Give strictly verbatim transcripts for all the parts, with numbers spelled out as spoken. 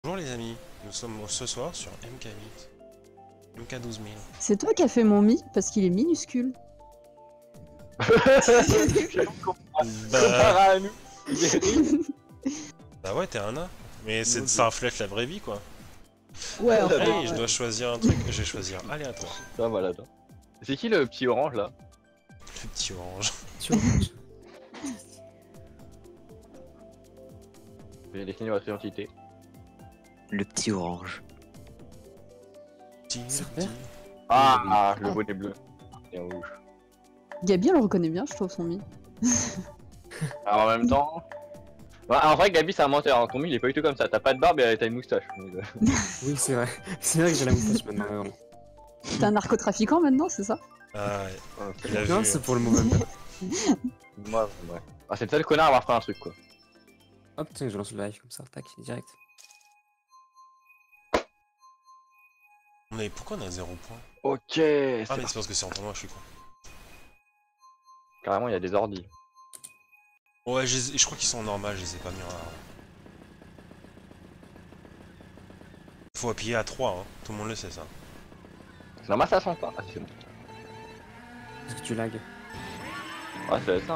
Bonjour les amis, nous sommes ce soir sur M K huit, M K douze mille. C'est toi qui as fait mon mi parce qu'il est minuscule. bah... bah ouais, t'es un nain, mais ça reflète la vraie vie quoi. Ouais, enfin, Hey, ouais. je dois choisir un truc, je vais choisir aléatoire. Ça voilà, attends. C'est qui le petit orange là? Le petit orange. Petit orange. J'ai défini votre identité. Le petit orange. Petit, C'est petit. vert. Ah, ah, le bonnet bleu. Et rouge. Gabi, elle le reconnaît bien, je trouve, son mi. Alors en même temps... Ouais, en vrai, Gabi, c'est un menteur. Hein. Ton mi, il est pas du tout comme ça. T'as pas de barbe et t'as une moustache. Donc, euh... Oui, c'est vrai. C'est vrai que j'ai la moustache maintenant. Vraiment. T'es un narcotrafiquant maintenant, c'est ça? Ah ouais, ouais, il a Non, vu. c'est pour le moment. Moi, ouais. Ah, c'est le seul connard à avoir fait un truc quoi. Hop, tiens, je lance le live comme ça, tac, direct. Mais pourquoi on a zéro point? Ok, Ah mais c'est parce que c'est entre moi, je suis con. Carrément, il y a des ordis. Ouais, je, les ai- je crois qu'ils sont en normal, je les ai pas mis en... Faut appuyer à trois, hein. Tout le monde le sait ça. C'est normal, ça sent pas. Ah, c'est bon. Est-ce que tu lag? Ouais, ça va être ça. Hein.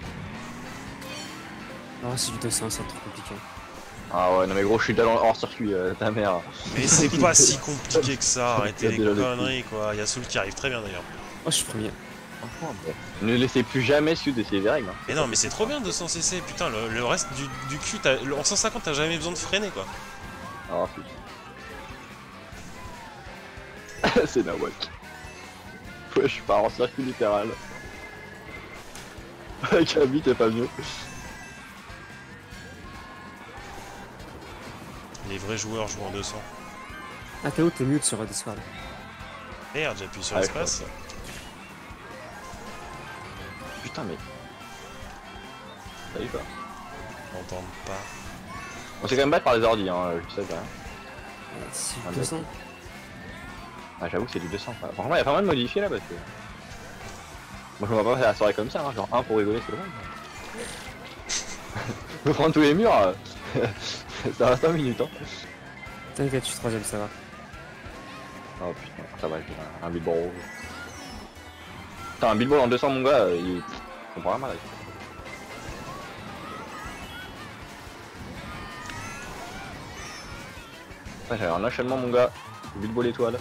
Non, c'est du deux cents, c'est trop compliqué. Ah ouais, non mais gros, je suis dans hors circuit, euh, ta mère. Mais c'est pas si compliqué que ça, arrêtez les Déjà le conneries quoi. Il y a Soul qui arrive très bien d'ailleurs. Oh, je suis premier. Ne laissez plus jamais Sud essayer des règles. Hein. Mais non, mais c'est trop bien deux cents C C, putain, le, le reste du, du cul, t'as- le- en cent cinquante t'as jamais besoin de freiner quoi. Ah putain. C'est Nawak. Ouais, je pars en circuit littéral. Gabi, t'es pas mieux. Les vrais joueurs jouent en deux cents. Ah, Théo, t'es mute sur Discord. Merde, j'appuie sur Ah, l'espace. Putain, mais. Ça y est pas. J'entends pas. On s'est quand même battre par les ordi, hein, je sais pas. Ouais, c'est Ah, du deux cents. Ah, j'avoue que c'est du deux cents. Quoi. Franchement, il y a pas mal de modifiés là parce que. Moi, je me vois pas faire la soirée comme ça, hein, genre un pour rigoler, c'est le monde. Je peux prendre tous les murs, euh, ça reste un minute, hein. T'inquiète, je suis troisième, ça va. Oh putain, ça va, j'ai un, un billboard rouge. Putain, un billboard en deux cents, mon gars, euh, il. On prend mal avec ça. Putain, j'avais un enchaînement, mon gars. Billboard étoile.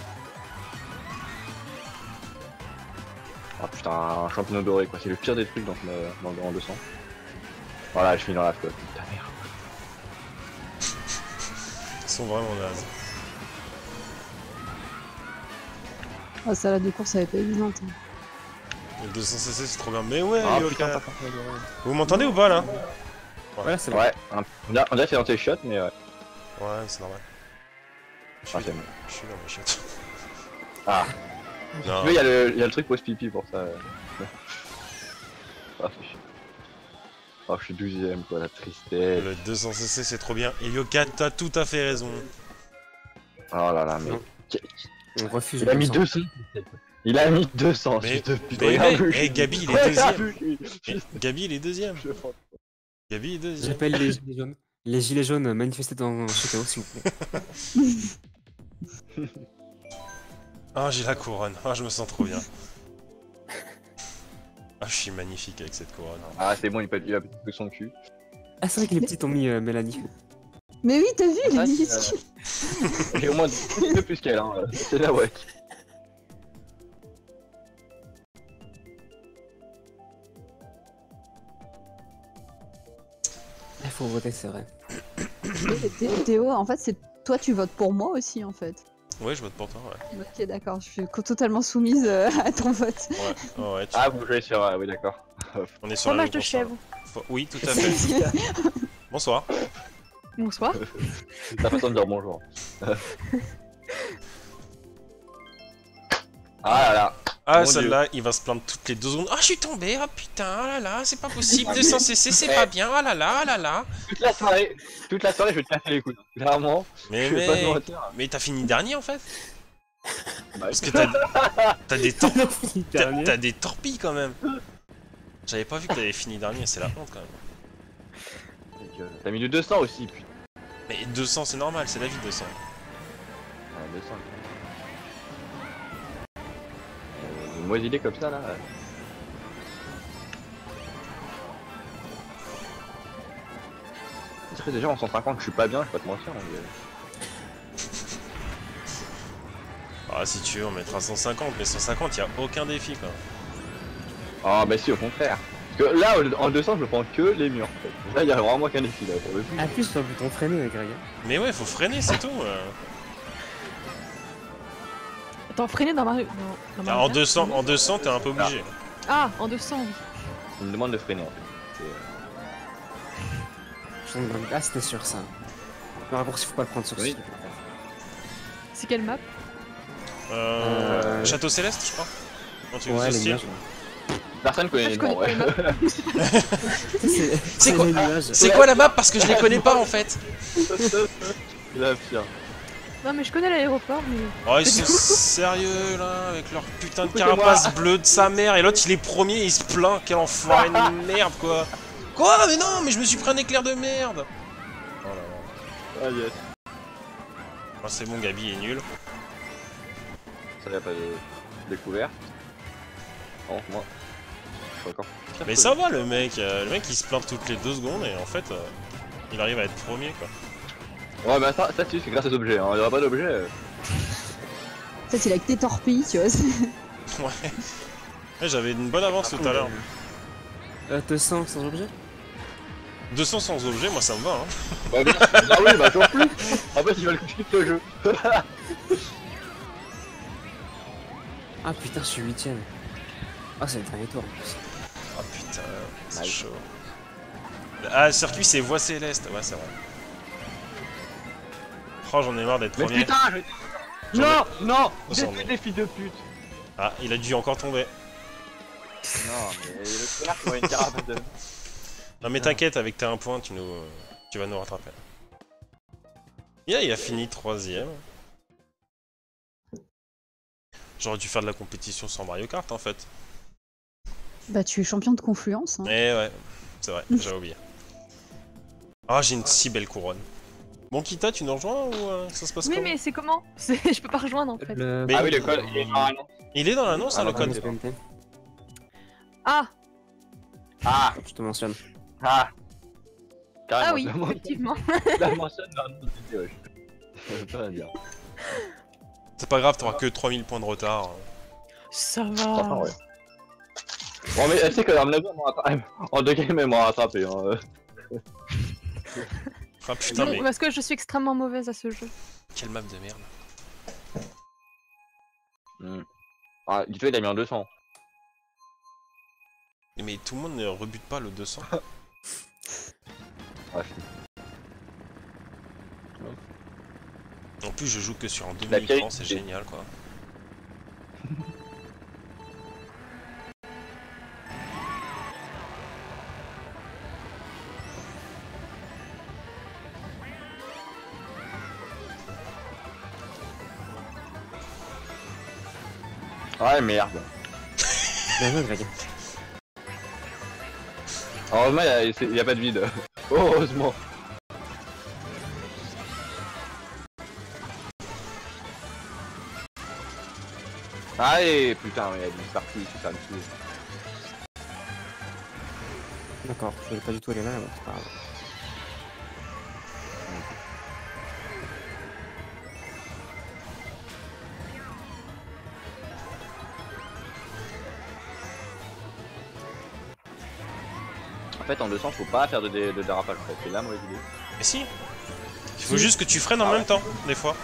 Oh putain, un champignon doré, quoi. C'est le pire des trucs dans, le- dans le grand deux cents. Voilà, je finis dans la flotte. Putain, merde. Ils sont vraiment nazes. Ah, ça là de course, ça va pas évidente. Hein. Le deux cents C C c'est trop bien. Mais ouais, Ah Yoka. putain, t'as pas fait de- Vous m'entendez ou pas là? Voilà, c'est bon. Ouais, un... on dirait on dirait que c'est dans tes shots, mais ouais. Ouais, c'est normal. Je Ah, suis, c'est bon. je suis dans mes chiottes. Ah, Non. mais il y a le, il y a le truc post pipi pour ça. Ah, c'est chiant. Oh, je suis douzième, quoi, la tristesse. Le deux cents C C c'est trop bien. Et Yoka, t'as tout à fait raison. Oh là là, mais. Non. On refuse Il le a mis deux cents. deux cents. Il a mis deux cents. Mais- fils de pute, mais regarde mec, où je eh, suis. Gabi, il est Regarde deuxième. où je suis. Et Gabi, il est deuxième. Je prends- Gabi est deuxième. J'appelle les gilets jaunes. Les gilets jaunes manifestés dans chez Théo, s'il vous plaît. Ah, j'ai la couronne. Ah, je me sens trop bien. Ah, je suis magnifique avec cette couronne. Ah, c'est bon, il, peut, il a que son cul. Ah, c'est vrai qu'il est petit, ton mi, euh, Mélanie. Mais oui, t'as vu, il Ah, est c'est, minuscule. J'ai au moins deux plus qu'elle, hein. C'est la wack. Il faut voter, c'est vrai. Thé- Théo, en fait, c'est toi, tu votes pour moi aussi, en fait. Ouais, je vote pour toi, ouais. Ok, d'accord, je suis co- totalement soumise euh, à ton vote. Ouais, oh, ouais, tu- Ah, vous jouez sur. Ah, oui, d'accord. on est sur la Fromage même de console. chèvre. Faut- Oui, tout à fait. Bonsoir. Bonsoir. C'est ta façon de dire bonjour. Ah là là. Ah, Mon celle-là, il va se plaindre toutes les deux secondes. Ah, je suis tombé, ah putain, ah là là, c'est pas possible, deux cents C C, c'est pas bien, ah là là, ah là là. Toute la soirée, toute la soirée, je vais te casser les couilles. Clairement, Mais je vais pas te mec, mentir. mais t'as fini dernier en fait. Bah, Parce que t'as t'as des tor- t'as Dernier. t'as des torpilles quand même. J'avais pas vu que t'avais fini dernier, c'est la honte quand même. T'as mis du deux cents aussi, putain. Mais deux cents c'est normal, c'est la vie deux cents. Ouais, deux cents. Euh, une mauvaise idée comme ça là. Parce que déjà en cent cinquante je suis pas bien, je vais pas te mentir. Donc, euh... Ah si tu veux on mettra cent cinquante, mais cent cinquante y a aucun défi quoi. Ah bah si au contraire. Parce que là en deux cents je prends que les murs en fait. Là il y a vraiment qu'un défi là pour le coup. Appuie sur le bouton freiner avec Greg. Mais ouais faut freiner c'est tout. euh. Attends, freiner dans ma rue. Dans, dans Ah, ma en rue. deux cents, en deux cents t'es un peu obligé. Ah, en deux cents, oui. Il me demande de freiner en fait. C'est, euh, Je Ah, c'était sûr ça. Le raccourci, faut pas le prendre sur ce Oui. truc. C'est quelle map? Euh... Euh, Château Céleste je crois. Quand tu Ouais, veux les style. nuages. Personne connaît Ah, les je noms, connais ouais. pas les C'est C'est quoi les nuages. C'est quoi la map parce que je les connais pas en fait. La pire. Non, mais je connais l'aéroport, mais. Oh ils sont sérieux là avec leur putain de Écoutez-moi. carapace bleue de sa mère et l'autre il est premier et il se plaint quel enfoiré de merde quoi. Quoi mais non mais je me suis pris un éclair de merde. Oh là là. Ah yes. Ah, c'est bon Gabi est nul. Ça y a pas de découverte. Non, moi. Je suis encore. pire Mais que ça lui. va le mec, euh, le mec il se plaint toutes les deux secondes et en fait euh, il arrive à être premier quoi. Ouais bah ça, ça si, c'est grâce aux objets, hein. Il y aura pas d'objets. euh. Ça, c'est avec tes torpilles, tu vois. c'est- Ouais. Ouais, j'avais une bonne avance tout à l'heure. Euh, deux cents sans objet. deux cents sans objet, moi ça me va hein. Bah, bien. Ah oui, bah toujours plus. En fait, il va le coucher le jeu. Ah putain, je suis huitième. Ah, c'est le dernier tour en plus. Oh putain, c'est Nice. chaud. Ah, le circuit c'est voie céleste, ouais c'est vrai. Oh j'en ai marre d'être Mais premier. putain, je... J'en ai- Non, non, J'en ai- des défis de pute. Ah, il a dû encore tomber. Non, mais le connard qui a une carapace de... Non mais t'inquiète, avec tes un point, tu nous, tu vas nous rattraper. Yeah, il a fini troisième. J'aurais dû faire de la compétition sans Mario Kart en fait. Bah, tu es champion de confluence. Hein. Eh ouais, c'est vrai, j'avais oublié. Ah, j'ai une si belle couronne. Bon, Kita, tu nous rejoins ou euh, ça se passe Oui, comment mais c'est comment? C'est- Je peux pas rejoindre en fait. Le... Mais- Ah oui, le code, il est normalement. Il est dans l'annonce, hein, Ah, le non, code. mais c'est P N T. Ah! Ah, Je te mentionne. ah. Carrément, Ah oui, je la men- effectivement. je la mentionne dans le vidéo, wesh. Ça veut pas dire. C'est pas grave, t'auras que trois mille points de retard. Ça Franchement, va. ouais. Bon, mais elle sait que la menace m'a rattrapé. En deux games, elle m'a rattrapé. Hein. Ah putain, mais Parce que je suis extrêmement mauvaise à ce jeu. quelle map de merde. Hmm. Ah, dis-toi, il a mis en deux cents. Mais tout le monde ne rebute pas le deux cents. Ouais, En plus, je joue que sur un La demi-écran, qualité. c'est génial quoi. ouais, merde. Bien joué, Greg. Heureusement, il y a, c'est- il y a pas de vide. Heureusement. Allez, putain, il y a du partout ici, ça me saoule. D'accord, je voulais pas du tout aller là, mais c'est pas grave. En fait, en deux cents, faut pas faire de, dé- de dérapage, en fait. C'est la mauvaise idée. Mais si. Il faut juste que tu freines en Ah même ouais. temps, des fois.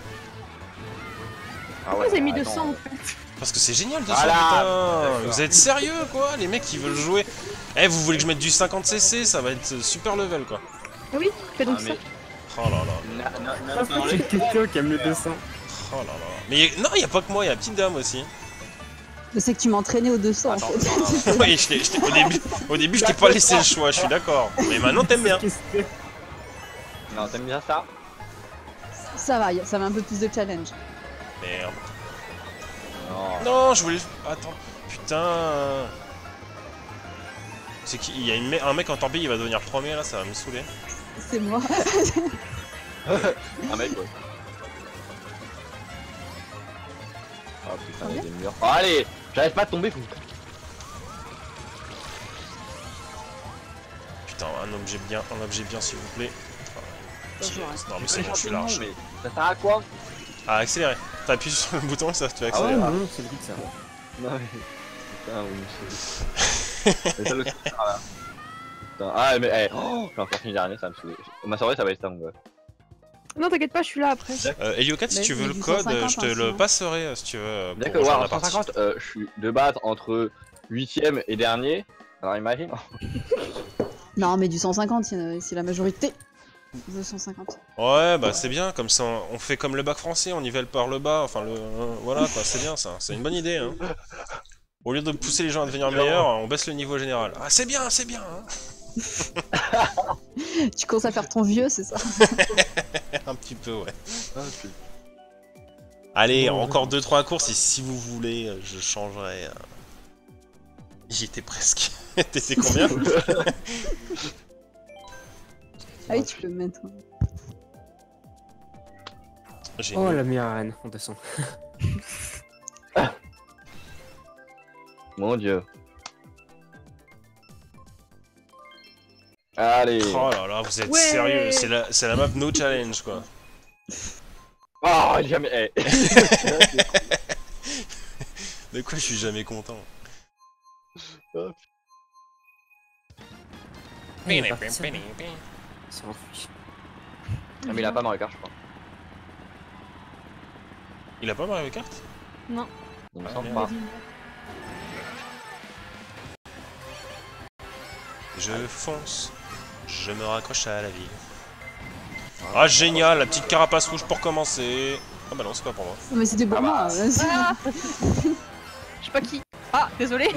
Ah Pourquoi j'ai mis attends. deux cents en fait? Parce que c'est génial deux cents, Voilà. putain. D'accord. Vous êtes sérieux quoi? Les mecs qui veulent jouer. Eh, vous voulez que je mette du cinquante C C? Ça va être super level quoi. Oui, fais donc Ah, ça. mais... Oh là là. Na- na- na- na- C'est quelqu'un qui aime le deux cents. Oh là là. Mais y a- non, y a pas que moi, y a Petite Dame aussi. C'est que tu m'entraînais au deux cents, en Attends, fait. non, non. Oui, je t'ai- je t'ai- au début, au début je t'ai pas laissé le choix, je suis d'accord. Mais maintenant t'aimes bien. Qu'est-ce que Non, t'aimes bien ça? Ça va, y a- ça met un peu plus de challenge. Merde. Non. Non, je voulais. Attends. Putain. C'est qu'il y a une me- un mec en torpille, il va devenir premier là, ça va me saouler. C'est moi. Un mec, ouais. Ah putain, il y a des murs. Oh, allez, j'arrive pas à tomber, faut. Putain, un objet bien, un objet bien s'il vous plaît. Bonjour, Yes. Non mais c'est bon, je suis large. Mais ça sert à quoi? Ah, accélérer. T'appuies sur le bouton et ça te fait Ah ouais, accélérer. Ah non, c'est vite ça. Non mais... Putain, oui, monsieur. Mais ça le sert là. Putain, ah mais eh, oh, j'ai encore fini dernier, ça me saoule. Ma soirée ça va être ça mon gars. Non, t'inquiète pas, je suis là après. Euh, Eliocat, si Mais tu il veux y a le du code, cent cinquante, je te hein, le sinon. passerai euh, si tu veux. euh, Pour D'accord, ouais, rejoindre en la partie. cent cinquante, euh, je suis de base entre huitième et dernier. Alors imagine. Non, mais du cent cinquante, c'est c'est la majorité. De cent cinquante. Ouais, bah c'est bien, comme ça on fait comme le bac français, on nivelle par le bas, enfin le... euh, voilà quoi, c'est bien ça, c'est une bonne idée hein. Au lieu de pousser les gens à devenir meilleurs, on baisse le niveau général. Ah c'est bien, c'est bien hein. Tu commences à faire ton vieux, c'est ça? Un petit peu ouais. Ah, putain. Allez, encore deux trois courses et si vous voulez, euh, je changerai... euh, J'y étais presque. T'étais combien? Ah oui, tu peux le mettre. J'ai Oh une- la meilleure arène, on descend. Mon dieu. Allez. Oh là là, vous êtes Ouais. sérieux, c'est la, c'est la map no challenge quoi. Oh, jamais. Eh. De quoi je suis jamais content. Eh, il est parti, ça. Il s'est enfui. Ah, mais il a pas Mario Kart, je crois. Il a pas Mario Kart? Non. Il me Ah, semble merde. pas. Je fonce, je me raccroche à la vie. Ah génial, la petite carapace rouge pour commencer. Ah bah non, c'est pas pour moi. Non, mais c'était pour Ah moi. bah. euh, c'est- Ah Je sais pas qui. Ah, désolé.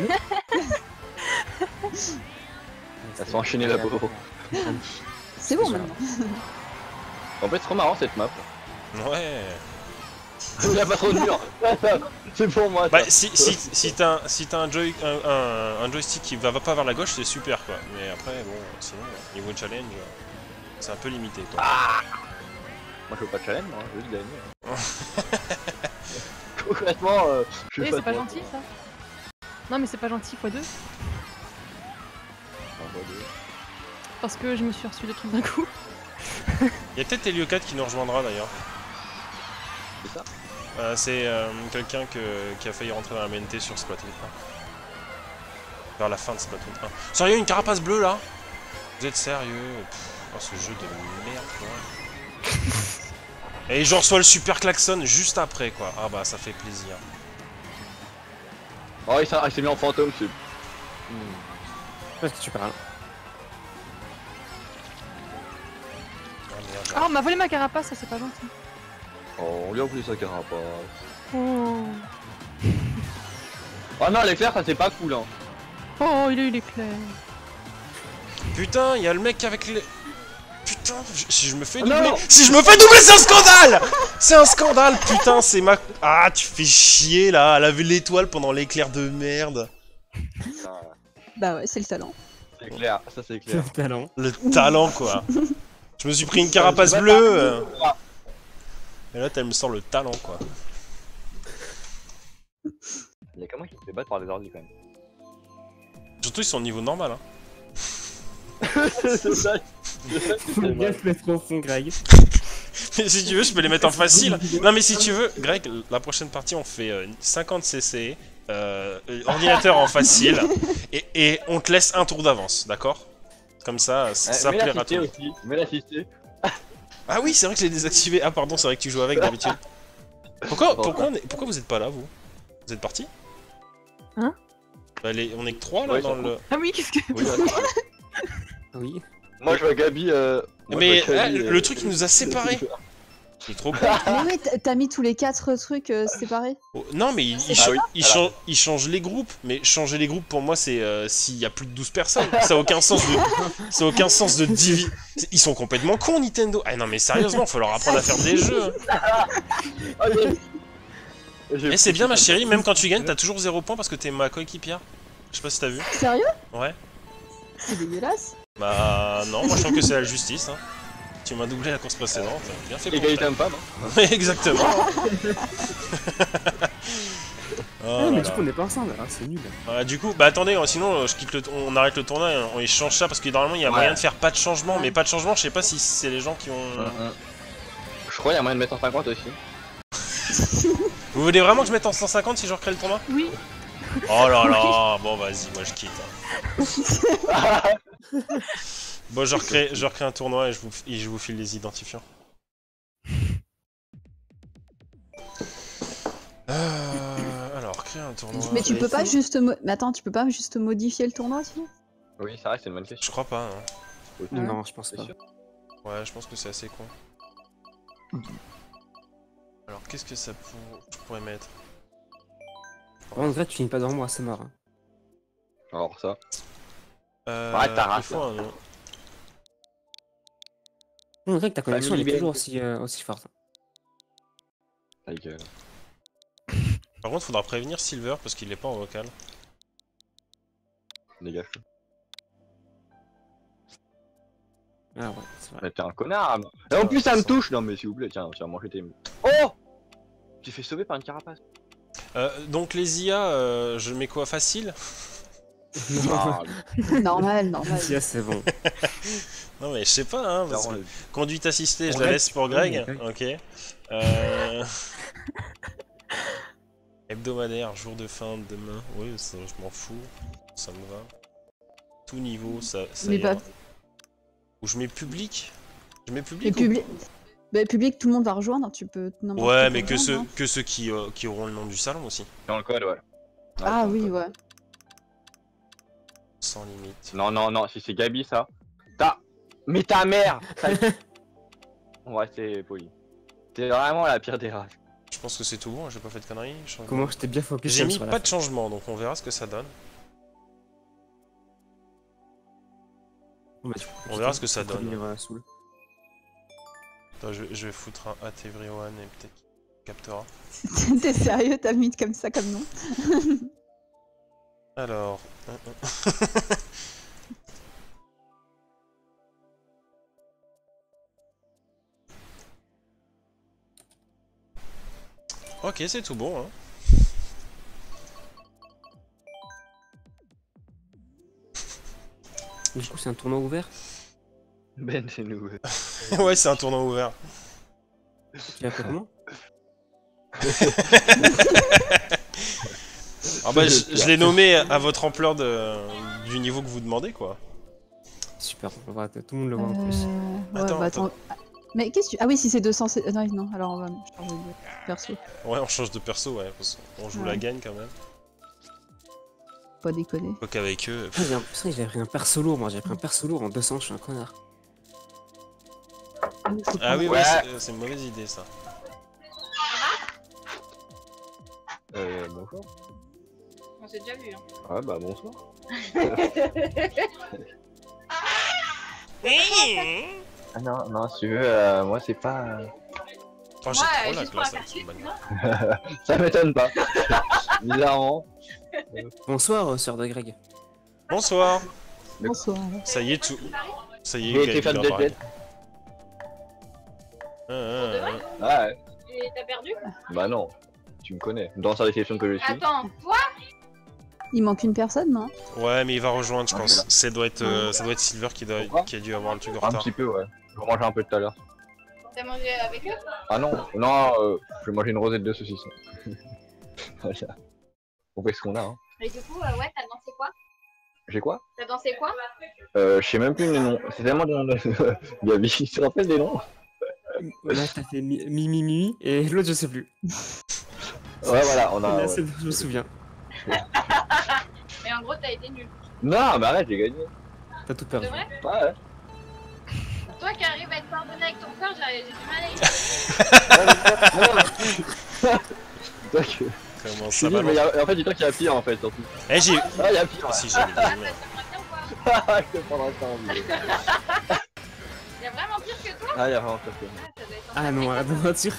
Elle s'est enchaînée la pauvre. C'est bon maintenant. En fait, c'est trop marrant cette map. Ouais. Il a pas trop de murs. C'est pour moi. Bah ça. si, si, si t'as si t'as un, joy, un, un, un joystick qui va, va pas vers la gauche, c'est super quoi. Mais après, bon, sinon, niveau challenge, c'est un peu limité quoi. Moi je veux pas de challenge, moi, je veux juste gagner. Concrètement, euh, je Eh, fais c'est de pas moi. gentil ça. Non, mais c'est pas gentil fois deux. Ah, bah, deux. Parce que je me suis reçu des trucs d'un coup. Il y a peut-être Eliocat qui nous rejoindra d'ailleurs. C'est ça. Euh, c'est euh, quelqu'un que- qui a failli rentrer dans la M N T sur Splatoon un. Vers la fin de Splatoon un. Sérieux, une carapace bleue là? Vous êtes sérieux? Pff, oh, ce jeu de merde quoi. Et je reçois le super klaxon juste après quoi. Ah bah ça fait plaisir. Oh, il s'est ah, il s'est mis en fantôme, c'est. Parce que tu parles. Ah merde, Ah, on m'a volé ma carapace, ça c'est pas gentil. Oh, on lui a pris sa carapace. Oh, Oh non, l'éclair, ça c'est pas cool hein. oh il a eu l'éclair. putain, il y a le mec avec les... Putain, je- si je me fais Oh doubler... non. Si je me fais doubler, c'est un scandale. C'est un scandale, putain, c'est ma... Ah, tu fais chier là, elle a vu l'étoile pendant l'éclair de merde. Putain, Bah ouais, c'est le talent. c'est clair, ça c'est clair. Le talent. Le talent quoi. Je me suis pris une carapace C'est pas bleue. ça. euh. Et là, elle me sort le talent quoi. Il y a comment qui se fait battre par les ordi quand même. Surtout, ils sont au niveau normal. Hein. C'est ça. c'est ça qui Faut fait bien mal. se mettre en son, Greg. Mais si tu veux, je peux les mettre en facile. Non, mais si tu veux, Greg, la prochaine partie, on fait euh, cinquante C C, euh, ordinateur en facile, et, et on te laisse un tour d'avance, d'accord? Comme ça, ça, Euh, ça mets plaira à tout l'assister le monde. aussi, mets l'assister. Ah oui, c'est vrai que je l'ai désactivé. Ah pardon, c'est vrai que tu joues avec d'habitude. Pourquoi, pourquoi, on est- pourquoi vous êtes pas là, vous? Vous êtes partis? Hein? Bah, les- On est que trois là Ouais, dans ils sont le... Ah oui, qu'est-ce que. Oui, Oui. Moi je vois Gabi. Euh... moi, mais je vois Gabi, eh, euh, le truc qui nous a séparés. C'est trop con. Mais oui, t'as- t'as mis tous les quatre trucs euh, séparés. Oh, non mais il, il, Ah cha- oui, il, voilà. change, il change les groupes, mais changer les groupes pour moi c'est euh, s'il y a plus de douze personnes, ça a aucun sens de ça a aucun sens de divi. Ils sont complètement cons Nintendo. Ah non mais sérieusement, faut leur apprendre à faire des jeux. Ah, j'ai- j'ai- Et c'est bien ma chérie, même quand tu gagnes, t'as toujours zéro point parce que t'es ma coéquipière. Je sais pas si t'as vu. Sérieux? Ouais. C'est dégueulasse. Bah non, moi je trouve que c'est la justice. Hein. Tu m'as doublé la course précédente, bien fait pour Égalité toi. homme-femme. Oui, exactement. Oh Ah, là mais là. du coup, on est pas ensemble, ah, c'est nul. Ah, du coup, bah attendez, euh, sinon euh, je quitte le on arrête le tournoi et on échange ça parce que normalement il y a Ouais. moyen de faire pas de changement, mais Ouais. pas de changement, je sais pas si c'est les gens qui ont. Je crois qu'il y a moyen de mettre en cinquante aussi. Vous voulez vraiment que je mette en cent cinquante si je recrée le tournoi? Oui. Oh là là, bon vas-y, moi je quitte. hein. Bon, je recrée, je recrée un tournoi et je vous, et je vous file les identifiants. Euh, alors, créer un tournoi. Mais tu Et peux pas sinon- juste mo- mais attends, tu peux pas juste modifier le tournoi sinon? Oui, c'est vrai, c'est une bonne question. Je crois pas. Hein. Oui. Non, je pense C'est pas. sûr. Ouais, je pense que c'est assez con. Alors, qu'est-ce que ça pour... je pourrais mettre? En vrai, tu finis pas devant moi, c'est mort. hein. Alors ça. Euh, Ouais, t'as il raté. faut un nom. En vrai, que ta connexion elle est Family toujours Band. aussi, euh, aussi forte. Ta gueule. Par contre, faudra prévenir Silver parce qu'il est pas en vocal. Dégage. Ah ouais, c'est vrai. Mais t'es un connard. mais- Et en plus, ça me touche. Non, mais s'il vous plaît, tiens, tiens, manger tes. Oh! Tu t'es fait sauver par une carapace. Euh, donc, les I A, euh, je mets quoi facile? Ah, Normal, normal. Si, ah, c'est bon. Non, mais je sais pas, hein. Parce clairement, que le- conduite assistée, je Pour la Greg, laisse pour tu peux, Greg. mais Ok. Euh... Hebdomadaire, jour de fin, demain. Oui, ça, je m'en fous. Ça me va. Tout niveau, ça, ça Mais ira. pas- Ou je mets public? Je mets Et public ou- public. Bah, public, tout le monde va rejoindre, tu peux n'importe Ouais, qui mais peut que ceux, rejoindre, hein. que ceux qui, euh, qui auront le nom du salon aussi. Dans le code, ouais. Ouais, Ah dans le oui, code. ouais. Sans limite. Non, non, non, si c'est Gabi, ça. Ta. Mais ta mère ça- On va rester poli. T'es vraiment la pire des races. Je pense que c'est tout bon, j'ai pas fait de conneries. changement. Comment je t'ai bien focus J'ai mis sur la pas de changement, donc on verra ce que ça donne. Bon, bah, du coup, On verra ce que ça je vais donne. lire, euh, sous le- Attends, je, je vais foutre un at everyone et peut-être qu'il captera. T'es sérieux, t'as mis comme ça comme nom? Alors... hum, hum. Ok, c'est tout bon, hein. Du coup, c'est un tournoi ouvert. Ben, c'est nous. Ouais, c'est un tournoi ouvert. Tu l'appelles comment? Ah bah, je, je l'ai nommé à votre ampleur de, du niveau que vous demandez, quoi. Super, on va, tout le monde le voit en plus. Euh, ouais, Attends, bah, attends. attends. Mais qu'est-ce que tu... Ah oui, si c'est deux cents... c'est- Non, non, alors on va changer de perso. Ouais, on change de perso, ouais, parce qu'on joue la Ouais. gagne quand même. Pas déconner. Faut qu'avec eux... Ah, j'ai l'impression que j'avais pris un perso lourd, moi j'ai pris un perso lourd en deux cents, je suis un connard. Ah oui, Ouais. ouais, c'est- c'est une mauvaise idée, ça. Euh, bonsoir. On s'est déjà vu. Hein. Ouais, bah bonsoir. Ah non, non, si tu veux, euh, moi c'est pas. euh, Oh, j'ai Ouais, trop la juste pour la classe avec faire cette bagnole. Ça m'étonne pas. Bizarrement. Bonsoir, euh, sœur de Greg. Bonsoir. Bonsoir. Ça y est, tout... Ça y est, J'ai Gaël, été fan il de a parlé. Jet. Ah, ah, ah. Ah ouais. Et t'as perdu? Bah non. Tu me connais. Dans sa réception que je suis. Attends, toi? Il manque une personne, non? Ouais, mais il va rejoindre, je Ah, pense. c'est là. Ça doit être, euh, ça doit être Silver qui, doit... Pourquoi qui a dû avoir le truc en Un retard. petit peu, ouais. Je vais manger un peu tout à l'heure. T'as mangé avec eux? Ah non, non, euh, je vais manger une rosette de saucisson. Voilà. On fait ce qu'on a, hein. Et du coup, euh, ouais, t'as dansé quoi? J'ai quoi? T'as dansé quoi? Euh, je sais même plus les noms. C'est tellement de noms de. Gabi, tu te rappelles des noms? Là, t'as fait mi mi mi mi, et l'autre, je sais plus. Ouais, voilà, on a. Là, ouais. c'est- je me souviens. Mais en gros, t'as été nul. Non, mais arrête, j'ai gagné. T'as tout C'est perdu. vrai? Ouais, ouais. Toi qui arrives à être pardonné avec ton corps, j'ai j'ai du mal à y Toi que- Comment Je suis ça nul, va mais y a- en fait, dis-toi qu'il y a pire en fait, surtout. Eh, j'ai... Ah, il y a pire. Ah, si, j'ai eu des Ah, numéros. ça t'aimerait bien ou pas? Je te prendrai ça en vidéo. Y'a vraiment pire que toi? Ah, il y a vraiment pire que moi. Ah, ça doit être Ah non, arrête de mentir.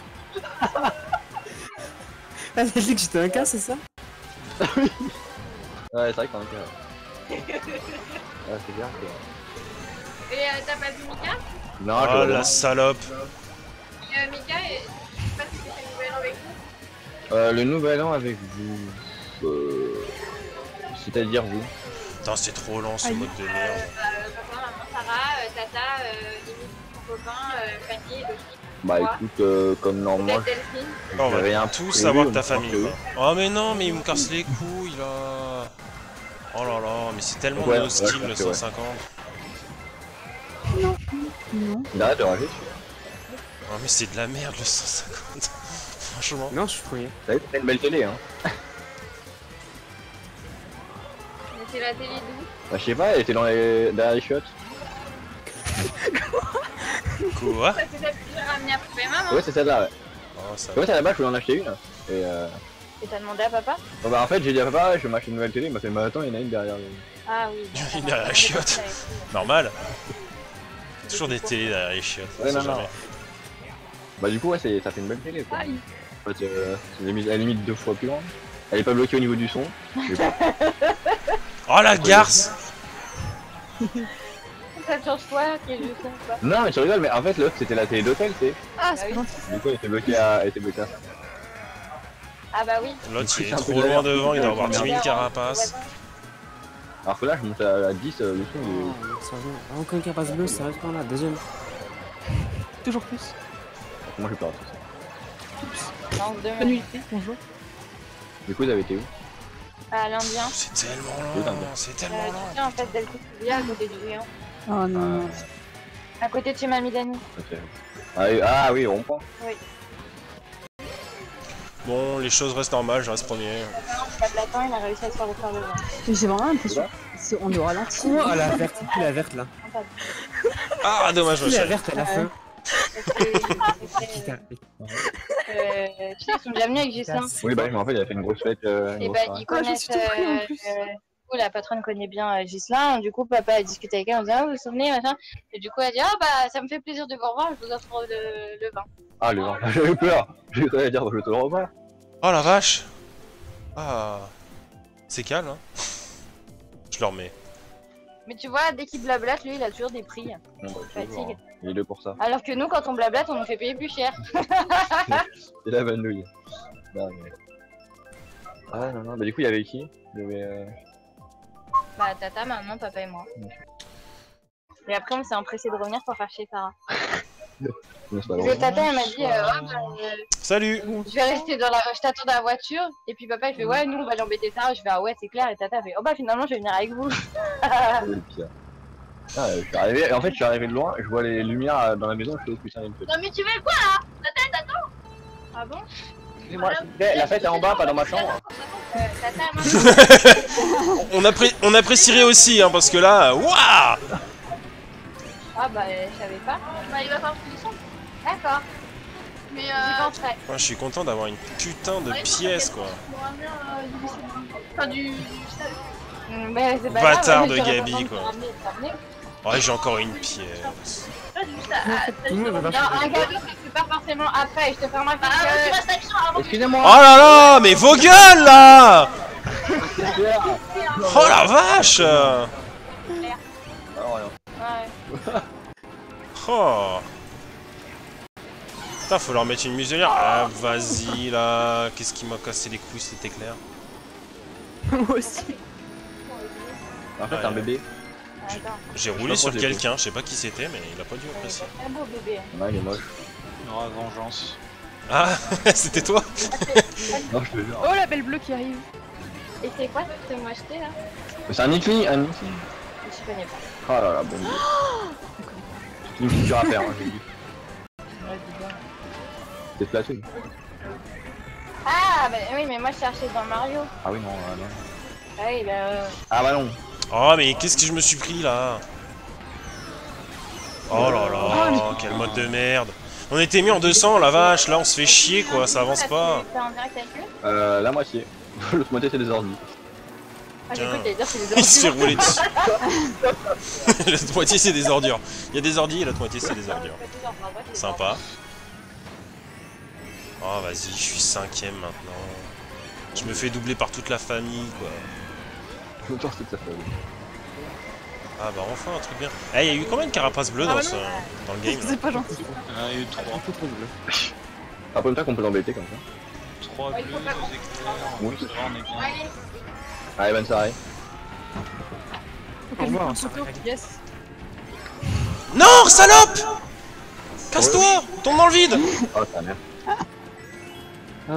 Elle a dit que j'étais un cas, c'est ça? Ouais, c'est vrai qu'on a pire. Ouais, c'est bien que. Et euh, t'as pas vu Mika? Non, je Oh vois la bien. salope. Euh, Mika, et- je sais pas si c'est le nouvel an avec vous. Euh, le nouvel an avec vous. Euh... C'est-à-dire vous. Putain, c'est trop lent ce Aïe. mode de Euh, merde. bah, papa, maman, Sarah, euh, Tata, euh, limite mon copain, euh, Fanny, Loki, Bah moi, écoute, euh, comme normalement, peut-être Delphine. je- Oh, on j'avais va un tous prévu, savoir on ta pense famille. que- quoi. Oh mais non, mais il me casse les couilles là. Oh là là, mais c'est tellement Ouais, no ouais, skill je le pense que ouais. cent cinquante. Non. Il arrête de rager. Oh mais c'est de la merde le cent cinquante. Franchement. Non, je suis premier. T'as vu, t'as une belle télé, hein. Mais c'est la télé d'où? Bah je sais pas, elle était dans les... derrière les chiottes. Quoi? Ça c'est celle que j'ai ramenée après maman. Ouais, c'est celle-là, ouais. Oh ça Ouais, à la base, je voulais en acheter une. Et euh... Et t'as demandé à papa? Bon, bah en fait, j'ai dit à papa, je vais m'acheter une nouvelle télé. Il m'a fait, bah attends, il y en a une derrière. le- Ah oui. Il y en a ça une va. derrière la On est chiotte. parti avec lui. Normal. Toujours des télés derrière les chiottes. on Ouais, sait non, non. jamais. Bah du coup, ouais, c'est- ça fait une belle télé, quoi. Aïe. En fait, euh, c'est limite- elle est limite deux fois plus grande. Elle est pas bloquée au niveau du son. Mais bon. Oh la garce! Ça te change quoi? Quel jeu ça ou pas? Non, mais tu rigoles, mais en fait, l'autre, c'était la télé d'hôtel, tu sais. Ah, Bah c'est oui. gentil. Du coup, elle était bloquée à, elle était bloquée à ça. Ah bah oui. L'autre il est C'est un peu trop de loin l'air. devant, il doit Ouais, avoir c'est dix mille bien. carapaces. Alors que là, je monte à, à dix, euh, le son, il est... Oh, sérieusement. Ah, encore une carapace bleue, sérieusement là, deuxième. Toujours plus. Moi, j'ai peur de tout ça. Non, deux Bonne nuit. Bonjour. Du coup, vous avez été où? À l'Indien. C'est tellement Putain, lent, mais- c'est Euh, tellement lent. tu sais, en fait, Delphine, il y a à côté du géant. Oh non. À côté de chez Mamie Dani. Ok. Ah oui, ah, oui, on prend. Bon, les choses restent normales, je reste premier. Pas de latin, il a réussi à se faire refaire le vent. Mais j'ai vraiment l'impression que on doit ralentir. Oh, la verte, qui la verte là. Ah, dommage, Qui ma la chérie. verte à la fin. Parce que, Putain. euh, tu sais, ils sont déjà venus avec Gislain. Oui, bah, je me rappelle, il a fait une grosse fête. Euh, une Et grosse bah, soirée. ils Ah, je connaissent. suis tout pris, en euh, plus. euh, du coup, la patronne connaît bien euh, Gislain. Du coup, papa a discuté avec elle en disant ah, vous vous souvenez, machin. Et du coup, elle a dit ah, bah, ça me fait plaisir de vous revoir, je vous offre le, le vin. Ah, le vent. J'ai eu peur. J'ai cru dire, je te le revois. Oh la vache! Ah. C'est calme, hein? Je le remets. Mais tu vois, dès qu'il blablate, lui, il a toujours des prix. Bon, bah, Fatigue. toujours, hein. Il est deux pour ça. Alors que nous, quand on blablate, on nous fait payer plus cher. C'est la vanouille. Non, mais... Ah, non, non, bah, du coup, il y avait qui? Il y avait. Euh... Bah, tata, maman, papa et moi. Ok. Et après, on s'est empressé de revenir pour faire chez Sarah. Non, c'est pas Parce drôle. que tata, elle m'a dit, euh, Ah, bah, euh, Salut! je vais rester dans la, je t'attends dans la voiture. Et puis papa, il fait, ouais, nous, on va aller embêter Sarah. Je fais, ah ouais, c'est clair. Et tata fait, oh bah, finalement, je vais venir avec vous. C'est le pire. Ah, je suis arrivé, en fait, je suis arrivé de loin, je vois les lumières euh, dans la maison, je fais, oh putain, il y a une fête. Non, mais tu veux quoi là? Tata, t'attends? Ah bon? Excusez-moi, la fête est en bas, pas dans ma chambre. Euh, tata, maman. On, appré on apprécierait aussi, hein, parce que là, waouh! Ah bah, euh, je savais pas. Bah, il va falloir que tu descendes. D'accord. Mais euh. J'y penserai. Moi, je suis content d'avoir une putain de pièce, quoi. Enfin, du. Mmh, bah, c'est pas Bâtard grave, de j'aurais Gabi, pas besoin de quoi. te ramener, de te ramener. Ouais, j'ai encore une pièce. Tout le monde va Non, un cadeau, ça se fait pas forcément après. Je te fais remarquer que. Excusez-moi. Oh là là, mais vos gueules, là! Oh la vache! Ah, rien. Ouais. Oh! Putain, faut leur mettre une muselière. Ah, vas-y, là. Qu'est-ce qui m'a cassé les couilles, c'était clair. Moi aussi. En fait, c'est un bébé. Attends. J'ai Je roulé sais sur pas pourquoi quelqu'un, je sais pas qui c'était, mais il a pas dû Ouais, apprécier. c'est un beau bébé. Ouais, il est moche. Aura vengeance. Ah, c'était toi? Non, je te jure. Oh, la belle bleue qui arrive. Et c'est quoi que tu m'as acheté là? C'est un Nickling, un Nickling. Je connais pas. Oh là là, bon Dieu. C'est une petite dure à faire, hein, j'ai dit. Ouais, dis donc. C'est Splatoon. Ah, bah oui, mais moi je cherchais dans Mario. Ah oui, non, ah, non. Ah oui, bah. Euh... Ah bah non. Oh, mais qu'est-ce que je me suis pris là? Oh là là, quel mode de merde. On était mis en deux cents, la vache, là on se fait chier quoi, ça avance pas. T'es en direct avec lui? Euh, la moitié. L'autre moitié, c'est des ordi. Ah, j'ai cru que t'allais dire c'est les Il se fait ordures. rouler dessus. L'autre moitié c'est des ordures. Il y a des ordi et l'autre moitié c'est des ordures. Sympa. Oh vas-y, je suis cinquième maintenant. Je me fais doubler par toute la famille quoi. Autant c'est de sa famille. Ah bah enfin un truc bien. Eh, il y a eu combien de carapaces bleues Ah dans, bah ce... non. dans le game là? C'est pas gentil. Il y en a eu trois. Un peu trop bleu. Ah, pas ça qu'on peut l'embêter comme ça. Trois bleus, deux éclairs. Oui. C'est vrai, on est bien. Allez, bonne soirée. Faut Au que je me revoir, prenne photo. Yes. Non, salope! Casse-toi! Tombe dans le vide! Oh, ta mère. Hop.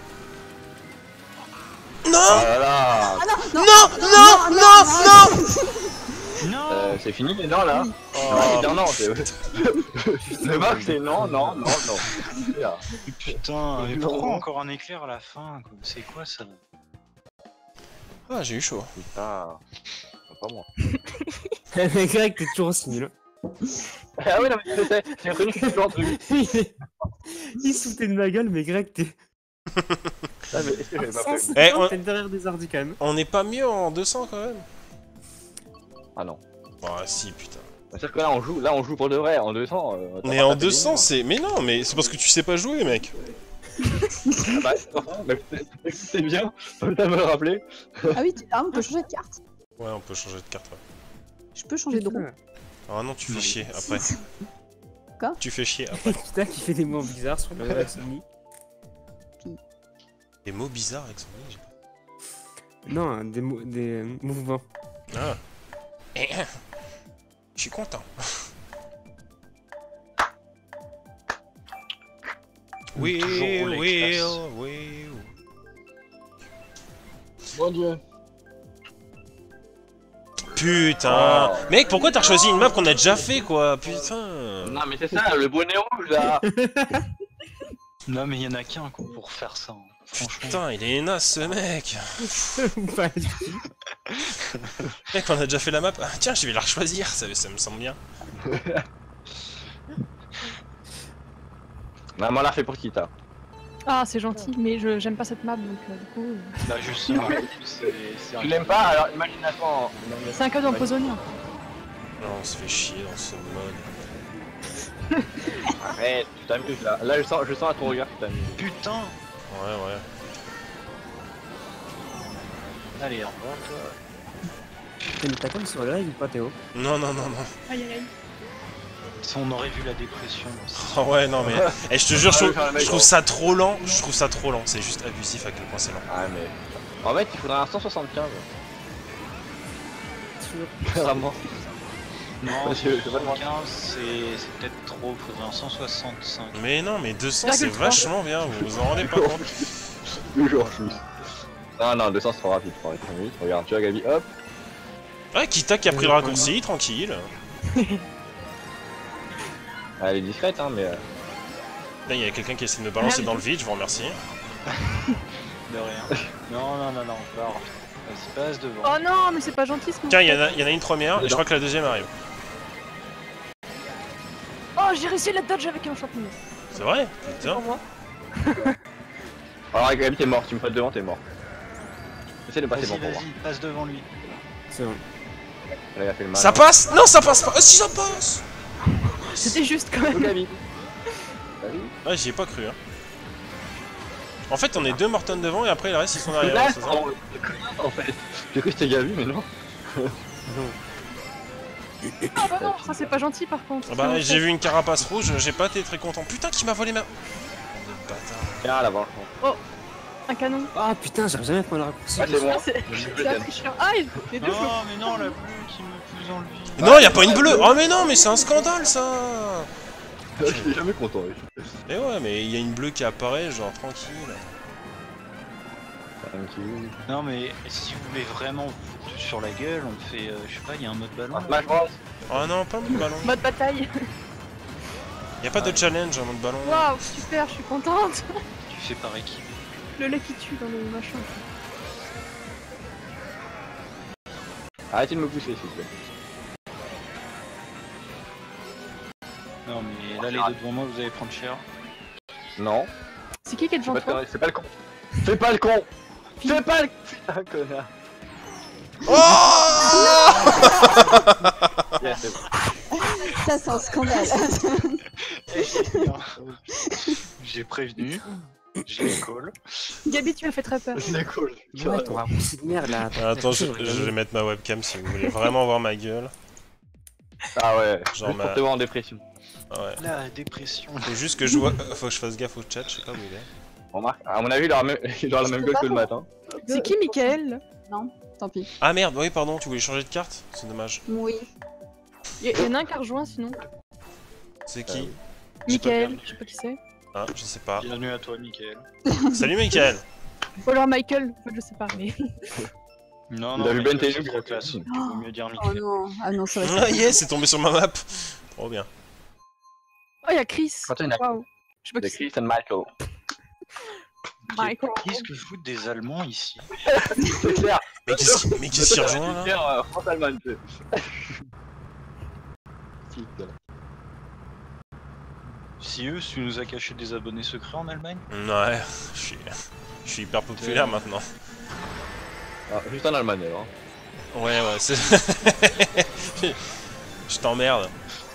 Non! Oh là là. Non! Non! Non! Non! Non. Euh, c'est fini les non là. Oh. Non, dire non, c'est. Le marque c'est non, non, non, non. Là. Putain, mais Non. pourquoi encore un éclair à la fin quoi? C'est quoi ça? Ah, j'ai eu chaud. Putain. Pas moi. Mais Greg, t'es toujours aussi nul. Ah oui, non, mais je sais, j'ai reconnu que c'est toujours un truc. Il se foutait de ma gueule, mais Greg, t'es. Ah, mais est-ce que j'avais pas prévu? Eh, on- T'es derrière des ordi quand même. On n'est pas mieux en deux cents quand même? Ah non. Ah si, putain. C'est-à-dire que là on joue, là on joue pour de vrai, en deux cents. Euh, t'as Mais pas en tapé deux les cents, mains. c'est... Mais non, mais c'est parce que tu sais pas jouer, mec. Ah bah, mais c'est bien, faut le me le rappeler. Ah oui, tu... ah, on peut changer de carte. Ouais, on peut changer de carte, ouais. Je peux changer de roue. Ah non, tu fais chier après. Quoi? Tu fais chier après. Putain, qui fait des mots bizarres sur le Exomni. Des mots bizarres avec son nez, j'ai pas- Non, des, mo des euh, mouvements. Ah. Eh, eh. Je suis content. Oui, Toujours rouler oui, express. oui. Mon dieu. Putain. Oh. Mec, pourquoi t'as choisi une map qu'on a déjà fait, quoi? Putain. Non mais c'est ça, le bonnet rouge là. Non mais il y en a qu'un quoi pour faire ça. hein. Franchement. Putain, il est naze ce mec. Pas du tout. Mec, on a déjà fait la map. Ah, tiens, je vais la rechoisir, ça, ça me semble bien. Maman l'a fait pour qui t'as? Ah, c'est gentil, mais je j'aime pas cette map donc euh, du coup. euh, Bah justement, c'est c'est un- Tu l'aimes pas? Alors imagine attends. C'est un cadeau empoisonnant. Non, on se fait chier dans ce mode. Arrête, tu t'amuses là. Là je sens, je sens à ton regard que tu t'amuses. Putain. Ouais, ouais. Allez, au revoir toi. T'as mis ta com sur le live ou pas, Théo? Non, non, non, non. Aïe aïe aïe. Si on aurait vu la dépression. aussi. Oh ouais, non, mais. Eh, je te jure, je Ah, trouve, oui, faire le mec, je trouve hein. ça trop lent. Je trouve ça trop lent. C'est juste abusif à quel point c'est lent. Ah mais. En fait il faudrait un cent soixante-quinze. Sûr. Vraiment. Non, Je- je vais pas le quinze c'est c'est peut-être trop, faudrait un cent soixante-cinq. Mais non, mais deux cents, c'est virgule trois. vachement bien. Vous vous en rendez pas compte? Toujours plus. Non non, deux cents c'est trop rapide, faut arrêter très vite. Regarde, tu vois Gabi, hop. Ouais, Kita qui a pris le raccourci, tranquille. Elle est discrète hein mais. euh, Là, il y a quelqu'un qui essaie de me balancer dans le vide, je vous remercie. De rien. Non, non, non, non, encore. Vas-y, passe devant. Oh non, mais c'est pas gentil ce Tiens, il y, en a- il y en a une première, et je crois que la deuxième arrive. Oh, j'ai réussi la dodge avec un champignon. C'est vrai? C'est Putain. pour moi. Alors Gabi t'es mort, tu me passes devant, t'es mort. Essaye de passer Vas-y, devant pour voir. vas-y, passe devant lui. C'est bon. Là il a fait le mal. Ça passe? Non, ça passe pas! Ah, si, ça passe! C'était juste quand Oh même. Gabi. Gabi. Ouais, j'y ai pas cru, hein. En fait, on est deux Morton devant, et après, le reste, ils sont derrière. Là, c'est ça. pardon, le connard, en fait. J'ai cru que c'était Gabi mais non. Ah bah non, ça c'est pas gentil par contre. Ah bah, Sinon, j'ai vu une carapace rouge, j'ai pas été très content. Putain, qui m'a volé ma... Bande de bâtard. Tiens là-bas. un canon. Ah putain, j'arrive jamais à prendre le raccourci. Ah c'est bon. Ah, c'est c'est un tricheur. Ah, il- les deux Non, flots. mais non, la bleue qui me pousse dans le vide. Non, y a pas une bleue! Oh, mais non, mais c'est un scandale, ça! Je suis jamais content. oui. Mais ouais, mais il y a une bleue qui apparaît, genre, tranquille. Tranquille. Non, mais si vous voulez vraiment vous foutre sur la gueule, on fait, euh, je sais pas, il y a un mode ballon. Un Smash Bros. Oh non, pas de ballon. Mode bataille. Y a pas de challenge en mode ballon. Waouh, super, je suis contente. Tu fais par équipe. Le lait qui tue dans le machin. Arrêtez de me pousser s'il vous plaît. Non, mais là, les deux devant moi, vous allez prendre cher. Non. C'est qui qui est C'est devant pas, toi le- c'est pas le con. Fais pas le con. Fais pas le putain connard. Oh! Yeah, c'est bon. Ça, c'est un scandale. J'ai prévenu. J'ai le call. Gabi, tu m'as fait très peur. C'est cool. Ouais, ton raccourci de merde là. Attends, je, je vais mettre ma webcam si vous voulez vraiment voir ma gueule. Ah ouais, Genre juste ma- pour te voir en dépression. Ouais. La dépression. Faut juste que je vois. Faut que je fasse gaffe au chat, je sais pas où il est. Remarque, à mon avis, il aura, même... il aura la Je même sais gueule pas que le pour- matin. C'est qui, Mickaël? Non, tant pis. Ah merde, oui, pardon, tu voulais changer de carte? C'est dommage. Oui. Il y, y en a un qui a rejoint sinon. C'est qui? Mickaël, je sais pas qui c'est. Ah, je sais pas. Bienvenue à toi, Mickaël. Salut Michael. Ou alors Michael, en fait, je sais pas, mais. Non, Il non, a vu Mickaël, Ben c'est Taylor, trop il a classe. fait- Vaut mieux dire Oh Mickaël. non, ah non, ça va être... Ah yes, c'est tombé sur ma map. Trop bien. Oh, il y a Chris. Quand il y a Waouh. Je sais pas de qui c'est. Chris and Michael. Michael. Qu'est-ce que foutent des Allemands ici? C'est clair. Mais qu'est-ce qui- mais qu'est-ce qui rejoint là? Clair, euh, France-Allemagne, tu sais. Si eux, tu nous as caché des abonnés secrets en Allemagne? Ouais, je suis, je suis hyper populaire maintenant. Ah, juste en Allemagne, alors. Ouais, ouais, c'est. Je t'emmerde.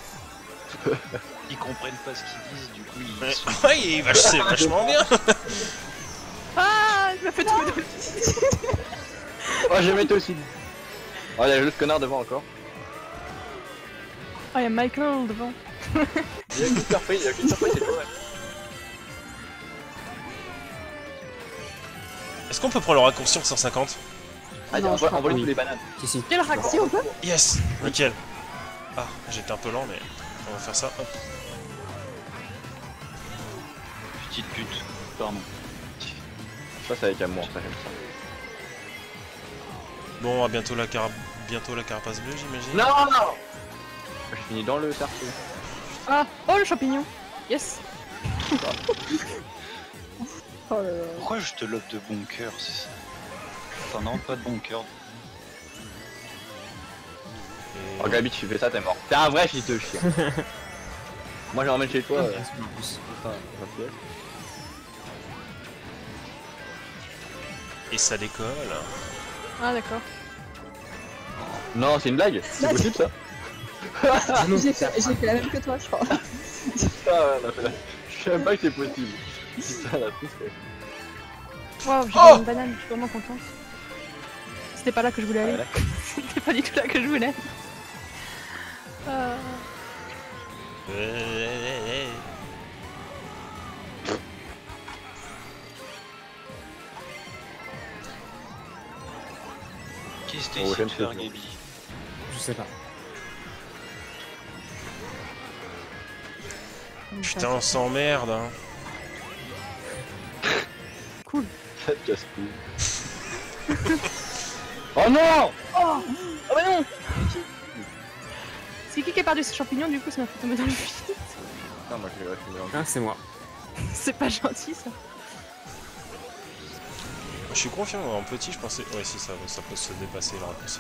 Ils comprennent pas ce qu'ils disent, du coup ils Ouais, sont... ouais, il est vach- c'est vachement bien. Ah, il m'a fait tomber dans le Oh, j'ai mis toi aussi. Oh, il y a le connard devant encore. Ah, il y a Michael devant. Il y a une surprise, il y a une surprise, c'est tout, ouais. Est-ce qu'on peut prendre le raccourci en cent cinquante? Ah, Non, je on crois envoie pas. tous les bananes. Si, si. Quel rack Si, on peut. Yes, nickel. Ah, j'étais un peu lent, mais on va faire ça. Hop. Petite pute, pardon. Ça, c'est avec amour, ça, comme ça. Bon, à bientôt la car... bientôt la carapace bleue, j'imagine. Non, non. J'ai fini dans le cercle. Ah, oh le champignon. Yes. Oh là là. Pourquoi je te lobe de bon cœur, c'est ça? Enfin non, pas de bon cœur. Et- Oh, Gabi, tu fais ça, t'es mort. T'es un vrai fils de chien. Moi, je ramène chez toi. euh, En plus. enfin, un piège. Et ça décolle. Ah, d'accord. Non, c'est une blague. C'est possible, ça? J'ai fait, j'ai fait la même que toi, je crois. Ah, ouais, on a fait la- Je savais pas que c'est possible. Putain, la pousse, ouais. Waouh, j'ai Oh gagné une banane, je suis vraiment contente. C'était pas là que je voulais aller. Ouais. C'était pas du tout là que je voulais. Euh... Euh, Qu'est-ce que t'as Oh, essayé j'aime de faire, ce jeu. Gabi? Je sais pas. Putain, on s'emmerde. Hein. Cool. Ça te casse tout. Oh non! Oh bah non. C'est qui qui a perdu ses champignons, du coup ça m'a fait tomber dans le vide. Non, moi, je vais rester mélanger. Ah, c'est moi. C'est pas gentil ça. Je suis confiant, en petit, je pensais. Ouais, si, ça, ça peut se dépasser le raccourci.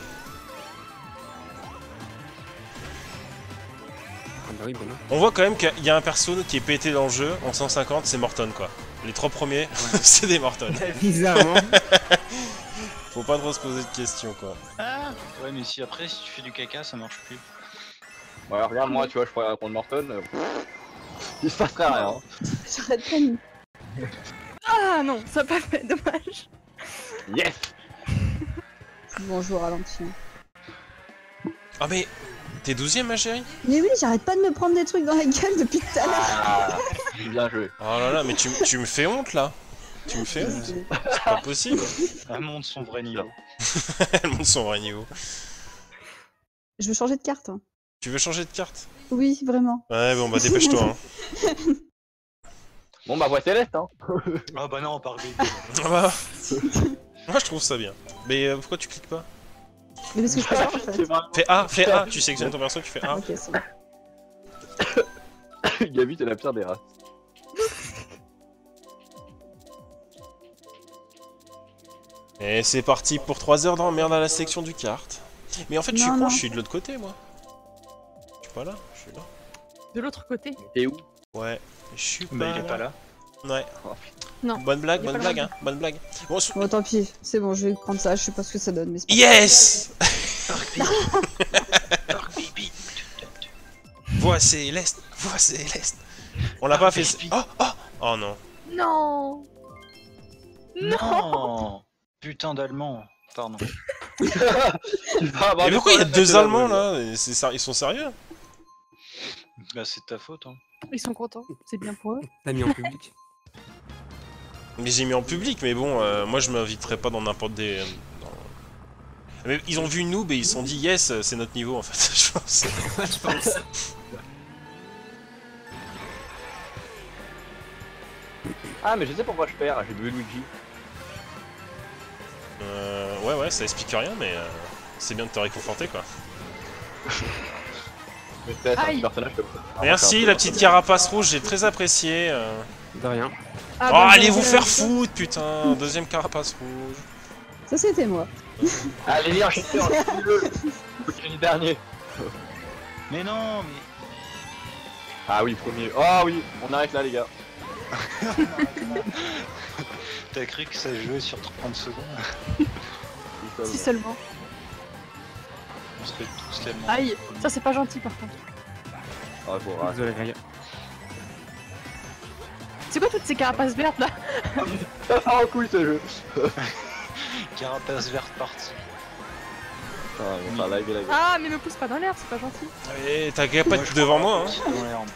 Ah bah oui, bah non. On voit quand même qu'il y a un perso qui est pété dans le jeu en cent cinquante, c'est Morton quoi. Les trois premiers, c'est des Morton. Bizarrement. Faut pas trop se poser de questions quoi. Ah ouais, mais si après, si tu fais du caca, ça marche plus. Bon, alors, regarde, moi, tu vois, je pourrais répondre Morton. euh, Il se passerait rien. Hein. J'arrête pas de... Ah non, ça a pas fait, dommage. Yes! Bon, je vous ralentis. Ah mais, t'es douzième ma chérie? Mais oui, j'arrête pas de me prendre des trucs dans la gueule depuis tout à l'heure. Ah, bien joué. Oh là là, mais tu, tu me fais honte là. Tu me fais honte, c'est pas possible. Elle monte son vrai niveau. Elle monte son vrai niveau. Je veux changer de carte. hein. Tu veux changer de carte? Oui, vraiment. Ouais, bon bah dépêche-toi. Hein. Bon, bah, voix céleste, hein. Ah bah non, par Gabi. Ah bah. Moi je trouve ça bien. Mais euh, pourquoi tu cliques pas? Mais parce que je peux pas en fait. C'est vraiment- Fais A, fais A, tu sélectionnes ton perso, tu fais A. Ok, c'est bon. Gabi, t'es la pire des races. Et c'est parti pour trois heures d'emmerde à la sélection du kart. Mais en fait, je suis Non, con, non. je suis de l'autre côté moi. Je suis pas là, je suis là. De l'autre côté. T'es où? Ouais, je suis pas Bah il est pas là. Ouais. Oh, Non. Bonne blague, Il est bonne pas blague, loin. hein, bonne blague. Bon, sou- Bon, tant pis. C'est bon, je vais prendre ça. Je sais pas ce que ça donne, mais c'est pas yes. Dark Baby. Voix céleste, voix céleste. On l'a pas fait. Baby. Oh, oh, oh non. Non. Non. Non. Putain d'allemand. Pardon. Tu vas avoir Mais des pourquoi il y a problèmes deux avec Allemands la- là? C'est ser- Ils sont sérieux? Bah, c'est de ta faute, hein. Ils sont contents, c'est bien pour eux. T'as mis en public. Mais j'ai mis en public, mais bon, euh, moi je m'inviterai pas dans n'importe des. dans- Mais ils ont vu Noob et ils se sont dit yes, c'est notre niveau en fait, je pense. Je pense. Ah, mais je sais pourquoi je perds, j'ai vu Luigi. Euh, ouais, ouais, ça explique rien, mais euh, c'est bien de te réconforter quoi. Mais c'est un Aïe. personnage comme ça. Merci la petite carapace rouge, j'ai très apprécié. euh. De rien. Ah, Oh, bah, allez bah, vous bah, faire bah, foutre, putain! Deuxième carapace rouge. Ça, c'était moi. Allez, enchaînez, enchaînez-le. Faut qu'il finisse dernier. Mais non, mais. Ah oui, premier. Oh oui, on arrête là, les gars. T'as cru que ça jouait sur trente secondes? Si seulement. On serait tous tellement. Aïe, ça c'est pas gentil par contre. Ah, faut arrêter. Désolé, Greg. C'est quoi toutes ces carapaces vertes là? Ça part en couille ce jeu. Carapace verte partie. Ah, on va faire live et live. Ah, mais me pousse pas dans l'air, c'est pas gentil. Et t'as qu'à pas être devant moi, hein. Dans l'herbe.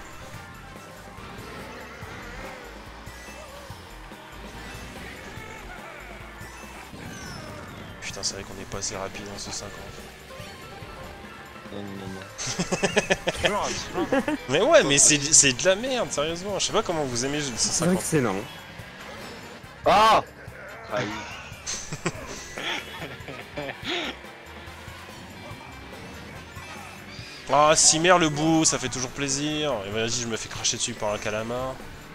Putain, c'est vrai qu'on est pas assez rapide en ce cinquante. Non, non, non. Toujours, toujours. Mais ouais, mais c'est c'est de la merde, sérieusement. Je sais pas comment vous aimez ce C'est vrai que cinquante. c'est lent. Ah Ah oui. Ah, Cimer le bout, ça fait toujours plaisir. Et vas-y, je me fais cracher dessus par un calamar.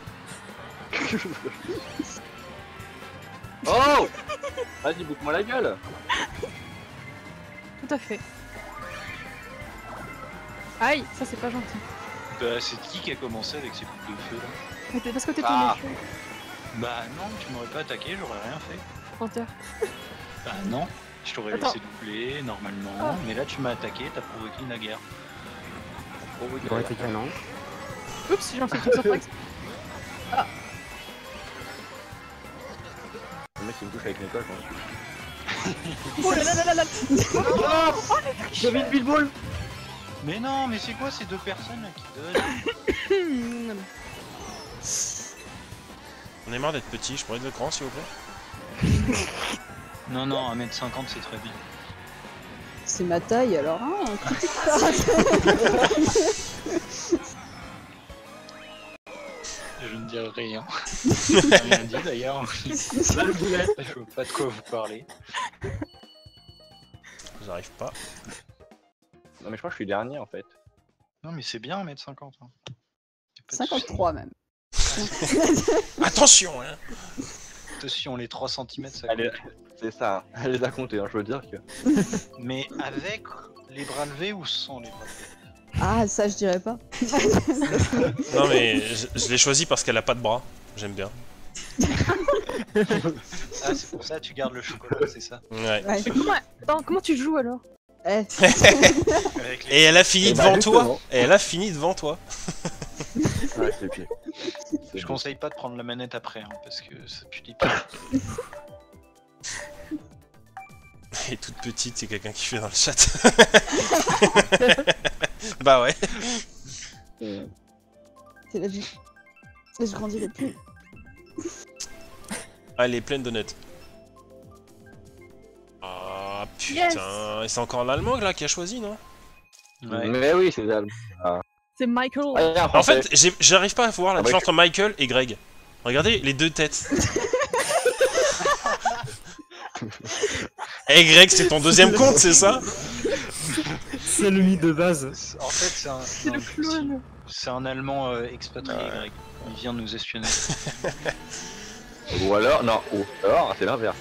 Oh Vas-y, boucle-moi la gueule. Tout à fait. Aïe, ça c'est pas gentil. Bah, c'est qui qui a commencé avec ces boucles de feu là? Mais t'es- parce que t'es Ah. tombé chaud, Bah, non, tu m'aurais pas attaqué, j'aurais rien fait. menteur. Bah, non, je t'aurais Attends. laissé doubler normalement, Ah. mais là tu m'as attaqué, t'as provoqué une guerre. Oh oui, Il aurait été canon. Oups, j'ai lancé le truc sur Fox. Le mec il me touche avec une école, je pense. Oh là là là là là. J'ai mis une billboule. Mais non, mais c'est quoi ces deux personnes là qui donnent? On est marre d'être petit, je pourrais être grand s'il vous plaît. Non, non, un mètre cinquante c'est très bien. C'est ma taille alors, hein, critique pas. Je ne dirai rien. J'ai rien dit d'ailleurs. Je vois pas de quoi vous parlez. J'arrive pas. Non, mais je crois que je suis dernier en fait. Non, mais c'est bien un mètre cinquante. Hein. Y a pas de cinquante-trois même. Attention, hein. souci. Attention, les trois centimètres ça Allez, compte. c'est ça, elle les a comptés, hein, je veux dire que. Mais avec les bras levés ou sans les bras levés? Ah, ça, je dirais pas. Non mais je, je l'ai choisi parce qu'elle a pas de bras. J'aime bien. Ah, c'est pour ça que tu gardes le chocolat, c'est ça? Ouais. Ouais. Mais comment... Attends, comment tu joues alors? Eh, Avec les... Et elle a fini Eh bah, devant justement. toi. Et elle a fini devant toi. Ouais, c'est pire. Je conseille pas de prendre la manette après, hein, parce que ça pue les pieds. Et toute petite, c'est quelqu'un qui fait dans le chat. Bah ouais. c'est la vie. Et je grandirai plus. Elle est pleine de notes. Ah putain. Et c'est encore l'allemand là qui a choisi, non? Ouais. Mais oui, c'est ça. C'est Michael. Ah, il y a un En Français. fait, j'ai- j'arrive pas à voir la Ah bah, différence entre Michael et Greg. Regardez les deux têtes. Eh Greg, c'est ton deuxième compte, c'est ça? C'est le mythe de base. En fait, c'est un, C'est le non, clown. c'est un Allemand euh, expatrié, Ouais. Greg. Il vient nous espionner. Ou alors, non, ou alors, c'est l'inverse.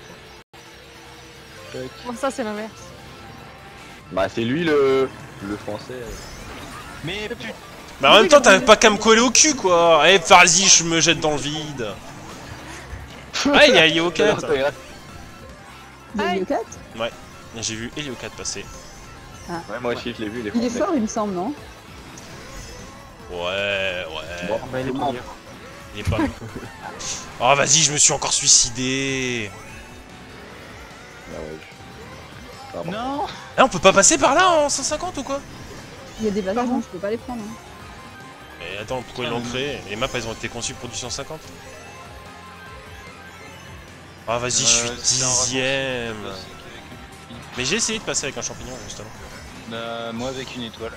Bon, ça c'est l'inverse. Bah, c'est lui le. le français. Mais tu... Bah en même temps, t'avais pas qu'à me coller au cul quoi. Eh vas-y, je me jette dans le vide. Ah, il y a Heliocat. Il y a Aïe. Yokat. J'ai vu Heliocat passer. Ouais, moi aussi, je l'ai vu, il est Il est français. fort, il me semble, non? Ouais, ouais. Bon. Bah, il est premier. Il est pas. Oh vas-y, je me suis encore suicidé. Ah ouais. Pardon. Non. Ah, on peut pas passer par là en cent cinquante ou quoi? Il y a des passages où je peux pas les prendre. Hein. Mais attends, pourquoi ils l'ont créé? Les maps elles ont été conçues pour du cent cinquante. Ah vas-y, je suis Euh, c'est un raccourci dixième. classique avec une- Mais j'ai essayé de passer avec un champignon justement. Bah, moi avec une étoile.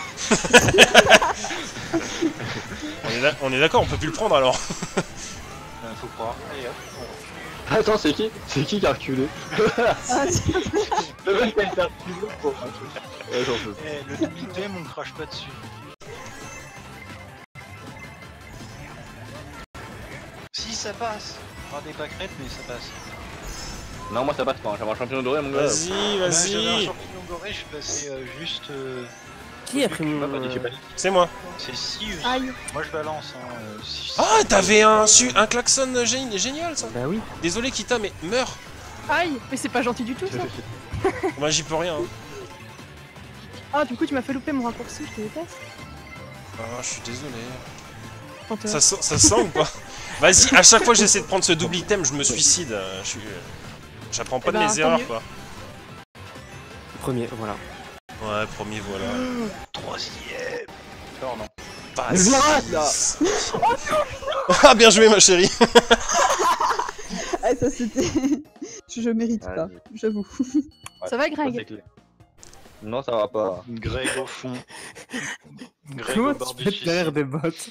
On est d'a- on est d'accord, on peut plus le prendre alors. Euh, faut croire. Allez hop. Attends, c'est qui? C'est qui qui a reculé? Ah, tiens. Le mec a été reculé pour un truc. Ouais, j'en peux. Eh, le double thème, on crache pas dessus. Si ça passe. Par des pâquerettes, mais ça passe. Non, moi ça passe pas, j'avais un champignon doré, mon gars. Vas-y, Là, j'avais un vas-y. champignon doré, je suis passé euh, juste. euh, Qui a pris Tu mon. m'as pas dit, j'ai pas dit. C'est moi. C'est Sius. Aïe. Moi je balance. Hein, euh, si- Ah, t'avais un, su- un klaxon gé- génial ça. Bah oui. Désolé Kita, mais meurs. Aïe. Mais c'est pas gentil du tout ça. Moi j'y peux rien. hein. Ah, du coup, tu m'as fait louper mon raccourci, je te déteste. Ah, je suis désolé. Menteur. Ça, sent- ça sent ou pas? Vas-y, à chaque fois que j'essaie de prendre ce double item, je me suicide. euh, Je suis. J'apprends pas Eh de ben, mes tant erreurs mieux. quoi. Premier, voilà. Ouais, premier voilà. Troisième. Non, non. Pas Mais arrête, là. Ah, bien joué ma chérie. Ah, ça c'était. je, je mérite Vas-y. pas, j'avoue. Ça va, Ça, Greg? c'est clair. Non, ça va pas. Greg au fond. Greg Comment au bord tu du peux être derrière des bottes?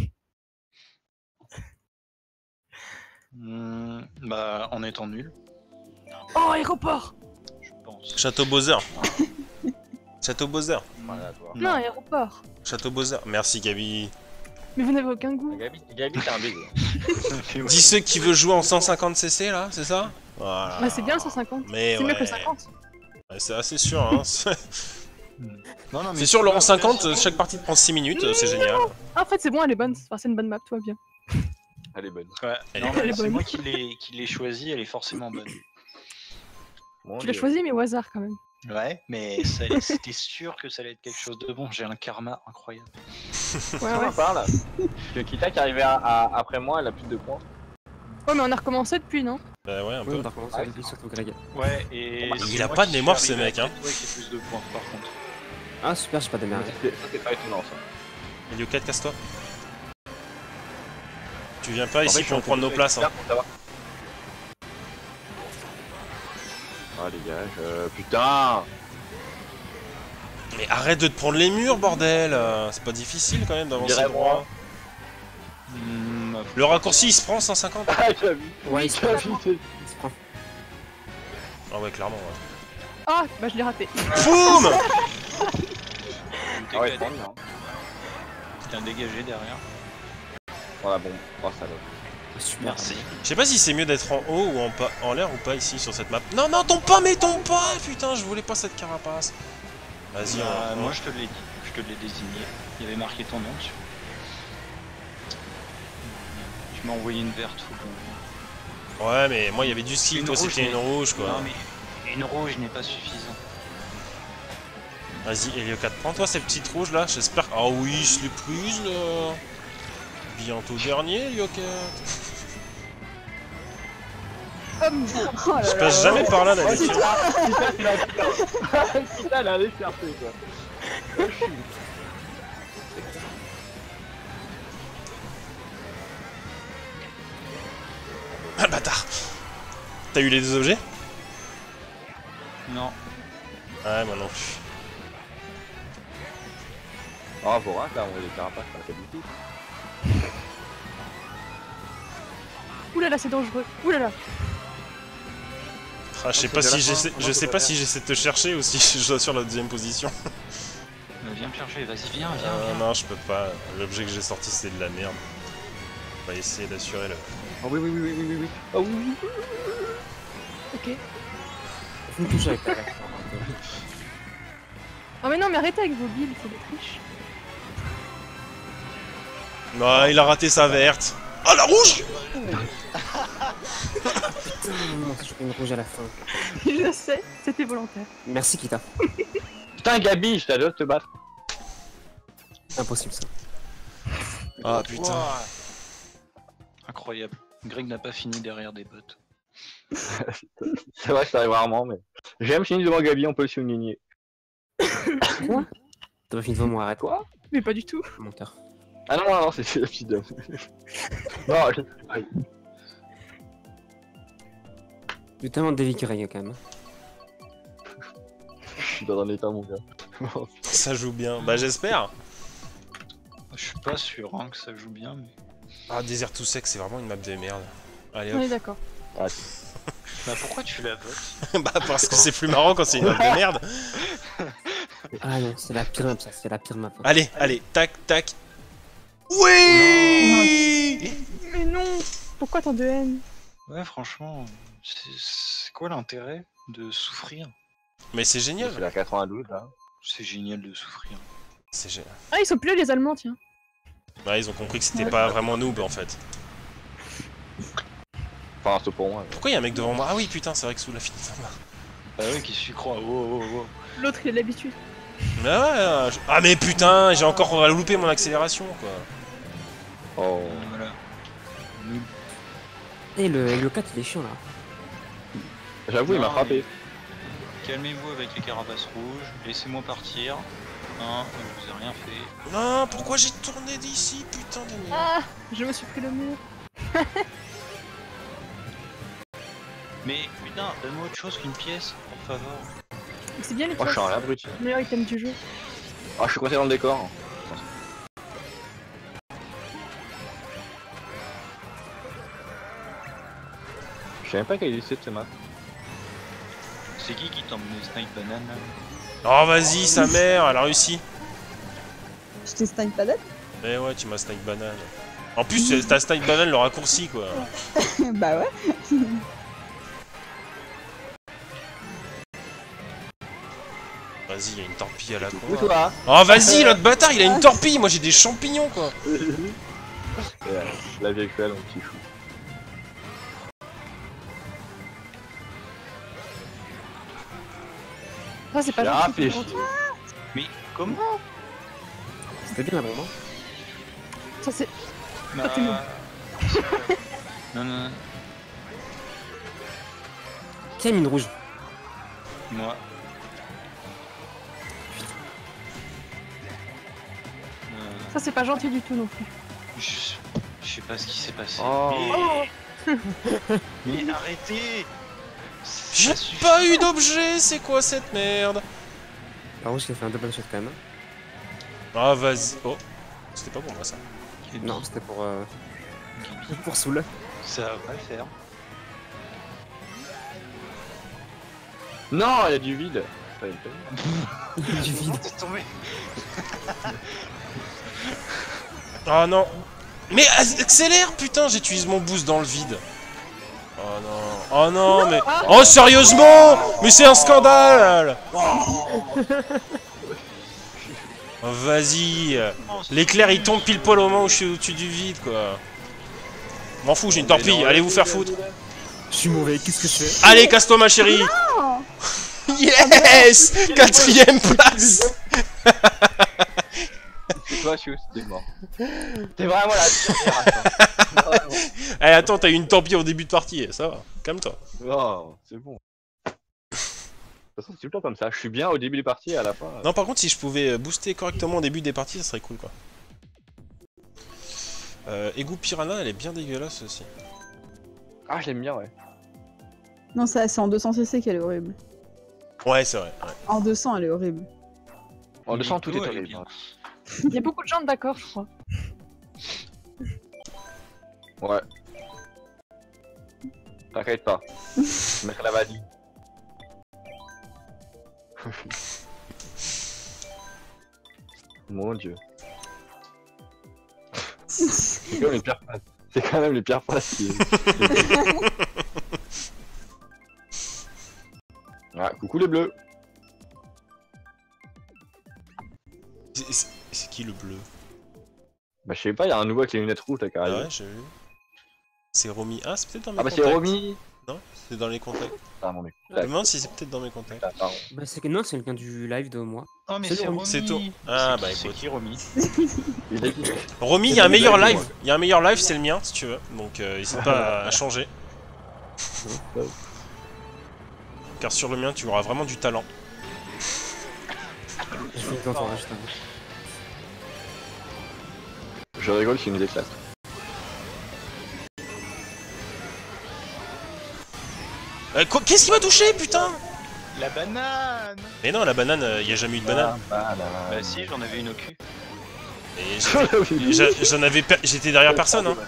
Hmm, bah, en étant nul, Oh, aéroport. je pense. Château Bowser. Château Bowser. Voilà, toi. Non, aéroport. Château Bowser. Merci Gabi. Mais vous n'avez aucun goût. Gabi, Gabi, t'es un big. Dis ceux qui veulent jouer en cent cinquante C C là, c'est ça? Voilà. Bah, c'est bien le cent cinquante. Mais C'est mieux que le ouais. cinquante. Ouais, c'est assez sûr hein. C'est Non, non, mais c'est sûr, Laurent là, cinquante, là, chaque partie prend six minutes, c'est génial. Ah, en fait, c'est bon, elle est bonne. Enfin, c'est une bonne map, tout va bien. Elle est bonne. Ouais, Elle non, est mais bonne. c'est moi qui l'ai qui l'ai choisi, elle est forcément bonne. Mon Tu l'as Dieu. choisi, mais au hasard quand même. Ouais, mais ça allait- c'était sûr que ça allait être quelque chose de bon. J'ai un karma incroyable. Ouais, On ouais. en parle. Que Kita qui arrivait à, à- après moi, elle a plus de points. Ouais, mais on a recommencé depuis, non? Bah ouais, un Oui, peu. on a recommencé Ah, depuis, surtout Greg. Ouais, et. Il c'est a moi pas qui de mémoire, suis ce arrivé mec, à hein. Ouais, qui a plus de points par contre. Ah super, j'ai pas de merde. Ça, c'est- ça, c'est pas étonnant ça. Elio quatre, casse-toi. Tu viens pas ici En fait, pour je suis prendre nos en places. Hein. pour savoir. Ah, dégage. Euh, putain. Mais arrête de te prendre les murs, bordel. euh, C'est pas difficile quand même d'avancer Dirais droit. Hmm, Le raccourci il se prend cent cinquante. Ah, j'ai vu. Ouais, il se J'ai prend. vu. c'est- Il se prend. Ah ouais, clairement. Ouais. Ah, bah je l'ai raté. Boum. Ah ouais, prends bien. Bien dégagé derrière. Voilà, bon. Oh, salope. Super. Merci. Je sais pas si c'est mieux d'être en haut ou en, pa- en l'air ou pas ici sur cette map. Non, non, tombe pas, mais tombe pas. Putain, je voulais pas cette carapace. Vas-y, Euh, on- on- moi je te l'ai dit, je te l'ai désigné. Il y avait marqué ton nom dessus. Tu m'as envoyé une verte, faut qu'on- Ouais, mais moi il y avait du skill, Une toi rouge, c'était une mais- rouge quoi. Non mais une rouge n'est pas suffisant. Vas-y, Elio quatre, prends-toi cette petite rouge là, j'espère. Ah oui, je l'ai prise là. Bientôt dernier, Elio quatre. Hum. Oh là Je là passe là. jamais par là d'habitude. Kita, il a Kita, elle a légèreté quoi. Ah bâtard. T'as eu les deux objets? Non. Ouais, moi non plus. Ah, Vorak, là, on voit les carapaces, ça fait du tout. Ouh là là, c'est dangereux. Ouh là là. Ah, je sais c'est pas de la si fin, j'essaie, comment je ça sais va pas faire si j'essaie de te chercher ou si je dois sur la deuxième position. Euh, Viens me chercher, vas-y viens, viens, Euh, viens. non, je peux pas. L'objet que j'ai sorti c'était de la merde. On va essayer d'assurer le. Oh oui, oui, oui, oui, oui, oui, oui. Oh oui, oui. Ok. Faut me toucher avec ta carte. Oh mais non, mais arrêtez avec vos billes, c'est des triches. Non, il a raté sa verte. Oh la rouge! Putain, on s'est chopé une rouge à la fin. Je sais, c'était volontaire. Merci Kita. Putain, Gabi, je t'adore te battre. Impossible ça. Ah putain. Ouah. Incroyable. Greg n'a pas fini derrière des bottes. C'est vrai que ça arrive rarement, mais. J'aime finir devant Gabi, on peut le souligner. Quoi? T'as pas fini devant moi, arrête. Quoi? Mais pas du tout. Menteur. Ah non, non, non, c'est la petite dame. Non, je... Je suis tellement dévigré quand même. je suis dans un état, mon gars. Ça joue bien. Bah j'espère. Je suis pas sûr hein, que ça joue bien, mais. Ah, désert tout sec, c'est vraiment une map de merde. Allez On hop. est d'accord. Ah, Bah pourquoi tu la votes? Bah parce que c'est plus marrant quand c'est une map de merde. Ah non, c'est la pire map ça, c'est la pire map. Allez, allez, tac, tac. Oui. Mais non! Pourquoi tant de haine? Ouais, franchement, c'est c'est quoi l'intérêt de souffrir? Mais c'est c'est génial. la quatre-vingt-douze là. C'est génial de souffrir. C'est génial. Ah, ils sont plus là, les Allemands, tiens. Bah ils ont compris que c'était pas vraiment noob en fait. Enfin, c'est pour moi. Mais... Pourquoi il y a un mec devant moi? Ah oui putain, c'est vrai que sous la fini. Bah ouais, qui s'y croit? Oh, oh, oh. L'autre, il a l'habitude. Mais ouais, je- ah mais putain, j'ai encore loupé mon accélération quoi. Oh. Voilà. Et le, le quatre il est chiant là. J'avoue, il m'a Non, frappé. Calmez-vous avec les carapaces rouges, laissez-moi partir. Hein, je vous ai rien fait. Non, pourquoi j'ai tourné d'ici, putain de merde. Ah! Je me suis pris le mur. Mais putain, donne-moi autre chose qu'une pièce, pour favor. C'est bien les Moi, je pièces. suis un abruti. Le meilleur item du jeu. Ah, je suis coincé dans le décor. Je sais même pas quelle est cette map. C'est qui qui t'a emmené Snipe Banane là? Oh vas-y, sa mère, elle a réussi. Je t'ai snipe pas d'être. Mais ouais, tu m'as snipe banane. En plus, c'est- t'as snipe banane le raccourci quoi. Bah ouais. Vas-y, il y a une torpille à la con. Où là. toi? Oh vas-y, l'autre bâtard, il a une torpille, moi j'ai des champignons quoi. Et, euh, La vie actuelle, mon petit chou. Ah, c'est pas J'ai gentil. réfléchi. Mais comment? C'était bien vraiment. Ça, c'est. Bah... t'es nul. Non, non, non, Qui a mis une rouge? moi. Euh, Ça, c'est pas gentil du tout non plus. je... je sais pas ce qui s'est passé. Oh. Mais... Mais arrêtez! J'ai Ça suffit. pas eu d'objet, c'est quoi cette merde? La rouge qui a fait un double shot quand même. Ah vas-y. Oh, c'était pas pour moi ça. Non, c'était pour. Euh... pour Soul. Ça va pas le faire. Non, il y a du vide. Pas une peine. Du vide. T'es tombé. Oh non. Mais accélère putain, j'utilise mon boost dans le vide. Oh non. Oh non, mais... Oh sérieusement? Mais c'est un scandale. Oh, vas-y. L'éclair il tombe pile poil au moment où je suis au-dessus du vide quoi. M'en fous, j'ai une torpille, allez vous faire foutre. Je suis mauvais, qu'est-ce que je fais? Allez, casse-toi ma chérie. Yes. Quatrième place. C'est toi, Chus, t'es mort. T'es vraiment la pire. Eh attends, t'as eu une torpille au début de partie, ça va, calme-toi. Oh, c'est bon. De toute façon, c'est tout le temps comme ça. Je suis bien au début des parties et à la fin. Non, par contre, si je pouvais booster correctement au début des parties, ça serait cool quoi. Euh, Égout Piranha, elle est bien dégueulasse aussi. Ah, je l'aime bien, ouais. Non, ça, c'est en deux cents cc qu'elle est horrible. Ouais, c'est vrai. Ouais. En deux cents, elle est horrible. En deux cents, tout est elle est horrible. bien. Il y a beaucoup de gens d'accord, je crois. Ouais. T'inquiète pas. Mec la vanille. Mon dieu. C'est quand même les pires phrases. C'est quand même les pires phrases qui... Ah, coucou les bleus. C'est- C'est c'est qui le bleu? Bah je sais pas, y'a un nouveau avec les lunettes rouges là qui Ah arrive. ouais, j'ai vu. C'est Romy. Ah, c'est peut-être dans mes Ah bah c'est contacts. Romy. C'est dans les contacts. Ah mon mec. Je me demande si c'est peut-être dans mes contacts. Ah, pardon. Bah, c'est que non, c'est quelqu'un du live de moi. Oh mais C'est c'est Romy. Romy. C'est toi. Ah, C'est bah, qui- C'est écoute. qui Romy? Il est qui? Romy, il y a un meilleur live. Il y a un meilleur live, c'est le mien si tu veux. Donc, euh, n'hésite pas à- à changer. Car sur le mien, tu auras vraiment du talent. Je vais t'entendre juste un peu. Je rigole s'il nous éclate. Euh, quoi- Qu'est-ce qui m'a touché, putain? La banane. Mais non, la banane, il y a jamais eu de banane. Ah, Bah si, j'en avais une au cul. Et j'ai- j'a- j'en avais, per- j'étais derrière personne, hein.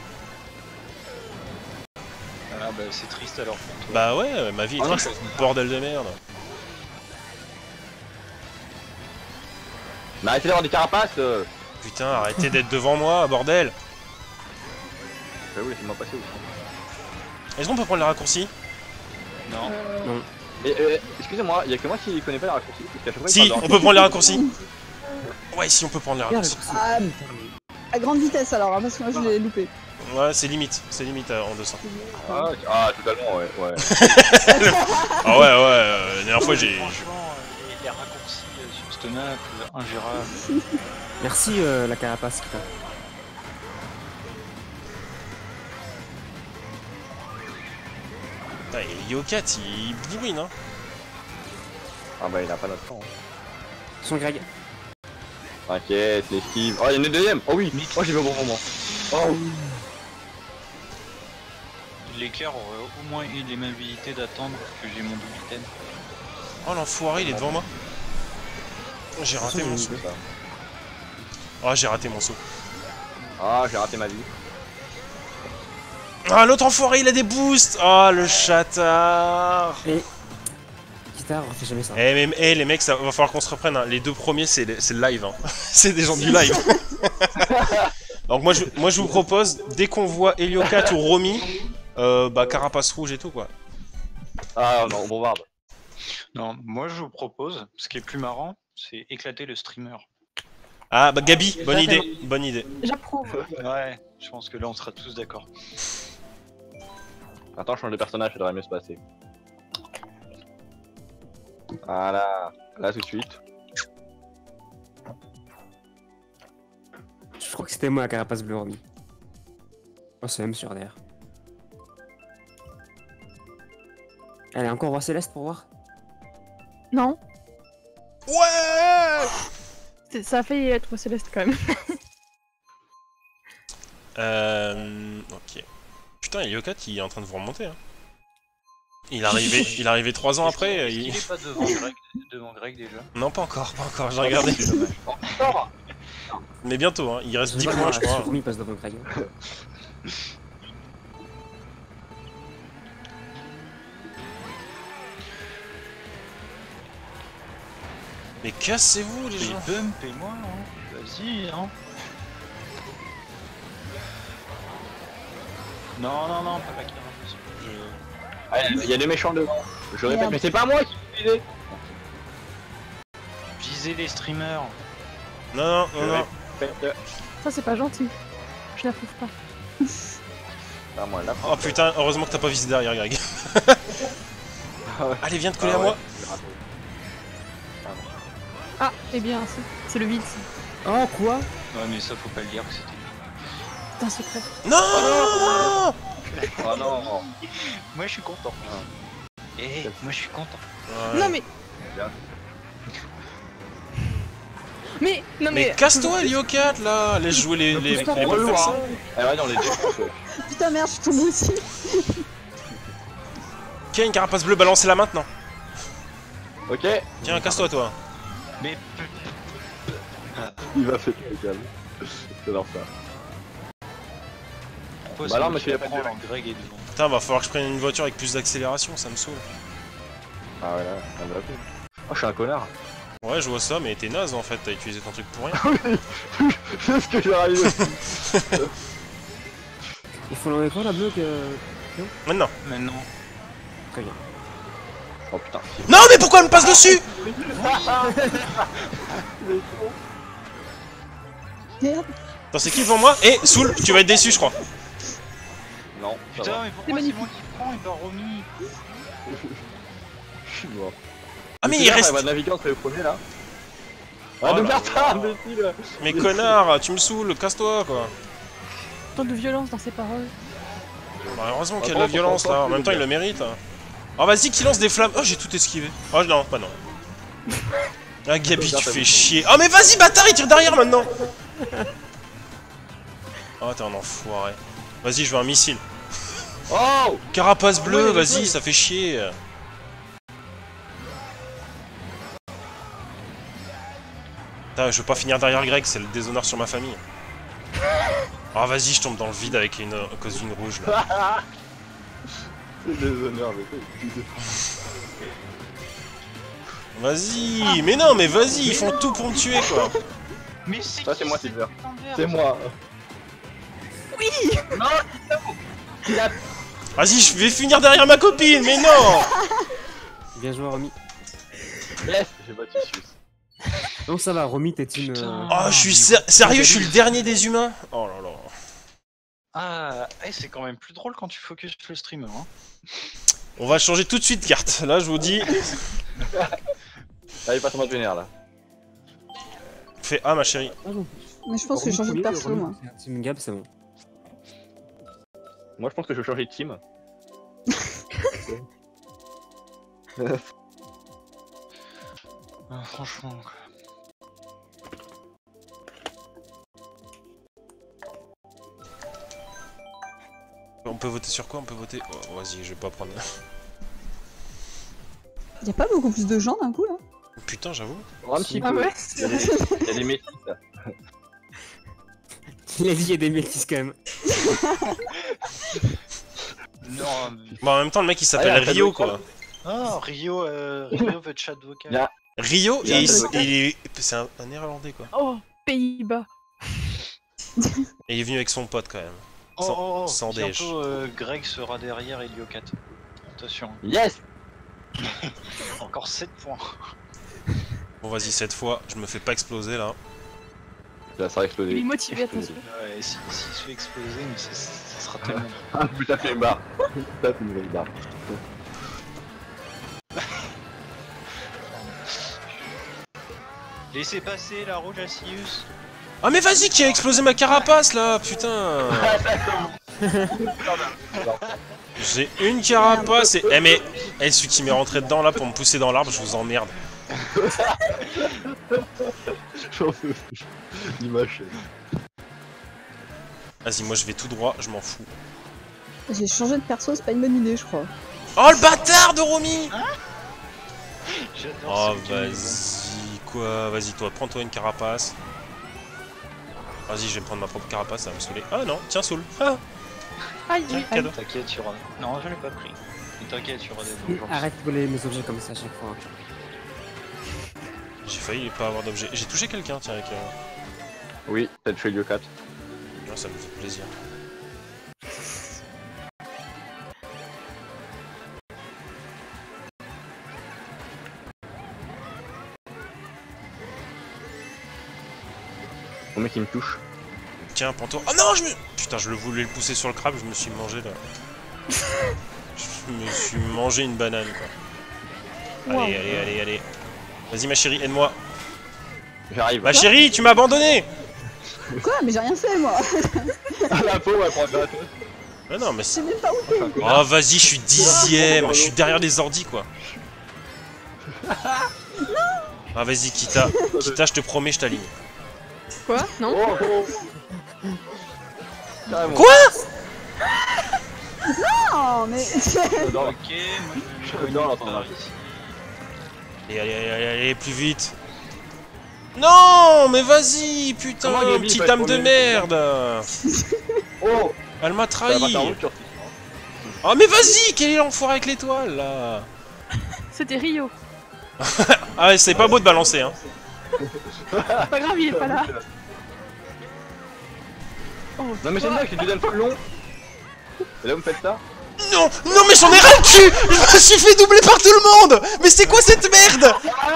Ah bah c'est triste alors pour toi. Bah ouais, euh, ma vie est Ah non, triste. Bordel de merde. Mais arrêtez d'avoir des carapaces euh. Putain, arrêtez d'être devant moi, bordel. J'avoue, laissez-moi passer aussi. Est-ce qu'on peut prendre le raccourci? Non. Et euh, excusez-moi, y'a que moi qui connais pas les raccourcis. Parce qu'à chaque fois, il Si, parle on de- peut prendre les raccourcis. Ouais, si, on peut prendre les Regarde, raccourcis. Ah, à grande vitesse alors, hein, parce que moi je l'ai loupé. Ouais, c'est limite, c'est limite euh, en deux cents. Ah, ah, totalement, ouais, ouais. Ah ouais, ouais, euh, la dernière fois j'ai... Franchement, euh, les, les raccourcis euh, sur cette map, euh, ingérables. Merci euh, la carapace, putain. Putain, et Yokat, il bourrine, hein. Ah bah, il a pas notre temps. Hein. Son Greg. T'inquiète, l'esquive. Oh, il y en a une deuxième. Oh oui, oh, j'ai vu au bon moment. Oh oui. L'éclair aurait au moins eu l'aimabilité d'attendre que j'ai mon double item. Oh l'enfoiré, il est devant moi. J'ai raté mon saut. Oh, j'ai raté mon saut. Ah, j'ai raté ma vie. Ah, l'autre enfoiré, il a des boosts. Oh, le chatard. Et... Guitare, on fait jamais ça. Eh, mais eh, les mecs, ça va falloir qu'on se reprenne. Hein. Les deux premiers, c'est le, c'est le live. Hein. C'est des gens du live. Donc moi je, moi, je vous propose, dès qu'on voit Heliocat ou Romy, euh, bah carapace rouge et tout, quoi. Ah non, on bombarde. Non, moi je vous propose, ce qui est plus marrant, c'est éclater le streamer. Ah, bah Gabi, bonne idée, bonne idée. J'approuve. Ouais, je pense que là on sera tous d'accord. Attends, je change de personnage, ça devrait mieux se passer. Voilà, là tout de suite. Je crois que c'était moi la carapace bleue Romy. Oh, c'est même sur l'air. Allez, encore roi céleste pour voir. Non. Ouais. C'est- Ça a failli être céleste quand même. Euh... Ok. Putain, Heliocat, il est en train de vous remonter, hein. Il est arrivé, il est arrivé trois ans après. Est-ce il- qu'il est pas devant Greg, devant Greg déjà? Non, pas encore, pas encore, j'ai regardé. Oh, Mais bientôt, hein. Il reste dix pas points, moi, je crois. Romy passe devant Greg. Mais cassez-vous, les Mais gens. bumpez-moi, hein. Vas-y, hein. Non, non, non, pas la carapace. Je... ah, il y a des méchants devant. Je répète, Merde. mais c'est pas moi qui l'ai utilisé. Visez les streamers. Non, non, non, non. Répète. Ça c'est pas gentil. Je l'approuve pas. Ah, moi là. Oh putain, heureusement que t'as pas visé derrière, Greg. Ah ouais. Allez, viens te coller Ah à moi. ouais, j'ai raté. Ah, eh bien, c'est- c'est le vide. Oh, quoi? Ouais, mais ça faut pas le dire que c'était. C'est un secret. Non. Oh non. Moi je suis content. Eh, moi je suis content. Ouais. Non mais. Bien. Mais non Mais mais. casse-toi, Heliocat, là. Laisse jouer les, les, les Pousse-toi, bonnes relou, hein. personnes. Ah ouais, non, les défenses. ouais. Putain merde, je tombe aussi. Tiens, une carapace bleue, balancez-la maintenant. Ok. Tiens, casse-toi, toi. Mais Il va faire le câble. J'adore ça. pourquoi Bah ça alors, me monsieur, fait y a pas de prendre en Greg est devant? Putain, va falloir que je prenne une voiture avec plus d'accélération, ça me saoule. Ah ouais, là, ça me va plus. Oh, je suis un connard. Ouais, je vois ça, mais t'es naze en fait, t'as utilisé ton truc pour rien. C'est ce que j'ai réalisé. Il faut l'enlever quoi la bleue que. Maintenant. Maintenant. Très bien. Oh putain. Non, mais pourquoi elle me passe dessus? Merde. Attends, c'est qui devant moi? Eh, Soul, tu vas être déçu, je crois. Non, ça Putain, va. mais pourquoi c'est moi qui prends et pas Romy? Je suis mort. Ah, mais C'est il là, reste. Elle va naviguer entre les premiers là. Oh Ah, de là faire là. ça, imbécile. Mais connard, tu me saoules, casse-toi quoi. Tant de violence dans ses paroles. Bah, heureusement qu'il y a de la violence là, en même temps il le mérite. Hein. Oh vas-y qu'il lance des flammes. Oh j'ai tout esquivé. Oh non, pas non. Ah Gabi tu fais chier. Oh mais vas-y bâtard il tire derrière maintenant. Oh t'es un enfoiré. Vas-y je veux un missile. Oh Carapace bleue, ouais, vas-y ouais. ça fait chier. Putain, je veux pas finir derrière Greg, c'est le déshonneur sur ma famille. Oh vas-y je tombe dans le vide avec une à cause d'une rouge là. C'est déshonneur, mais Vas-y, mais non mais vas-y, ils font tout pour me tuer quoi. Mais c'est Ça, qui c'est moi, ce Silver. putain de verre c'est moi. Vas-y, je vais finir derrière ma copine, mais non. Bien joué, Romy. Yes, j'ai battu Sius. Non, ça va, Romy, t'es une. Putain. Oh, je suis ser- sérieux, je suis le dernier des humains. Oh là là. Ah, eh, c'est quand même plus drôle quand tu focus le streamer. Hein. On va changer tout de suite de carte. Là, je vous dis. Allez, passe en mode vénère là. Fais A, ma chérie. Ah non. Mais je pense que j'ai changé de perso, moi. Team Gab, c'est bon. Moi, je pense que je vais changer de team. Ah, franchement. On peut voter sur quoi? On peut voter. Oh, vas-y, je vais pas prendre. Y'a pas beaucoup plus de gens d'un coup là? Putain, j'avoue. Un petit Ah peu. ouais Il y a des, il y a des métis là. Il a dit qu'il y a des métis quand même. Non, mais... Bon, en même temps, le mec il s'appelle Ah, il y a un Rio cadeau quoi. Ah, Rio, euh, Rio veut chat vocal. Y'a- Rio, Il y a et un il, cadeau. il est. C'est un, un néerlandais quoi. Oh, Pays-Bas. Et il est venu avec son pote quand même. Oh, Sans- oh, oh, sans déj. bientôt euh, Greg sera derrière Heliocat. Attention, Yes. encore sept points. Bon, vas-y, cette fois, je me fais pas exploser là. Là, ça va Il est exploser. motivé, attention. Ouais, si, si se fait exploser, mais ça, ça sera tellement... Ah putain, fait une barre. Putain, c'est une nouvelle barre. Laissez passer la rouge à Sius. Ah, mais vas-y, qui a explosé ma carapace là, putain. J'ai une carapace et. Eh, mais. Eh, celui qui m'est rentré dedans là pour me pousser dans l'arbre, je vous emmerde. L'image. Vas-y, moi je vais tout droit, je m'en fous. J'ai changé de perso, c'est pas une bonne idée, je crois. Oh le bâtard de Romy. J'adore Oh, ce mécanisme. vas-y, quoi. Vas-y, toi, prends-toi une carapace. Vas-y, je vais prendre ma propre carapace, ça va me saouler. Ah non, tiens, saoule. Ah, Aïe, tiens, aïe. cadeau. T'inquiète, tu auras... Non, je l'ai pas pris. Mais t'inquiète, tu auras des vengeances. Arrête de voler mes objets comme ça à chaque fois. J'ai failli pas avoir d'objet. J'ai touché quelqu'un, tiens, avec. Euh... Oui, t'as tué Heliocat. Non, ça me fait plaisir. Le mec il me touche. Tiens, prends-toi. Oh non, je me. Putain, je le voulais le pousser sur le crabe, je me suis mangé là. Je me suis mangé une banane quoi. Allez, allez, allez, allez. Vas-y, ma chérie, aide-moi. J'arrive. Ma chérie, tu m'as abandonné. Quoi? Mais j'ai rien fait moi! Ah, la peau, elle prend gratos. Ah non, mais Je c'est. sais même pas où t'es! Oh, vas-y, je suis dixième. Je suis derrière les ordis quoi. Ah, vas-y, Kita. Kita, je te promets, je t'aligne. Quoi? Non? Oh, oh. Carrément. Quoi? Non, mais. Non, Ok, moi je... Euh, non, non, attends, par non. ici. Allez, allez, allez, allez, allez, plus vite. Non, mais vas-y, putain, Comment Gabi petite va âme être de premier, merde. Oh, Elle m'a ça va trahi. faire rupture. Oh, mais vas-y, quel est l'enfoiré avec l'étoile là? C'était Rio. Ah ouais, c'est pas beau de balancer, hein. C'est pas grave, il est pas là. Oh, Non mais c'est une blague, j'ai du delta long. Et là vous me faites ça? Non, non, mais j'en ai ras le cul. Je me suis fait doubler par tout le monde. Mais c'est quoi cette merde?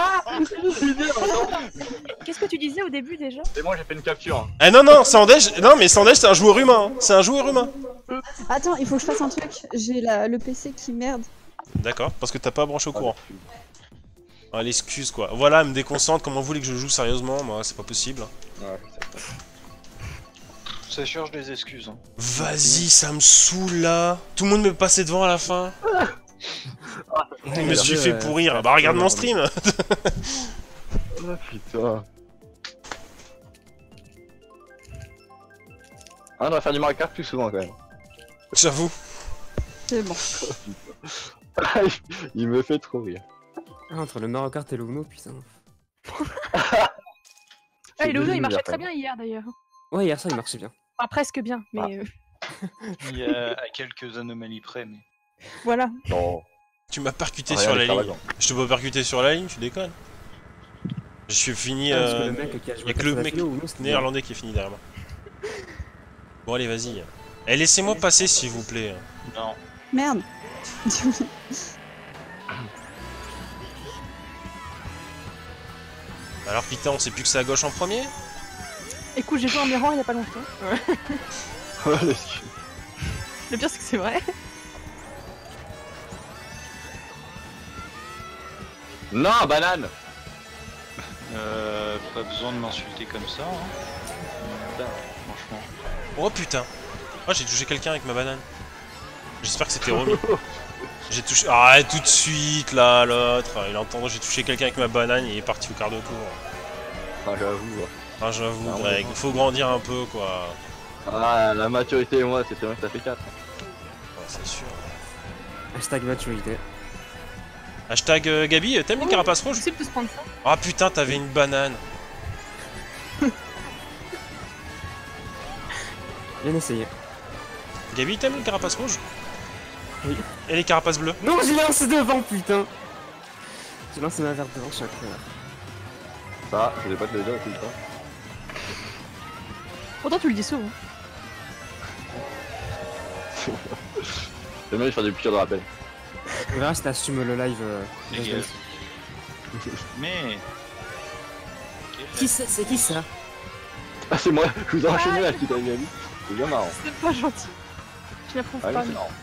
Qu'est-ce que tu disais au début déjà? Et moi j'ai fait une capture. Ah non, non, Sandège, non, mais Sandège, c'est un joueur humain. hein. C'est un joueur humain. Attends, il faut que je fasse un truc. J'ai la... le P C qui merde. D'accord, parce que t'as pas branché au courant. Ah, l'excuse quoi. Voilà, elle me déconcentre. Comment vous voulez que je joue sérieusement? Moi, c'est pas possible. Ouais, c'est ça. Ça cherche des excuses. Hein. Vas-y, ça me saoule là. Tout le monde me passait devant à la fin. Je me suis fait pourrir. Bah regarde mon stream. Oh putain. Ah, on va faire du Mario Kart plus souvent quand même. J'avoue. C'est bon. Il me fait trop rire. Ah, entre le Mario Kart et le Uno, putain. Ah, et le Uno, il débile, marchait après. très bien hier d'ailleurs. Ouais, hier ça il marchait bien. Enfin, presque bien, mais Ah. euh, Il y a à quelques anomalies près, mais. voilà. Non. Tu m'as percuté Rien sur la ligne. d'extravagant. Je te peux percuter sur la ligne, tu déconnes. Je suis fini. Ah, parce que Euh... le mec qui a joué Y'a que quatre le fois mec d'affilée au Uno, c'était bien. néerlandais qui est fini derrière moi. Bon allez vas-y. Eh laissez-moi passer s'il vous plaît. Non. Merde. Alors putain on sait plus que c'est à gauche en premier. Écoute, j'ai joué en mirror il y a pas longtemps. Le Le pire, c'est que c'est vrai. Non, banane. Euh, pas besoin de m'insulter comme ça. Hein. Bah, franchement. Oh putain. Oh j'ai touché quelqu'un avec ma banane. J'espère que c'était Romy. J'ai touché. Ah tout de suite là l'autre. Il a entendu j'ai touché quelqu'un avec ma banane et il est parti au quart de tour. Ah, j'avoue. Ah j'avoue Ah, Greg, il faut grandir un peu quoi. Ah, la maturité et moi, c'est très bien que ça fait quatre. Ouais, c'est sûr. Hashtag maturité. Hashtag euh, Gabi, t'aimes les carapaces rouges? C'est possible de se prendre ça. Ah putain t'avais une banane. Bien essayé. Gabi t'aimes les carapaces rouges? Oui. Et les carapaces bleues? Non, j'ai lancé devant, putain. J'ai lancé ma verte devant, je suis un connard. Ça, je vais pas te le dire tout le temps. Pourtant, tu le dis souvent. J'aime bien faire des piqûres de rappel. On verra si t'assumes le live. Euh, Les Just gars. Dance. Mais. Qui c'est? C'est qui ça? Ah, c'est moi, je vous ai enchaîné là, qui t'a bien vu. C'est bien marrant. C'est pas gentil. Je l'approuve Ah, oui, pas. c'est mais- marrant.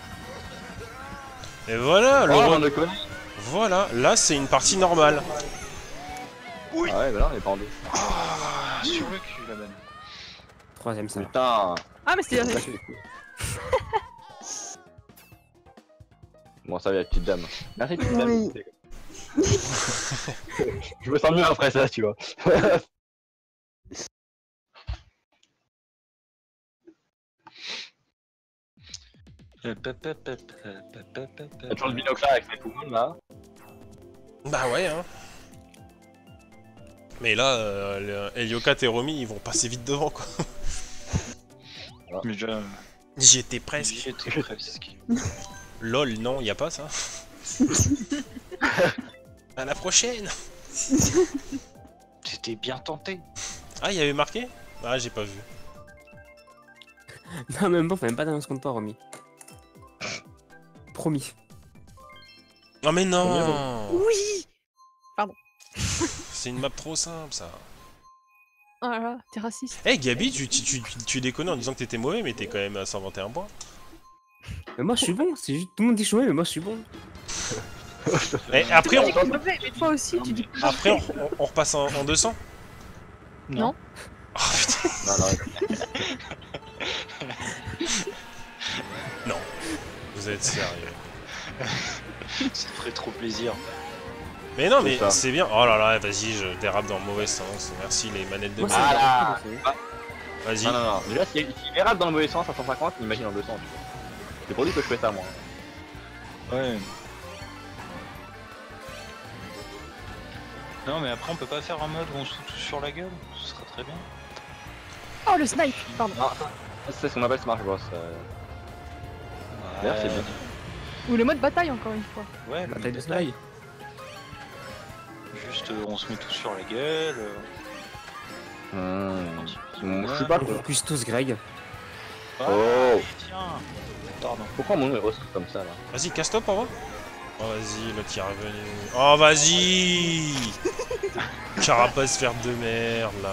Et voilà, le Oh, re- on le connaît. voilà, là c'est une partie normale. Ah ouais, bah là, on est pas en deux. Ah, sur le cul la banane. Troisième ça. Putain. Ah, mais c'était on dernier. lâche les couilles. Bon, ça va, la petite dame. Merci, petite dame. Oui. Je me sens mieux après ça, tu vois. T'as toujours le binocle avec les poumons là. Bah ouais hein. Mais là, euh, le- Eliokat et Romy ils vont passer vite devant quoi. Mais déjà. J'y étais presque. J'y étais presque. Lol, non, y a pas ça. À la prochaine. C'était bien tenté. Ah, y avait marqué? Ah, j'ai pas vu. Non, même bon, fais même pas d'annonce contre toi, Romy. Promis. Non mais non. Oui. C'est une map trop simple ça. Oh là là, t'es raciste. Eh hey, Gabi, tu, tu, tu, tu déconnes en disant que t'étais mauvais, mais t'es quand même à cent vingt et un points. Mais moi je suis bon, c'est juste tout le monde dit que je suis mauvais, mais moi je suis bon. Et après, Tu on, dis que c'est mauvais, mais toi aussi, tu dis que après on, on- on repasse en, en deux cents. Non. Oh putain. Non, non, Non. Vous êtes sérieux. Ça ferait trop plaisir. Mais non, mais C'est ça. c'est bien. Oh là là, vas-y, je dérape dans le mauvais sens. Merci les manettes de Moi merde. ça me Ah dérange pas, Vas-y. non, non, non. Déjà, s'il si est rap dans le mauvais sens à cent cinquante, imagine en deux cents, tu vois. C'est pour lui que je fais ça, moi. Ouais. Non, mais après, on peut pas faire un mode où on se fout tous sur la gueule. Ce sera très bien. Oh, le snipe. Pardon. Non, c'est ce qu'on appelle Smash Bros. Euh... D'ailleurs, c'est bien. Ou le mode bataille, encore une fois. Ouais, le Bataille de mode slide. Juste, euh, on se met tous sur la gueule. euh, Mmh. Ouais. Je suis pas On con. focus tous Greg. Ah, Oh. tiens. Pardon. Pourquoi mon nom est ressort comme ça, là? Vas-y, casse-toi pour moi. Oh, vas-y, l'autre qui est revenu. Oh, vas-y. Carapace faire de merde, là.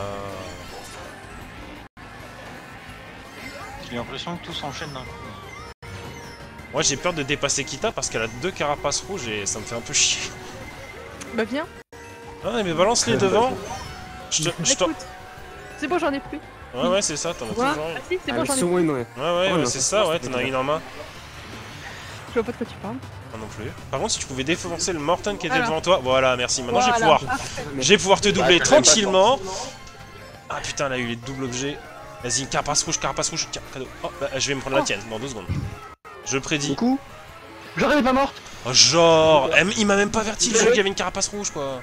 J'ai l'impression que tout s'enchaîne d'un coup. Moi, j'ai peur de dépasser Kita parce qu'elle a deux carapaces rouges et ça me fait un peu chier. Bah, viens. Ah, mais balance-les devant. Je te... je t'en- Écoute. C'est bon, j'en ai plus. Ouais, ouais, c'est ça, t'en as Quoi toujours Ah une. si, c'est bon, Avec j'en ai. son win, ouais. Ouais, ouais, Oh, ouais, non, c'est ça, ça, ouais, c'était t'en as une en main. Je vois pas de quoi tu parles. Moi non plus. Par contre, si tu pouvais défoncer le Morton qui était Alors. devant toi, voilà, merci. Maintenant, je vais Voilà. pouvoir, Parfait. je vais pouvoir te doubler Ah, je l'aime pas, tranquillement. Ah putain, elle a eu les doubles objets. Vas-y, carapace rouge, carapace rouge, tiens, cadeau. Oh, bah, je vais me prendre la Oh. tienne dans deux secondes. Je prédis. Coucou. Genre elle est pas morte. Oh, genre, elle- il m'a même pas averti le jeu qu'il y avait une carapace rouge, quoi.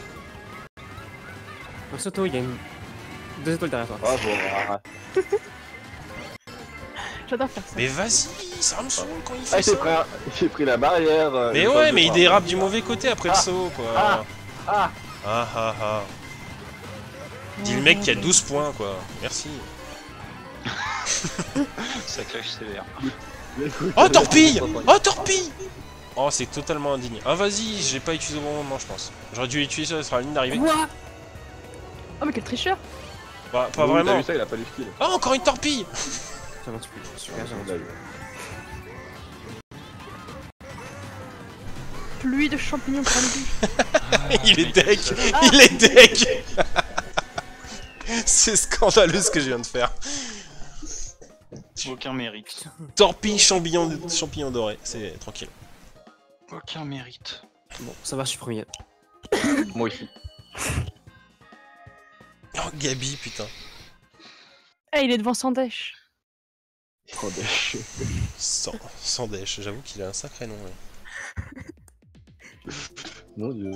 Donc, surtout, il y a une. Deux étoiles derrière toi. Oh bon. J'adore faire ça. Mais vas-y, ça me saoule quand il Ah fait j'ai ça. pris, un- j'ai pris la barrière. euh, Mais le ouais, sol mais de il bras. dérape du mauvais côté après le Ah. saut, quoi. Ah. Ah. Ah ah ah. Dis le mec qui a douze points, quoi. Merci. Ça clash sévère. Oh, torpille! Oh, torpille! Oh, c'est totalement indigne. Ah, vas-y, j'ai pas utilisé au bon moment, je pense. J'aurais dû utiliser ça sur la ligne d'arrivée. Quoi Oh mais quel tricheur. Bah, pas Oui, vraiment. T'as vu ça, il a pas du skill. Oh, encore une torpille! J'avance plus. Super, Ouais, j'avance il a plus. eu. Pluie de champignons grandis. Il est deck! Il est deck! C'est scandaleux ce que je viens de faire. Aucun mérite. Torpille, champignon, champignon doré. C'est tranquille. Aucun mérite. Bon, ça va, je suis premier. Moi aussi. Oh, Gabi, putain. Eh, il est devant Sandesh. Oh, dèche. Sans, sans dèche, j'avoue qu'il a un sacré nom. Ouais. Mon dieu.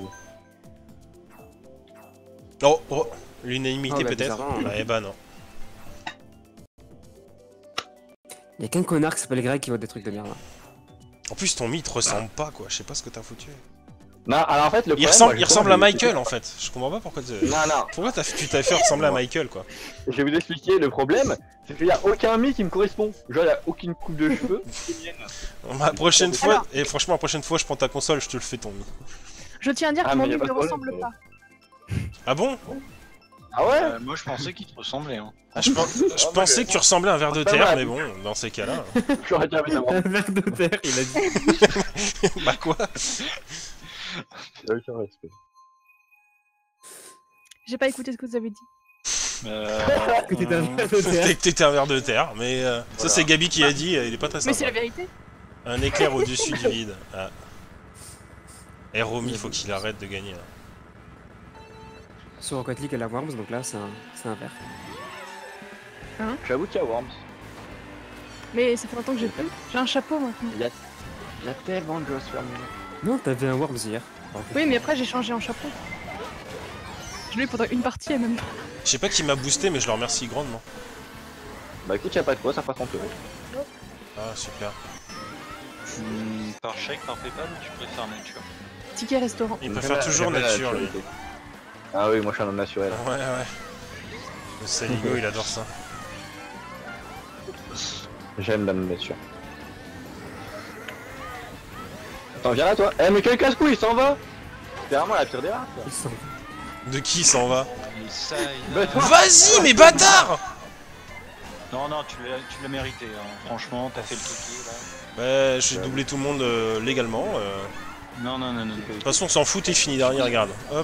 Oh, oh, l'unanimité Oh, bah, peut-être. bizarrement. Ah, eh bah non. Il y a qu'un connard qui s'appelle Greg qui voit des trucs de merde là. En plus, ton mythe ressemble pas, quoi. Je sais pas ce que t'as foutu. Non, alors en fait, le Il problème, ressemble, moi, il je ressemble pense à que- Michael en fait. Je comprends pas pourquoi tu... Non, non, Pourquoi t'as- tu t'as fait ressembler à Michael, quoi. je vais vous expliquer le problème, c'est qu'il y a aucun mythe qui me correspond. Genre, il y a aucune coupe de cheveux. Bon, bah, prochaine fois, Alors. et franchement, la prochaine fois, je prends ta console, je te le fais ton mythe. Je tiens à dire Ah, que mon mais y a mythe pas ne de ressemble problème. pas. Ah bon? Ah ouais? Euh, moi je pensais qu'il te ressemblait. Hein. Ah, je, pen- je moi, pensais je- que tu ressemblais à un verre de Pas terre, mal. mais bon, dans ces cas-là. J'aurais dû mettre avant. Un verre de terre, il a dit. Bah quoi? J'ai aucun respect. J'ai pas écouté ce que vous avez dit. Euh, Que t'étais un verre de T'es- terre. T'étais un verre de terre, mais euh, ça Voilà. c'est Gabi qui a dit, euh, il est pas très Mais c'est la sympa. vérité. Un éclair au-dessus du vide. Ah. Et Romy, faut qu'il arrête de gagner là. Sur Rocket League, elle a Worms, donc là, c'est un, c'est un verre. J'avoue qu'il y a Worms. Mais ça fait longtemps que j'ai plus. J'ai un chapeau maintenant. Il y a, il y a tellement de gosses fermés. Non, t'avais un Worms hier. Oui, mais après j'ai changé en chapeau. Je l'ai eu pendant une partie et même pas. Je sais pas qui m'a boosté, mais je le remercie grandement. Bah écoute, y'a pas de quoi, ça passe en euros. Ah, super. hmm, par chèque, par PayPal, ou tu préfères nature? Ticket restaurant. Il préfère toujours nature, lui. Ah oui, moi je suis un homme naturel. Ouais, ouais. Le Saligo, il adore ça. J'aime la nature. Attends, viens là toi. Eh mais quel casse-cou, il s'en va. C'est vraiment la pire des races. quoi. Ils sont... De qui il s'en va? Et ça, il Bah, a- toi. Vas-y, mais bâtard! Non, non, tu l'as tu l'as mérité. Hein. Franchement, t'as fait le toqué là. Bah, j'ai doublé tout le monde euh, légalement. euh. Non, non, non, non. De toute façon, on s'en fout, t'es fini dernier, regarde. Hop.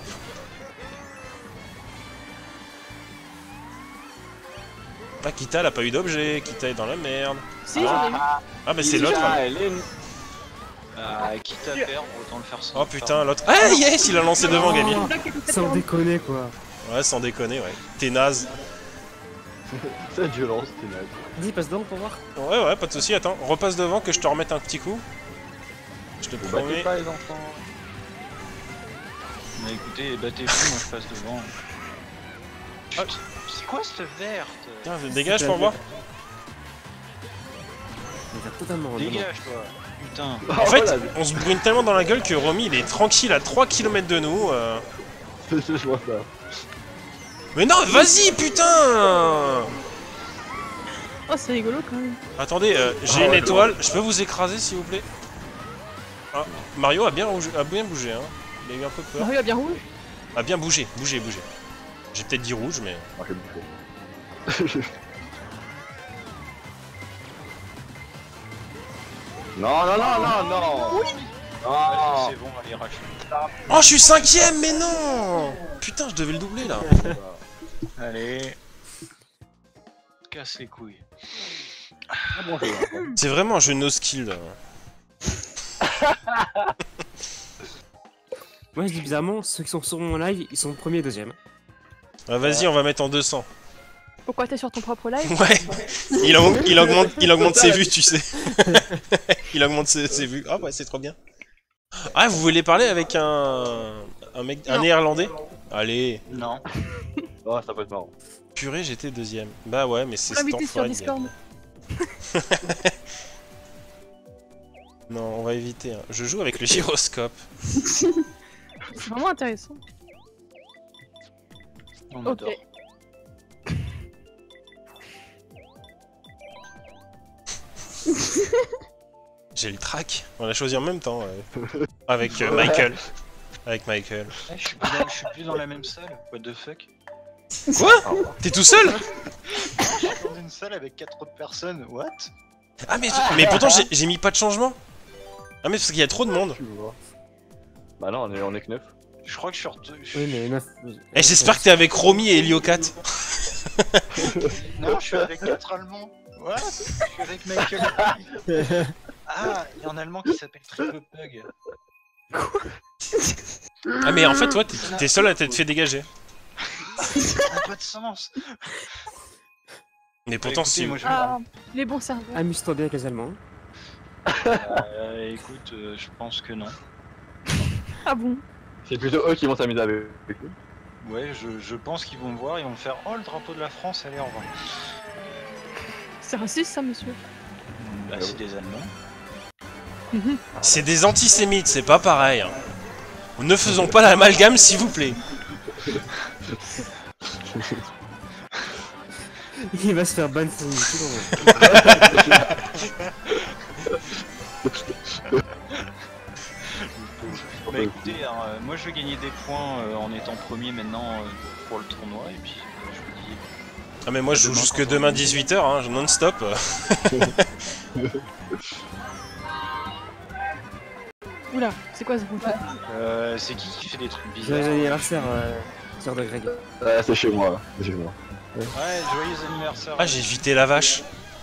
Ah, Kita, elle a pas eu d'objet. Kita est dans la merde. Si, j'en ai eu. Ah, bah c'est l'autre. Ah, hein. elle est... Ah, quitte à perdre, autant le faire sans. Oh putain, l'autre. Ah, yes, il a lancé devant, Gabi. Le bloc est tout Sans fait déconner, quoi. Ouais, sans déconner, ouais. T'es naze. Cette violence, t'es naze. Dis, passe donc pour voir. Ouais, ouais, pas de soucis. Attends, repasse devant que je te remette un petit coup. Je te Vous battez promets. pas les enfants. Mais écoutez, battez-vous, moi je passe devant. Ah. Putain, c'est quoi cette verte? Tiens, dégage pour voir. Il va totalement random. Dégage toi. Putain. Ah, En fait, voilà, on se brûle tellement dans la gueule que Romy il est tranquille à trois kilomètres de nous. euh. je vois ça. Mais non, vas-y, putain! Oh, c'est rigolo quand même. Attendez, euh, j'ai Ah une ouais, étoile. Je peux vous écraser, s'il vous plaît? Ah, Mario a bien, rouge- a bien bougé, hein. Il a eu un peu peur. Mario a bien rouge. A bien bougé, bougé, bougé. J'ai peut-être dit rouge, mais... Moi j'ai bouffé. Non, non, non, non, non. Vas-y, Non. c'est bon, allez, rachète. Oh, je suis cinquième, mais non! Putain, je devais le doubler, là. Allez. casse les couilles. Ah, bon jeu, hein. C'est vraiment un jeu no skill. là. Moi je dis bizarrement, ceux qui sont sur mon live, ils sont premier et deuxième. Ah, vas-y, on va mettre en deux cents. Pourquoi t'es sur ton propre live? Ouais, il, en- il augmente, il augmente ses vues, tu sais. Il augmente ses, ses vues. Ah ouais, c'est trop bien. Ah, vous voulez parler avec un, un mec, un Non. néerlandais? Allez, Non. Oh, ça peut être marrant. purée, j'étais deuxième. Bah ouais, mais c'est On cet l'inviter sur enfoiré de Discord. gars. Non, on va éviter. hein. Je joue avec le gyroscope. C'est vraiment intéressant. On Ok. adore. J'ai le track. On l'a choisi en même temps. ouais. Avec euh, Michael. Avec Michael. Eh, je suis plus dans- je suis plus dans la même salle. What the fuck? Quoi? T'es tout seul? Je suis dans une salle avec quatre autres personnes. What? Ah mais, mais pourtant j'ai j'ai mis pas de changement. Ah mais parce qu'il y a trop de monde. Tu vois. Bah non, on est, on est que neuf. Je crois que je suis retourné. Oui, mais neuf. Eh j'espère que t'es avec Romy et Heliocat. Non, je suis avec quatre Allemands. What? Je suis avec Michael. Ah, il y a un Allemand qui s'appelle Triple Pug. Ah mais en fait toi t'es t'es seul à t'être fait dégager. Ça n'a pas de sens. Mais pourtant Écoutez, si. moi, je... Ah, les bons serveurs. Amuse-toi bien avec les Allemands. Euh, écoute, euh, je pense que non. Ah bon? C'est plutôt eux qui vont s'amuser avec nous. Ouais, je, je pense qu'ils vont me voir, ils vont me faire « Oh, le drapeau de la France, allez, au revoir ». C'est raciste ça, monsieur? Bah, c'est des Allemands. C'est des antisémites, c'est pas pareil. hein. Ne faisons pas l'amalgame s'il vous plaît. Il va se faire ban sur YouTube. Bah écoutez, hein, euh, moi je vais gagner des points euh, en étant premier maintenant euh, pour le tournoi, et puis euh, je vous dis... Ah mais moi je joue jusque demain dix-huit heures hein, non-stop. Oula, c'est quoi ce bruit? Euh, c'est qui qui fait des trucs Joyeux bizarres? anniversaire, euh, sœur de Greg. Ouais, c'est chez moi, c'est chez moi. Ouais, joyeux anniversaire. Ah j'ai évité la vache.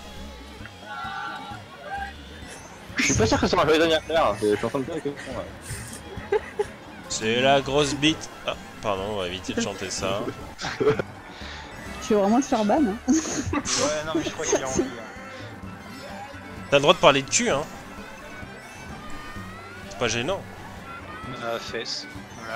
Je suis pas sûr que c'est un joyeux anniversaire, je suis en train de dire avec eux. Ouais. C'est la grosse bite. Ah pardon, on va éviter de chanter ça. Tu veux vraiment te faire ban hein? Ouais, non mais je crois qu'il a envie. hein. T'as le droit de parler de cul hein. C'est pas gênant. Euh, fesses, voilà.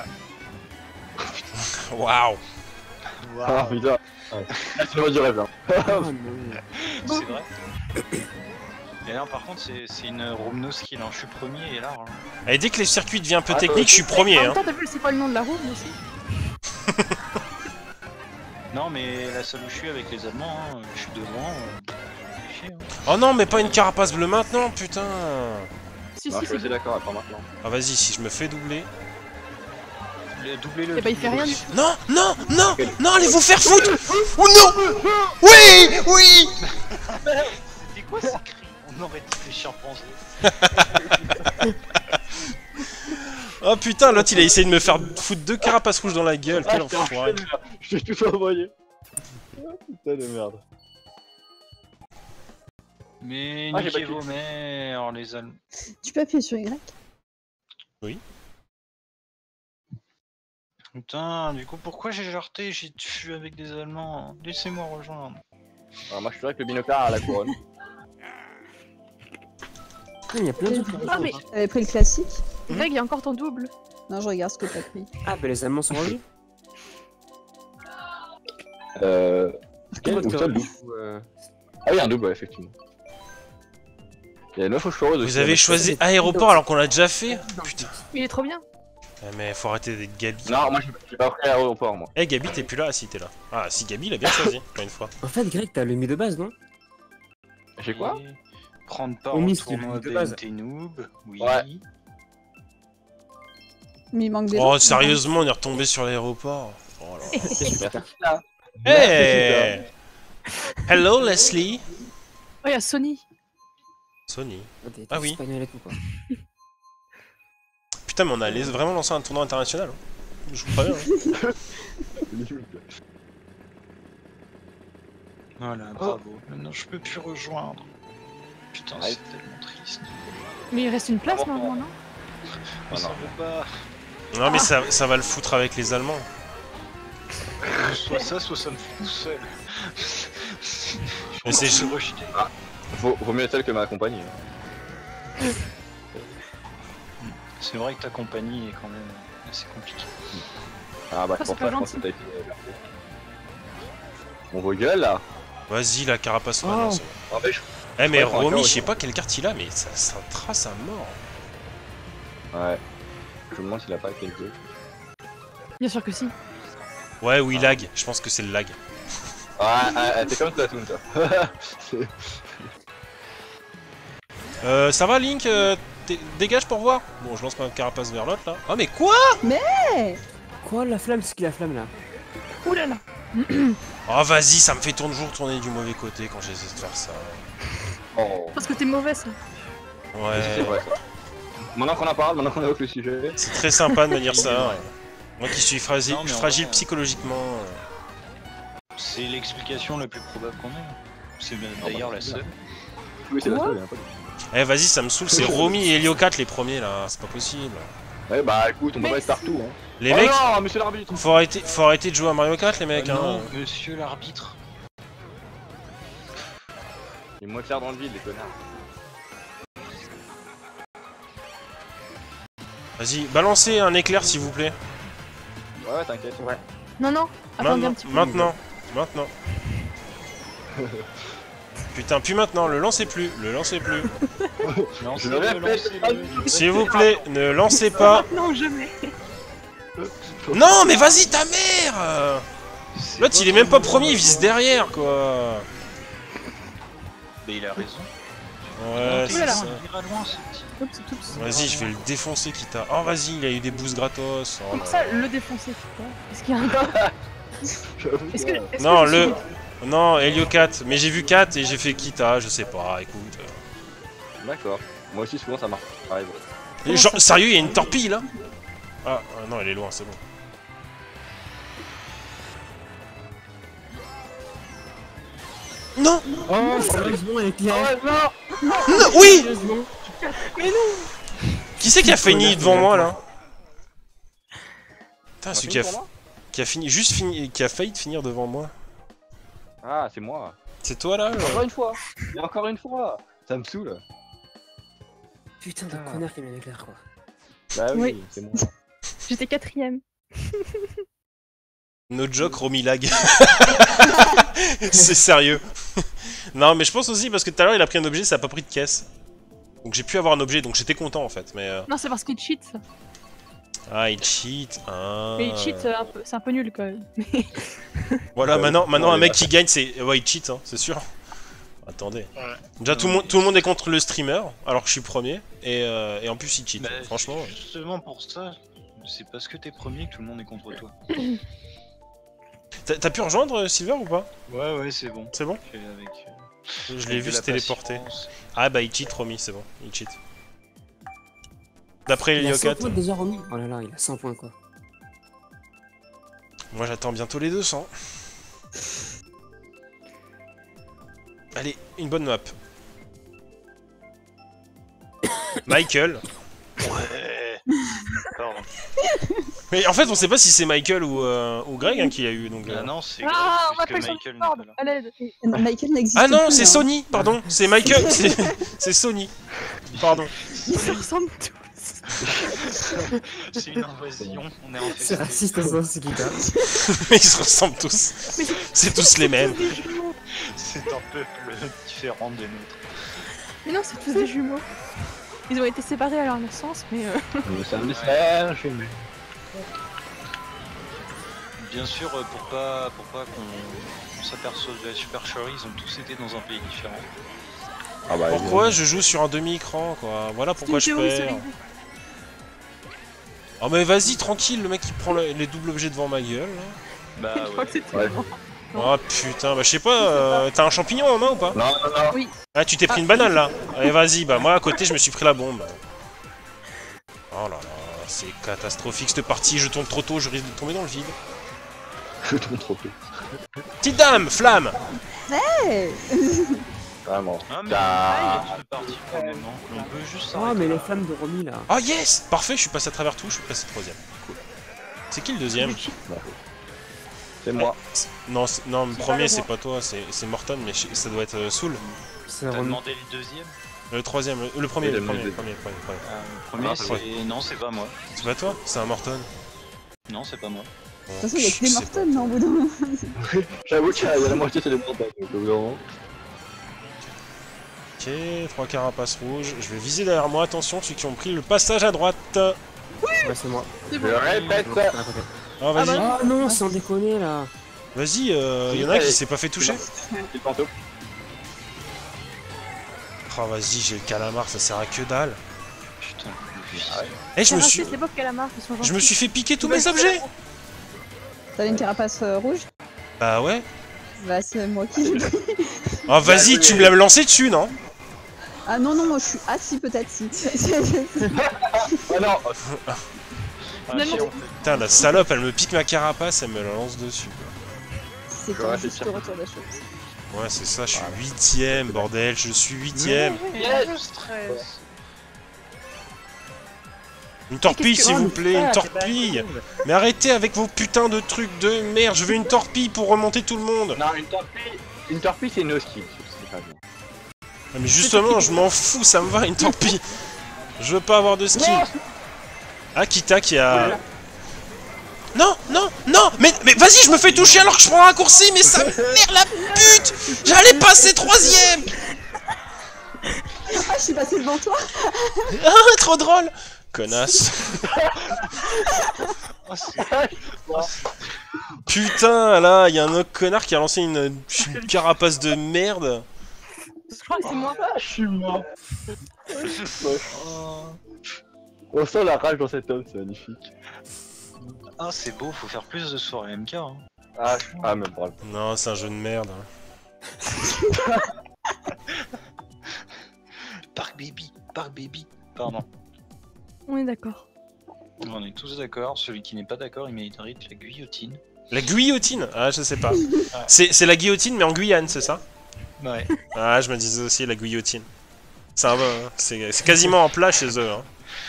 Waouh. Ah putain. Ouais. Là, c'est le mot du rêve là. Oh non. C'est vrai. Et là par contre c'est c'est une room no skill, hein. Je suis premier et là... hein. Et dès que le circuit devient un peu Ah, technique, je suis premier En même hein. temps, t'as vu, c'est pas le nom de la roue, mais aussi. Non mais la seule où je suis avec les Allemands, hein, je suis devant. Euh... fait chier, hein. Oh non mais pas une carapace bleue maintenant putain. Si, Non, si, je suis si. assez d'accord, attends maintenant. Ah vas-y si je me fais doubler. Le- Doublez-le. Eh bah, il fait rien du tout. Non, non, non, non, allez vous faire foutre. Ou non. Oui, oui. C'était quoi ces cris? On aurait dit des chimpanzés. Oh putain, l'autre il a essayé de me faire foutre deux carapaces rouges dans la gueule, quel Ah, enfoiré. je t'ai tout envoyé. Putain de merde. Mais Ah, j'ai niquez pas vos mères, les Allemands. Tu peux appuyer sur Y? Putain, du coup, pourquoi j'ai jarté? J'ai tué avec des Allemands. Laissez-moi rejoindre. Alors, moi je suis avec le binocle à la couronne. Ah, il y a plein de trucs. Ah, mais T'avais pris le classique? Greg, il y a encore ton double. Non, je regarde ce que t'as pris. Ah, bah les Allemands sont revenus. Euh. Quel ou Votre seul double? ou, euh, Ah oui, un double, ouais, effectivement. Il y a neuf aux chevaux Vous avez choisi aéroport alors qu'on l'a déjà fait. Putain. Il est trop bien. Ah, mais faut arrêter d'être Gabi. Non, moi j'ai pas pris l'aéroport, moi. Eh Gabi t'es plus là, ah, si t'es là. Ah si Gabi il a bien choisi, pour une fois. En fait, Greg, t'as le mi de base, non? J'ai quoi? Et prendre part Au au Miss, tournoi de base. B N T Noob. Oui. Ouais. Mais il manque des Oh gens. sérieusement on est retombé sur l'aéroport. Oh là. Merci. Hey. Hello Leslie. Oh, il y a Sony. Sony. Ah, t'es- Ah t'es oui. espagnol et tout, quoi. Putain mais on a les- vraiment lancé un tournoi international. hein. Je vous préviens. hein. Voilà, bravo. Maintenant, je peux plus rejoindre. Putain, Ouais. c'est tellement triste. Mais il reste une place Vraiment. normalement, non? Mais ça non. veut pas. Non, mais ça, ça va le foutre avec les Allemands. Soit ça, soit ça me fout tout seul. Mais c'est- Je suis rejeté. Vaut, vaut mieux seul que ma compagnie. hein. C'est vrai que ta compagnie est quand même assez compliquée. Ah bah Ça, c'est c'est pour ça, pas je pense que gentil. t'as été... On vos gueules là. Vas-y, la carapace. Ouais, Oh. non, c'est bon. Ah, mais je... Eh, mais Ouais, faut un Romy, cœur, je sais ouais. pas quelle carte il a, mais ça, ça trace à mort. Ouais. Je me demande s'il a pas quelques... Bien sûr que si. Ouais, ou il lag. Je pense que c'est le lag. Ouais, ouais, t'es comme Splatoon toi. C'est- Euh, ça va, Link euh, t'es- Dégage pour voir. Bon, je lance ma carapace vers l'autre là. Ah, mais quoi? Quoi, la flamme? C'est qui la flamme là? Ouh là là. Oh, vas-y, ça me fait toujours tourner du mauvais côté quand j'essaie de faire ça. Oh. Parce que t'es mauvais, ça. C'est Ouais, vrai ça. Maintenant qu'on en parle, maintenant qu'on évoque le sujet... c'est très sympa de me dire ça. Moi qui suis fragile, Non, mais en fragile vrai, psychologiquement. C'est l'explication la plus probable qu'on ait. C'est d'ailleurs la seule. Oui, c'est la Quoi seule, hein, pas de- Eh, vas-y, ça me saoule, c'est Romy et Helio quatre les premiers là, c'est pas possible. Ouais bah écoute, on peut Mais pas être partout hein. Les Oh mecs, non, monsieur l'arbitre. faut arrêter, faut arrêter de jouer à Mario Kart les mecs. Ah Hein. non, monsieur l'arbitre. Il est moins clair dans le vide les connards. Vas-y, balancez un éclair s'il vous plaît. Ouais, t'inquiète. Ouais. Non, non. Attendez Maintenant, un petit peu. maintenant, maintenant. Putain, plus maintenant, le lancez plus, le lancez plus. Je le répète. S'il vous plaît, ne lancez pas. Non, jamais. Non, mais vas-y ta mère. L'autre il est même pas premier, il vise derrière quoi. Mais il a raison. Ouais, Ouh c'est là là. ça. Il ira loin ce petit. Oups, oups. Vas-y, je vais le défoncer quitte à... Oh vas-y, il a eu des boosts gratos. Oh, Comment là ça, là. le défoncer, tu vois? Est-ce qu'il y a un gars? J'avoue, Est-ce que. ouais. est-ce Non, que je le... suis- Non, Helio quatre. Mais j'ai vu quatre et j'ai fait Kita, je sais pas, écoute. D'accord. Moi aussi souvent ça marche. Pareil. Et genre, sérieux, il y a une torpille là? Ah, ah, non, elle est loin, c'est bon. Non, Oh, sérieusement, éclair! non, oui. Sérieusement? Qui c'est qui a fini devant moi là? Putain, celui qui a, Pour moi qui a fini, juste fini, qui a failli de finir devant moi. Ah, c'est moi. C'est toi là? Encore une fois. Et encore une fois. Ça me saoule. Putain de Ah. connard qui met un éclair quoi. Bah oui, Oui. c'est moi. J'étais quatrième. No joke, Romy lag. C'est sérieux. Non, mais je pense aussi parce que tout à l'heure il a pris un objet, ça a pas pris de caisse. Donc j'ai pu avoir un objet, donc j'étais content en fait. Mais euh... Non, c'est parce qu'il cheat, ça. ah, il cheat. Ah. Mais il cheat, c'est un peu, c'est un peu nul quand même. Voilà, Euh, maintenant, maintenant non, un mais mec qui gagne, c'est ouais, il cheat, hein, c'est sûr. Attendez. Ouais. Déjà tout le monde, tout le monde est contre le streamer, alors que je suis premier, et, euh, et en plus il cheat. Bah, Franchement. Justement pour ça, c'est parce que t'es premier que tout le monde est contre toi. T'as t'as pu rejoindre euh, Silver ou pas? Ouais, ouais, c'est bon. C'est bon? Fait avec, euh, Je l'ai avec vu de se la téléporter. patience. Ah bah il cheat, Romy, c'est bon, il cheat. D'après Il a cent Heliocat, points déjà remis. Oh là là, il a cent points quoi. moi j'attends bientôt les deux cents. Allez, une bonne map. Michael. Ouais. Pardon. Mais en fait on sait pas si c'est Michael ou, euh, ou Greg hein, qui l'a eu donc. euh. Ah non, c'est Ah, grave, on m'appelle puisque sur Michael le n'est pas board. là. À l'aide. Michael n'existe Ah non, plus, c'est hein. Sony, pardon, c'est Michael, c'est c'est Sony. Pardon. Ils se ressemblent tous. C'est une invasion, on est en C'est raciste ça, c'est qui t'a. Mais ils se ressemblent tous. C'est tous les mêmes. C'est un peuple différent des nôtres. Mais non, c'est tous des jumeaux. Ils ont été séparés à leur naissance, mais euh... C'est un mystère chez nous. Bien sûr, euh, pour pas, pour pas qu'on s'aperçoive de la supercherie, ils ont tous été dans un pays différent. Ah bah, Pourquoi je joue sur un demi-écran quoi? Voilà pourquoi je c'est une théorie perds. sur Oh mais vas-y, tranquille, le mec qui prend le- les doubles objets devant ma gueule. là. Bah les- Je crois ouais. que c'était Ouais. moi. Oh putain, bah je sais pas, euh, t'as un champignon en main ou pas? Non, non, non. Ah tu t'es pris une banane là. Allez vas-y, bah moi à côté je me suis pris la bombe. Oh là là, c'est catastrophique cette partie, je tombe trop tôt, je risque de tomber dans le vide. Je tombe trop peu. Petite dame, flamme. Hey Vraiment. Ah, mais Ah. je suis parti quand même, hein. On peut juste Oh, s'arrêter mais là. les flammes de Romy là. Oh yes. Parfait, je suis passé à travers tout, je suis passé troisième. Cool. C'est qui le deuxième? C'est moi. Non, c'est- non, le premier c'est pas toi, c'est c'est Morton, mais je- ça doit être euh, Soul. C'est T'as Romy. demandé le deuxième? Le troisième, le, le premier, Oui, le le premier, deuxième. le premier, le premier, le premier. Ah, le premier, Ah, c'est... Non, c'est pas moi. C'est pas toi? C'est un Morton. Non, c'est pas moi. Bon, De toute façon, il y a que des je sais Morton, non, au bout d'un moment. J'avoue qu'il y a la moitié c'est les montagnes. Donc au bout d'un moment. Ok, trois carapaces rouges. Je vais viser derrière moi, attention, ceux qui ont pris le passage à droite. Oh, Ouais, c'est moi. C'est Je bon. répète. Non, c'est à côté. vas-y, bah, Oh non, sans déconner là. vas-y, euh, y en a un qui s'est pas fait toucher. C'est le fantôme. Oh, vas-y, j'ai le calamar, ça sert à que dalle. Putain, Eh, je me suis, C'est pas calamar, ils sont je me gentils. suis fait piquer tous mes objets. T'avais une carapace euh, rouge? Bah ouais. Bah, c'est moi qui l'ai pris. Oh, vas-y, tu me l'as lancé dessus, non? Ah non, non, moi je suis. Ah si, peut-être si. Ah non. Finalement, Putain, la salope, elle me pique ma carapace, elle me la lance dessus. C'est Ouais, un c'est juste sûr. retour des choses. Ouais, c'est ça, je suis huitième, bordel, je suis huitième. Je stresse. Une torpille, Qu'est-ce que- s'il Oh, vous plaît, une torpille. Mais arrêtez avec vos putains de trucs de merde, je veux une torpille pour remonter tout le monde. Non, une torpille. Une torpille c'est no skill. C'est pas bien. Ah, mais justement, je m'en fous, ça me va, une torpille. Je veux pas avoir de skill. Ah, Kita qui a... Non, non, non, mais, mais vas-y, je me fais toucher alors que je prends un raccourci, mais ça merde la pute. J'allais passer troisième. Ah, je suis passé devant toi. Ah, trop drôle. Connasse. Oh, c'est- Putain, là, il y a un autre connard qui a lancé une, une carapace de merde. je crois que c'est moi. Ah, je suis mort. On sent la rage dans cet homme, c'est magnifique. Ah, c'est beau, faut faire plus de soirées M K. Hein. Ah, ah même pas. Non, c'est un jeu de merde. Park Baby, Park Baby. Pardon. On est d'accord. On est tous d'accord, celui qui n'est pas d'accord, il mérite la guillotine. La guillotine? Ah, je sais pas. C'est c'est la guillotine, mais en Guyane, c'est ça? Ouais. Ah, je me disais aussi la guillotine. C'est un- c'est c'est quasiment en plat chez eux. Hein.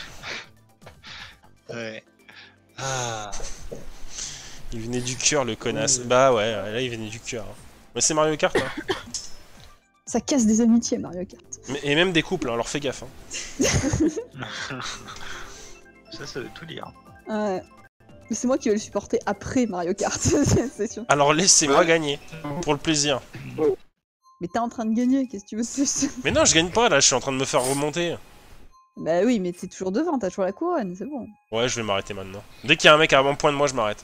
Ouais. Ah. Il venait du cœur, le connasse. Bah ouais, là, il venait du cœur. hein. Mais c'est Mario Kart, hein. Ça casse des amitiés, Mario Kart. Mais- Et même des couples, hein, alors fais gaffe. Hein. Ça, ça veut tout dire. Ouais. Mais c'est moi qui vais le supporter après Mario Kart, c'est c'est sûr. Alors laissez-moi gagner, pour le plaisir. Mais t'es en train de gagner, qu'est-ce que tu veux de plus? Mais non, je gagne pas, là, je suis en train de me faire remonter. Bah oui, mais t'es toujours devant, t'as toujours la couronne, c'est bon. Ouais, je vais m'arrêter maintenant. Dès qu'il y a un mec à un point de moi, je m'arrête.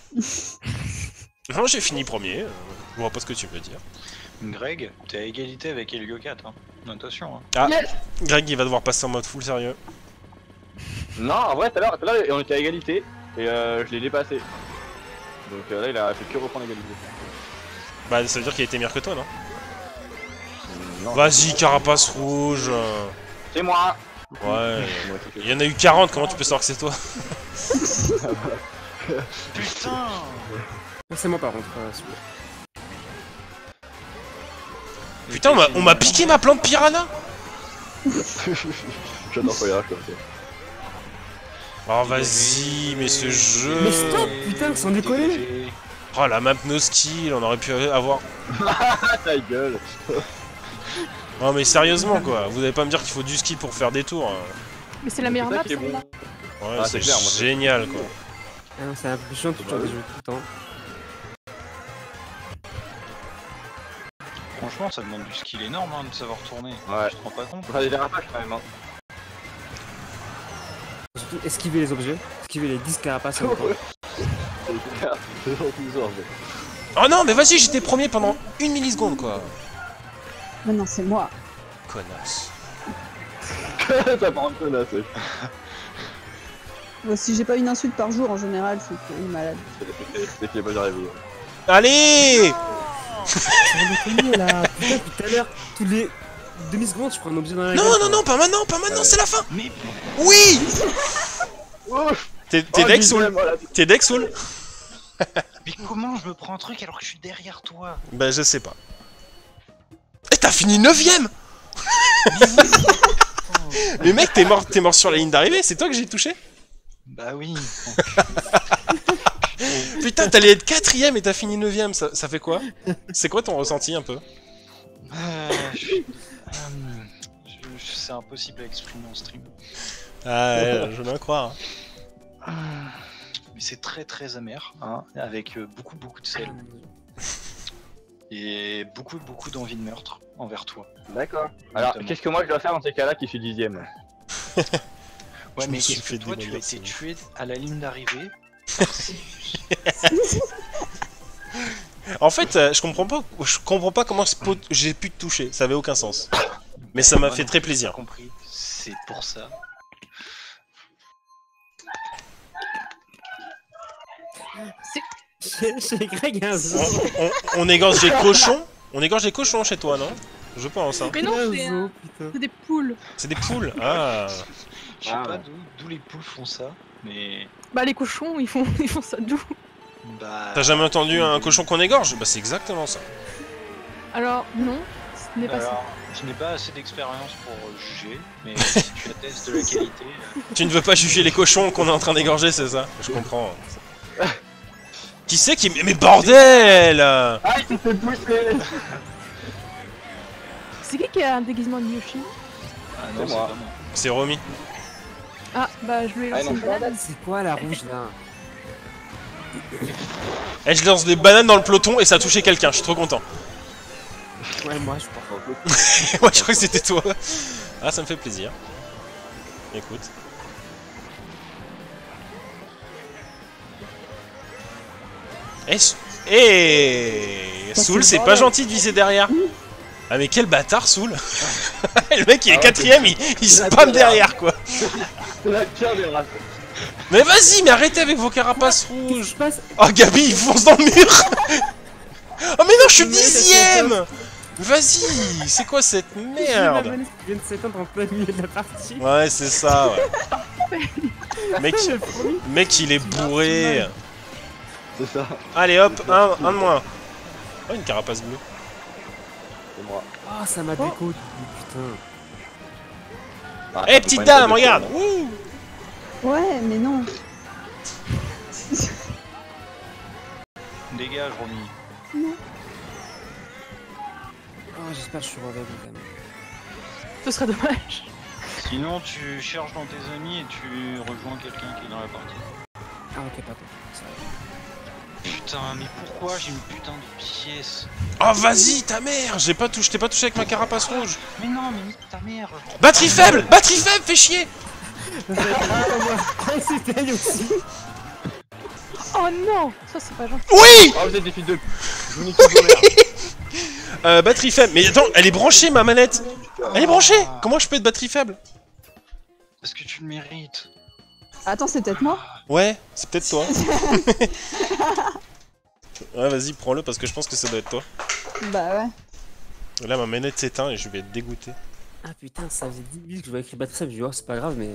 Non, j'ai fini premier, euh, je vois pas ce que tu veux dire. Greg, t'es à égalité avec Helio quatre. Hein. Attention. Hein. Ah, Greg, il va devoir passer en mode full sérieux. Non, en vrai, tout à l'heure, tout à l'heure, on était à égalité et euh, je l'ai dépassé. Donc euh, là, il a fait que reprendre l'égalité. Bah, ça veut dire qu'il a été meilleur que toi, non? Non. Vas-y, carapace rouge. euh, C'est moi. Ouais. C'est moi qui fais. Il y en a eu quarante, comment tu peux savoir que c'est toi? Putain. C'est moi par contre. euh, celui-là. Putain, on m'a- on m'a piqué ma plante piranha. J'adore Feuillage comme ça. Oh, vas-y, mais ce jeu... Mais stop, putain, sans déconner. Oh, la map no skill, on aurait pu avoir... Ah ta gueule. Non, mais sérieusement, quoi. Vous allez pas me dire qu'il faut du skill pour faire des tours. hein. Mais c'est la meilleure C'est ça map, qui est bon. celle-là. Ouais, Ah, c'est c'est clair, moi, c'est- génial, quoi. Ah non, c'est un peu chiant, tu Bah changes des oui. jeux tout le temps. Franchement, ça demande du skill énorme hein, de savoir tourner. Ouais. Je te rends pas compte. On fera des dérapages quand même. Hein. Surtout esquiver les objets, esquiver les dix carapaces. en même temps. C'est clair, c'est surtout ça en fait. Oh non, mais vas-y, j'étais premier pendant une milliseconde, quoi. Maintenant, c'est moi. Connasse. Ça part un peu là, c'est Moi, si j'ai pas une insulte par jour, en général, c'est qu'il est malade. c'est qu'il est pas arrivé. Allez! Sans déconner là, putain, depuis tout à l'heure, tous les demi-secondes, je prends un objet dans la gueule. Non, non, quoi. non, pas maintenant, pas maintenant, Ouais. c'est la fin! Mais Oui! Ouf. T'es t'es Oh, deck dixième, soul? voilà. T'es deck soul? Mais comment je me prends un truc alors que je suis derrière toi? Bah je sais pas. Et t'as fini neuvième. Mais mec, t'es mort, t'es mort sur la ligne d'arrivée, c'est toi que j'ai touché? Bah oui. Putain, t'allais être quatrième et t'as fini neuvième, ça, ça fait quoi? C'est quoi ton ressenti un peu? Euh, je- euh, je- je- C'est impossible à exprimer en stream. Ah ouais, je veux bien croire. Mais c'est très très amer, hein, avec euh, beaucoup beaucoup de sel. Et beaucoup beaucoup d'envie de meurtre envers toi. D'accord. Alors, Notamment. qu'est-ce que moi je dois faire dans ces cas-là qui suis dixième? Ouais, Je me mais suis qu'est-ce que fait toi tu as démolir, été c'est- tué à la ligne d'arrivée? En fait, euh, je comprends pas, je comprends pas comment ce pot- j'ai pu te toucher, ça avait aucun sens. Mais ça m'a Moi fait non très plus, j'ai plaisir. compris, c'est pour ça. Chez chez Greg, un On, zoo. on- on égorge des cochons? On égorge des cochons chez toi, non? Je pense, hein. Mais non, Un c'est zoo, un- putain. c'est des poules. C'est des poules. Ah. Je sais Ah, pas ouais. d'où d'où les poules font ça, mais Bah les cochons, ils font, ils font ça d'où? bah. T'as jamais entendu un cochon qu'on égorge? Bah c'est exactement ça. Alors non, ce n'est pas ça. Alors, je n'ai pas assez d'expérience pour euh, juger, mais si tu attestes de la qualité. euh, Tu ne veux pas juger les cochons qu'on est en train d'égorger, c'est ça? Je comprends. Qui c'est qui... Mais bordel! Ah, il s'est fait pousser! C'est qui qui a un déguisement de Yoshi? Ah C'est non, c'est moi. pas moi. C'est Romy. Ah bah je lui ai Ah, lancé non, une banane. C'est quoi la rouge là? Elle, je lance des bananes dans le peloton et ça a touché quelqu'un, je suis trop content. Ouais, moi je crois. Ouais, je crois que c'était toi. Ah, ça me fait plaisir. Écoute. Eh, Sou- eh Soul, c'est pas gentil de viser derrière. Ah mais quel bâtard, Soul. Le mec, il est Ah ouais, quatrième, il, il c'est la spam pire derrière, quoi. C'est la pire des races. Mais vas-y, mais arrêtez avec vos carapaces Qu'est-ce qui rouges. se passe? Oh, Gabi, il fonce dans le mur. Oh mais non, je suis Mais c'est dixième. Vas-y, c'est quoi cette La merde? manette qui vient de s'éteindre en plein milieu de la partie. Ouais, c'est ça, ouais. Mec, Le fourmi. mec, il est bourré. C'est ça, Allez, hop, un, un de moins. Oh, une carapace bleue. c'est moi. Oh, ça m'a déco. Putain. Ah, Eh, ça peut petite pas une dame, tête de regarde. con. Ouh. Ouais, mais non. Dégage, Romy. Oh, j'espère que je suis revenu quand même. Ce serait dommage. Sinon, tu cherches dans tes amis et tu rejoins quelqu'un qui est dans la partie. Ah, ok, pas toi. Ça va. Putain, mais pourquoi j'ai une putain de pièce? Oh, vas-y, ta mère. J'ai pas touché, je t'ai pas touché avec ma carapace rouge. Mais non, mais nique ta mère! Batterie faible, batterie faible, fais chier. Ah, c'était elle aussi. Oh non, ça c'est pas gentil. Oui. Oh, vous êtes des filles de. Je vous nique vos mères. Euh, batterie faible. Mais attends, elle est branchée, ma manette. Elle est branchée. Comment je peux être batterie faible? Parce que tu le mérites. Attends, c'est peut-être moi. Ouais, c'est peut-être toi. Ouais, vas-y, prends-le parce que je pense que ça doit être toi. Bah ouais. Là, ma manette s'éteint et je vais être dégoûté. Ah putain, ça faisait dix minutes que je vois écrit batterie faible. Je dis, oh, c'est pas grave, mais.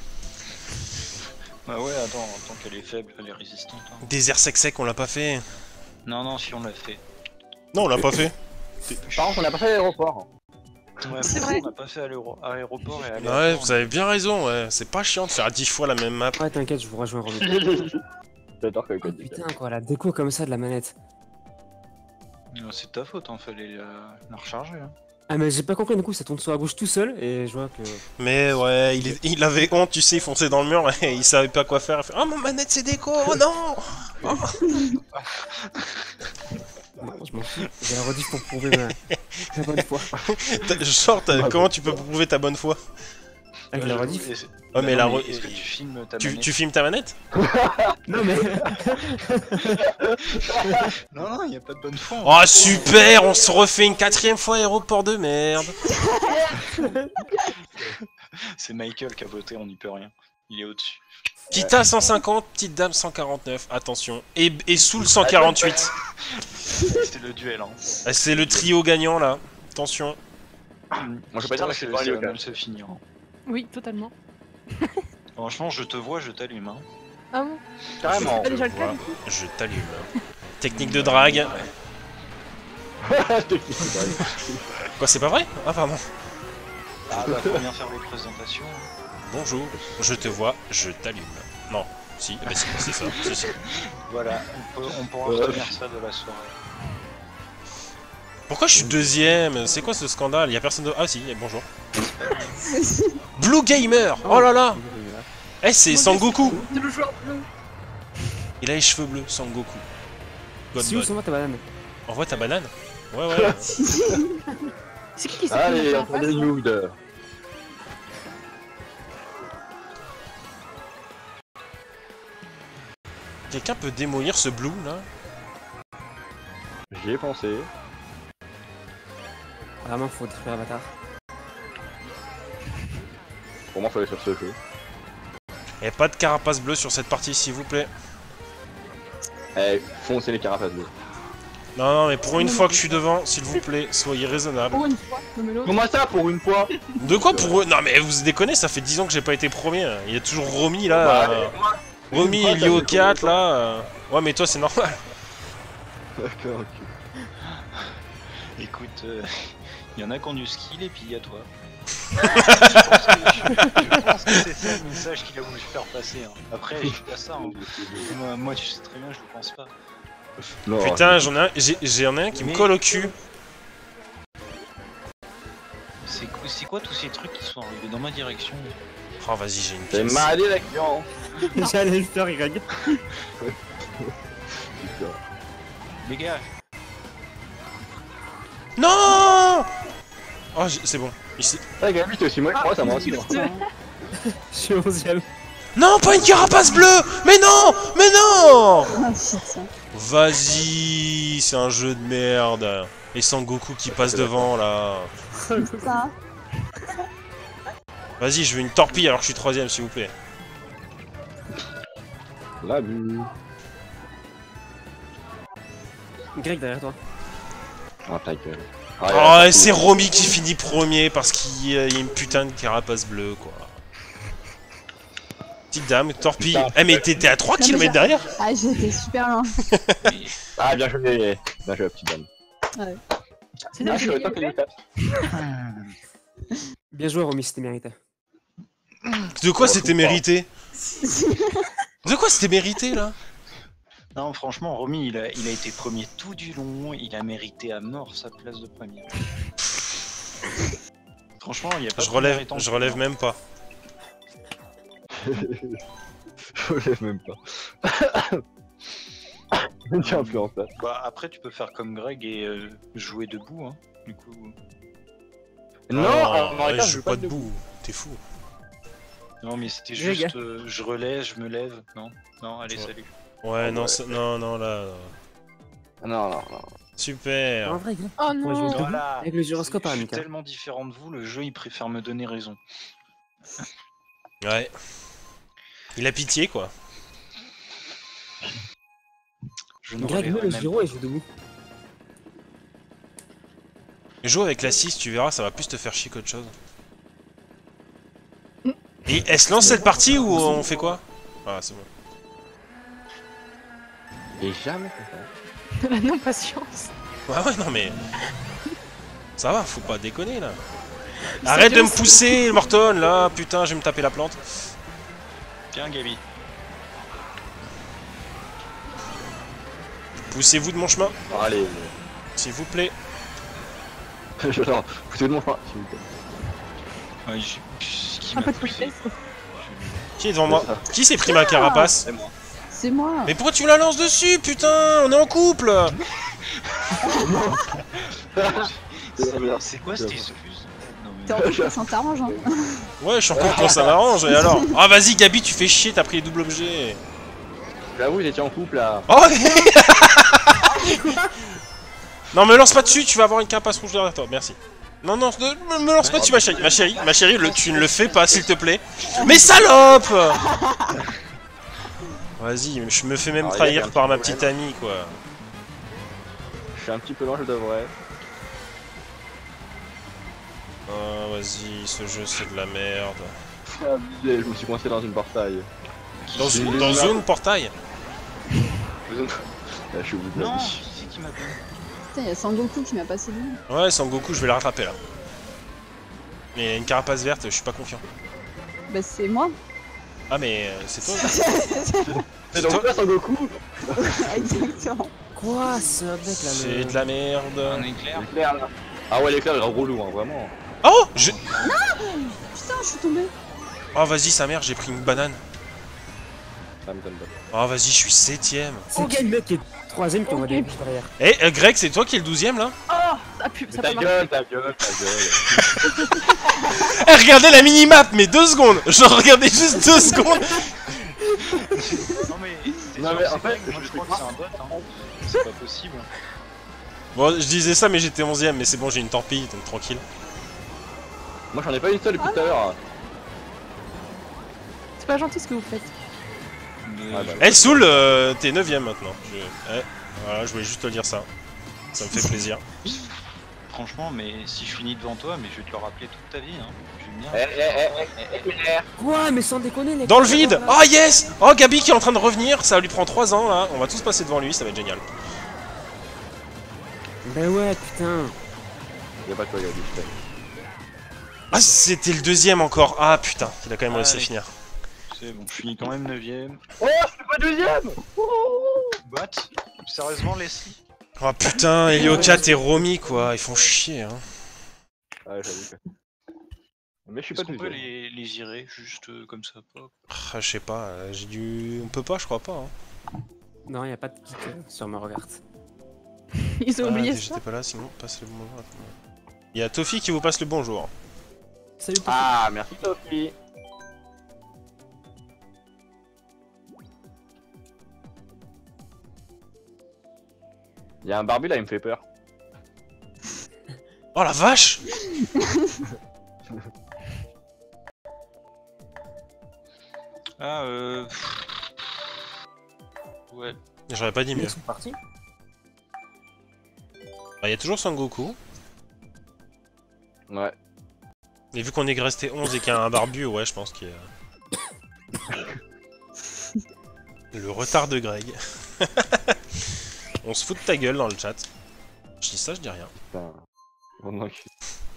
Bah ouais, attends, tant qu'elle est faible, elle est résistante. hein. Désert sec sec, on l'a pas fait. Non, non, si on l'a fait. Non, on l'a pas fait. Par contre, on a pas fait l'aéroport. Ouais, C'est pourquoi vrai. on n'a pas fait à l'aéro- à l'aéroport et à Ouais, l'aéroport, vous avez bien raison, ouais. C'est pas chiant de faire dix fois la même map. Ouais, t'inquiète, je vous rejoins Romy. J'adore que Oh putain, quoi, la déco comme ça de la manette. on- Non, c'est de ta faute, hein, fallait la, la recharger. Hein. Ah, mais j'ai pas compris, du coup, ça tourne sur la gauche tout seul et je vois que. Mais ouais, il, est- il avait honte, tu sais, il fonçait dans le mur et il savait pas quoi faire. Il fait, oh, ma manette c'est déco, oh non. Non, je m'en fous. J'ai la rediff pour prouver ma, ma bonne foi. T'as- Genre, t'as- comment tu peux prouver ta bonne foi? Avec la rediff. Et c'est- Ouais, Bah mais non, la re- Est-ce que tu filmes ta Tu, manette tu filmes ta manette? Non, mais. Non, non, il a pas de bonne foi. Oh super, on se refait une quatrième fois aéroport de merde. C'est Michael qui a voté, on n'y peut rien. Il est au-dessus. Kita cent cinquante, petite dame cent quarante-neuf, attention. Et, et Soul cent quarante-huit. C'était le duel, hein. Ah, c'est le trio gagnant là. Attention. Moi, je vais pas dire que c'est c'est le pas ça va Lyoka. mal se finir. hein. Oui, totalement. Franchement, je te vois, je t'allume. Hein. Ah bon? Carrément. C'est pas déjà le cas Voilà. du coup? Je t'allume. Technique de drague. Technique de drague. Quoi, c'est pas vrai? Ah, pardon. Ah bah faut bien faire les présentations. Bonjour, je te vois, je t'allume. Non, si, eh ben si, c'est ça, si, si. Voilà, on, peut, on pourra Ouais. retenir ça de la soirée. Pourquoi je suis deuxième? C'est quoi ce scandale? Y'a personne de... Ah si, bonjour. Blue Gamer. Oh là là. Eh, c'est Sangoku. C'est le joueur bleu. Il a les cheveux bleus, Sangoku. God Si où mode. sont ta banane? Envoie ta banane. Ouais, ouais. C'est qui qui s'est Allez, pris on fait des nudes. Quelqu'un peut démolir ce Blue, là? J'y ai pensé. Vraiment, faut détruire l'avatar. Pour moi, faut aller sur ce jeu. Et pas de carapace bleue sur cette partie, s'il vous plaît. Eh, foncez les carapaces bleus. Non, non, mais pour une fois que je suis devant, s'il vous plaît, soyez raisonnable. Pour une fois, non mais l'autre. Comment ça, pour une fois? De quoi pour eux? Non, mais vous déconnez, ça fait dix ans que j'ai pas été premier. hein. Il y a toujours Romy, là. Bah, euh, moi, Romy, une fois, Elio t'as fait quatre, combien de là. euh. Ouais, mais toi, c'est normal. D'accord, ok. Écoute, il euh, y en a qui ont du skill et puis il y a toi. je pense que, je pense que c'est ça le message qu'il a voulu faire passer. Hein. Après, je suis pas ça. Hein. Moi, moi, tu sais très bien, je le pense pas. Non, Putain, j'en ai un, j'ai- j'en ai un qui me Mais- colle au cul. C'est quoi, c'est quoi tous ces trucs qui sont arrivés dans ma direction? Oh, vas-y, j'ai une c'est pièce. ma direction. J'allais le faire, Greg. Putain. Les gars, Non. Oh, j'ai- c'est bon. Ici. Ah, Gabi, t'es aussi moi, je crois, ça m'a aussi. Je suis onzième. Non, pas une carapace bleue. Mais non, mais non. Ah putain. Vas-y, c'est un jeu de merde. Et Sangoku qui passe devant, là. Putain. Vas-y, je veux une torpille alors que je suis troisième, s'il vous plaît. La bu. Greg derrière toi. Ah, ta gueule. Oh, Ah, et c'est Romy qui finit premier parce qu'il y a une putain de carapace bleue, quoi. Petite dame, torpille. Putain. Eh, mais t'étais à trois mais kilomètres j'ai- derrière. Ah, j'étais super loin. Ah, bien joué. Bien joué, petite dame. C'est Ah, là je suis autant que les tapes. Bien joué, Romy, c'était mérité. De quoi Oh, c'était tout mérité? De quoi c'était mérité, là? non, franchement, Romy, il a, il a été premier tout du long. Il a mérité à mort sa place de premier. Franchement, il y a pas Je de relève, premier temps. je relève même pas. Je lève même pas. Je ne tiens plus en tête. Bah, après, tu peux faire comme Greg et euh, jouer debout. Hein. Du coup. Non, Oh, en ouais, America, je joue pas debout. T'es fou. Non, mais c'était Greg. juste. euh, je relève, je me lève. Non, non, allez, Ouais. salut. Ouais, Ah non, ouais. c'est- non, non, là. là. Non, non, non. Super. En vrai, Greg. Oh Moi, je vais non. debout Voilà. avec le gyroscope à Je suis Amica. tellement différent de vous, le jeu il préfère me donner raison. Ouais. Il a pitié, quoi. Je ne Greg, mets relèverai le même gyro et joue debout. Joue avec la six, tu verras, ça va plus te faire chier qu'autre chose. Et elle se lance cette partie ou on fait quoi? Ah, c'est bon. Et jamais fait ça. La non-patience. Ouais, ouais, non, mais. Ça va, faut pas déconner là. Arrête de me pousser, Morton, là, putain, je vais me taper la plante. Tiens, Gabi. Poussez-vous de mon chemin, Allez. s'il vous plaît. Je non, poussez de mon chemin, s'il vous plaît. Ouais, j'ai- ce qui Un m'a peu de poussé. politesse. Qui est devant moi? ça. Qui s'est pris ma carapace? C'est moi. C'est moi. Mais pourquoi tu me la lances dessus, putain? On est en couple! C'est la merde. C'est quoi cette excuse? Non, mais- T'es en couple, ça t'arrange, hein. Ouais, je suis en couple quand ça m'arrange, et alors? Ah, vas-y, Gabi, tu fais chier, t'as pris les doubles objets. J'avoue, j'étais en couple là. Oh! Non, me lance pas dessus, tu vas avoir une carapace rouge derrière toi, merci. Non, non, ne me, me lance pas dessus, ma chérie, ma chérie, ma chérie, le, tu ne le fais pas, s'il te plaît. Mais salope! Vas-y, je me fais même Alors, il y a un trahir petit par ma problème. petite amie, quoi. Je suis un petit peu lent, je devrais. Ah, vas-y, ce jeu c'est de la merde. Abusé, je me suis coincé dans une portail. Dans, J'ai une- une dans map. une portail? Là, je suis au bout de la Non, vie. qui c'est qui m'a pris? Putain, y'a Sangoku qui m'a passé lui. Ouais, Sangoku, je vais la rattraper là. Mais il y a une carapace verte, je suis pas confiant. Bah, c'est moi. Ah, mais euh, c'est toi. C'est donc là, Sangoku. Exactement. Quoi, ce mec là C'est le... de la merde. Un éclair. L'éclair là. Ah ouais, l'éclair il est relou, hein, vraiment. Oh je... Putain, je suis tombée. Oh, vas-y, sa mère, j'ai pris une banane. Ça me donne pas. Oh, vas-y, je suis septième. C'est qui le mec qui est troisième qui envoie des Ok. bûches derrière? Eh, euh, Greg, c'est toi qui es le douzième là? Oh, ça pue, Mais ça ta peut marcher. gueule, ta gueule, ta gueule. Eh, regardez la minimap, mais deux secondes. Je regardais juste deux secondes. Non mais, t'es Non, sûr mais que en c'est fait, Greg? je Moi je sais crois que pas. c'est un bot, hein. C'est pas possible. Bon, je disais ça, mais j'étais onzième, mais c'est bon, j'ai une torpille, donc tranquille. Moi j'en ai pas une seule depuis tout à l'heure. C'est pas gentil ce que vous faites. Mais Ah bah. Eh, Soul, euh, t'es neuvième maintenant. Je... Eh, voilà, je voulais juste te dire ça. Ça me fait plaisir. franchement, mais si je finis devant toi, mais je vais te le rappeler toute ta vie, hein. Je vais venir. Eh, eh, eh, eh, éclair. Quoi, mais sans déconner, les Dans le gars, vide. là. Oh, yes. Oh, Gabi qui est en train de revenir, ça lui prend trois ans là. On va tous passer devant lui, ça va être génial. Bah ouais, putain. Y'a pas de quoi, Gabi, je t'aime. Ah, c'était le deuxième encore. Ah, putain, il a quand même réussi à Allez. finir. C'est bon, je finis quand même neuvième. Oh, je suis pas deuxième. What? Sérieusement, Leslie? Oh putain, Eliokat et Romy quoi, ils font chier hein. Ah, j'avoue que. Mais je suis Est-ce pas qu'on peut deuxième. les, les virer juste euh, comme ça, pop? Ah, je sais pas, euh, j'ai dû... On peut pas, je crois pas. Hein. Non, y a pas de kick euh, sur ma reverte. Ils ont Ah, oublié ça. j'étais pas là, sinon passe le bonjour. Il y a Tofi qui vous passe le bonjour. Salut, Tofi. Ah, merci Sophie. Y'a un barbu là, il me fait peur. Oh la vache. Ah, euh... Ouais. J'aurais pas dit mieux. Ils sont partis. Ah, il y a toujours Sangoku. Ouais. Et vu qu'on est resté onze et qu'il y a un barbu, ouais, je pense qu'il y a... Le retard de Greg. On se fout de ta gueule dans le chat. Je dis ça, je dis rien. Putain. Oh non, je-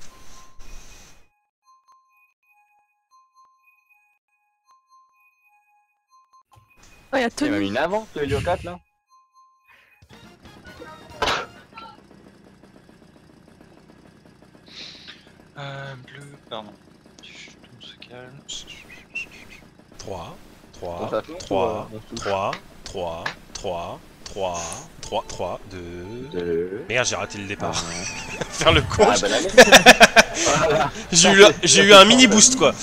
Oh, y'a Il m'a mis Tony. une avance, le Heliocat là. Euh, bleu, pardon. Chut, on se calme. trois, Bon, 3, ça fait, 3, on se touche. 3, 3, 3, 3, 3, 3, deux... Deux. Merde, j'ai raté le départ. un. Faire le con. Ah, bah là, voilà. J'ai eu, j'ai eu un mini boost quoi.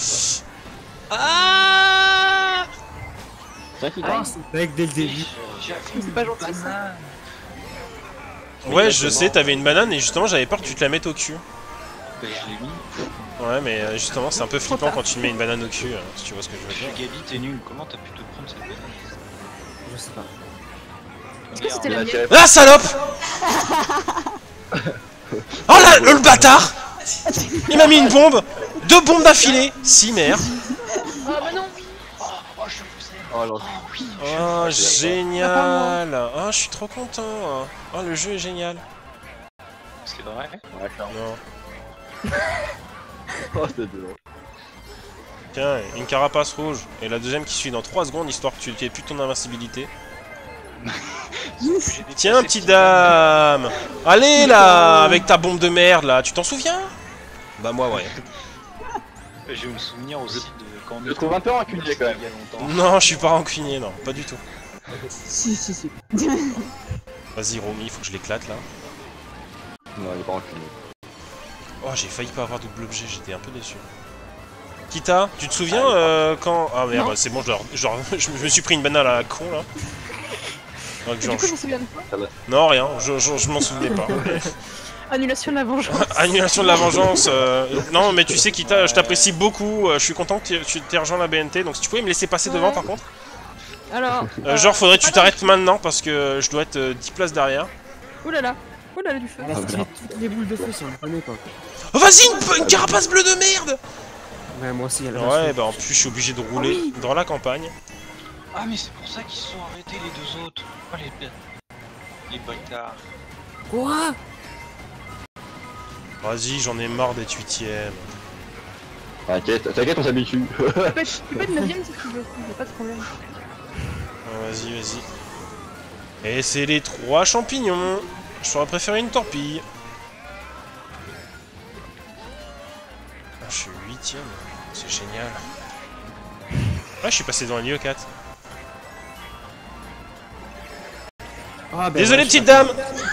Ah Tiens, qui Ah, gagne. c'est mec dès le début. C'est pas gentil ça. Ouais, je sais, t'avais une banane et justement j'avais peur que tu te la mettes au cul. Bah, je l'ai mis. Ouais, mais euh, justement c'est un peu flippant tard. quand tu te mets une banane au cul, euh, si tu vois ce que je veux dire. Gabi, t'es nul. Comment t'as pu te prendre cette banane? Je sais pas. Est-ce que c'était Il la a mienne tiré- La salope. Oh là, le, le bâtard. Il m'a mis une bombe. Deux bombes d'affilée. Si, merde. Oh bah non. Oh là. Oh, génial. Oh, je suis trop content. Oh, le jeu est génial. C'est vrai? Ouais, clairement. Non. Oh, c'est dur. Tiens, une carapace rouge. Et la deuxième qui suit dans trois secondes, histoire que tu aies plus ton invincibilité. Tiens, petite dame. Allez là, avec ta bombe de merde là. Tu t'en souviens? Bah moi ouais. J'ai me souvenir aussi de quand on Je le trouve un peu rancunier quand même. il y a longtemps. Non, je suis pas rancunier, non, pas du tout. Si, si, si. Vas-y, Romy, faut que je l'éclate là. Non, il est pas rancunier. Oh, j'ai failli pas avoir double objet, j'étais un peu déçu. Kita, tu te souviens euh, quand... Ah merde, Non. bah, c'est bon, je, leur- genre, je me suis pris une banane à la con là. Donc, Et genre, du coup, je me souviens de quoi? je- Non, rien, je, je, je m'en souvenais pas. Annulation de la vengeance. Annulation de la vengeance. euh, Non, mais tu sais, Kita, je t'apprécie beaucoup. euh, Je suis content que tu- tu t'aies rejoint la B N T. Donc, si tu pouvais me laisser passer devant Ouais. par contre. Alors. Euh, genre, faudrait que tu t'arrêtes maintenant parce que je dois être euh, dix places derrière. Oulala. Oulala du feu. Elle a tiré toutes les boules de feu, c'est un déconner quoi. Oh, vas-y, une, une carapace bleue de merde. Ouais, moi aussi, elle a Ouais, bah en plus, je suis obligé de rouler oui. dans la campagne. Ah, mais c'est pour ça qu'ils se sont arrêtés les deux autres. Oh, les bêtes. Les bâtards. Quoi? Vas-y, j'en ai marre d'être huitième. T'inquiète, t'inquiète, on s'habitue. Tu peux être, tu peux être neuvième si tu veux, y'a pas de problème. Ah, vas-y, vas-y. Et c'est les trois champignons. J'aurais préféré une torpille. Ah, je suis huitième. C'est génial. Ouais, je suis passé dans la Nioh quatre. Ah, ben Désolé, ouais, petite je- dame.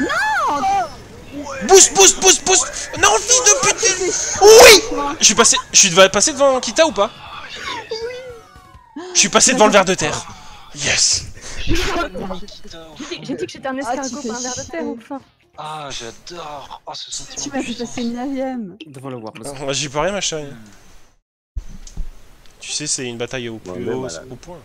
Boost, boost, boost, boost. Non, fils de pute. Oui. Je suis passé... Je suis devant- passé devant Kita ou pas? Je suis passé devant le ver de terre. Yes. J'ai dit- j'ai dit que j'étais un Ah, tu escargot, fais pas un ver de terre, chier. enfin. Ah, j'adore. Oh, ce sentiment. Tu m'as fait passer neuvième. Devant le Warboss. Ah, J'y peux rien, ma chérie. Tu sais, c'est une bataille au plus Ouais, haut, malade. au point.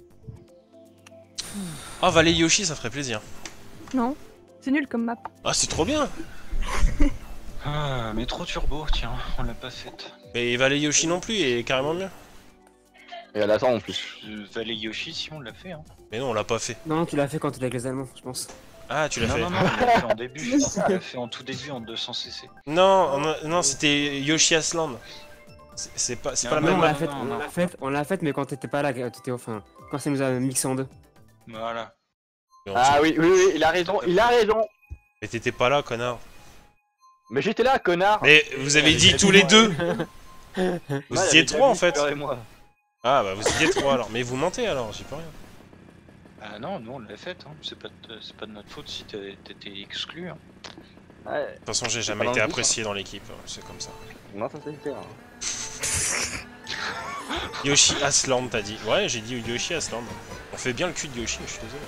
Ah, Valley Yoshi, ça ferait plaisir. Non, c'est nul comme map. Ah, c'est trop bien. Ah, métro turbo, tiens, on l'a pas faite. Et Valley Yoshi non plus, est carrément mieux. Et elle attend en plus. Euh, Valley Yoshi, si on l'a fait, hein. Mais non, on l'a pas fait. Non, tu l'as fait quand t'étais avec les Allemands, je pense. Ah, tu l'as Non, fait. non, non, on l'a fait en début. On l'a fait en tout début en deux cents C C. Non, non, non, c'était Yoshi Island. C'est- C'est pas, c'est pas la Non, Non, même on l'a map. fait, non, on non. l'a fait, on l'a fait, mais quand t'étais pas là, t'étais enfin, quand ça nous a mixé en deux. Voilà. Mais on Ah sait- oui, oui, oui, il a raison, il a raison. Mais t'étais pas là, connard. Mais j'étais là, connard. Mais vous avez dit tous les deux. Vous Ouais, il y étiez avait trois en David, fait. Fleur et moi. Ah bah vous étiez trois alors. Mais vous mentez alors, j'y peux rien. Ah non, nous on l'a faite, hein. C'est pas, de- c'est pas de notre faute si t'es- t'étais exclu. Hein. Ouais, De toute façon, j'ai jamais pas été dans le apprécié dans l'équipe, c'est comme ça. non, ça c'est hein. Yoshi Asland, t'as dit. Ouais, j'ai dit Yoshi Asland. On fait bien le cul de Yoshi, je suis désolé.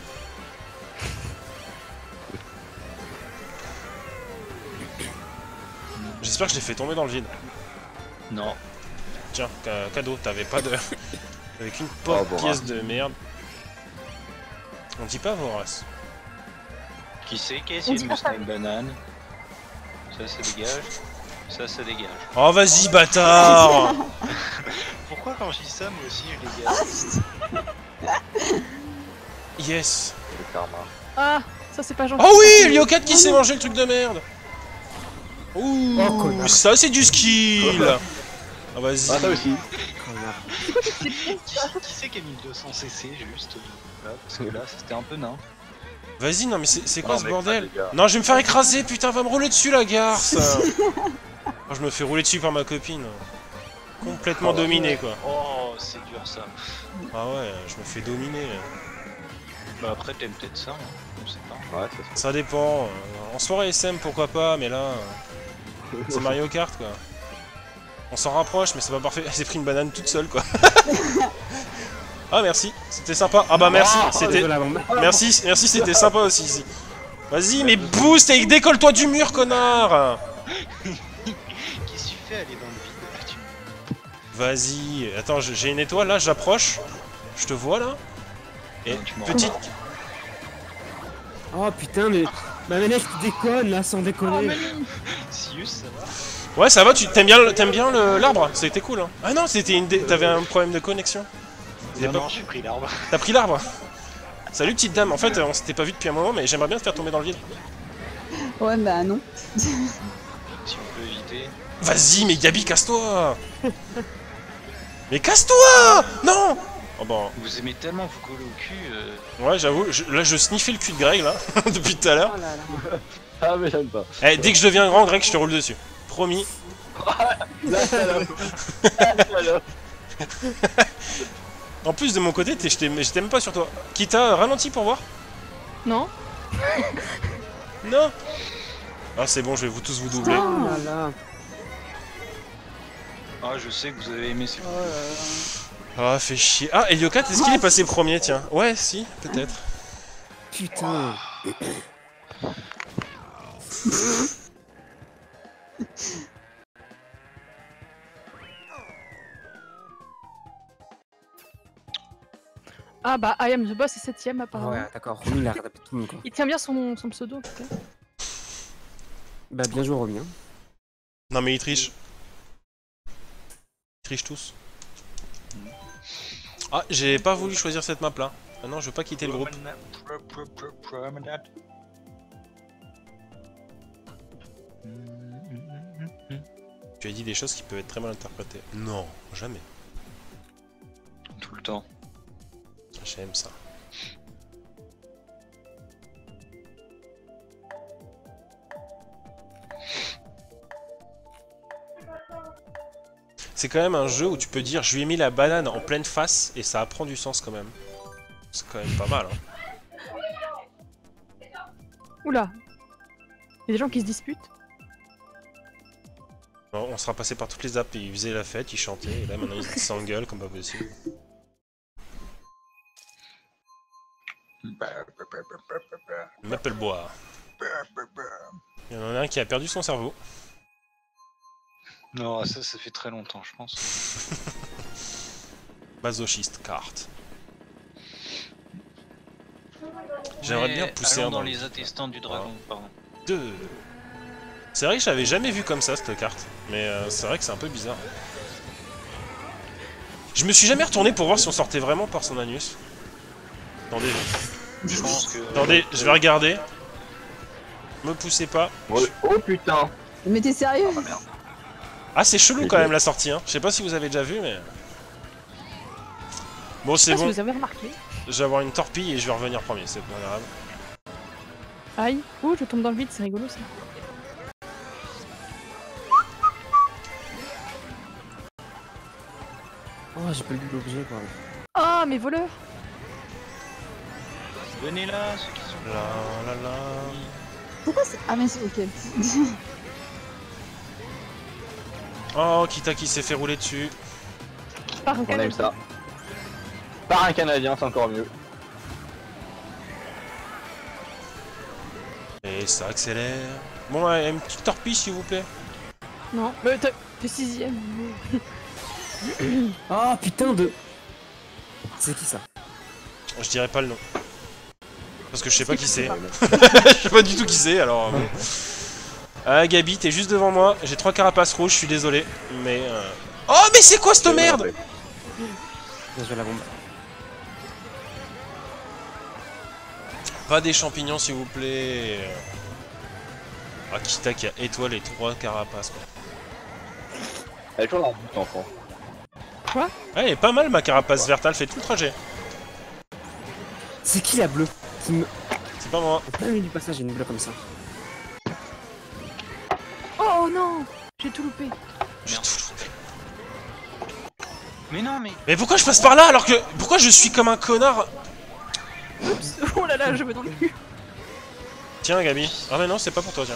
J'espère que je l'ai fait tomber dans le vide. Non. Tiens, ca- cadeau, t'avais pas de... Avec une Oh, pauvre Vorace. pièce de merde. On dit pas Vorace. Qui c'est qui a On essayé dit de pas me sniper une banane? Ça, ça dégage. Ça, ça dégage. Oh vas-y bâtard. Pourquoi quand je dis ça, moi aussi je dégage? Yes. Le karma. Ah, ça c'est pas gentil. Oh oui, Lio quatre qui s'est mangé le truc de merde. Ouh, Oh, connard. ça c'est du skill. Ah vas-y. Ah, ça aussi. Qui, qui c'est qui a mis le deux cents C C juste euh, là? Parce que là, c'était un peu nain. Vas-y, non mais c'est c'est quoi Non, ce mais bordel? ça, les gars. Non, je vais me faire écraser, putain, va me rouler dessus la garce. Oh, je me fais rouler dessus par ma copine. Complètement Oh, dominé quoi. Oh, c'est dur ça. Ah ouais, je me fais dominer. Bah après, t'aimes peut-être ça, hein. Je sais pas. Ouais, ça se Ça dépend. euh, En soirée S M, pourquoi pas, mais là, euh, c'est Mario Kart quoi. On s'en rapproche, mais c'est pas parfait. Elle s'est pris une banane toute seule quoi. Ah merci, c'était sympa. Ah bah merci, Oh, c'était... désolé, avant. Merci, merci, c'était sympa aussi ici. Vas-y, mais boost et décolle-toi du mur, connard. Qu'est-ce que tu fais aller dans le vide là, tu... Vas-y, attends, j'ai j'ai une étoile là, j'approche. Je te vois là. Et Non, tu m'en petite... Oh putain, mais ma manette qui déconne là, sans déconner. Sius, ça va? Ouais, ça va, tu t'aimes bien, le- t'aimes bien le- l'arbre? C'était cool hein. Ah non, c'était une... dé- T'avais un problème de connexion. Non, pas- non, j'ai pris l'arbre. T'as pris l'arbre? Salut petite dame, en fait on s'était pas vu depuis un moment mais j'aimerais bien te faire tomber dans le vide. Ouais, bah non. Si on peut éviter. Vas-y mais Gabi, casse-toi. Mais casse-toi. Non. Oh bon, Vous aimez tellement vous coller au cul. Euh... ouais j'avoue, je- là je sniffais le cul de Greg là, depuis tout à l'heure. Oh là là. Ah, mais j'aime pas. Eh, dès que je deviens grand Greg, je te roule dessus. Promis. La salope. La salope. En plus de mon côté, t'es- j'étais j'étais même pas sur toi. Kita, ralenti pour voir. Non. Non. Ah c'est bon, je vais vous tous vous doubler. Oh là là. Ah, je sais que vous avez aimé ces. Ah, fait chier. Ah, Eliokat, est-ce qu'il est passé premier, tiens? Ouais, si, peut-être. Putain. Ah bah I am the boss est septième apparemment. Ouais, d'accord, Romy il a rattrapé tout le monde quoi. Il tient bien son, son pseudo en tout cas. Bah bien joué Romy. Hein. Non, mais ils trichent. Ils trichent tous. Ah, j'ai pas voulu choisir cette map là. Ah non, je veux pas quitter le groupe. Promenade, pro- pro- pro- promenade. Tu as dit des choses qui peuvent être très mal interprétées. Non, jamais. Tout le temps. J'aime ça. C'est quand même un jeu où tu peux dire je lui ai mis la banane en pleine face et ça prend du sens quand même. C'est quand même pas mal. Hein. Oula. Il y a des gens qui se disputent. Bon, on sera passé par toutes les apps, ils faisaient la fête, ils chantaient, et là maintenant ils s'engueulent comme pas possible. Il m'appelle boire. Il y en a un qui a perdu son cerveau. Non, ça, ça fait très longtemps, je pense. Masochiste carte. J'aimerais Mais bien pousser allons un dans dans les attestants du dragon, pardon. deux. C'est vrai que j'avais jamais vu comme ça cette carte, mais euh, c'est vrai que c'est un peu bizarre. Je me suis jamais retourné pour voir si on sortait vraiment par son anus. Attendez, Je pense que... attendez, je vais regarder. Me poussez pas. Oh, oh putain. Mais t'es sérieux? Ah, c'est chelou quand même la sortie, hein. Je sais pas si vous avez déjà vu, mais... Bon, Je sais c'est pas si bon. vous avez remarqué. Je vais avoir une torpille et je vais revenir premier, c'est pas grave. Aïe. Ouh, je tombe dans le vide, c'est rigolo ça. Oh, j'ai pas lu l'objet, quoi. Ah, mes voleurs. Venez là, ceux qui sont La la la... Pourquoi c'est... Ah mais c'est ok. Oh, Kita qui s'est fait rouler dessus. Par un On aime canal. ça. Par un Canadien, c'est encore mieux. Et ça accélère. Bon, ouais, une petite torpille s'il vous plaît. Non, mais t'es t'es sixième. Oh putain de. C'est qui ça? Je dirais pas le nom. Parce que je sais pas qui c'est. Je sais pas du tout qui c'est alors. Bon. Ah, Gabi, t'es juste devant moi. J'ai trois carapaces rouges, je suis désolé. Mais. Euh... Oh, mais c'est quoi cette merde? Bien joué la bombe. Pas des champignons s'il vous plaît. Ah, Kita qui a étoilé les trois carapaces quoi. Elle est toujours dans le but, enfant. Ah, elle est pas mal ma carapace verte, elle fait tout le trajet. C'est qui la bleue? Qui me. C'est pas moi. Au plein milieu du passage, j'ai une bleue comme ça. Oh non, j'ai tout loupé. J'ai tout loupé. Mais non, mais... Mais pourquoi je passe par là alors que... Pourquoi je suis comme un connard? Oups. Oh là là, je me dans le cul. Tiens Gabi. Ah mais non, c'est pas pour toi, tiens.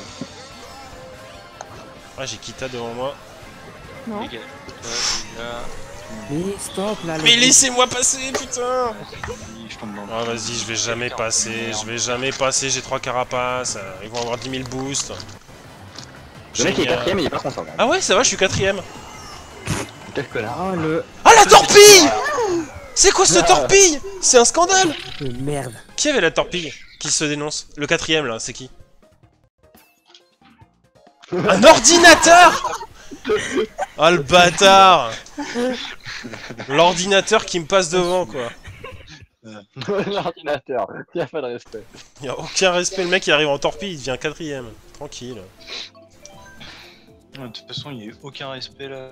Ah, j'ai Kita devant moi. Non. Les gars, là, là... Mais stop là. Mais le- laissez-moi passer, putain! Je tombe dans le... Ah vas-y, je vais jamais passer, je vais jamais passer, j'ai trois carapaces, euh, ils vont avoir dix mille boosts. Le mec il est Génial. quatrième, il est pas content. Ah ouais, ça va, je suis quatrième. Quel connard. Oh le. Ah la torpille! C'est quoi cette torpille? C'est un scandale! Le merde. Qui avait la torpille? Qui se dénonce? Le quatrième là, c'est qui? Un ordinateur! Ah le bâtard! L'ordinateur qui me passe devant quoi. L'ordinateur, il a pas de respect. Y'a aucun respect, le mec il arrive en torpille, il devient quatrième. Tranquille. De toute façon, il n'y a eu aucun respect là.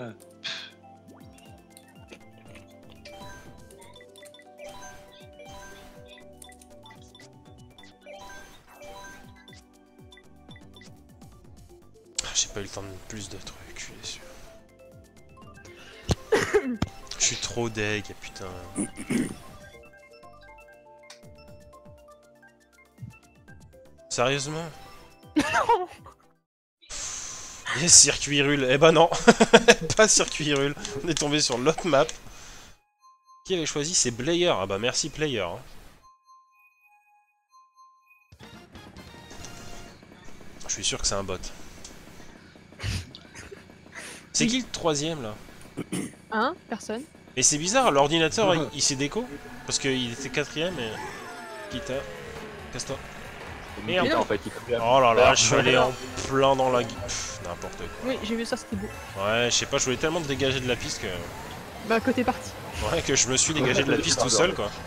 Ah, j'ai pas eu le temps de mettre plus de trucs, je suis déçu. Je suis trop deg, putain. Sérieusement? Non. Yes, circuit rule. Eh ben non, pas circuit rule. On est tombé sur l'autre map. Qui avait choisi? C'est Player. Ah bah merci Player. Hein. Je suis sûr que c'est un bot. C'est qui le troisième là? Hein? Personne. Et c'est bizarre, l'ordinateur il, il s'est déco. Parce qu'il était quatrième et... Kita. Casse-toi. Merde. En fait, il peut faire. Oh là là, je suis allé en plein dans la... Pff, n'importe quoi. Oui, j'ai vu ça, c'était beau. Ouais, je sais pas, je voulais tellement te dégager de la piste que... Bah, côté parti. Ouais, que je me suis dégagé de la piste tout seul, quoi.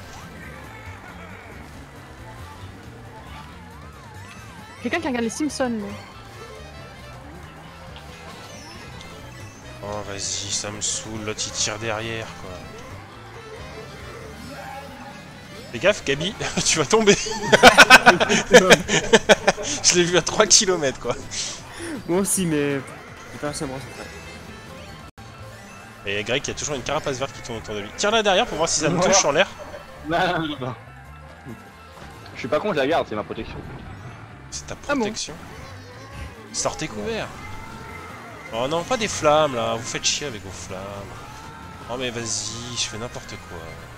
Quelqu'un qui regarde les Simpsons, là. Oh vas-y, ça me saoule, l'autre il tire derrière quoi. Fais gaffe, Gabi, tu vas tomber. Je l'ai vu à trois kilomètres quoi. Moi aussi, mais j'ai pas réussi à me recentrer. Et Greg, il y a toujours une carapace verte qui tourne autour de lui. Tire-la derrière pour voir si ça me Non. touche en l'air. Non, non, non, non. Je suis pas con, je la garde, c'est ma protection. C'est ta Ah bon. protection. Sortez couvert. Oh non, pas des flammes là, vous faites chier avec vos flammes. Oh mais vas-y, je fais n'importe quoi.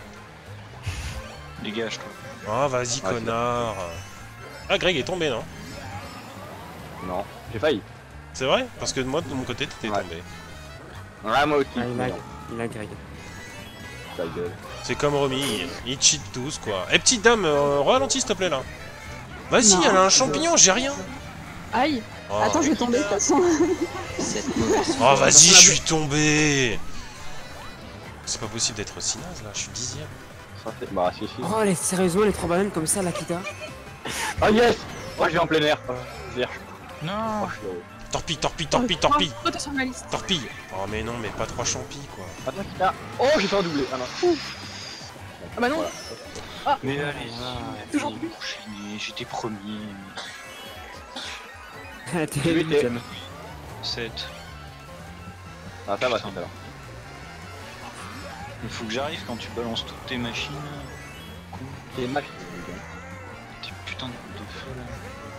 Dégage toi. Oh vas-y Ouais, connard. Ah Greg est tombé non? Non, j'ai failli. C'est vrai? Parce que moi de mon côté t'étais Ouais. tombé. Ouais, moi aussi. Ah, il a, Non, il a Greg. ta gueule. C'est comme Romy, il, il cheat tous quoi. Eh petite dame, euh, ralentis s'il te plaît là. Vas-y, Non. elle a un champignon, j'ai rien. Aïe. Oh, Attends, je vais tomber de toute façon. oh vas-y, je suis tombé. C'est pas possible d'être aussi naze là, je suis dixième. Ça fait... Bah, si, si. Oh, les, sérieusement, les trois bananes comme ça, la Kita. Oh yes. Oh, je vais en plein air. Oh, vierge. Non. Oh, je suis heureux. Torpille, torpille, torpille, torpille. Oh, t'es sur ma liste. Torpille. Oh mais non, mais pas trois champis quoi. Attends, qui t'a... Oh, j'ai fait un doublé. Ah non. Ah bah non. Voilà. Mais allez-y. Toujours vous plus. enchaînez, j'étais premier. T'es Oui, t'es- huitième. sept. Ah, ça va, ça va. Il faut que j'arrive quand tu balances toutes tes machines. C'est match. Tes putains de feu là.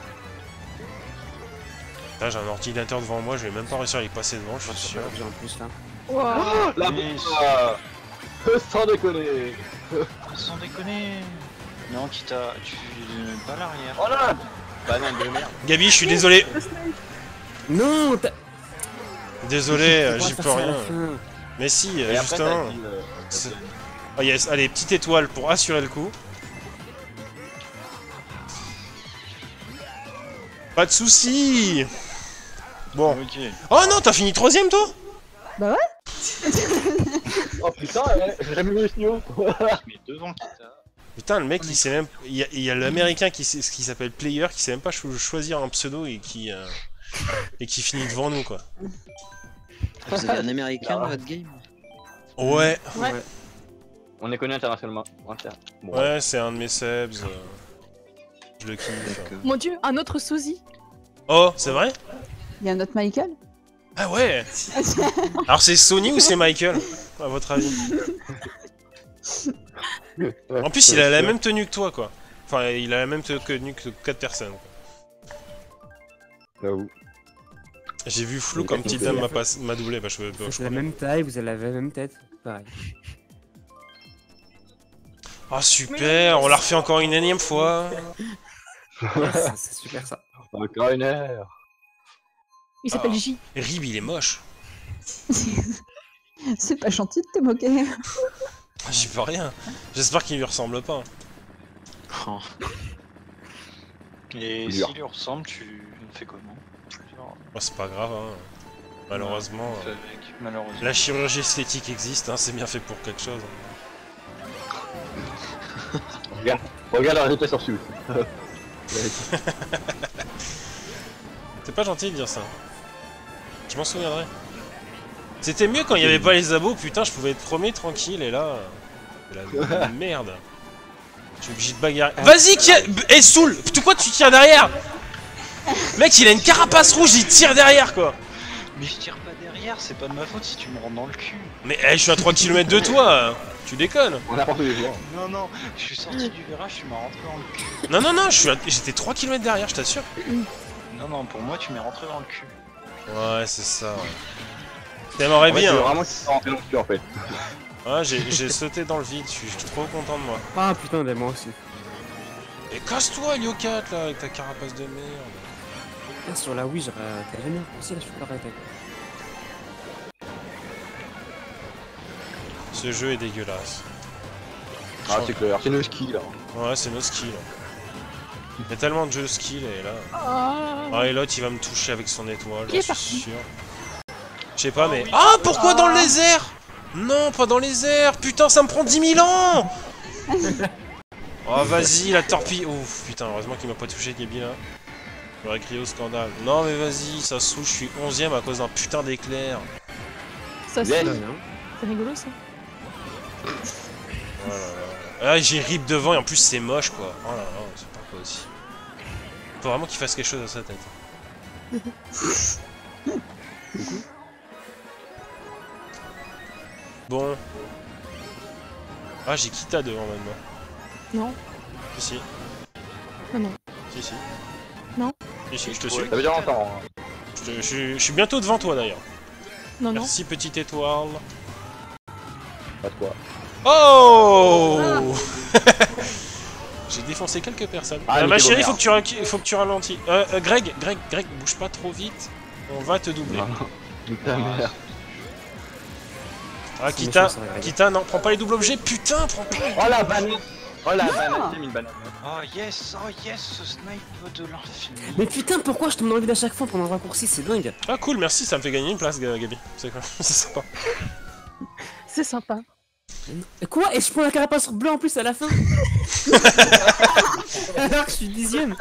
Là j'ai un ordinateur devant moi, je vais même pas réussir à y passer devant, je suis sûr. J'ai en plus là. Wow. La Mais- ah, sans déconner. Sans déconner. Non, qui t'a. Tu. Pas l'arrière. Oh là. Bah non, de merde. Gabi, je suis désolé. Non, t'as. Désolé, euh, Pourquoi j'y faire peux ça à la rien. fin Mais si, euh, Et après, justement. t'as dit, euh, C'est- Oh yes, allez, petite étoile pour assurer le coup. Pas de soucis. Bon. Ok. Oh non, t'as fini troisième toi? Oh putain, ouais, j'ai jamais vu le snow. Mais devant qui t'a. Putain, le mec, il sait même. Il y a, il y a l'américain qui, sait- qui s'appelle Player qui sait même pas cho- choisir un pseudo et qui. euh, et qui finit devant nous quoi. Vous avez un américain dans votre game? Ouais, Ouais. On est connu internationalement. Inter- Bon, ouais, c'est un de mes subs. euh, Je le kiffe. D'accord. Mon dieu, un autre sosie. Oh, c'est vrai? Il y a notre Michael. Ah ouais. Alors c'est Sony ou c'est Michael, à votre avis? En plus, il a la même tenue que toi, quoi. Enfin, il a la même tenue que quatre personnes. quoi. J'avoue. J'ai vu flou Mais comme t'as petite compris. dame m'a pas- m'a doublé. Bah, je, bah, je C'est crois la bien. même taille, vous avez la même tête. Pareil. Ah super, on l'a refait encore une énième fois. Yes, c'est super ça. Encore une heure. Il s'appelle Ah. J. Rib, il est moche. C'est pas gentil de te moquer. J'y peux rien. J'espère qu'il lui ressemble pas. Oh. Et Dur. s'il lui ressemble, tu fais comment? Genre, Oh, c'est pas grave, hein. Malheureusement, fais euh, avec, malheureusement. la chirurgie esthétique existe, hein, c'est bien fait pour quelque chose. Regarde, regarde le résultat sur Sue. C'est pas gentil de dire ça. Je m'en souviendrai. C'était mieux quand il y avait pas les abos, putain, je pouvais être premier tranquille et là. C'est la merde. Je suis obligé de bagarrer. Vas-y, qui a... Eh, Soul, pourquoi tu tires derrière? Mec, il a une carapace rouge, il tire derrière quoi. Mais je tire pas derrière, c'est pas de ma faute si tu me rends dans le cul. Mais eh, je suis à trois kilomètres de toi, tu déconnes. On a pas tous les jours. Non, non, je suis sorti du virage, tu m'as rentré dans le cul. Non, non, non, je suis à- j'étais trois kilomètres derrière, je t'assure. Non, non, pour moi, tu m'es rentré dans le cul. Ouais, c'est ça. Ouais. T'aimerais En fait, bien. je veux hein. vraiment qu'il soit rentré dans le cul en fait. Ouais, j'ai j'ai sauté dans le vide, je suis je suis trop content de moi. Ah putain, mais moi aussi. Et casse-toi, Lyokat, là, avec ta carapace de merde. Ah, sur la Wii, j'aurais t'as jamais aussi là, je peux pas arrêter. Ce jeu est dégueulasse. Ah, c'est clair, c'est nos skis là. Ouais, c'est nos skills. Il y a tellement de jeux skills et là. Ah. Ah, et l'autre il va me toucher avec son étoile, Qui est j'en parti suis sûr. Je sais pas, mais. Ah, pourquoi dans les airs? Non, pas dans les airs! Putain, ça me prend dix mille ans! Oh, vas-y, la torpille. Ouf, putain, heureusement qu'il m'a pas touché, Gabi là. J'aurais crié au scandale. Non, mais vas-y, ça se saoule, je suis onzième à cause d'un putain d'éclair. Ça, c'est Yes. c'est rigolo ça. Oh là là. Ah, j'ai rip devant et en plus c'est moche quoi. Oh là là, c'est pas quoi aussi. Faut vraiment qu'il fasse quelque chose à sa tête. Bon. Ah, j'ai Kita devant maintenant. Non. Si, si. Non, non. Si, si. Non. Si, si, je te suis. Ça veut dire longtemps. Hein. Je, te- je suis- je suis bientôt devant toi d'ailleurs. Non, non. Merci, petite étoile. Pas de quoi. Oh J'ai défoncé quelques personnes. Ah, Euh, mais ma t'es chérie, beau faut que, tu, ra- faut que tu ralentis. Euh, euh, Greg, Greg, Greg, bouge pas trop vite. On va te doubler. Putain, merde. Ah, C'est Kita, méchant, ça, Greg. Kita, non, prends pas les doubles objets, putain, prends pas. Oh la banane. Oh la banane, j'ai mis une banane. Oh yes, oh yes, ce snipe de l'infini. Mais putain, pourquoi je tombe dans le vide à chaque fois pendant un raccourci? C'est dingue. Ah, cool, merci, ça me fait gagner une place, Ga- Gabi. C'est quoi C'est sympa. C'est sympa. Et quoi? Et je prends la carapace bleue en plus à la fin? Alors que je suis dixième.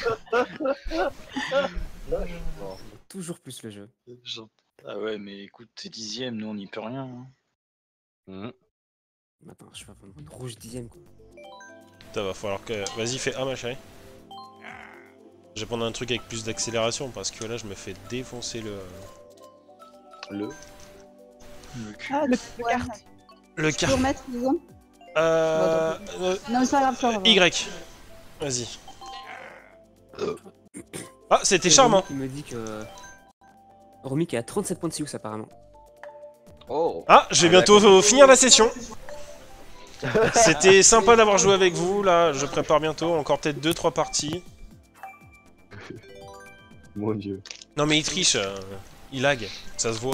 Toujours plus le jeu. Ah ouais, mais écoute, t'es dixième, nous on n'y peut rien. hein. Mhm. Attends, je suis pas vraiment une rouge dixième quoi. Putain, va falloir que. Vas-y, fais A, ma chérie. Je vais prendre un truc avec plus d'accélération parce que là, je me fais défoncer le. Le. Le cul. Ah, Le ouais. carte. Le Tu car. peux remettre, disons Euh. euh, Non, c'est pas grave, c'est pas grave. Y. Vas-y. Ah, c'était C'est charmant. Romy qui me dit que. Romy qui a trente-sept points de Sioux apparemment. Oh. Ah, je vais Ah, bientôt d'accord. euh, finir la session. C'était sympa d'avoir joué avec vous. Là, je prépare bientôt encore peut-être deux trois parties. Mon dieu. Non, mais il triche. euh, il lag. Ça se voit.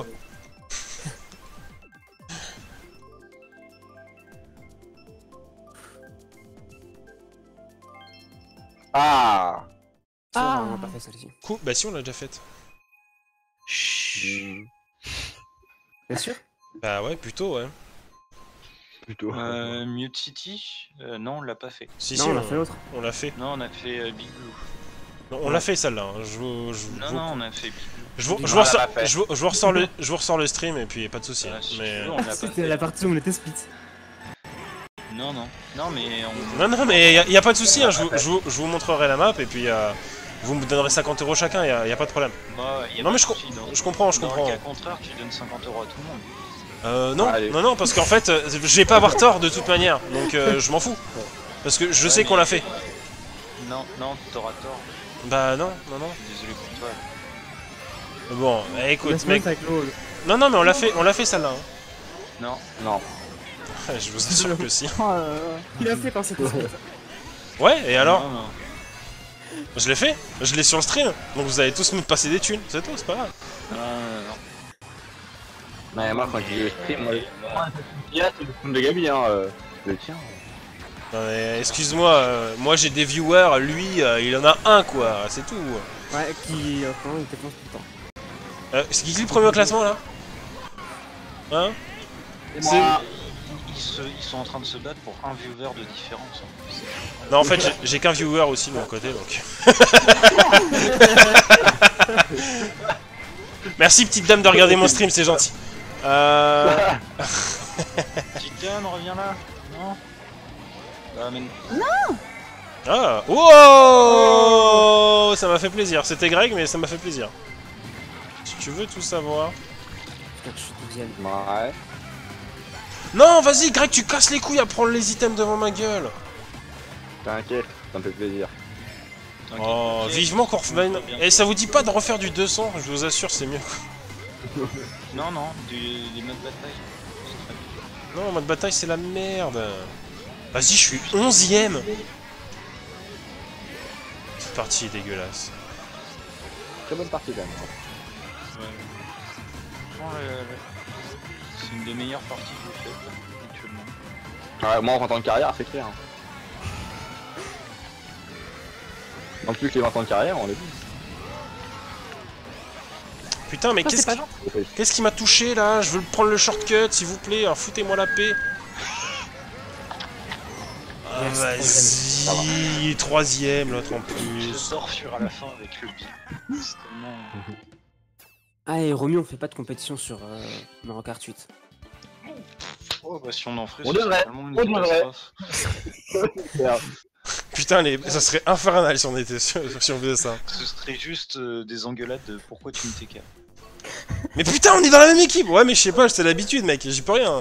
Ah. Ah. Ah. On a pas fait celle-ci. Cool. Bah, si, on l'a déjà faite. Hmm, Bien sûr. Bah, ouais, plutôt, ouais. Plutôt. Euh, Mute City euh, Non, on l'a pas fait. Si, Non, si, on a fait l'autre. on l'a fait. Non, on a fait euh, Big Blue. Non, on l'a fait celle-là. hein. Je vous, je, vous- Non, non, on a fait Big Blue. je vous, je Ah, vous on ressors, l'a fait. je vous- je vous ressors le, je vous ressors le stream et puis pas de soucis. Ah, si mais tu veux, on l'a pas C'était fait. la partie où on était split. Non, non. Non, mais on... non, non, mais y a, y a pas de soucis. hein. Je, vous- je, vous- je vous montrerai la map et puis euh, vous me donnerez cinquante euros chacun. Y a, y a pas de problème. Bah, y a Non, pas mais de je, co- souci, dans- je comprends, je Dans comprends. le cas contraire, tu donnes cinquante euros à tout le monde. Euh, non, Allez. non, non, parce qu'en fait, euh, je vais pas avoir tort de toute manière, donc euh, je m'en fous. Parce que je Ouais, sais mais- qu'on l'a fait. Non, non, t'auras tort. Bah non, non, non. Désolé pour toi. Bon, bah, écoute, Laisse-moi mec. avec l'eau. Non, non, mais on l'a fait, on l'a fait celle-là. hein. Non. Non. Je vous assure que si. Oh là là. Il a fait quand c'était split. Ouais, et alors Non, non. Je l'ai fait, je l'ai sur le stream, donc vous allez tous me passer des thunes, c'est tout, c'est pas grave. Non, non, non. Mais moi, quand j'ai eu le stream, moi, il y a c'est le stream de Gabi, hein. euh, Le tien. Non, mais excuse-moi, euh, moi j'ai des viewers, lui euh, il en a un quoi, c'est tout. Ouais, qui. Enfin, il dépense tout le temps. Euh, c'est qui le premier au classement là Hein C'est- moi. Ils, se- ils sont en train de se battre pour un viewer de différence. hein. C'est- Non, en fait, j'ai- j'ai qu'un viewer aussi de mon côté donc. Merci petite dame de regarder mon stream, c'est gentil. Euh... Titan, reviens là. Non. Bah, mais... Ah, wow, ça m'a fait plaisir. C'était Greg, mais ça m'a fait plaisir. Si tu veux tout savoir. Putain, je suis douzième. Ouais. Non, vas-y, Greg, tu casses les couilles à prendre les items devant ma gueule. T'inquiète, ça me fait plaisir. t'inquiète, Oh, t'inquiète. vivement qu'on revienne. Bientôt. Et ça vous dit pas de refaire du deux cents? Je vous assure, c'est mieux. Non, non, du, des modes bataille. C'est très bien. Non, en mode bataille, c'est la merde. Vas-y, je suis onzième. Cette partie est dégueulasse. Très bonne partie quand même. Ouais. Franchement, le- le- c'est une des meilleures parties que j'ai faites là, actuellement. Ouais, moi en vingt ans de carrière, c'est clair. hein. En plus, les vingt ans de carrière, on l'a vu. Putain, mais Ça, c'est qu'est-ce pas qui... gentil. qu'est-ce qui m'a touché là? Je veux prendre le shortcut, s'il vous plaît. Alors, foutez-moi la paix. Ah, Yes, vas-y, troisième, l'autre en Je plus. sors sur à la fin avec le bip. C'est tellement... Ah, et Romy, on fait pas de compétition sur euh, Mario Kart huit. Oh bah si on en ferait, On ce serait devrait, tellement une on devrait. catastrophe. Putain, les... ça serait infernal si on était sur... si on faisait ça. Ce serait juste euh, des engueulades de pourquoi tu me T K. Mais putain, on est dans la même équipe. Ouais, mais je sais pas, c'est l'habitude, mec. J'y peux rien.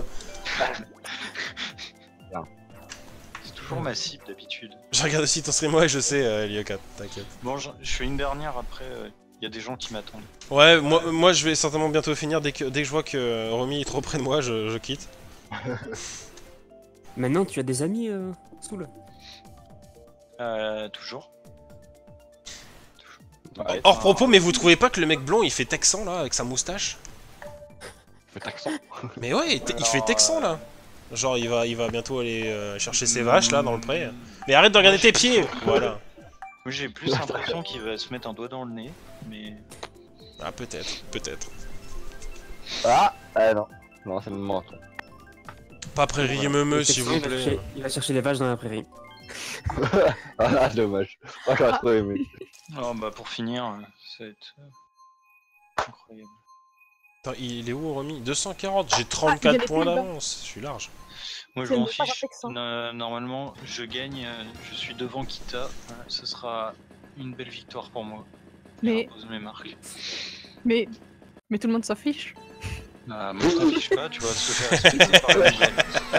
C'est toujours ma cible d'habitude. Je regarde aussi ton stream, ouais, je sais, euh, Lyokat, t'inquiète. Bon, je, je fais une dernière après, il y a des gens qui m'attendent. Ouais, moi, moi je vais certainement bientôt finir. Dès que, dès que je vois que euh, Romy est trop près de moi, je, je quitte. Maintenant, tu as des amis, euh, Soul? Euh, toujours. toujours. Ouais, Hors enfin, propos, mais vous trouvez pas que le mec blond il fait texan là, avec sa moustache? Fait accent. Mais ouais, il, il Alors, fait texan euh, là. Genre, il va, il va bientôt aller euh, chercher ses vaches là dans le pré. Mais arrête de regarder tes pieds! Voilà. Moi j'ai plus l'impression qu'il va se mettre un doigt dans le nez, mais... Ah, peut-être, peut-être. Ah, ah non. Non, c'est le menton. Pas prairie meumeux, Le s'il Texan, vous il va plaît. chercher- Il va chercher les vaches dans la prairie. Ah, dommage. Oh, j'aurais trop aimé. Oh bah pour finir, euh, ça va être... euh, incroyable. Attends, il est où, Romy? deux cent quarante, j'ai Ah, il y a trente-quatre les points Pays-Bas. d'avance, je suis large. Moi je C'est m'en le pas fiche, Texan. No- normalement je gagne, euh, je suis devant Kita, voilà, ce sera une belle victoire pour moi. Mais, Je repose mes marques. mais, mais tout le monde s'en fiche. Ah, moi je t'en fiche pas, tu vois, se faire respecter par la nouvelle.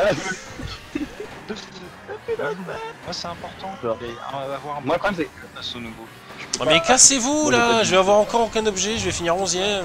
Moi c'est important, Genre. et avoir un Moi, le problème, face au nouveau. Ah, mais cassez-vous Moi, j'ai pas là, dit- je vais avoir encore aucun objet, je vais finir onzième.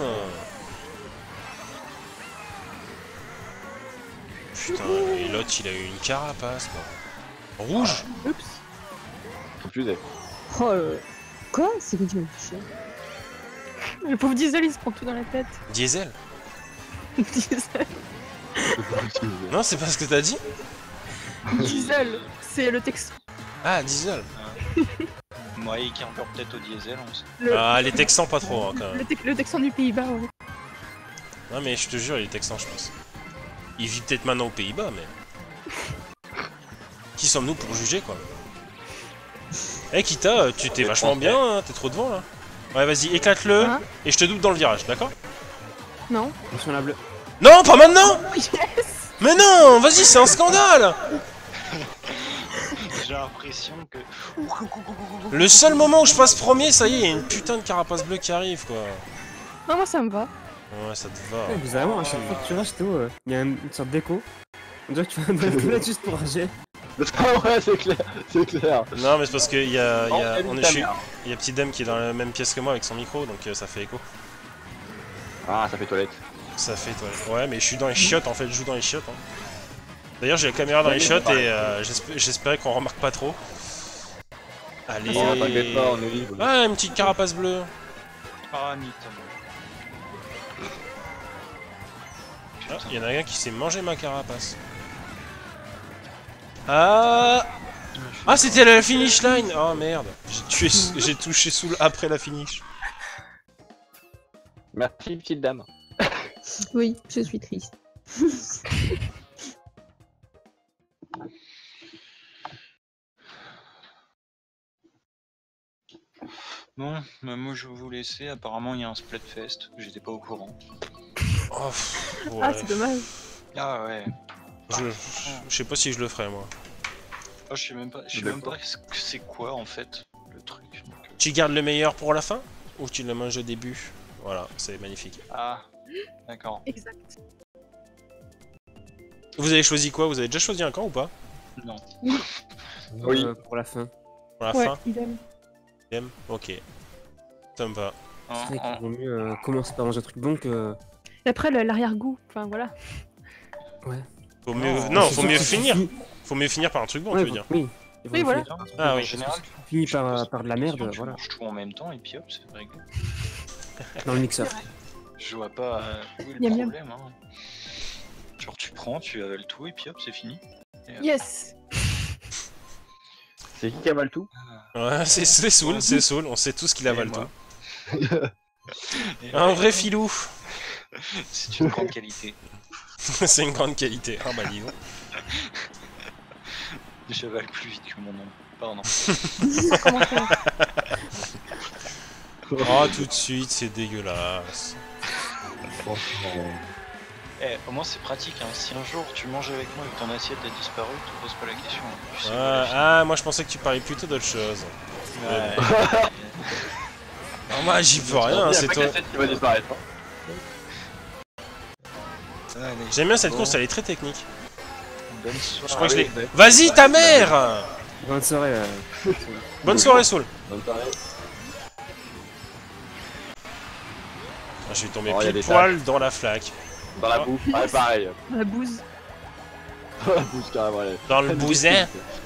Putain, et l'autre il a eu une carapace quoi. Rouge? Oups. c'est confusé. Oh, euh, quoi? C'est que tu m'as touché. Le pauvre Diesel, il se prend tout dans la tête. Diesel? Diesel, Non, c'est pas ce que t'as dit? Diesel, c'est le Texan. Ah, Diesel. Moi il carbure peut-être au diesel, on sait. Le, Ah, les Texans pas trop hein, quand le, même. Tex- le Texan du Pays-Bas, ouais. Non mais je te jure, il est Texan je pense. Il vit peut-être maintenant aux Pays-Bas mais... Qui sommes-nous pour juger quoi? Eh Kita, tu t'es vachement bien, hein, t'es trop devant là. Ouais vas-y, éclate-le, Hein et je te double dans le virage, d'accord? Non. Attention la bleue. Non, pas maintenant! Yes. Mais non, vas-y, c'est un scandale! J'ai l'impression que... Le seul moment où je passe premier, ça y est, il y a une putain de carapace bleue qui arrive quoi. Non, moi ça me va. Ouais, ça te va. Ouais, bizarrement, à chaque fois que tu rushes, Théo, euh, il y a une, une sorte d'écho. On dirait que tu vas me mettre juste pour rager. Ouais, c'est clair, c'est clair. Non mais c'est parce qu'il y a, il y a, Oh, on est ta chez... mère. Il y a Petit Dame qui est dans la même pièce que moi avec son micro, donc euh, ça fait écho. Ah, ça fait toilette. Ça fait toi. Ouais, mais je suis dans les chiottes en fait, je joue dans les chiottes. Hein. D'ailleurs, j'ai la caméra dans les chiottes et euh, j'espé- j'espérais qu'on remarque pas trop. Allez. Oh, t'inquiète pas, on est libre. Ah, une petite carapace bleue. Ah, Nita. Ah, il y en a un qui s'est mangé ma carapace. Ah. Ah, c'était la finish line. Oh merde. J'ai tué, j'ai touché sous le- après la finish. Merci, petite dame. Oui, je suis triste. Bon, bah, moi je vais vous laisser. Apparemment, il y a un Splatfest. J'étais pas au courant. Oh, pff, ouais. Ah, c'est dommage. Ah ouais. je, je, je sais pas si je le ferai moi. Ah, je sais même pas, je sais même pas ce que c'est quoi en fait le truc. donc, euh. Tu gardes le meilleur pour la fin ou tu le manges au début? Voilà, c'est magnifique. Ah, d'accord. Exact. Vous avez choisi quoi? Vous avez déjà choisi un camp ou pas? Non. Oui. Euh, pour la fin. Pour la Ouais, fin? idem. Idem. Ok. Ça me va. En- C'est vrai en- qu'il vaut mieux euh, commencer par manger un truc bon que. Et après, le- l'arrière-goût, enfin voilà. Faut mieux... Non, Non, C'est faut sûr mieux que tu finir. finis- Faut mieux finir par un truc bon, Ouais, tu veux faut- dire. Oui. Il faut Oui, voilà. finir. Ah en oui. général, Tu finis tu par, poses par de la une merde, question, tu voilà. manges tout en même temps et puis hop, c'est réglé. Dans le mixeur. Je vois pas euh, où est le Miam, miam. problème. Hein. Genre tu prends, tu avales tout et puis hop, c'est fini. Et, euh, Yes. C'est qui qui avale tout? Ouais, c'est c'est Soul, c'est Soul. On sait tous qu'il avale moi. tout. et Un ouais, vrai filou. c'est une grande qualité. C'est une grande qualité. Ah bah dis donc. J'avale plus vite que mon nom. Pardon. Comment faire? Oh, tout de suite, c'est dégueulasse. Eh, au moins c'est pratique, hein. Si un jour tu manges avec moi et que ton assiette a disparu, te pose pas la question. Tu sais Ah, pas la ah, moi je pensais que tu parlais plutôt d'autre chose. vie. Ouais. Non, moi j'y peux rien, c'est toi. qui va disparaître. hein. Allez, J'aime bien cette bon, course, elle est très technique. bonne soirée. Je crois que je l'ai. ouais. Vas-y ta mère! Bonne soirée. euh. Bonne soirée Soul. Bonne soirée. Ah, je vais tomber Oh, y a pile des poil dans la flaque. Dans la bouffe, ouais, pareil. La bouse. Dans la bouffe, carrément, allez. Dans le bousin.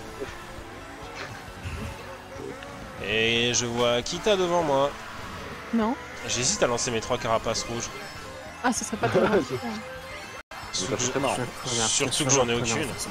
Et je vois Kita devant moi. Non. J'hésite à lancer mes trois carapaces rouges. Ah, ce serait pas très grave. Ça fait très marrant. Je suis un connard, Surtout je suis que j'en ai un connard, aucune. ça.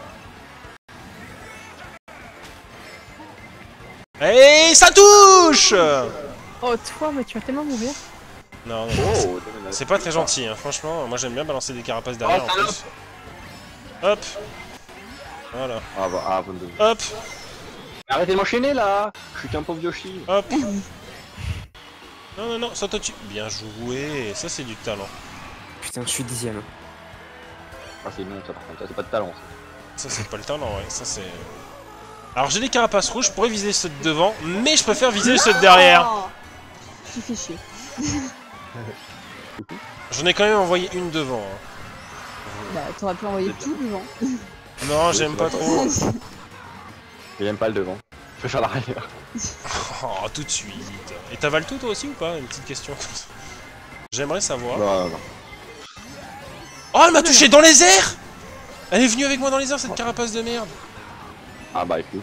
Et ça touche! Oh, toi, mais tu vas tellement mourir. Non, non, non, Oh, c'est- c'est pas très gentil, hein. Franchement. Moi j'aime bien balancer des carapaces derrière en Oh, plus. Hop! Voilà. Ah bah, ah, bonne deux. Hop! Arrêtez de m'enchaîner là. Je suis qu'un pauvre Yoshi. Hop! Non, non, non, saute au-dessus. Bien joué, ça c'est du talent. Putain, je suis dixième. Ah, c'est non, ça par contre, ça, c'est pas de talent. Ça. Ça c'est pas le talent, ouais, ça c'est... Alors j'ai des carapaces rouges, je pourrais viser ceux de devant, mais je préfère viser ceux de derrière. Oh, tu fais chier. J'en ai quand même envoyé une devant. hein. Bah, t'aurais pu envoyer tout devant. Non, j'aime pas trop. J'aime pas le devant. Je préfère l'arrière. Oh, tout de suite. Et t'avales tout toi aussi ou pas? Une petite question. J'aimerais savoir. Non, non. Oh, elle m'a touché dans les airs! Elle est venue avec moi dans les airs, cette carapace de merde. Ah bah écoute.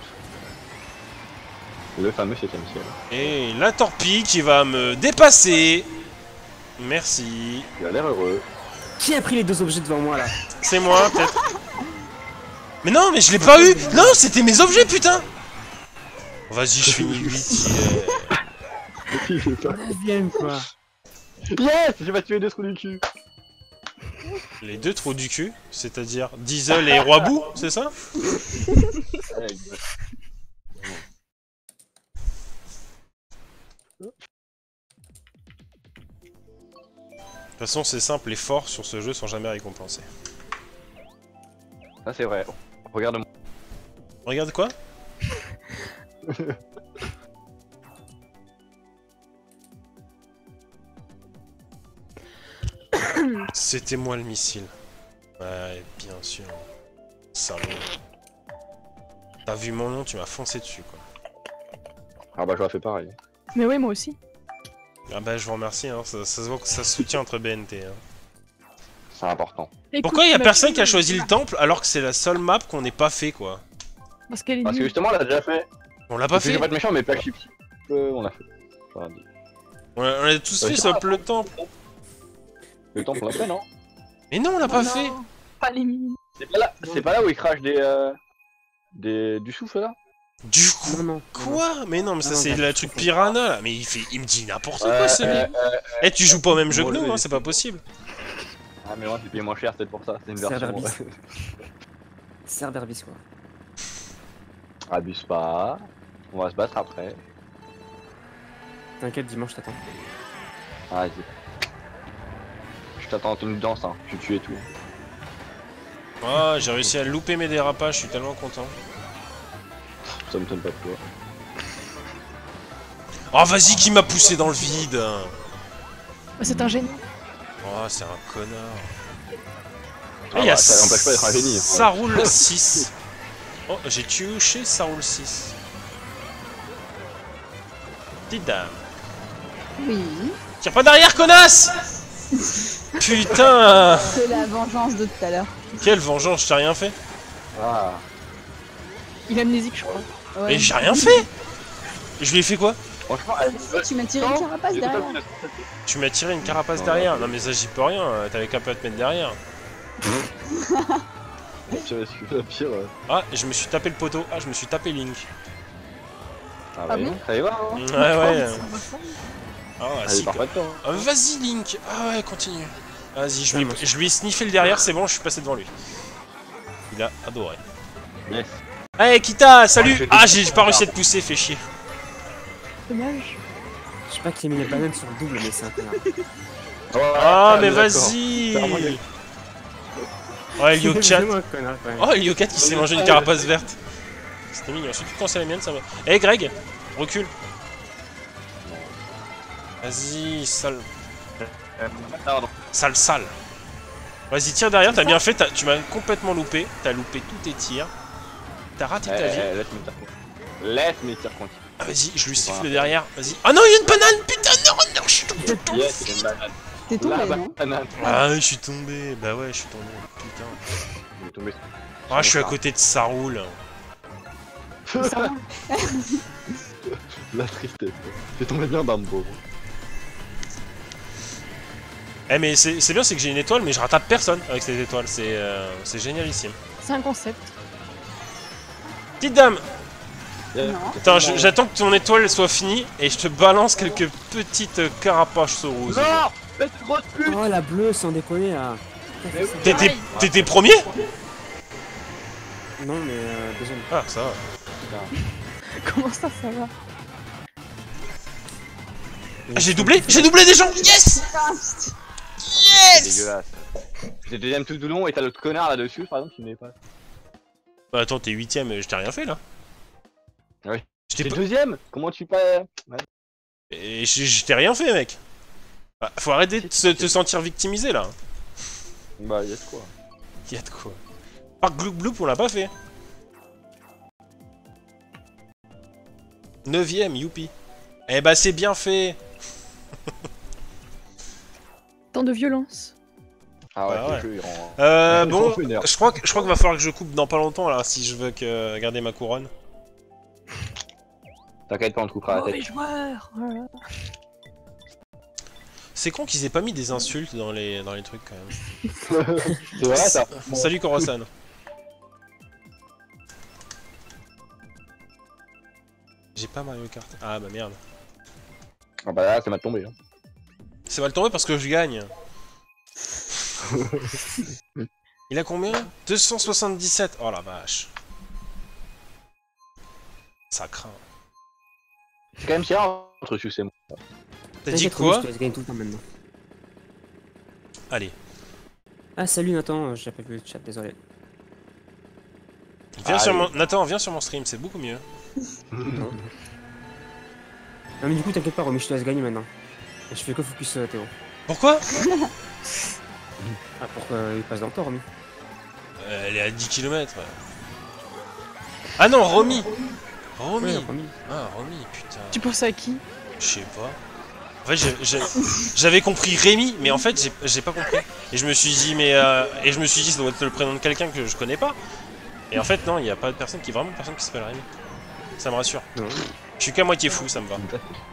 Le fameux septième ciel. Et la torpille qui va me dépasser. Merci. Il a l'air heureux. Qui a pris les deux objets devant moi là? C'est moi, peut-être. Mais non, mais je l'ai pas eu! Non, c'était mes objets, putain! Vas-y, je finis huitième. Neuvième quoi. Yes! J'ai pas tué deux trous du cul. Les deux trous du cul, c'est-à-dire Diesel et Roibou, c'est ça? Ouais, exact. De toute façon, c'est simple, les forts sur ce jeu sont jamais récompensés. Ça c'est vrai. Regarde-moi. Regarde quoi? C'était moi le missile. Ouais, bien sûr. Salaud. T'as vu mon nom, tu m'as foncé dessus, quoi. Ah bah j'aurais fait pareil. Mais oui, moi aussi. Ah bah, je vous remercie, hein. ça, ça se voit que ça se soutient entre B N T. Hein. C'est important. Écoute, Pourquoi y a ma personne fille, qui a choisi le temple alors que c'est la seule map qu'on n'ait pas fait, quoi? Parce qu'elle est Parce que nulle. justement on l'a déjà fait. On l'a pas Parce que fait? j'ai pas de méchant mais Black Sheep. Euh, on l'a fait. Enfin, On a, on a tous fait, sauf le temple. le temple on l'a fait non? Mais non, on l'a Oh pas non, fait. Pas les mines. C'est pas là, c'est pas là où il crache des, euh, des du souffle là? Du coup, Non, non. non, non. quoi? Mais non, mais ça Non, non, c'est bah, le je truc comprends. piranha là. Mais il fait, il me dit n'importe quoi Euh, ce euh, mec. euh, Eh, tu joues pas au même jeu que moi, nous, je- hein, c'est pas possible. Ah mais moi j'ai payé moins cher peut-être pour ça, c'est une C'est version. Herbis. ouais. Cerberus quoi. Abuse pas. On va se battre après. T'inquiète, dimanche t'attends. Vas-y. Je t'attends une danse hein, je tue et tout. Ah, j'ai réussi à louper mes dérapages, je suis tellement content. Ça me donne pas de toi. Oh, vas-y, qui m'a poussé dans le vide. Bah, c'est un génie. Oh, c'est un connard. Ah, il y a bah, ça n'empêche pas d'être un génie. Ça roule six. Oh, j'ai tué ça roule six. Petite dame. Oui. Tire pas derrière, connasse! Putain! C'est la vengeance de tout à l'heure. Quelle vengeance, je t'ai rien fait. Ah. Il est amnésique, je crois. Ouais. Mais j'ai rien fait! Je lui ai fait quoi? Franchement, elle... Tu m'as tiré une carapace derrière. Tu m'as tiré une carapace derrière. Non mais ça j'y peux rien, t'avais qu'à pas te mettre derrière. La pire, la pire. ouais. Ah, je me suis tapé le poteau. Ah, je me suis tapé Link. Ah Ah bah bon non, ça y va hein. Ouais, ouais. Ah, Elle si. est parfaite toi. hein. Ah, vas-y Link. Ah ouais, continue. Vas-y, je lui, Ouais, moi, je lui ai sniffé le derrière, c'est bon, je suis passé devant lui. Il a adoré. Yes. Hey Kita, salut! Ouais, Ah, j'ai pas réussi à te pousser, fais chier. Dommage. Je sais pas qui a mis les bananes sur le double, mais c'est un connard. Ah, mais d'accord. vas-y. C'est vraiment le- Ouais, Elio quatre. Excusez-moi, connard, quand même. Oh, Elio quatre qui s'est mangé une carapace verte. C'était mignon, surtout quand c'est la mienne, ça va. Eh, Greg, recule. Vas-y, sale. Pardon. Sale, sale. Vas-y, tire derrière, t'as bien fait, t'as- tu m'as complètement loupé. T'as loupé tous tes tirs. T'as raté Eh, ta vie. eh, Laisse-moi dire compte. Laisse-moi dire compte. Ah, vas-y, je lui siffle Voilà. derrière. Vas-y. Ah non, il y a une banane. Putain, non, non, je suis tombé. Yes, c'est une banane. T'es tombé, La non banane. Ah, je suis tombé. Bah ouais, je suis tombé. Putain. Il est tombé. Ah, je suis à côté de Saroul. Ça va. La tristesse. J'ai tombé bien dans le pauvre. Eh, mais c'est c'est bien, c'est que j'ai une étoile, mais je rattrape personne avec cette étoile. C'est euh, c'est génialissime. C'est un concept. Petite dame. Non. Attends, je- j'attends que ton étoile soit finie et je te balance quelques petites euh, carapaces roses. Non! Mais c'est grosse pute! Oh la bleue, sans déconner là. T'étais t'étais premier? Non, mais euh, deuxième. Ah, ça va. Comment ça, ça va? Ah, j'ai doublé, j'ai doublé des gens. Yes, C'est yes. dégueulasse. J'étais deuxième tout du long et t'as l'autre connard là-dessus, par exemple, qui n'est pas. Bah, attends, t'es huitième, je t'ai rien fait là. Ouais. Je t'ai T'es pas... deuxième? Comment tu pas. Et je je t'ai rien fait, mec. Bah, faut arrêter de se- te sentir victimisé là. Bah, y'a de quoi. Y'a de quoi. Par Gloop Gloop, on l'a pas fait. Neuvième, youpi. Eh bah, c'est bien fait. Tant de violence. Ah ouais, Bah le ouais. jeu il rend. Euh, Ils bon, sont vénères. je crois que je crois qu'il va falloir que je coupe dans pas longtemps là si je veux que garder ma couronne. T'inquiète pas, on te coupera la Mauvais tête. joueur. Voilà. C'est con qu'ils aient pas mis des insultes dans les dans les trucs quand même. C'est vrai ça? Salut Korosan. J'ai pas Mario Kart. Ah bah merde. Ah bah là, ça m'a tombé. Hein. C'est mal tombé parce que je gagne. Il a combien? deux cent soixante-dix-sept. Oh la vache. Ça craint. C'est quand même cher entre succès et moi. T'as dit quoi? Je te laisse gagner tout le temps maintenant. Allez. Ah salut Nathan, euh, j'ai pas vu le chat, désolé. Viens Ah, sur oui. mon... Nathan, viens sur mon stream, c'est beaucoup mieux. Non mais du coup t'inquiète pas, Romy, je te laisse gagner maintenant. Et je fais que focus euh, Théo. Pourquoi? Ah pour qu'il passe dans le temps, Romy. Euh, Elle est à dix kilomètres. Ah non, Romy. Romy. Ouais, Romy. Ah, Romy, putain. Tu penses à qui? Je sais pas. En fait, j'ai- j'ai- j'avais compris Rémi, mais en fait, j'ai- j'ai pas compris. Et je me suis dit, mais euh, et je me suis dit, ça doit être le prénom de quelqu'un que je connais pas. Et en fait, non, il y a pas de personne qui vraiment personne qui s'appelle Rémi. Ça me rassure. Non. Je suis qu'à moitié fou, ça me va.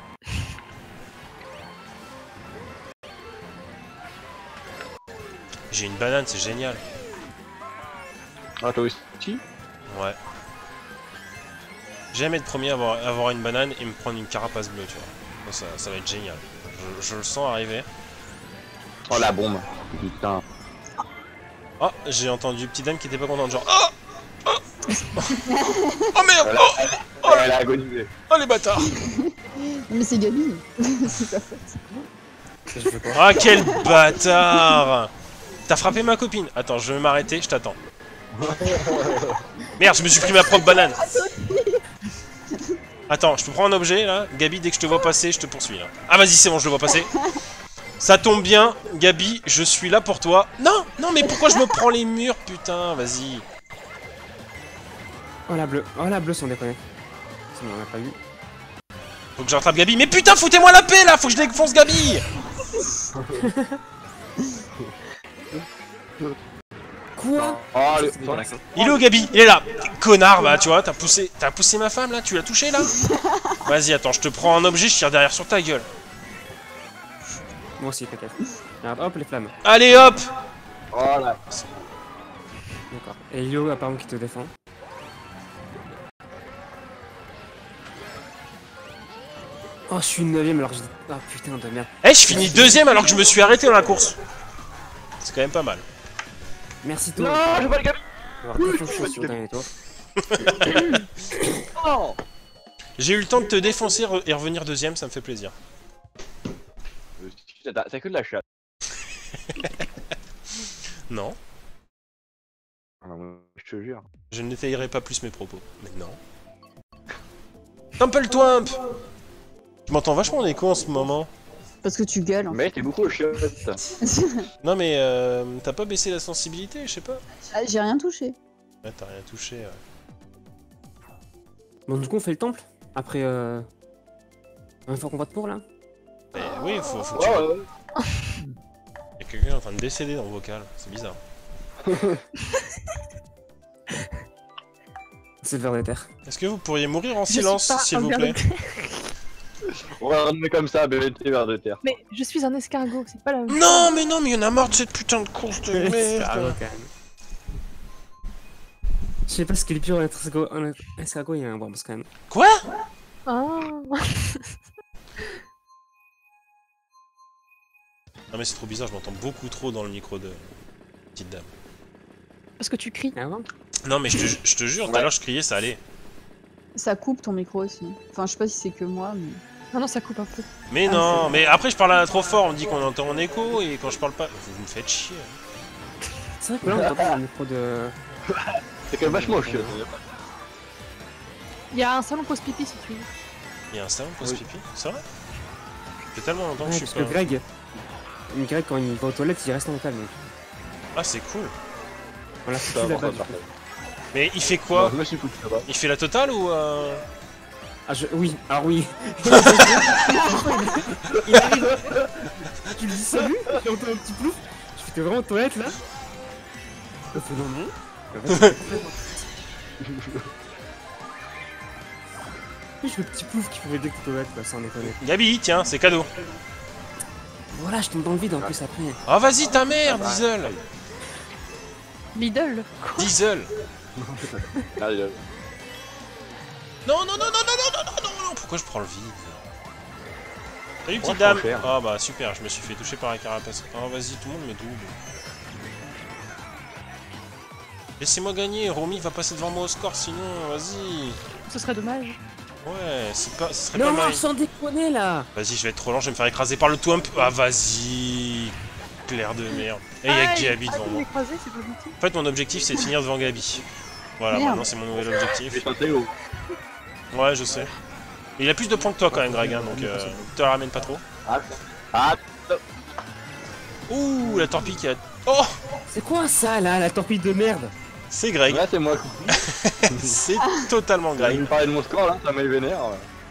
J'ai une banane, c'est génial. Ah, toi aussi? Ouais. J'aime être premier à avoir, à avoir une banane et me prendre une carapace bleue, tu vois. Ça, ça va être génial. Je, je le sens arriver. Oh la bombe. Putain. Oh, j'ai entendu petite dame qui était pas contente, genre oh oh oh merde Voilà. oh, Oh, elle a agonisé. oh les bâtards. Mais c'est Gabi. C'est ta faute. Je fais quoi? Ah quel bâtard. T'as frappé ma copine. Attends, je vais m'arrêter, je t'attends. Merde, je me suis pris ma propre banane. Attends, je peux prendre un objet là? Gabi, dès que je te vois passer, je te poursuis là. Ah vas-y, c'est bon, je le vois passer. Ça tombe bien, Gabi, je suis là pour toi. Non, non, mais pourquoi je me prends les murs, putain, vas-y. Oh la bleue, oh la bleue sans déconner. Ça on en a pas eu. Faut que je rattrape Gabi. Mais putain, foutez-moi la paix là, faut que je défonce Gabi. Quoi? Oh, le. C'est dégueulasse, hein. Il est où Gabi? Il est là. Connard, bah tu vois, t'as poussé, t'as poussé ma femme là, tu l'as touché là? Vas-y, attends, je te prends un objet, je tire derrière sur ta gueule. Moi aussi, t'inquiète. Regarde, hop, les flammes. Allez hop. Oh là. D'accord. Et Lio apparemment qui te défend. Oh, je suis neuvième alors que je... Ah putain de merde. Eh, je finis deuxième alors que je me suis arrêté dans la course. C'est quand même pas mal. Merci toi. Non, je vois le Gabi. avoir très fort chaud sur le dernier tour. Oh. J'ai eu le temps de te défoncer re- et revenir deuxième, ça me fait plaisir. T'as t'as que de la chatte. Non. Ah non, je te jure. Je ne détaillerai pas plus mes propos. Mais non. Temple Twimp. Je m'entends vachement en écho en ce moment. Parce que tu gueules. En Mais t'es beaucoup au chiotte. fait. Non mais euh, t'as pas baissé la sensibilité, je sais pas. Ah, j'ai rien touché. Ouais, t'as rien touché. Ouais. Bon, du coup, on fait le temple après. Euh... Une fois qu'on vote pour là. Mais oui, faut, faut que tu... Ouais, ouais, ouais. Y'a quelqu'un en train de décéder dans le vocal, c'est bizarre. C'est le ver de terre. Est-ce que vous pourriez mourir en Je suis silence, pas s'il un vous ver plaît? de terre. On va ramener comme ça, B T vers de terre. Mais je suis un escargot, c'est pas la même Non, mais non, mais y'en a marre de cette putain de course de C'est grave, merde. quand même. Je sais pas ce qu'il est pire en escargot, en escargot, il y a un bon parce quand même. Quoi? Ah. Non mais c'est trop bizarre, je m'entends beaucoup trop dans le micro de petite dame. Parce que tu cries. Ah bon? Non mais je te, je te jure, tout à Ouais. l'heure je criais, ça allait. Ça coupe ton micro aussi. Enfin, je sais pas si c'est que moi, mais. Non, non, ça coupe un peu. Mais Ah, non, c'est- mais après je parle à trop fort, on me dit qu'on entend en écho, et quand je parle pas... Vous me faites chier. C'est vrai que là, on entend le micro de. C'est quand même vachement au chiotte. Il y a un salon pause pipi si tu veux. Il y a un salon pose Oui. pipi, c'est vrai? Ça fait tellement longtemps que Ouais, je parce suis que pas... Greg, Greg, quand il va aux toilettes, il reste en local. Donc. Ah c'est cool. On l'a Ça foutu va, là-bas. ça du va. coup. Mais il fait quoi? Je me suis foutu là-bas. Il fait la totale ou euh... Ah, je... oui, alors oui. Il arrive. Tu lui dis salut, tu entends un petit plouf. Je fais, t'es vraiment aux toilettes là? Il fait non, non. En fait, c'est complètement- Oui, je fais le petit plouf qui pouvait dire que t'es aux toilettes, quoi, sans déconner. Gabi, tiens, c'est cadeau. Voilà, je tombe dans le vide en plus après. Ah vas-y ta mère, Diesel. Lidl. Diesel. Allez, allez. Non, non, non, non, non, non, non, non, non, non. Pourquoi je prends le vide? Salut Oh, petite je dame. prends cher. Ah bah super, je me suis fait toucher par la carapace. Ah vas-y, tout le monde me double. Laissez-moi gagner, Romy va passer devant moi au score, sinon vas-y. Ce serait dommage. Ouais, c'est pas, ce serait Non, pas mal. sans déconner là. Vas-y, je vais être trop lent, je vais me faire écraser par le Twimp. Ah vas-y, clair de merde. Et il y a Ah, Gabi ah, devant il moi. est écrasé, c'est pas gentil. En fait, mon objectif c'est de finir devant Gabi. Voilà, Merde. maintenant c'est mon nouvel objectif. J'ai sauté haut. Ouais, je sais. Mais il a plus de points que toi quand même, Greg, hein, donc euh, te la ramène pas trop. Ah, ah, Ouh, la torpille qui a... Oh, C'est quoi ça là, la torpille de merde? c'est Greg. là c'est moi. C'est totalement Il Greg. me parlait de mon score là, ça m'a vénère.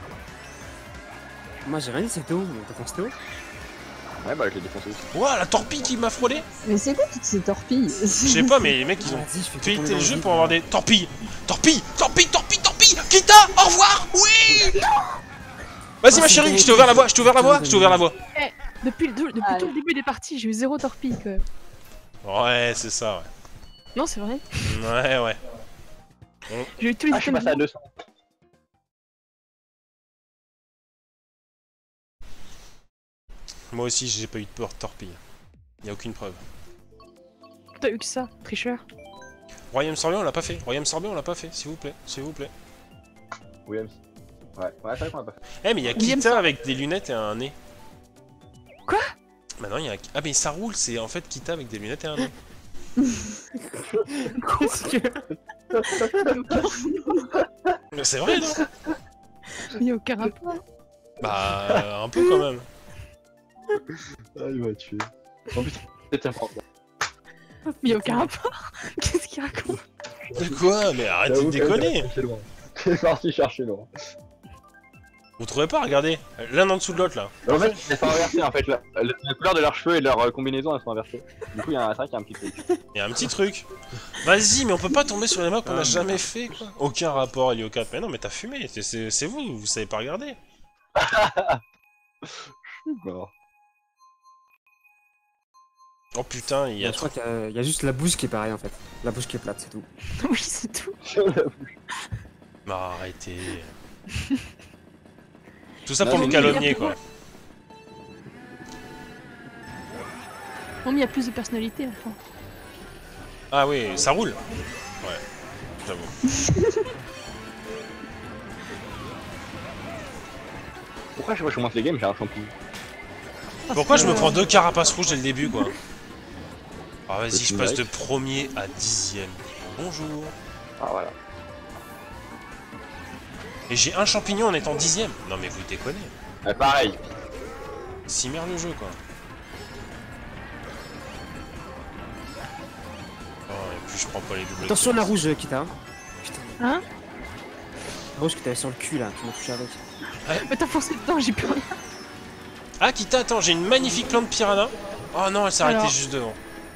Moi j'ai rien dit, c'était où? T'as pensé c'était où? Ouais, bah je l'ai défoncé aussi. Ouah, la torpille qui m'a frôlé. Mais c'est quoi toutes ces torpilles? Je sais pas, mais les mecs ils ont Vas-y, je fais fait tomber le dans jeu vide, pour là. avoir des torpilles. Torpille, torpille, torpille, torpille. Kita, au revoir. Oui. Vas-y Oh, ma c'est chérie, bon, je t'ai ouvert la voie, je t'ai ouvert la voie, je t'ai ouvert la voie. Depuis, le, depuis Allez. tout le début des parties, j'ai eu zéro torpille quand même. Ouais, c'est ça, Non, c'est vrai. ouais. Ouais, ouais. J'ai eu tous les Ah, je suis items passé à bleus. deux cents. Moi aussi, j'ai pas eu de peur de torpille. Y a aucune preuve. T'as eu que ça, tricheur. Royaume Sorbet, on l'a pas fait. Royaume Sorbet, on l'a pas fait, s'il vous plaît, s'il vous plaît. Williams. Ouais, ouais, c'est vrai qu'on l'a pas fait. Eh, mais y a William Kita Sor- avec des lunettes et un nez. Quoi? Bah non, y a... Ah, mais ça roule, c'est en fait Kita avec des lunettes et un nez. Qu'est-ce que- Mais c'est vrai, non? Il n'y a aucun rapport. Bah, un peu quand même. Ah, il m'a tué. En plus, c'était important. Mais il n'y a aucun rapport. Qu'est-ce qu'il raconte? De quoi? Mais arrêtez de J'avoue que déconner! C'est loin. C'est parti chercher loin. Vous trouvez pas? Regardez, l'un en dessous de l'autre là. En fait, elles sont inversées en fait. La, la- la couleur de leurs cheveux et leurs euh, combinaisons elles sont inversées. Du coup, il y a un, c'est vrai qu'il y a un petit truc. Il y a un petit truc. Vas-y, mais on peut pas tomber sur les maps qu'on a Ah, jamais fait quoi. Aucun rapport, Heliocat. Mais non, mais t'as fumé, c'est- c'est c'est vous, vous savez pas regarder. Bon. Oh putain, il y a Je crois qu'il y a- il y a juste la bouche qui est pareille en fait. La bouche qui est plate, c'est tout. Oui, c'est tout. Bah arrêtez. Tout ça Non, pour mais nous oui, calomnier quoi. Non, mais il y a plus de personnalité enfin. Ah oui, ça roule. Ouais, j'avoue. Pourquoi chaque fois que je commence les games, j'ai un champion? Pourquoi je me prends deux carapaces rouges dès le début quoi? Ah vas-y, je passe de premier à dixième. Bonjour. Ah voilà. Et j'ai un champignon en étant dixième. Non mais vous déconnez. Ouais, pareil. Si merde le jeu quoi. Oh, et puis je prends pas les doubles. Attention la rouge, Kita. Putain. Hein? La rouge que t'avais sur le cul là, tu m'as touché avec. Mais t'as forcé dedans, j'ai plus rien. Ah Kita, attends, j'ai une magnifique plante piranha. Oh non, elle s'est arrêtée Alors. juste devant.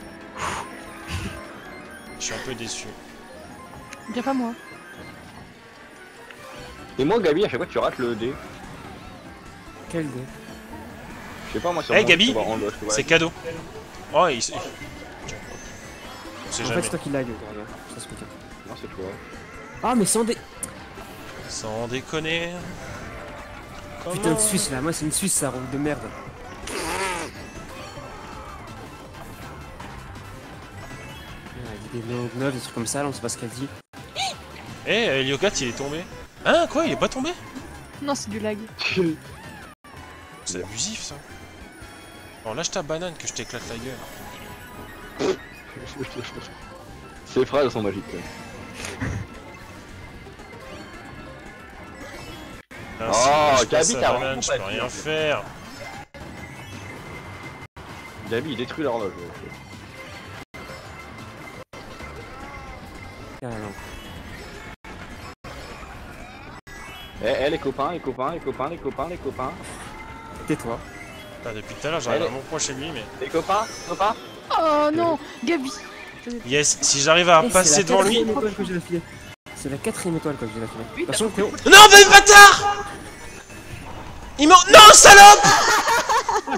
Je suis un peu déçu. Bien pas moi. Et moi, Gabi, à chaque fois, tu rates le dé. Quel dé? Je sais pas, moi, sur Eh mon- Gabi, je vois en haut, je vois c'est la- cadeau. Oh, il s'est... On sait En fait, jamais. c'est toi qui lag, regarde. Je t'explique. Non, c'est toi. Ah, mais sans dé. Sans déconner. Putain Comment de Suisse là, moi c'est une Suisse ça, roule de merde. Il y a des noms neufs, des trucs comme ça, là, on sait pas ce qu'elle dit. Eh, Heliocat, il est tombé. Hein, quoi, il est pas tombé? Non, c'est du lag. C'est abusif ça. Bon, lâche ta banane que je t'éclate la gueule. Ces phrases sont magiques. Ah, Oh, si, lâche pas Gabi, sa t'as banane, vraiment je pas peux dit, rien en fait. faire. Gabi, il détruit l'horloge. Ah, non. Eh, eh, les copains, les copains, les copains, les copains, les copains. Tais-toi. Ah, depuis tout à l'heure, j'arrive Allez. à mon point chez lui, mais... Les copains, copains. Oh non, Gabi. Yes, si j'arrive à Eh, c'est passer la devant lui... quatrième étoile que j'ai affilée. C'est la quatrième étoile que j'ai affilée. Oui, Attention Théo. Non, mais bâtard! Il m'en... Non, salope!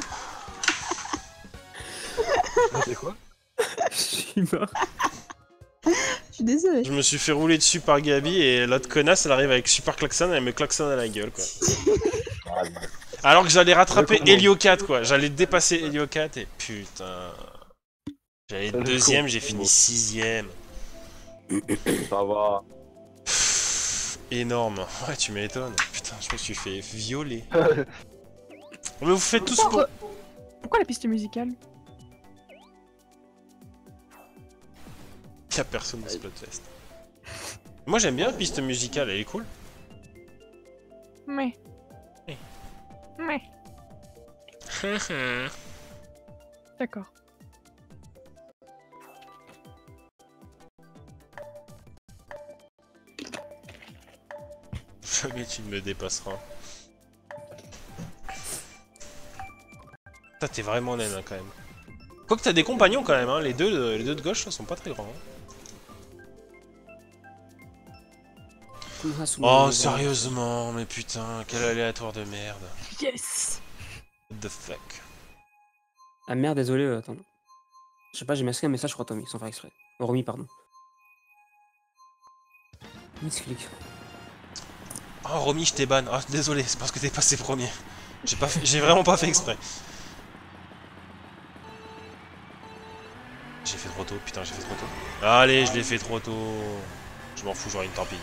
C'est quoi? Je suis mort. Je suis désolée. Je me suis fait rouler dessus par Gabi et l'autre connasse, elle arrive avec super klaxon, elle me klaxonne à la gueule, quoi. Alors que j'allais rattraper Le combo. Heliocat, quoi. J'allais dépasser Heliocat et putain... J'allais Le deuxième, combo. j'ai fini sixième. Ça va. Pff, énorme. Ouais, tu m'étonnes. Putain, je me suis fait violer. Mais vous faites tous pour... Pourquoi la piste musicale? Y'a personne dans Splatfest. Moi j'aime bien la piste musicale, elle est cool. Mais. Oui. Mais. D'accord. Jamais tu ne me dépasseras. Putain, t'es vraiment naine hein, quand même. Quoique t'as des compagnons quand même, hein. les, deux, de- les deux de gauche sont pas très grands. hein. Oh sérieusement, mais putain, quel aléatoire de merde. Yes. What the fuck. Ah merde, désolé, euh, attends. Je sais pas, j'ai masqué un message, je crois, Tommy, sans faire exprès. Oh, Romy, pardon. Misclick. Oh Romy, je t'ai ban. Ah désolé, c'est parce que t'es passé premier. J'ai pas fait- j'ai vraiment pas fait exprès. J'ai fait trop tôt, putain, j'ai fait trop tôt. Allez, je l'ai fait trop tôt. Je m'en fous, j'aurai une torpille.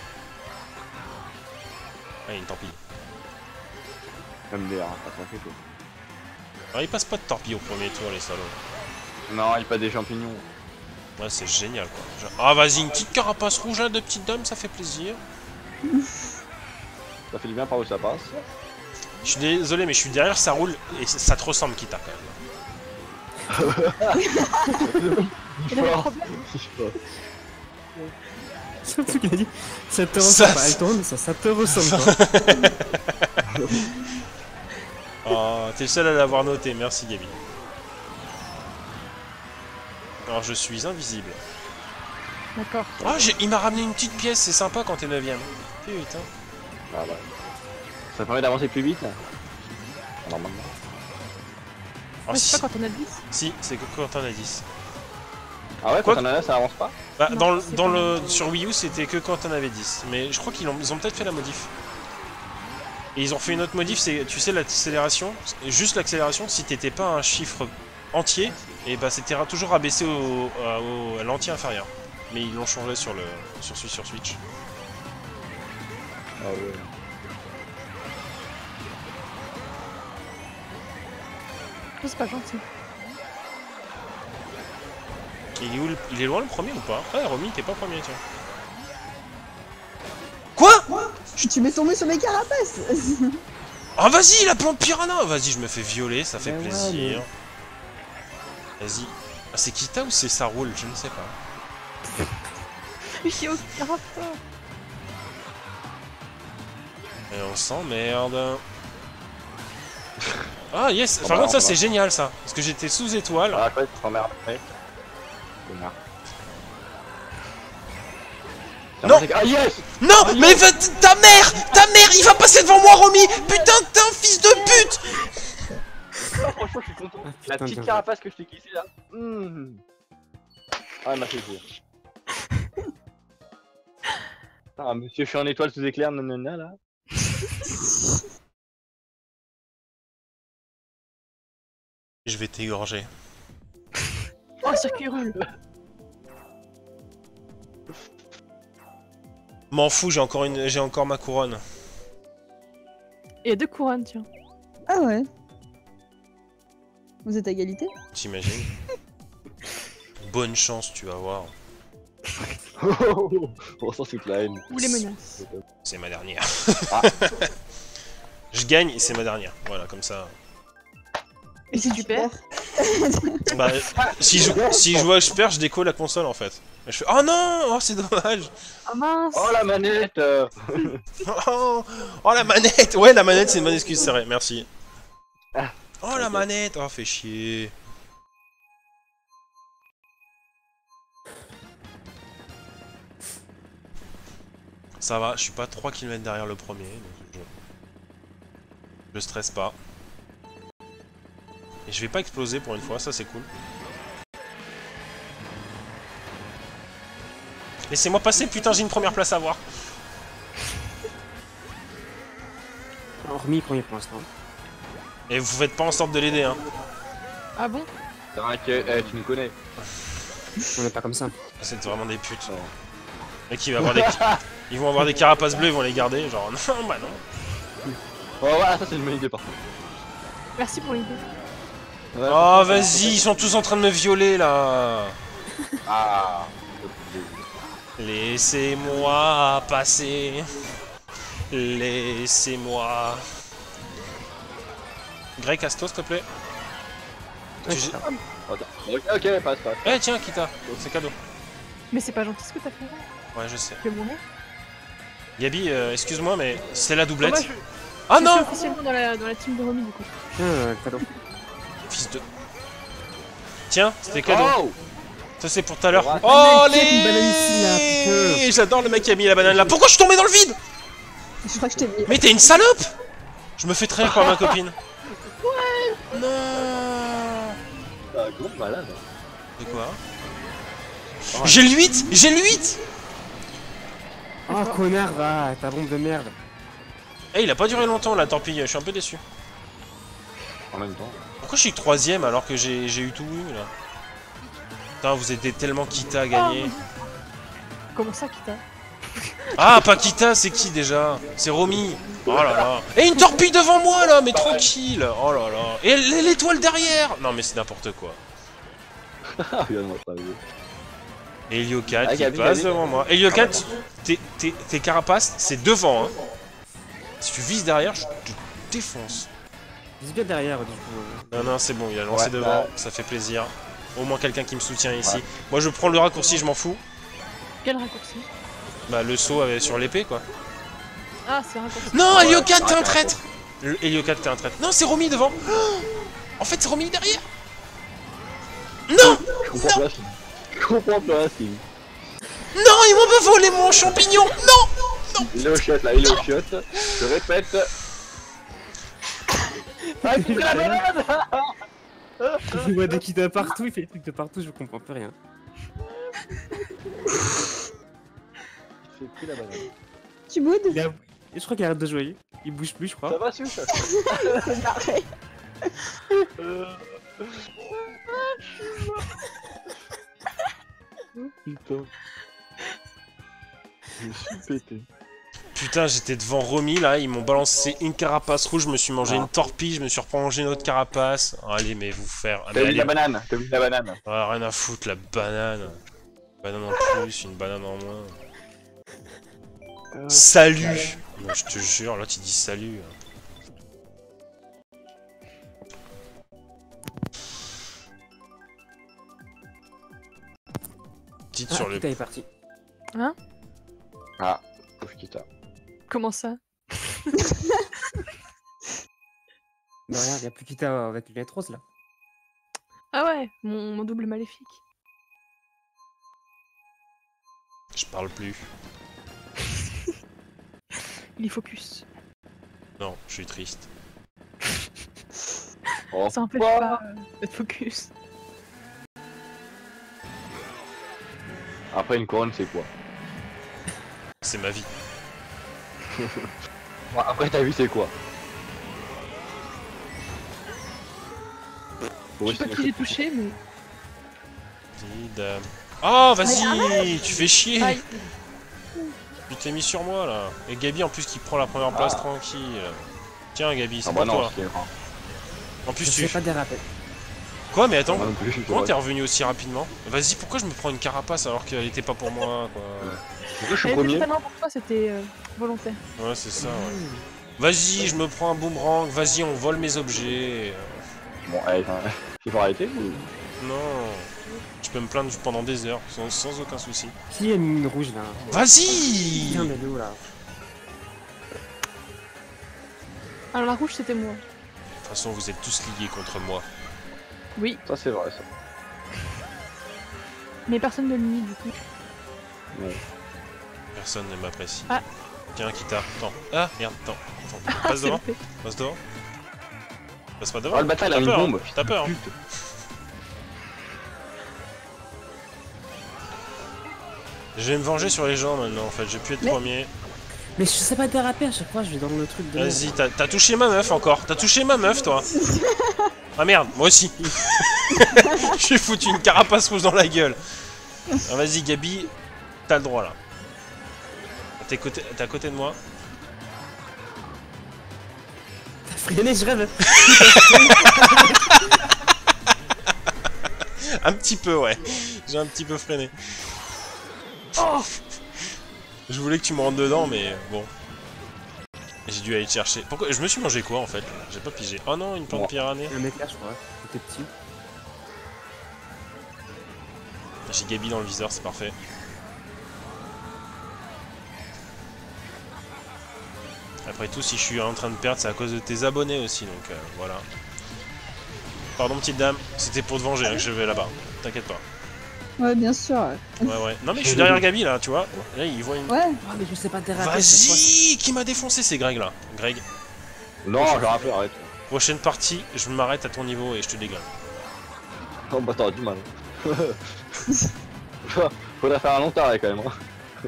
Allez, une torpille. Comme des rats, pas trop chaud. Ah, ils passent pas de torpille au premier tour, les salauds. Non, il pas des champignons. Ouais, c'est génial, quoi. Genre- Ah, vas-y, une petite carapace rouge, là, de petite dame, ça fait plaisir. Ça fait du bien par où ça passe. Je suis désolé, mais je suis derrière, ça roule, et ça ça te ressemble, Kita, quand même. Il avait un problème. C'est le truc qu'il a dit. Ça te Ça, ressemble pas, c'est- elle tourne, ça, ça te ressemble pas. Oh, t'es le seul à l'avoir noté, merci, Gabi. Alors, je suis invisible. D'accord. Ah, j'ai- il m'a ramené une petite pièce, c'est sympa quand t'es neuvième. Putain. Ah bah. Ça permet d'avancer plus vite là. Normalement. Ah, Mais si, c'est pas quand on a dix. si, c'est que quand on a dix. Ah ouais, Quoi quand on en a ça avance pas. Bah, Non, dans, le- c'est dans pas le mal. sur Wii U, c'était que quand on avait dix. Mais je crois qu'ils ont, ils ont peut-être fait la modif. Et ils ont fait une autre modif, c'est, tu sais, l'accélération. Juste l'accélération, si t'étais pas un chiffre entier, et bah c'était ra- toujours rabaissé au, à- au- à l'entier inférieur. Mais ils l'ont changé sur le sur, sur Switch. Ah ouais. Oh, c'est pas gentil. Il est où le... Il est loin le premier ou pas? Ouais, Romy, t'es pas premier, tiens. Quoi? Tu, tu m'es tombé sur mes carapaces. Ah vas-y, la plante piranha. Vas-y, je me fais violer, ça fait Mais ouais, plaisir. Vas-y. Ah, c'est Kita ou c'est ça roule? Je ne sais pas. J'ai aucun rapport. Et on s'emmerde. Ah yes, Oh, par bah, contre ça on c'est va. génial ça. Parce que j'étais sous étoile. Ah, quoi, tu t'emmerdes après. Connard. Non. Ah yes. Non, mais va ta mère, ta mère, il va passer devant moi, Romy. Putain, t'es un fils de pute. Ah, franchement, je suis content. Ah, La putain, petite bien carapace que je t'ai glissée là. Mmh. Ah, elle m'a fait rire. Ah, monsieur, je suis en étoile sous éclair, nanana là. Je vais t'égorger. Oh, circuit roule. M'en fous, j'ai encore une, j'ai encore ma couronne. Il y a deux couronnes, tiens. Ah ouais. Vous êtes à égalité? T'imagines? Bonne chance, tu vas voir. On ressent toute la haine. Ou les menaces. C'est ma dernière. Ah. Je gagne et c'est ma dernière. Voilà, comme ça. Et si tu perds? Bah, si je, si je vois que je perds, je déco la console en fait. Et je fais oh non, oh c'est dommage. Oh mince. Oh la manette euh. Oh, oh la manette. Ouais, la manette c'est une bonne excuse, c'est vrai. Merci. Ah. Oh la Ok. manette. Oh fait chier. Ça va, je suis pas trois kilomètres derrière le premier, donc je... je stresse pas. Et je vais pas exploser pour une fois, ça c'est cool. Laissez-moi passer, putain j'ai une première place à avoir. Hormis premier pour l'instant. Et vous faites pas en sorte de l'aider hein. Ah bon? C'est vrai que eh, tu nous connais. On n'est pas comme ça. C'est vraiment des putes. Et qui va avoir des... Ils vont avoir des carapaces bleues, ils vont les garder, genre non bah non. Oh voilà, ça c'est une bonne idée par contre. Merci pour l'idée. Ouais, Oh vas-y, ils sont tous en train de me violer là. Ah. Laissez-moi passer. Laissez-moi. Greg, casse-toi s'il te plaît. Ouais, Tu- c'est ça. Attends. Ok, ok, passe, passe. Eh tiens, Kita, c'est cadeau. Mais c'est pas gentil ce que t'as fait. Ouais, je sais. Je vais mourir. Gabi, euh, excuse-moi, mais c'est la Oh, doublette. moi, je, Ah je non suis officiellement dans la, dans la team de Romy du coup. Tiens, euh, cadeau. Fils de... Tiens, c'était cadeau. Oh. Ça c'est pour tout à l'heure. Ouais. Oh Mec, il y a une banane ici, là, les... putain. J'adore le mec qui a mis la banane là. Pourquoi je suis tombé dans le vide? Je crois que je t'ai mis. Mais t'es une salope. Je me fais trahir par ma copine. Ouais. Non. Ah, gros malade. De quoi? Oh. J'ai le huit. J'ai le huit. Oh connard, va, ta bombe de merde. Eh, il a pas duré longtemps là, tant pis, je suis un peu déçu. En même temps. Pourquoi je suis troisième alors que j'ai j'ai eu tout eu là? Putain, vous êtes tellement Kita à gagner. Comment ça, Kita? Ah, pas Kita, c'est qui déjà? C'est Romy. Oh là là. Et une torpille devant moi là, mais tranquille. Oh là là. Et l- l'étoile derrière. Non mais c'est n'importe quoi. Ah, regarde moi ça. Heliocat Ah, qui Gabi, passe Gabi. devant moi. Heliocat, tes, tes, tes carapaces, c'est devant. Hein. Si tu vises derrière, je te défonce. Vise bien derrière, du coup. Non, non, c'est bon, il a lancé Ouais, devant, bah. ça fait plaisir. Au moins quelqu'un qui me soutient ici. Ouais. Moi je prends le raccourci, je m'en fous. Quel raccourci? Bah le saut avec, sur l'épée quoi. Ah, c'est un raccourci. Non, Ouais, Heliocat, c'est t'es un vrai, traître. Le Heliocat, t'es un traître. Non, c'est Romy devant. Oh, en fait, c'est Romy derrière. Non. Je comprends pas. Je comprends pas, c'est. Non, ils m'ont volé mon champignon. Non. Il est au shot là, il est au shot. Je répète. Ah, tu fais la balade. Il voit des Kita partout, il fait des trucs de partout, je comprends plus rien. J'ai pris la balade. Tu boudes? Il a... Et je crois qu'il arrête de jouer. Il bouge plus, je Ça crois. va, Sus? Arrête. Putain. Je suis pété. Putain, j'étais devant Romy là, ils m'ont balancé une carapace rouge, je me suis mangé Ah. une torpille, je me suis repangé une autre carapace. Oh, allez, mais vous faire. Ah, T'as mais vu la allez. banane, t'as vu la banane. Ah, rien à foutre, la banane. Banane en plus, une banane en moins. Salut! Non, je te jure, là tu dis salut. Petite Ah, sur le. Kita est parti. Ah, pauvre Kita. Comment ça? Bah regarde, y'a plus Kita avec les lettres roses là. Ah ouais, mon, mon double maléfique. Je parle plus. Il est focus. Non, je suis triste. Oh, Ça empêche quoi pas euh, d'être focus. Après une couronne, c'est quoi? C'est ma vie. Bon, après t'as vu, c'est quoi? Je sais pas qui j'ai touché, mais. Dame. Oh, vas-y, tu fais chier. Aïe. Tu t'es mis sur moi là. Et Gabi en plus qui prend la première place tranquille. Tiens Gabi, c'est Ah pour bah non, toi. c'est grand. En plus Je tu. sais pas déraper. Quoi, mais attends, Moi non plus, comment ouais. t'es revenu aussi rapidement? Vas-y, pourquoi je me prends une carapace alors qu'elle était pas pour moi quoi? Pourquoi je suis Elle était premier? totalement pour toi, c'était euh, volontaire. Ouais, c'est ça, ouais. Vas-y, je me prends un boomerang, vas-y, on vole mes objets. Bon, allez, attends, il faut arrêter ou... Non, je peux me plaindre pendant des heures, sans, sans aucun souci. Qui a mis une rouge là? Vas-y! Tiens, mais où là? Alors la rouge, c'était moi. De toute façon, vous êtes tous liés contre moi. Oui, Ça c'est vrai, ça. mais personne ne le nie du coup. Personne ne m'apprécie. Ah. Tiens, Kita, attends. Ah, merde, attends. attends. Ah, Passe c'est devant, le fait. passe devant. Passe pas Oh devant. le bâtard, il a T'as mis une peur, hein. bombe. T'as peur. hein. Pute. Je vais me venger sur les gens maintenant en fait, j'ai pu être Mais- premier. Mais je sais pas déraper à chaque fois, je vais dans le truc de. Vas-y, t'as t'as touché ma meuf encore. T'as touché ma meuf toi. Ah merde, moi aussi. J'ai foutu une carapace rouge dans la gueule. Ah, vas-y Gabi, t'as le droit là. T'es côté- t'es à côté de moi. T'as freiné, je rêve. Un petit peu ouais. J'ai un petit peu freiné. Oh, je voulais que tu me rentres dedans mais bon. J'ai dû aller te chercher. Pourquoi? Je me suis mangé quoi en fait? J'ai pas pigé. Oh non, une plante Moi. piranha. Un mec là, je crois. T'es petit. J'ai Gabi dans le viseur, c'est parfait. Après tout, si je suis en train de perdre, c'est à cause de tes abonnés aussi, donc euh, voilà. Pardon, petite dame, c'était pour te venger hein, que je vais là-bas. T'inquiète pas. Ouais, bien sûr. Ouais. Ouais, ouais. Non, mais je suis derrière Gabi là, tu vois. Là, il voit une. Ouais. Ah, mais je sais pas déraper. à chaque fois. Vas-y! Qui m'a défoncé? C'est Greg là. Greg, Non, j'ai un peu, arrête. prochaine partie, je m'arrête à ton niveau et je te déglingue. Oh bah t'auras du mal. Faudrait faire un long arrêt quand même. Hein.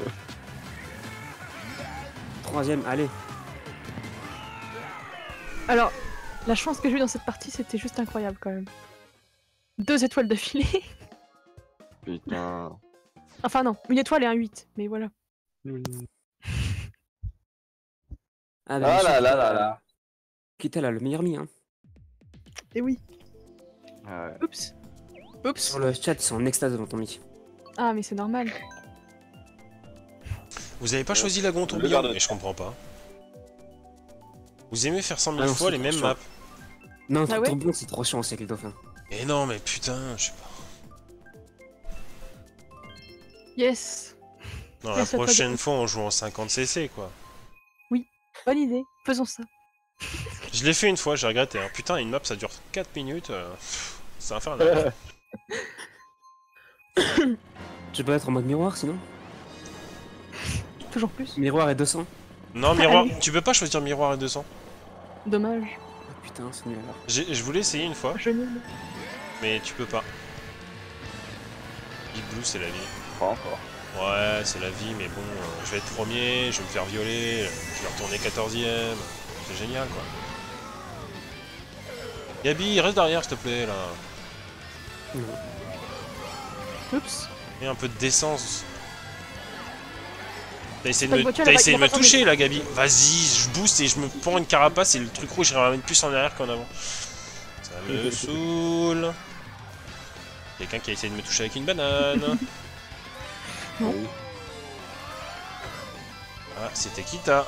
Troisième, allez. Alors, la chance que j'ai eue dans cette partie, c'était juste incroyable quand même. Deux étoiles d'affilée. Putain. Enfin non, une étoile et un huit, mais voilà. Ah, Ah mais là là là là. Kita là, le meilleur mis, hein. Et oui. Ah ouais. Oups. Oups. Sur le chat, ils sont en extase devant ton mi. Ah mais c'est normal. Vous avez pas choisi la Le tourbillon? garde. Mais je comprends pas. Vous aimez faire cent mille Ah non, fois c'est les trop mêmes chiant. maps? Non, Ah ton ouais tourbillon, c'est trop chiant aussi avec les dauphins. Et non, mais putain, je sais pas. Yes. Non, la Laisse-toi pas prochaine dire. fois, on joue en cinquante C C, quoi. Bonne idée. Faisons ça. Je l'ai fait une fois, j'ai regretté. Hein. Putain, une map, ça dure quatre minutes. euh, pff, C'est infernal. Tu peux être en mode miroir sinon? Toujours plus. Miroir et deux cents. Non, miroir, tu peux pas choisir miroir et deux cents. Dommage. Ah, putain, c'est nul alors. J'ai- Je voulais essayer une fois, Je nul. mais tu peux pas. Big Blue, c'est la vie. Pas encore. Ouais, c'est la vie, mais bon, euh, je vais être premier, je vais me faire violer, je vais retourner quatorzième. C'est génial, quoi. Gabi, reste derrière, s'il te plaît, là. Oups. Et un peu de décence. T'as essayé de Cette me, voiture, t'as elle va- essayé de il me va pas toucher là, Gabi. Vas-y, je booste et je me prends une carapace et le truc rouge il ramène plus en arrière qu'en avant. Ça me saoule. Quelqu'un qui a essayé de me toucher avec une banane. Non. Ah, c'était Kita.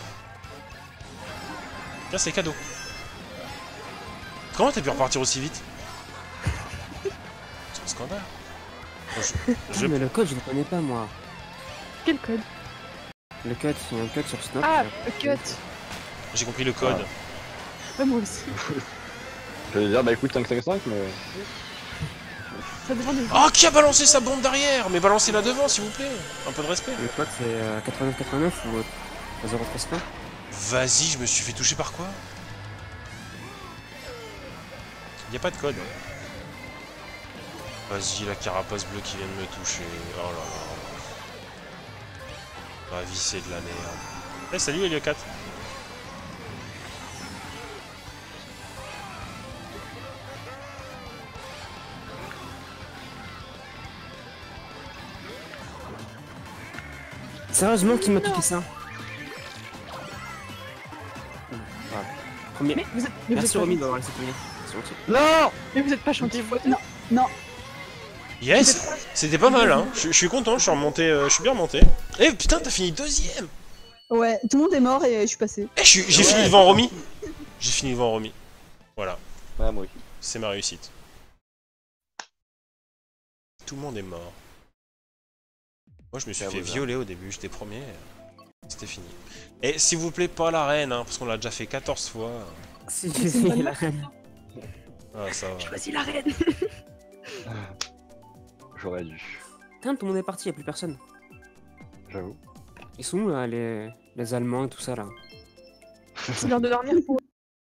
Tiens, c'est cadeau. Comment t'as pu repartir aussi vite? C'est un scandale. Bon, je- Ah, je- mais le code, je le connais pas, moi. Quel code? Le code, il y a un code sur Snap. Ah, euh, le cut. J'ai compris le code. Ouais, moi aussi. Je vais dire, bah écoute, cinq cinq cinq, mais. Ça dépend des. Oh, qui a balancé sa bombe derrière? Mais balancez-la devant, s'il vous plaît. Un peu de respect. Le code, c'est euh, quatre-vingt-neuf quatre-vingt-neuf ou euh, zéro treize points. Vas-y, je me suis fait toucher par quoi? Y a pas de code. Vas-y, la carapace bleue qui vient de me toucher. Oh là là. Ma vie, c'est de la merde. Eh, salut Helio quatre. Sérieusement, qui m'a piqué ça? Voilà. Premier. Mais vous êtes. Mais vous êtes Merci pas Romy gentil. d'avoir laissé premier. C'est gentil. Non! Mais vous êtes pas gentil. Non, non. Yes, c'était pas mal, hein. Je je suis content, je suis remonté, euh, je suis bien remonté. Eh putain, t'as fini deuxième. Ouais, tout le monde est mort et je suis passé. Eh, je suis- j'ai fini devant Romy. J'ai fini devant Romy. Voilà, Ouais, moi aussi. c'est ma réussite. Tout le monde est mort. Moi, je me suis Ah, fait voilà. violer au début, j'étais premier. C'était fini. Et s'il vous plaît, pas la reine, hein, parce qu'on l'a déjà fait quatorze fois. Si j'ai fait la reine. Ah, ça va. Choisis la reine. J'aurais dû. Putain, tout le monde est parti, y'a plus personne. J'avoue. Ils sont où là, les, les Allemands et tout ça là? C'est l'heure de dormir pour.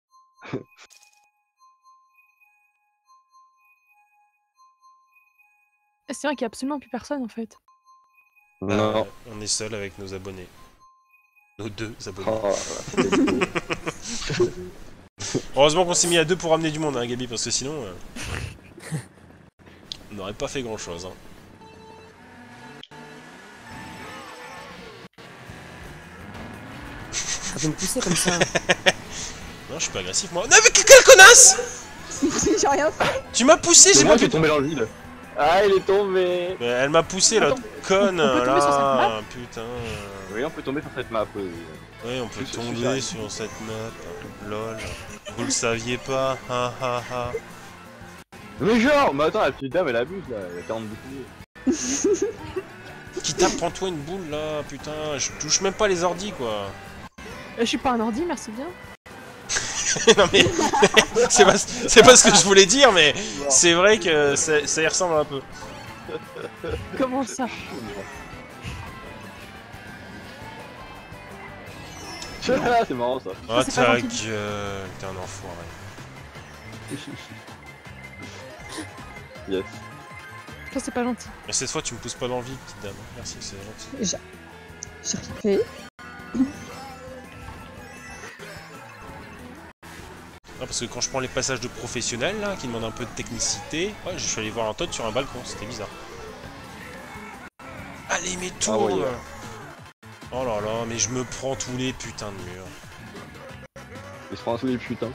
C'est vrai qu'il y a absolument plus personne en fait. Non. Euh, on est seul avec nos abonnés. Nos deux abonnés. Oh, ouais. Heureusement qu'on s'est mis à deux pour ramener du monde, hein, Gabi, parce que sinon... euh, on n'aurait pas fait grand-chose. Hein. Ça peut me pousser comme ça. Non, je suis pas agressif, moi. Non, mais que- quelle connasse! J'ai rien fait. Tu m'as poussé, j'ai C'est moi pas qui pu... est tombé dans le vide. Ah, il est tombé. Mais elle m'a poussé, l'autre conne, on peut tomber sur cette là. Putain. Oui, on peut tomber sur cette map. Oui. Oui, on peut Je- je- tomber je- sur cette map. Lol. Vous le saviez pas. Ha ha ha. Mais genre, mais attends, la petite dame, elle abuse là. Elle a quarante boucliers. Qui tape, prends-toi une boule là, putain. Je touche même pas les ordis, quoi. Euh, Je suis pas un ordi, merci bien. Non mais c'est pas, c'est pas ce que je voulais dire, mais c'est vrai que ça, ça y ressemble un peu. Comment ça? Ah, c'est marrant ça. Ah c'est pas ta gentil. gueule, t'es un enfoiré. Yes. Ça c'est pas gentil. Mais cette fois tu me pousses pas dans le vide, petite dame. Merci, c'est gentil. J'ai rien fait. Ah, parce que quand je prends les passages de professionnels là, qui demandent un peu de technicité, ouais, je suis allé voir un Todd sur un balcon, c'était bizarre. Allez, mais tourne! Ah ouais, ouais. Oh là là, mais je me prends tous les putains de murs. Il se prend tous les putains.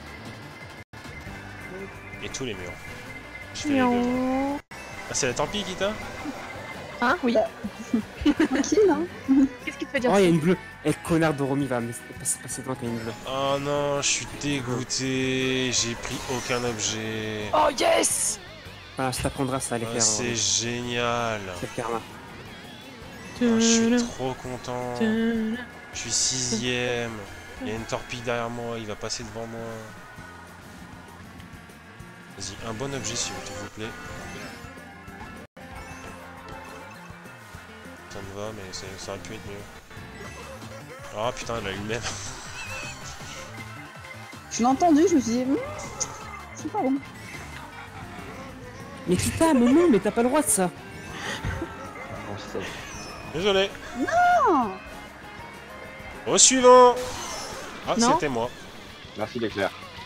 Et tous les murs. Je fais les deux. Miaou. Ah, c'est la Tempi qui t'a? Hein? Oui. Tranquille, hein. Qu'est-ce qui te fait dire Oh, ça? y'a une bleue. Eh, connard de Romy va me passer passer devant qu'il y a une bleue. Oh non, je suis dégoûté, j'ai pris aucun objet. Oh yes! Voilà, ça t'apprendra ça à les Ah, faire. c'est Romy. génial. C'est le karma. Ah, je suis trop content. Tadam. Je suis sixième. Il y a une torpille derrière moi, il va passer devant moi. Vas-y, un bon objet s'il vous plaît. Ça me va, mais c'est- ça aurait pu être mieux. Ah putain, elle a lui-même. Je l'ai entendu, je me suis dit, hmm, c'est pas bon. Mais Kita, mais non, mais t'as pas le droit de ça. Oh, ça. Désolé. Non. Au suivant. Ah, Non. c'était moi. Merci l'éclair.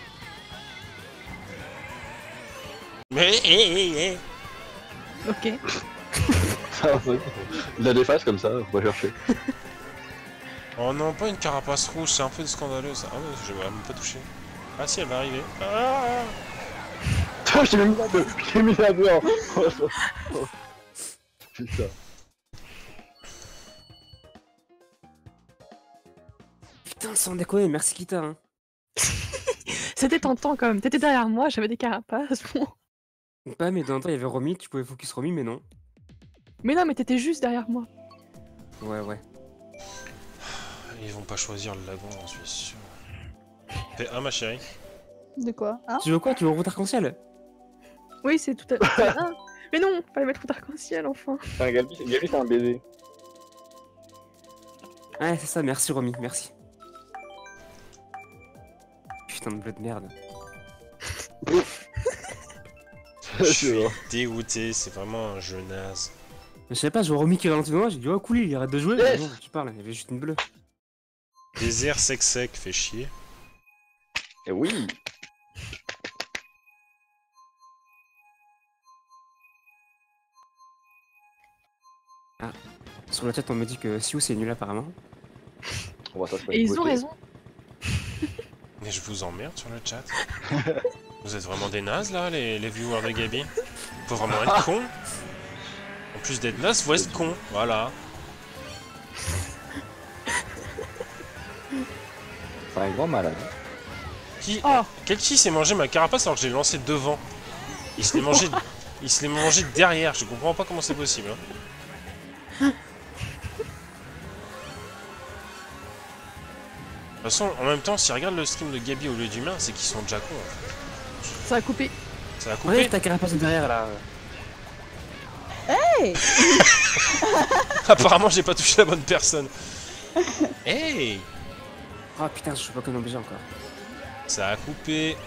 Mais eh, eh, eh. Ok. Il la déface comme ça, faut pas chercher. Oh non, pas une carapace rouge, c'est un peu scandaleux ça. Ah ouais, je vais même pas toucher. Ah si, elle va arriver. Ah Putain, j'ai mis la deux. J'ai mis la deux. Putain. Putain, sans déconner, merci Kita. Hein. C'était tentant quand même. T'étais derrière moi, j'avais des carapaces. Bon. Pas, mais dans le temps, il y avait Romy, tu pouvais focus Romy, mais non. Mais non, mais t'étais juste derrière moi. Ouais, ouais. Ils vont pas choisir le lagon, j'en suis sûr. Fais un, ma chérie. De quoi? Hein? Tu veux quoi? Tu veux route arc-en-ciel? Oui, c'est tout à fait. Ah, mais non, fallait mettre tout arc-en-ciel enfin. Putain, Gabi, Gabi c'est un baiser. Ouais, c'est ça, merci Romy, merci. Putain de bleu de merde. Je suis dégoûté, c'est vraiment un jeu naze. Je sais pas, je vois Romy qui ralentit devant moi, j'ai dit oh cool, il arrête de jouer. Yes. Mais non, tu parles, il y avait juste une bleue. Désert sec sec, fait chier. Et oui. Sur le chat, on me dit que Sioux c'est nul apparemment. On va s'asseoir Et ils ont côté. raison. Mais je vous emmerde sur le chat. Vous êtes vraiment des nazes là, les, les viewers de Gabi. Faut vraiment être con. En plus d'être naze, faut être con. Voilà. C'est un grand malade. Qui... Oh, Quel qui s'est mangé ma carapace alors que je l'ai lancé devant? Il se l'est mangé... Il se l'est mangé derrière, je comprends pas comment c'est possible. Hein. De toute façon, en même temps, si regarde le stream de Gabi au lieu d'humain, c'est qu'ils sont déjà cons. En fait. ça a coupé. Ça a coupé. Ouais, ta carapace de derrière là. Hey! Apparemment, j'ai pas touché la bonne personne. Hey! Oh putain, je suis pas comme obligé encore. Ça a coupé.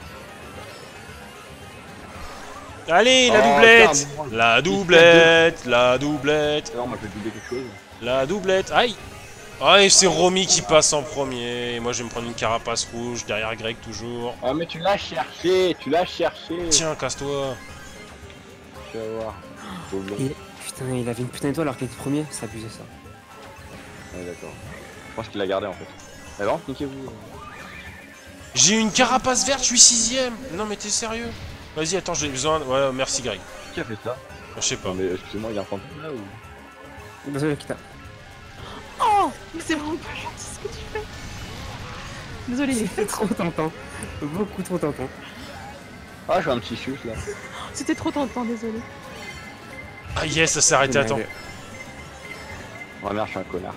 Allez, la Oh, doublette! putain, bon. La doublette! La doublette! Non, moi je vais doubler quelque chose. La doublette! Aïe! Ah, et c'est Romy qui passe en premier. Moi, je vais me prendre une carapace rouge derrière Greg toujours. Ah, mais tu l'as cherché, tu l'as cherché. Tiens, casse-toi. Tu vas voir. Doublon. Et, putain, il avait une putain d'étoile alors qu'il était premier, c'est abusé ça. Ouais, d'accord. Je pense qu'il l'a gardé en fait. Alors, niquez-vous. J'ai une carapace verte, je suis sixième. Non, mais t'es sérieux? Vas-y, attends, j'ai besoin. Ouais, merci Greg. Qui a fait ça? Je sais pas. Non, mais excusez-moi, il y a un fantôme là ou. Désolé, Kita. Oh, mais c'est vraiment pas gentil ce que tu fais. Désolé, C'est trop tentant. Beaucoup trop tentant. Ah, je fais un petit chute là. c'était trop tentant, désolé. Ah, yes, ça s'est arrêté à temps. Oh merde, je suis un connard.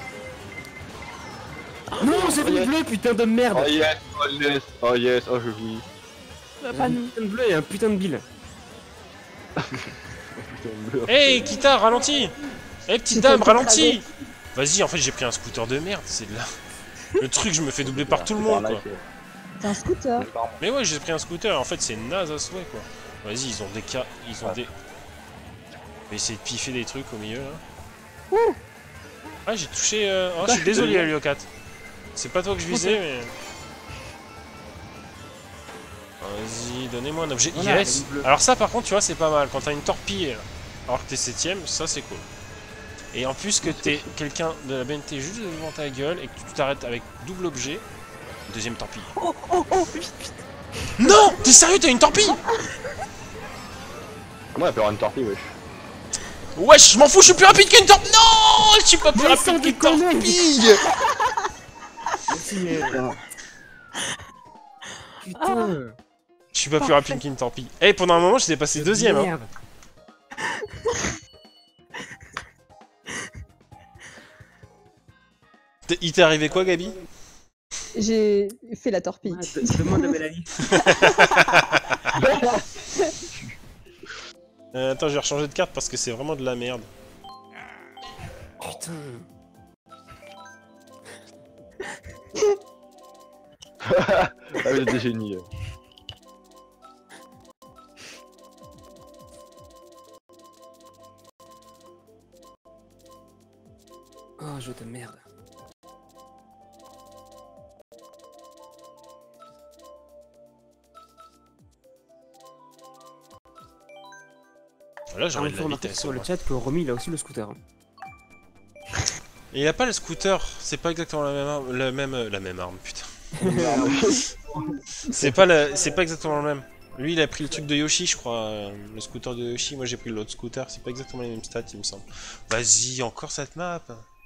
Non, j'ai vu le bleu, putain de merde. Oh yes, oh yes, oh yes, oh je jouis. Bah, pas nous. Un putain de bleu et un putain de bill. Putain, bleu. Hey, Kita, ralentis! Hey, petite dame, ralentis! Vas-y, en fait, j'ai pris un scooter de merde, c'est de là. Le truc, je me fais doubler par tout le monde, quoi. C'est un scooter. Mais ouais, j'ai pris un scooter, en fait, c'est naze à souhait, quoi. Vas-y, ils ont des cas. Ils ont Ouais. des. Je vais essayer de piffer des trucs au milieu, là. Ouh. Ah, j'ai touché. Euh... Oh, je suis désolé, Heliocat. C'est pas toi que je visais, mais. Vas-y, donnez-moi un objet. Voilà, Yes! une bleue. Alors, ça, par contre, tu vois, c'est pas mal. Quand t'as une torpille, alors que t'es septième, ça, c'est cool. Et en plus que t'es quelqu'un de la B N T juste devant ta gueule et que tu t'arrêtes avec double objet, deuxième torpille. Oh, oh, oh, vite, vite. Non! T'es sérieux, t'as une torpille? Comment elle peut avoir une torpille, wesh? Wesh, je m'en fous, je suis plus rapide qu'une torpille! Non! Je suis pas plus Mais rapide sans qu'une déconner. torpille! Merci, euh, Putain. Je suis pas plus Parfait. rapide qu'une torpille. Eh, pendant un moment, j'étais passé deuxième. Hein. Merde. T'es- Il t'est arrivé quoi, Gabi? J'ai fait la torpille. Ouais, de- demande à Mélanie. euh, Attends, je vais rechanger de carte parce que c'est vraiment de la merde. Putain. Ah, vous êtes des génies. euh. Oh, jeu de merde. Là, Ah, j'aurais il de faut la remarquer vitesse. sur le moi. chat que Romy il a aussi le scooter. hein. Il a pas le scooter, c'est pas exactement la même arme, la même, la même arme, putain. C'est pas le, c'est pas exactement le même. Lui, il a pris le truc de Yoshi, je crois, euh, le scooter de Yoshi. Moi, j'ai pris l'autre scooter. C'est pas exactement les mêmes stats, il me semble. Vas-y, encore cette map.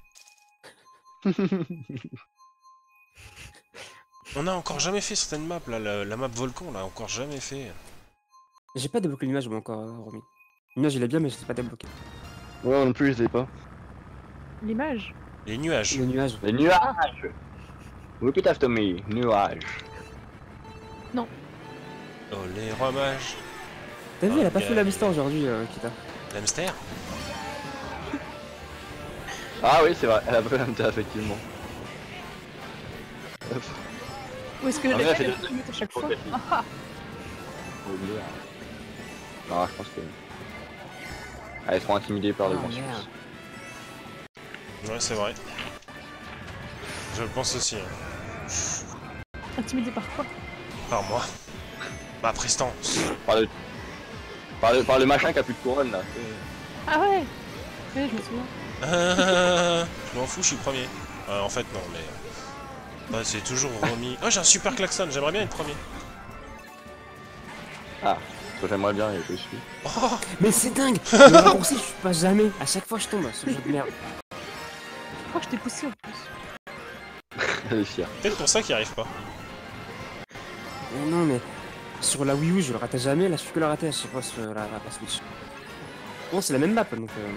On a encore jamais fait certaines maps, là, la, la map Volcan, on l'a encore jamais fait. J'ai pas débloqué l'image, moi encore, euh, Romy. L'image, il est bien, mais je l'ai pas débloqué. Ouais, non plus, je l'ai pas. L'image. Les nuages. Le nuage. Les nuages. Repeat after me, nuages. Oh, les rois mages. T'as vu, elle a pas Ok. fait la vista aujourd'hui, euh, Kita. L'hamster. Ah oui, c'est vrai, elle a pas fait l'intérêt, effectivement. Où est-ce que Ah, je mais l'ai là, fait c'est le de- truc à chaque fois? Ok. Ah, ah. Oh, merde. Non, je pense que... Elle est trop intimidée par le Ah, grand merde. Ouais, c'est vrai. Je le pense aussi. Hein. Intimidé par quoi? Par moi. Bah, prestance. Par le... Par le... Par le machin qui a plus de couronne, là. Ah ouais. Ouais, je me souviens. Je m'en fous, je suis premier. Euh, en fait, non, mais... Bah, c'est toujours remis. Oh, j'ai un super klaxon, j'aimerais bien être premier. Ah, ce que j'aimerais bien, et je suis. Oh, Mais c'est dingue. Le raccourci, je suis pas jamais. À chaque fois, je tombe, ce jeu de merde. Je crois que je t'ai poussé en plus. Elle est fière. peut-être pour ça qu'il arrive pas. Mais non, mais sur la Wii U, je le ratais jamais. Là, je suis que le rater à chaque fois sur la, la, la Switch. Bon, c'est la même map, donc. Euh...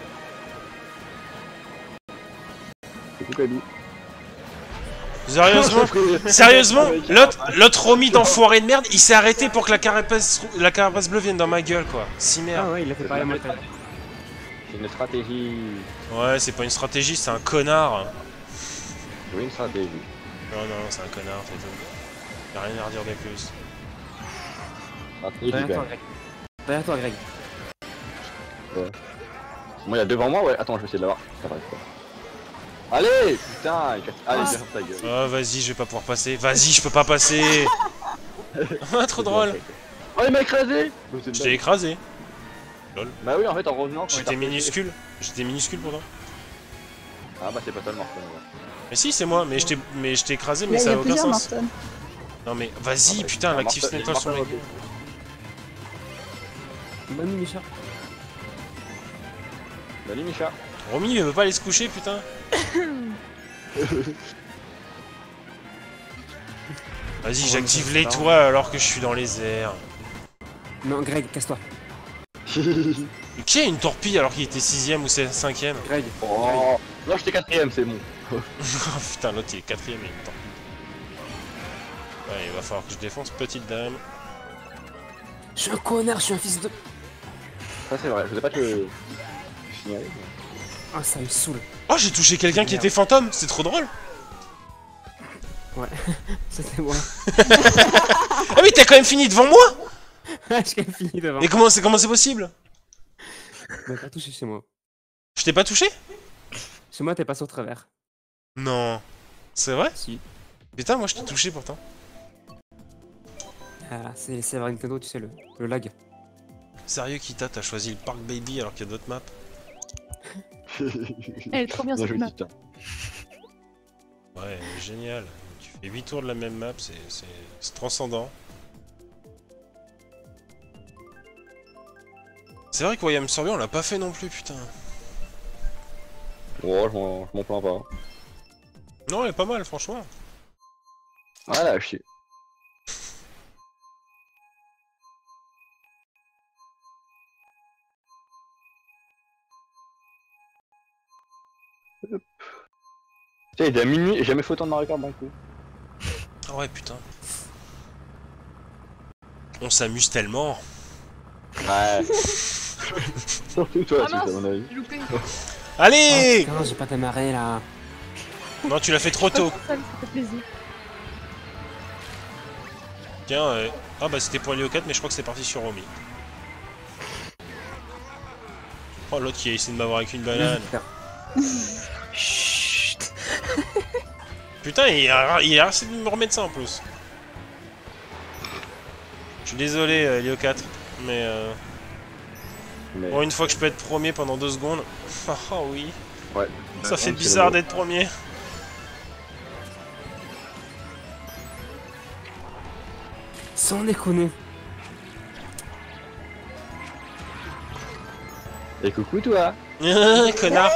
C'est tout cadeau. Sérieusement Sérieusement L'autre l'autre Romy d'enfoiré de merde, il s'est arrêté pour que la carapace, la carapace bleue vienne dans ma gueule, quoi. Si Ah merde. ouais, il a fait pareil à moi. C'est une stratégie. Ouais, c'est pas une stratégie, c'est un connard. Oui, une stratégie. Non, non, c'est un connard, c'est tout. Y'a rien à redire de plus. Stratégie, Derrière toi, ben. Greg. Derrière toi, Greg. Moi, il y a devant moi, ouais. Attends, je vais essayer de l'avoir. Ça va pas. Allez, putain, il casse... Allez, Ah. ferme ta gueule. Oh, vas-y, je vais pas pouvoir passer. Vas-y, je peux pas passer. Ah, trop drôle. Oh, il m'a écrasé. Je t'ai écrasé. Bah oui, en fait, en revenant, quand il J'étais t'a- minuscule. J'étais minuscule pourtant. Ah bah c'est pas tellement Marston. Mais si, c'est moi, mais je t'ai mais je t'ai écrasé, Il y mais a, il ça y a a aucun plusieurs sens. Marston. Non mais Ah vas-y, bah, putain, il y a l'active Marston- Snapper sur Marston ma gueule. Bonne nuit, Micha. Salut Micha. Romy, il veut pas aller se coucher, putain. Vas-y, j'active les toits alors que je suis dans les airs. Non, Greg, casse-toi. Mais qui a une torpille alors qu'il était sixième ou cinquième? Greg. Oh, non, j'étais quatrième, c'est bon. Oh putain, l'autre il est quatrième et une torpille. Ouais, il va falloir que je défonce petite dame. Je suis un connard, je suis un fils de. Ça c'est vrai, je sais pas te le signaler. Ah, ça me saoule. Oh, j'ai touché quelqu'un qui était fantôme, c'est trop drôle. Ouais, c'était moi. Ah oui, t'as quand même fini devant moi. J'ai fini devant. Et comment c'est comment c'est possible? Mais pas touché chez moi. Je t'ai pas touché? Chez moi, t'es pas sur travers. Non. C'est vrai? Si. Putain, moi je t'ai touché pourtant. Ah, c'est c'est avoir Nintendo, tu sais, le, le lag. Sérieux, Kita, t'as choisi le Park Baby alors qu'il y a d'autres maps? Elle est trop bien cette map. Ouais, génial. Tu fais huit tours de la même map, c'est- c'est c'est transcendant. C'est vrai que Wayam Sorbet, on l'a pas fait non plus, putain. Oh, je m'en je m'en plains pas. Non, elle est pas mal, franchement. Ah là, chier. Tiens, il est à minuit et jamais fait autant de Mario Kart d'un coup. Ah ouais, putain. On s'amuse tellement. Ouais. Surtout toi, Ah c'est à mince, mon avis. j'ai loupé. Allez! Putain, j'ai pas démarré là. Non, tu l'as fait trop tôt. Ça me fait plaisir. Tiens, euh... ah bah c'était pour Léo quatre, mais je crois que c'est parti sur Romy. Oh, l'autre qui a essayé de m'avoir avec une banane. Chut. Putain, il a, il a essayé de me remettre ça en plus. Je suis désolé, euh, Léo quatre, mais, euh... Mais... bon, une fois que je peux être premier pendant deux secondes. Ah oui. Ouais. Ça fait c'est bizarre le- d'être premier. Sans déconner. Et coucou toi. Connard.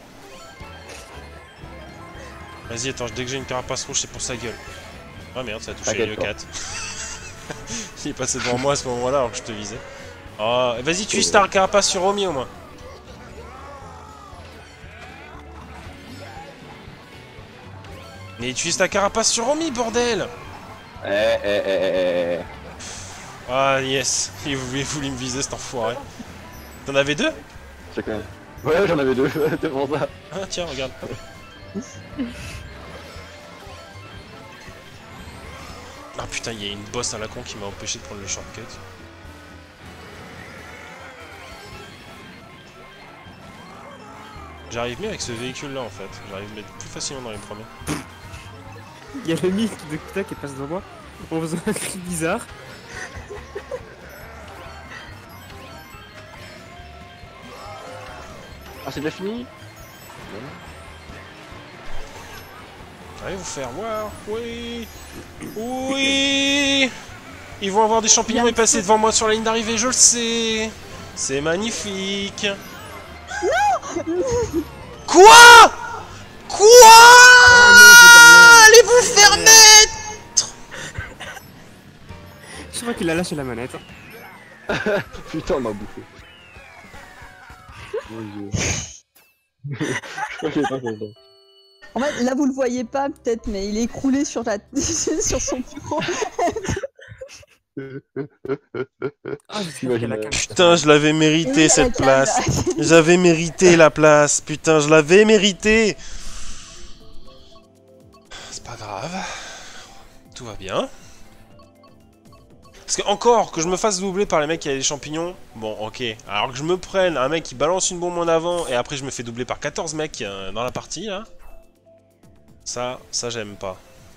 Vas-y, attends, dès que j'ai une carapace rouge, c'est pour sa gueule. Ah merde, ça a touché T'inquiète le pas. quatre. Il est passé devant moi à ce moment-là alors que je te visais. Oh, vas-y, tu uses ta carapace sur Romy au moins. Mais utilise ta carapace sur Romy, bordel! Eh, eh, eh, eh, eh. Ah, yes, il voulait, voulu me viser cet enfoiré. T'en avais deux? C'est quand même. Ouais, j'en avais deux, c'est pour ça. Ah, tiens, regarde. Ah putain, il y a une bosse à la con qui m'a empêché de prendre le shortcut. J'arrive mieux avec ce véhicule là en fait, j'arrive à mettre plus facilement dans les premiers. Il y a le mythe de Kuta qui passe devant moi en faisant un cri bizarre. Ah, c'est déjà fini? Allez vous faire voir, oui, oui. Ils vont avoir des champignons et passer devant moi sur la ligne d'arrivée, je le sais. C'est magnifique. Non. Quoi? Quoi? Allez vous faire mettre. Je crois qu'il a lâché la manette. Putain, on m'a bouffé. Mon dieu. Je crois qu'il est pas content. En fait, là vous le voyez pas peut-être, mais il est écroulé sur, la... sur son bureau. Ah, j'espère qu'il y a la cam. Putain, je l'avais mérité Oui, cette la cam, place. là. J'avais mérité la place. Putain, je l'avais mérité. C'est pas grave. Tout va bien. Parce que encore que je me fasse doubler par les mecs qui avaient des champignons, bon ok. Alors que je me prenne un mec qui balance une bombe en avant et après je me fais doubler par quatorze mecs euh, dans la partie là. Ça, ça j'aime pas.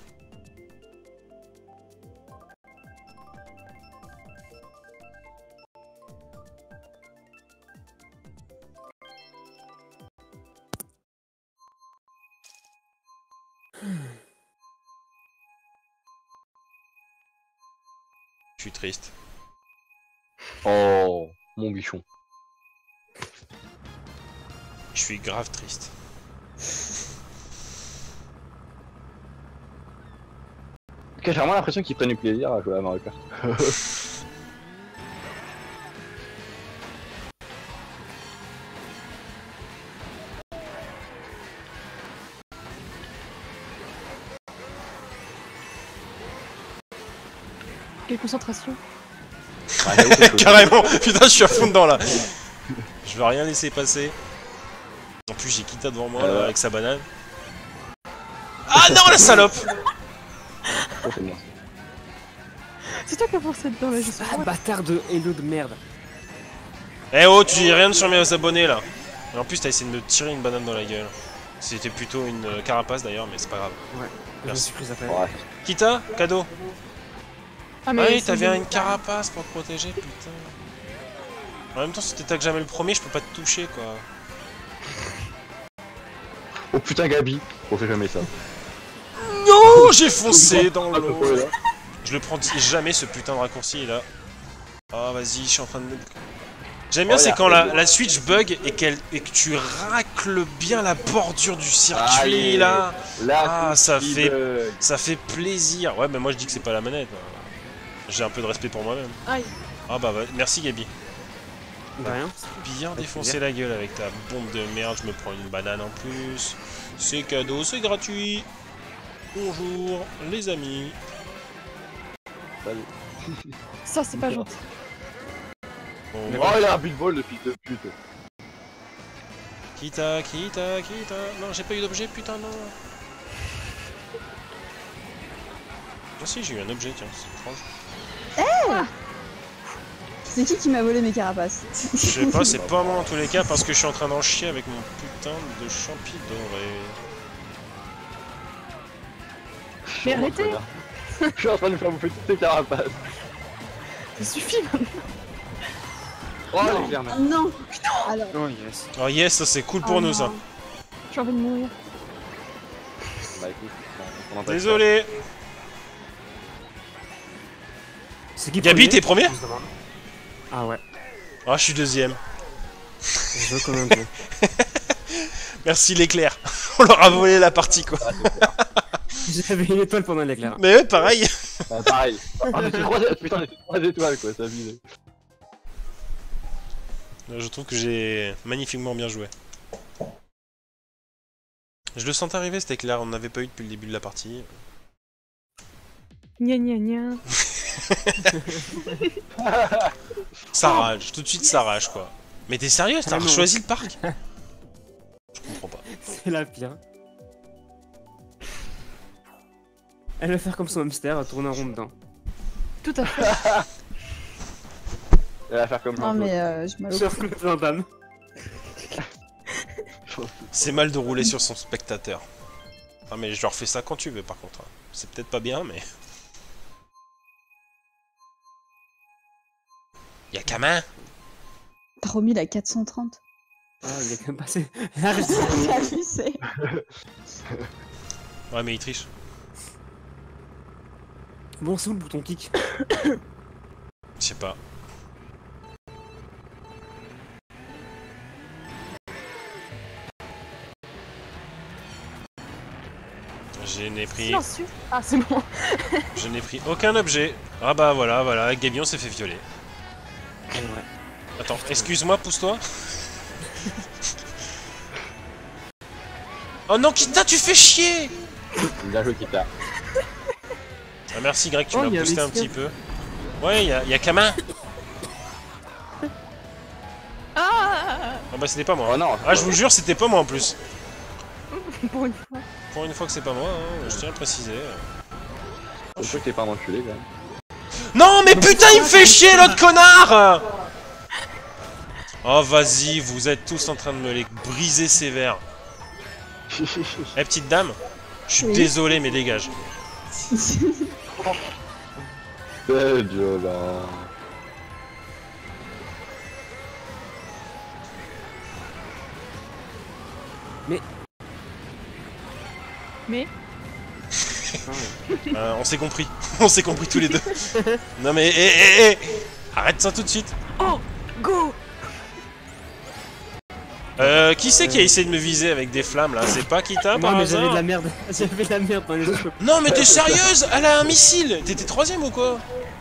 Je suis triste. Oh, mon bichon. Je suis grave triste. J'ai vraiment l'impression qu'ils prennent du plaisir à jouer à Mario Kart. Quelle concentration. Carrément. Putain, je suis à fond dedans là. Je vais rien laisser passer. En plus, j'ai Kita devant moi Euh. là, avec sa banane. Ah non, la salope. Oh, c'est bien. C'est toi qui as forcé dedans là, je suis Ah, bâtard de Hello de merde. Eh oh, tu dis rien sur mes abonnés là. Et en plus, t'as essayé de me tirer une banane dans la gueule. C'était plutôt une euh, carapace d'ailleurs, mais c'est pas grave. Ouais, je me Merci. suis pris après. Ouais. Kita, cadeau. Ah, Ah oui, c'est t'avais bon. une carapace pour te protéger, putain. En même temps, si t'attaques jamais le premier, je peux pas te toucher quoi. Oh putain, Gabi. On fait jamais ça. Non, j'ai foncé dans Ah, pourquoi l'eau. là Je le prends jamais ce putain de raccourci là. Ah vas-y, je suis en train de... J'aime bien, Oh, c'est la- quand la, la Switch bug et, qu'elle et que tu racles bien la bordure du circuit Allez. là. Là, Ah, ça petit fait- bug. Ça fait plaisir. Ouais, mais moi je dis que c'est pas la manette. hein. J'ai un peu de respect pour moi-même. Aïe. Ah bah, bah merci Gabi. De rien. Bien défoncer la gueule avec ta bombe de merde, je me prends une banane en plus. C'est cadeau, c'est gratuit. Bonjour les amis. Ça, c'est pas Putain. gentil. Bon, Oh, il a un beatball de fils de pute. Kita, Kita, Kita. Non, j'ai pas eu d'objet, putain, non. Ah si, j'ai eu un objet, tiens, c'est étrange. C'est qui qui m'a volé mes carapaces? Je sais pas, c'est pas moi en tous les cas, parce que je suis en train d'en chier avec mon putain de champi doré. Mais arrêtez. Je suis en train de me faire bouffer toutes tes carapaces. Ça suffit maintenant. Oh, Non. les germes. Ah non. Alors, Oh yes. Oh yes, ça c'est cool pour oh nous ça. non. J'ai envie de mourir. Bah écoute, on en passe Désolé. C'est qui Gabi, premier t'es premier? Justement. Ah ouais. Ah, je suis deuxième. Je veux quand même peu. Merci l'éclair. On leur a volé la partie, quoi. J'avais une étoile pendant l'éclair. Mais ouais, pareil. pas. Ah, pareil. Ah, mais c'est trois, putain, mais c'est trois étoiles quoi, ça vide. Je trouve que j'ai magnifiquement bien joué. Je le sens arriver cet éclair, on n'avait pas eu depuis le début de la partie. Gna gna gna. Ça rage, tout de suite ça rage quoi. Mais t'es sérieuse, t'as Ah non. choisi le parc? Je comprends pas. C'est la pire. Elle va faire comme son hamster, elle tourne en rond dedans. Tout à fait. Elle va faire comme Non, mais euh, je m'allope. Sauf que Van Damme. C'est mal de rouler sur son spectateur. Ah mais je leur fais ça quand tu veux par contre. hein. C'est peut-être pas bien mais... Y'a qu'à main. T'as remis la quatre cent trente. Ah, il est quand même passé. T'as vu, c'est. Ouais mais il triche. Bon, c'est où le bouton kick? Je sais pas. Je n'ai pris... Silencieux. Ah, c'est bon. Je n'ai pris aucun objet. Ah bah voilà, voilà, Gabion s'est fait violer. Ouais. Attends, excuse-moi, pousse-toi. Oh non, Kita, tu fais chier! Bien joué Kita. Ah merci Greg, tu Oh, m'as y a un boosté un Mexicain. petit peu. Ouais, y'a y a Kama. Ah, Ah bah c'était pas moi. Oh non. Ah je vous jure, c'était pas moi en plus. pour une fois. Pour une fois que c'est pas moi, hein, je tiens à le préciser. Je crois que t'es pas enculé quand même. Non mais putain, il me fait chier l'autre connard! Oh vas-y, vous êtes tous en train de me les briser sévère. Eh petite dame, je suis Oui. désolé mais dégage. C'est violent. Mais Euh, on s'est compris, on s'est compris tous les deux. Non mais hé hé hé, arrête ça tout de suite. oh, go. Euh, qui c'est qui a essayé de me viser avec des flammes là? C'est pas Kita par Non, mais j'avais hasard? de la merde. J'avais de la merde dans les yeux. Non mais t'es sérieuse? Elle a un missile! T'étais troisième ou quoi?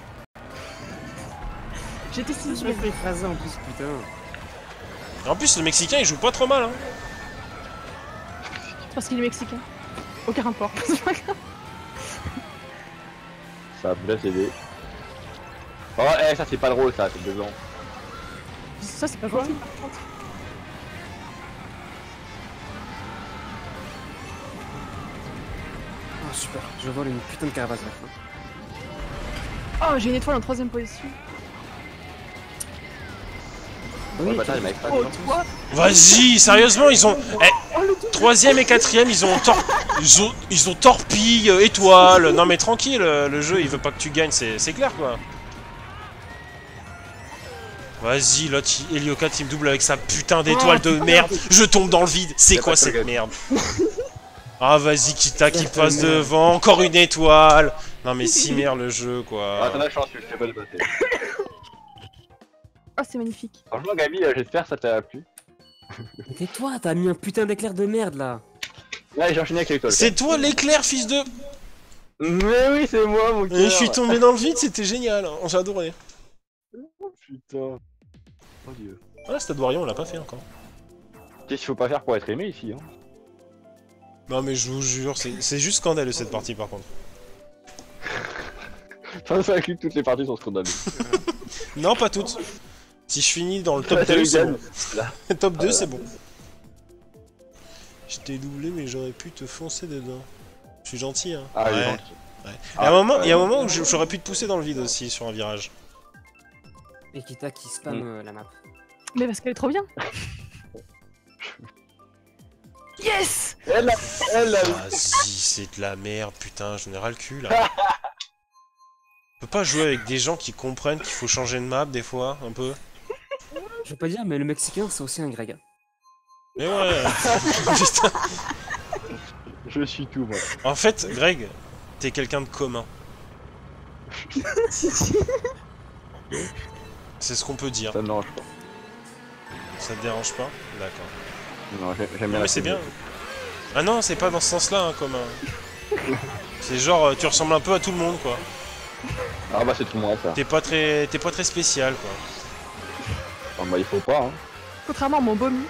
J'étais Je me sixième. fais écraser en plus, putain. En plus le Mexicain il joue pas trop mal hein. Parce qu'il est mexicain. Aucun rapport. C'est pas grave. Ça a bien aidé. Oh, eh, ça c'est pas drôle ça, c'est deux ans. Ça, c'est pas gentil par contre. Oh, super. Je vole une putain de caravane à la fin. Oh, j'ai une étoile en troisième position. Ouais, bah, t'as les mecs, pas Oh, dedans. toi. Vas-y, sérieusement ils ont... Eh, troisième et quatrième ils ont tor... Ils ont, ils ont torpille, euh, étoile... Non mais tranquille, euh, le jeu il veut pas que tu gagnes, c'est c'est clair quoi. Vas-y, l'autre il- Heliocat il me double avec sa putain d'étoile de merde. Je tombe dans le vide, c'est Y a quoi pas de cette target. merde? Ah vas-y Kita qui Y a pas passe de merde. devant, encore une étoile. Non mais si merde le jeu Ah, quoi. t'as la chance que je t'ai pas dépassé. Oh, c'est magnifique. Franchement, Gabi, euh, j'espère que ça t'a plu. Mais tais-toi, t'as mis un putain d'éclair de merde là. Là, j'ai enchaîné avec l'étoile. C'est toi l'éclair fils de... Mais oui, c'est moi, mon Et cœur. je suis tombé dans le vide, c'était génial, hein. J'ai adoré. Putain. Oh dieu. Ah, Stade Warrior, on l'a pas fait encore. Qu'est-ce qu'il faut pas faire pour être aimé ici, hein? Non, mais je vous jure, c'est c'est juste scandaleux cette partie par contre. Enfin, ça inclut que toutes les parties sont scandaleuses. Non, pas toutes. Si je finis dans le top Ouais, deux, c'est c'est légal. bon. Top deux, c'est bon. Je t'ai doublé, mais j'aurais pu te foncer dedans. Je suis gentil, hein. Ah, il est Ouais. gentil. Il y Ah, a un moment, il y a un ouais. moment où je- j'aurais pu te pousser dans le vide aussi sur un virage. Et Kita qui spam Mm. euh, la map. Mais parce qu'elle est trop bien. Yes. Elle a... Elle a... Vas-y, c'est de la merde, putain, j'en ai ras le cul là. On peut pas jouer avec des gens qui comprennent qu'il faut changer de map des fois, un peu. Je veux pas dire, mais le Mexicain c'est aussi un Greg. Mais ouais. Putain. Je suis tout, moi. En fait, Greg, t'es quelqu'un de commun. C'est ce qu'on peut dire. Ça me dérange pas. Ça te dérange pas? D'accord. Non, j'ai- j'aime bien Non, la mais c'est bien. communauté. Ah non, c'est pas dans ce sens-là, hein, commun. C'est genre, euh, tu ressembles un peu à tout le monde, quoi. Ah bah c'est tout moi ça. T'es pas très, t'es pas très spécial, quoi. Ah bah il faut pas, hein. Contrairement à mon Bomi.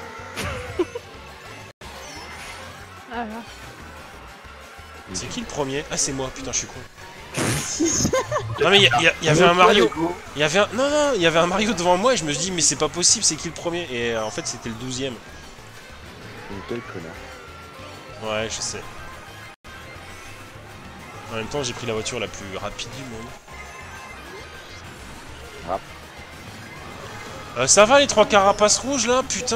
Ah là. C'est qui le premier? Ah, c'est moi, putain, je suis con. Non mais il y, a- y a- y avait un Mario. Il y avait un... Non, non, il y avait un Mario devant moi et je me suis dit, mais c'est pas possible, c'est qui le premier? Et euh, en fait, c'était le douzième. Quel connard. Ouais, je sais. En même temps, j'ai pris la voiture la plus rapide du monde. Ah. Euh, ça va les trois carapaces rouges là? Putain!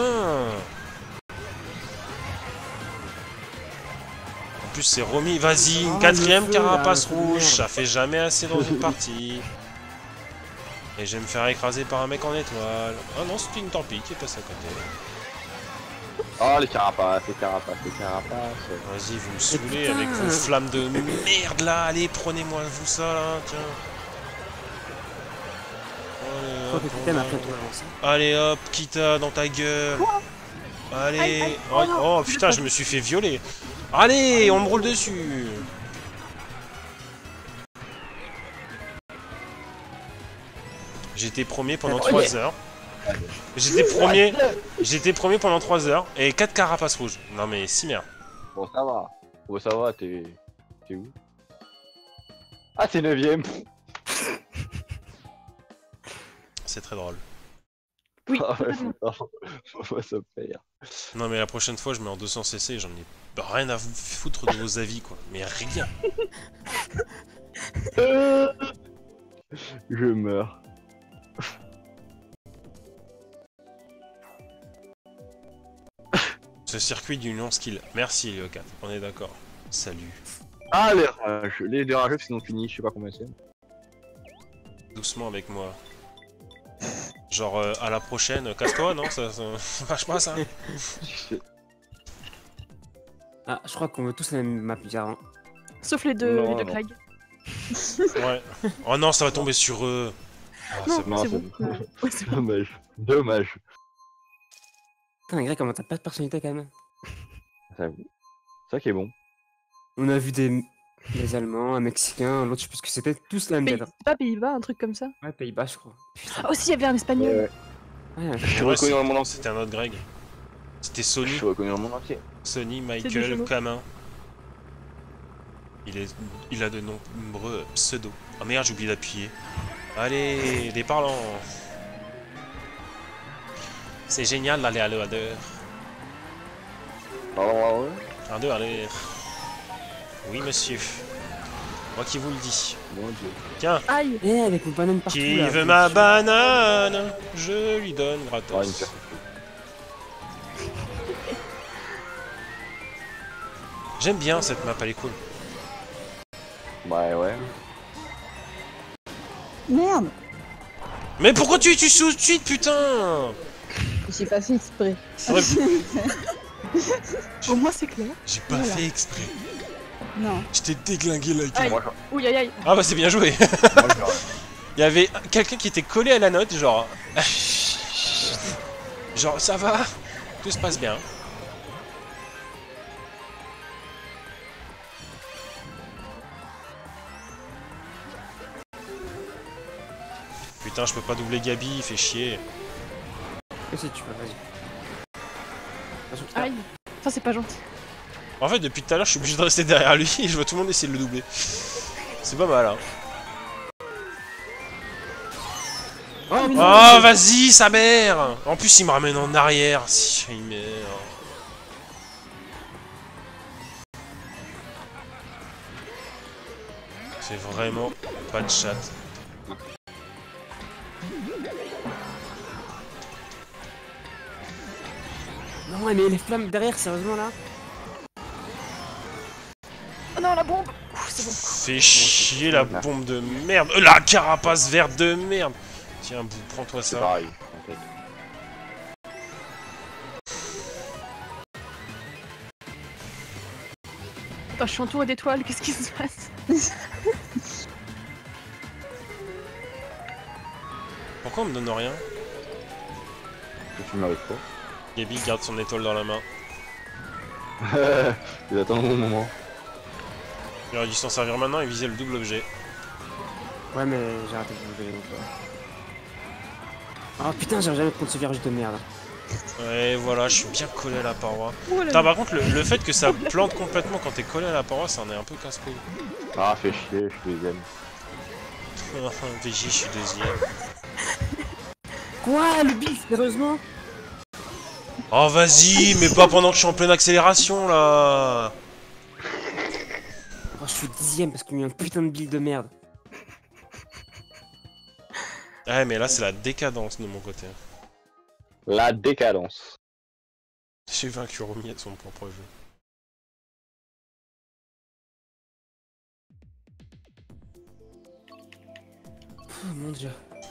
En plus, c'est Romy. Vas-y, une Oh, quatrième le feu, là, carapace le feu de rouge. merde. Ça fait jamais assez dans une partie. Et je vais me faire écraser par un mec en étoile. Ah non, c'était une torpille qui est passée à côté. Oh les carapaces, les carapaces, les carapaces. Vas-y, vous me saoulez putain. avec vos flammes de merde là. Allez, prenez-moi vous ça là, tiens. Allez, Faut hop, que tu on t'aimes va- après toi, avance. Allez hop, Kita dans ta gueule. Allez. Aïe, aïe, Oh, oh non. oh, putain, je me suis fait violer. Allez, on me roule dessus. J'étais premier pendant Attends, trois heures. J'étais premier. J'étais premier pendant trois heures et quatre carapaces rouges. Non mais si merde. Bon ça va. Bon ça va, t'es... T'es où? Ah t'es neuvième. C'est très drôle. Oui. Ah ouais, putain. Faut pas se faire. Non mais la prochaine fois je mets en deux cents C C et j'en ai rien à vous foutre de vos avis quoi. Mais rien. Je meurs. Ce circuit d'union skill. Merci Léocat, on est d'accord. Salut. Ah les rages, les deux rageux sinon fini, je sais pas combien c'est. Doucement avec moi. Genre euh, à la prochaine, casse-toi non? Ça, ça, ça marche pas ça? Ah, je crois qu'on veut tous la même map bizarre. Hein. Sauf les deux, Non, les deux non. Craig. Ouais. Oh non, ça va tomber sur eux. Ah, Non, c'est Non, c'est c'est bon. Ouais, c'est bon. dommage. Dommage. Putain, Greg, comment t'as pas de personnalité quand même? Ça, ça qui est bon. On a vu des, des Allemands, un Mexicain, l'autre, je sais plus ce que c'était, tous la même Pays- tête. c'est pas Pays-Bas, un truc comme ça? Ouais, Pays-Bas, je crois. Ah, aussi, il y avait un Espagnol. Ouais, Ouais, je suis Ouais, reconnu dans le monde c'est- entier. C'était un autre Greg. C'était Je Sony. suis reconnu dans le monde entier. Sony, du Michael, jumeau. Camin. Il, est... Il a de nombreux pseudos. Ah merde, j'ai oublié d'appuyer. Allez, les parlants. C'est génial d'aller à l'heure. Pardon, pardon. Un, deux, allez. Oui, monsieur. Moi qui vous le dis. Mon dieu. Tiens, Aïe. Eh, avec mon banane partout. qui là, veut faut ma que- banane? Je lui donne Ah, une gratos. personne. J'aime bien cette map, elle est cool. Ouais, ouais. Merde. Mais pourquoi tu tues tout de suite, putain? J'ai pas fait exprès. Ouais, Au moins, c'est clair. J'ai pas Voilà. fait exprès. Non. Je t'ai déglingué la gueule. Aïe. Moi, Ouh, aïe, aïe. Ah bah c'est bien joué. je- moi, je- Il y avait quelqu'un qui était collé à la note, genre... genre, ça va? Tout se passe bien. Putain, je peux pas doubler Gabi, il fait chier. Mais si tu veux, vas-y. Attention, putain. Aïe. Ça, c'est pas gentil. En fait, depuis tout à l'heure, je suis obligé de rester derrière lui et je vois tout le monde essayer de le doubler. C'est pas mal, hein. Oh, putain. Oh, vas-y, sa mère! En plus, il me ramène en arrière. Si, il meurt. C'est vraiment pas de chat. Non, mais les flammes derrière, sérieusement là. Oh non, la bombe. Ouh, c'est bon. Fais chier la bombe de merde. Euh, la carapace verte de merde. Tiens, Bou, prends-toi C'est ça. pareil, en fait. Attends, je suis entourée d'étoiles, qu'est-ce qui se passe? Pourquoi on me donne rien? Que tu m'arrives pas. Gabi garde son étoile dans la main. Il attend un bon moment. Il aurait dû s'en servir maintenant et viser le double objet. Ouais, mais j'ai raté de bouger donc. Oh putain, j'arrive jamais contre ce virage de merde. Ouais, voilà, je suis bien collé à la paroi. Oh là Putain, là. par contre, le, le fait que ça plante complètement quand t'es collé à la paroi, ça en est un peu casse-couille. Ah, fais chier, je suis deuxième. V J, je suis deuxième. Quoi, le bif, sérieusement? Oh, vas-y, mais pas pendant que je suis en pleine accélération là. Oh, je suis dixième parce qu'il y a un putain de build de merde. Ouais, mais là, c'est la décadence de mon côté. La décadence. J'ai vaincu Romy de son propre jeu. Oh mon dieu.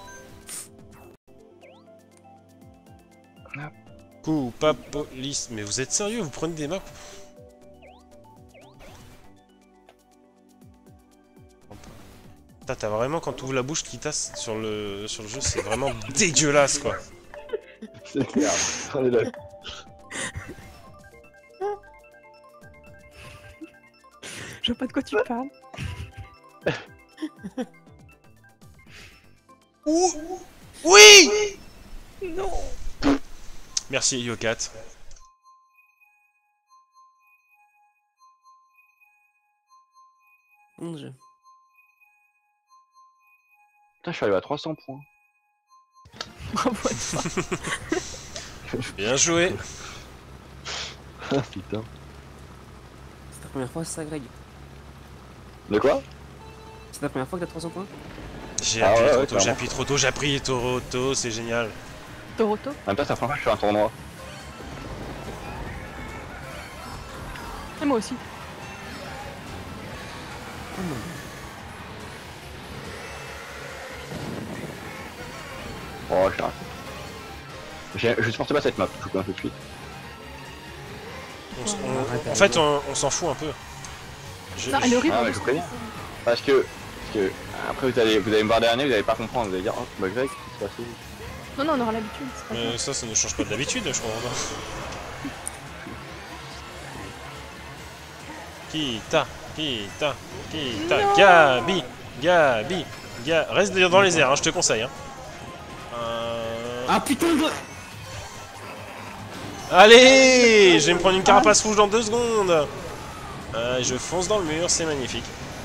Coupa police. Mais vous êtes sérieux? Vous prenez des maps? Putain, t'as vraiment, quand tu ouvres la bouche qui tasse sur le, sur le jeu, c'est vraiment dégueulasse quoi. C'est clair, on est là. Je vois pas de quoi tu parles. Ouh. Oui. Non. Merci Yokat. Mon dieu. Putain, je suis arrivé à trois cents points. Bravo à toi. Bien joué. Ah putain. C'est ta première fois, c'est ça, Greg? De quoi? C'est ta première fois que t'as trois cents points? J'ai Ah appuyé ouais, trop ouais, tôt, j'ai clairement. appuyé trop tôt, j'ai appris trop tôt, c'est génial. Doroto. En même temps, c'est la première fois que je fais un tournoi. Et moi aussi. Oh non. Oh, je l'ai raté. J'ai- Je supporte pas cette map, je vous un peu de suite. On s- Ouais, on- arrête, en fait, on, on s'en fout un peu. Je- Putain, elle est horrible. Ah en ouais, plus. je préviens. Parce que, parce que après vous allez, vous allez me voir dernier, vous allez pas comprendre, vous allez dire oh bah Greg, qu'est-ce qui s'est passé? Non, non, on aura l'habitude, c'est pas Mais grave. ça, ça ne change pas d'habitude, je crois. Kita, Kita, Kita, Non. Gabi, Gabi, Ga... Reste dans les airs, hein, je te conseille. Hein. Euh... Ah putain de... Allez, je vais me prendre une carapace rouge dans deux secondes. Euh, je fonce dans le mur, c'est magnifique.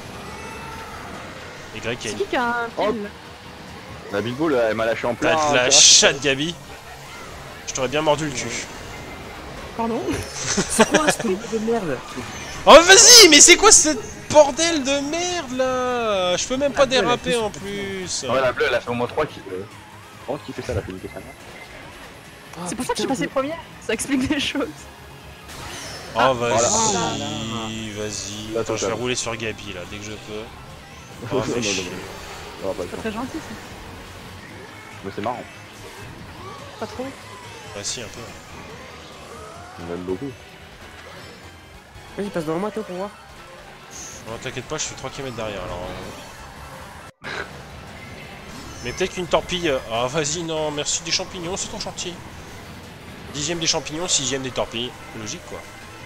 Et Greg qui a C'est une... qui qui a un Oh. fil? La Big Bull, elle m'a lâché en plein. T'as de la terrasse. chatte, Gabi. Je t'aurais bien mordu le cul. Pardon? C'est quoi ce truc de merde? Oh vas-y, mais c'est quoi cette bordel de merde là? Je peux même pas Ah, elle a déraper plus- en plus. Ouais, la bleue, elle a fait au moins trois kills. Comment qui fait ça, la félicité ça? Ah, C'est pour ça que je suis putain, passée première. Ça explique des choses. Oh vas-y, Voilà. vas-y. Là, Attends, je vais total. rouler sur Gabi là, dès que je peux. Oh, Non, fais non, chier. non, non. Non, pas Pas le temps. très gentil, ça. Mais c'est marrant, Pas trop. Bah si, un peu. on aime beaucoup. Vas-y, passe devant moi, toi, pour voir. Non, t'inquiète pas, je suis trois kilomètres derrière alors. euh. Mais peut-être qu'une torpille. euh, Ah vas-y, non, merci des champignons, c'est ton chantier. Dixième des champignons, sixième des torpilles. Logique quoi.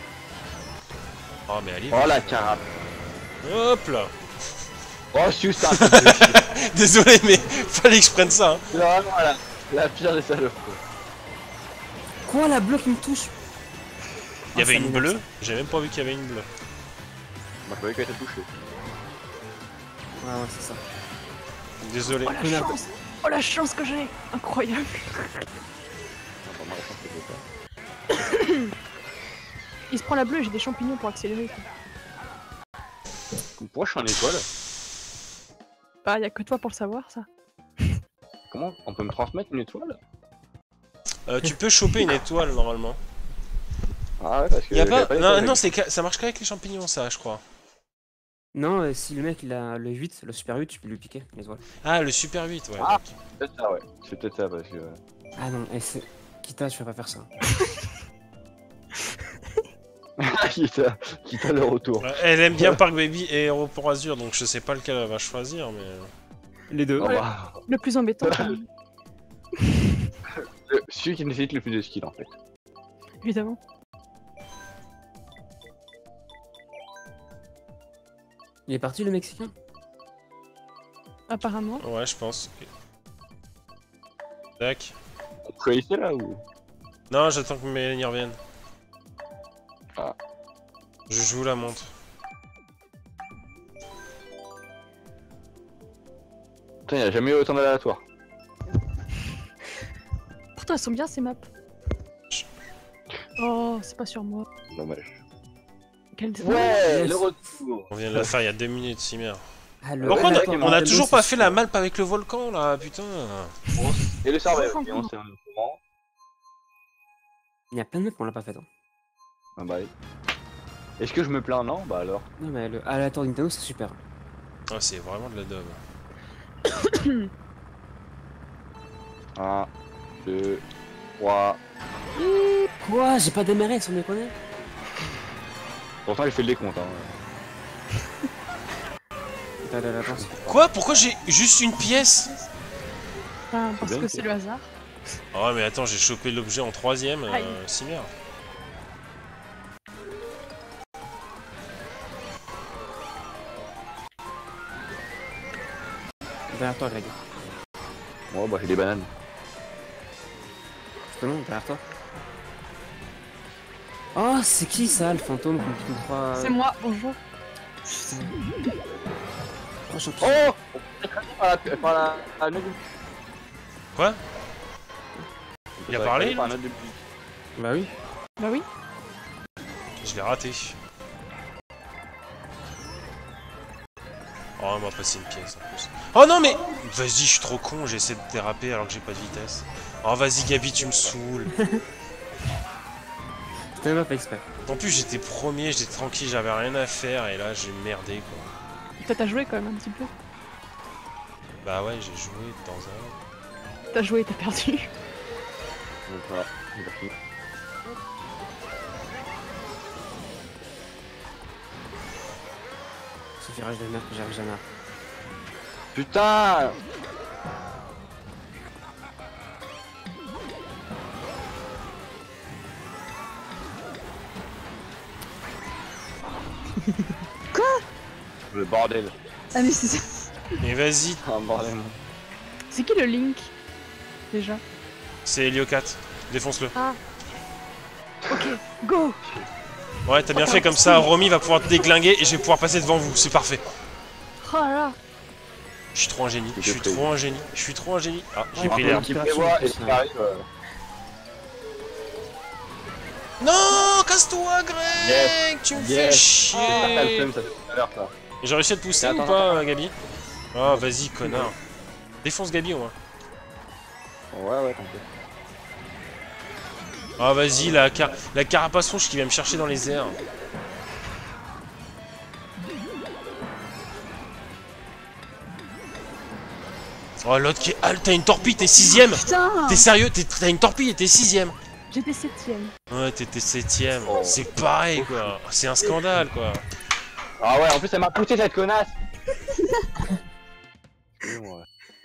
Oh mais allez. Oh la carape. Hop là. Oh, si, c'est un truc de chier. Désolé, mais fallait que je prenne ça. Hein. C'est vraiment la, la pire des salopes. Quoi, la bleue qui me touche? Il y Ah, avait ça une m'énerve, bleue, ça. j'ai même pas vu qu'il y avait une bleue. Moi, je croyais qu'elle était touchée. Ouais, ouais, c'est ça. Désolé. Oh la chance! Oh la chance que j'ai! Incroyable! Non, pour moi, la chance, c'était ça. Il se prend la bleue et j'ai des champignons pour accélérer. quoi. Pourquoi je suis en étoile? Bah, y a que toi pour le savoir, ça. Comment on peut me transmettre une étoile? Euh, tu peux choper une étoile normalement. Ah ouais, parce que. Y a j'avais pas. d'étoile, Non, mec. non, c'est que- ça marche qu'avec les champignons, ça, je crois. Non, euh, si le mec il a le huit, le super huit, tu peux lui piquer les étoiles. Ah, le Super huit, ouais. Ah. C'est peut-être ça, ouais. C'est peut-être ça, parce que. Ah non, et c'est. Kita, je vais pas faire ça. quitte, à, quitte à le retour. Ouais, Elle aime bien Park Baby et Aéroport Azur, donc je sais pas lequel elle va choisir, mais... Les deux. Ah bah, Le plus embêtant, quand même, le- celui qui nécessite le plus de skill en fait. évidemment. Il est parti le Mexicain? Apparemment. Ouais, je pense. Tac. Tu choisissez là ou? Non, j'attends que Mélanie revienne. Ah. Je joue la montre. Putain, il y a jamais eu autant d'aléatoires. Pourtant, elles sont bien ces maps. Oh, c'est pas sur moi. Dommage. Quel... Ouais, le retour. On vient de la faire il y a deux minutes, si merde. Ah, le... Pourquoi on a, Attends, on a attends, toujours c'est pas sûr. fait la map avec le volcan là, putain. Et le serveur, et on s'est un moment. Il y a plein de mecs qu'on l'a pas fait. Hein. Ah bah oui. Est-ce que je me plains? Non, bah alors. Non, mais le aléatoire Nintendo, c'est super. Ah, c'est vraiment de la daube. un, deux, trois. Quoi? J'ai pas démarré, sans déconner. Pourtant, il fait le décompte. Hein. Attends, attends, attends, c'est- Quoi? Pourquoi j'ai juste une pièce? Enfin, parce bien, que c'est- c'est le hasard. Oh mais attends, j'ai chopé l'objet en troisième, Aïe. euh, si merde. Derrière toi, Greg. Ouais, bah j'ai des bananes. Justement, derrière toi. Oh, c'est qui ça, le fantôme qui nous croit... C'est moi, bonjour. Oh, champion. Oh, on peut écraser par la... par la... la note de... Quoi? Il a parlé, Par là la note de... Bah oui. Bah oui. Je l'ai raté. Oh, on m'a passé une pièce en plus. Oh non mais... Vas-y, je suis trop con, j'essaie de déraper alors que j'ai pas de vitesse. Oh vas-y Gabi, tu me saoules. C'était même pas fait exprès. En plus j'étais premier, j'étais tranquille, j'avais rien à faire et là j'ai merdé quoi. Toi, t'as joué quand même un petit peu. Bah ouais, j'ai joué de temps en temps. T'as joué et t'as perdu. Donc voilà, j'ai pas fini. Ce virage de merde que j'arrive jamais à... Putain. Quoi? Le bordel. Ah mais c'est ça. Mais vas-y, Un bordel. C'est qui le Link déjà? c'est Heliocat, défonce-le. Ah. Ok, go. Ouais, t'as bien fait comme ça, Romy va pouvoir te déglinguer et je vais pouvoir passer devant vous, c'est parfait. Oh là là. Je suis trop un génie, je suis trop un génie, je suis trop un génie. Ah, j'ai Ouais, pris par l'air. contre, Qui prévoit et qui arrive. euh, Non, casse-toi, Greg. Yes. Tu me Yes. fais chier. Ah, t'as le flemme, ça fait tout à l'heure ça. Et j'ai réussi à te pousser Attends, ou pas, attends. euh, Gabi? Oh, vas-y, connard. Défonce Gabi au moins. Ouais, ouais, t'inquiète. Ah, vas-y, la, car la carapace rouge qui va me chercher dans les airs. Oh, l'autre qui est... Ah, t'as une torpille, t'es sixième. Putain. T'es sérieux? T'es- T'as une torpille et t'es sixième. J'étais septième. Ouais, t'étais septième. Oh. C'est pareil, quoi. C'est un scandale, quoi. Ah ouais, en plus elle m'a poussé cette connasse. Excusez-moi.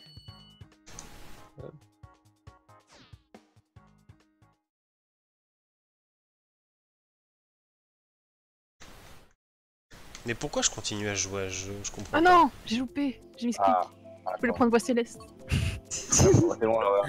Mais pourquoi je continue à jouer à ce jeu? Je comprends Ah pas. non, j'ai loupé. J'ai mis skip. Ah, Je voulais prendre voix céleste. c'est bon, alors.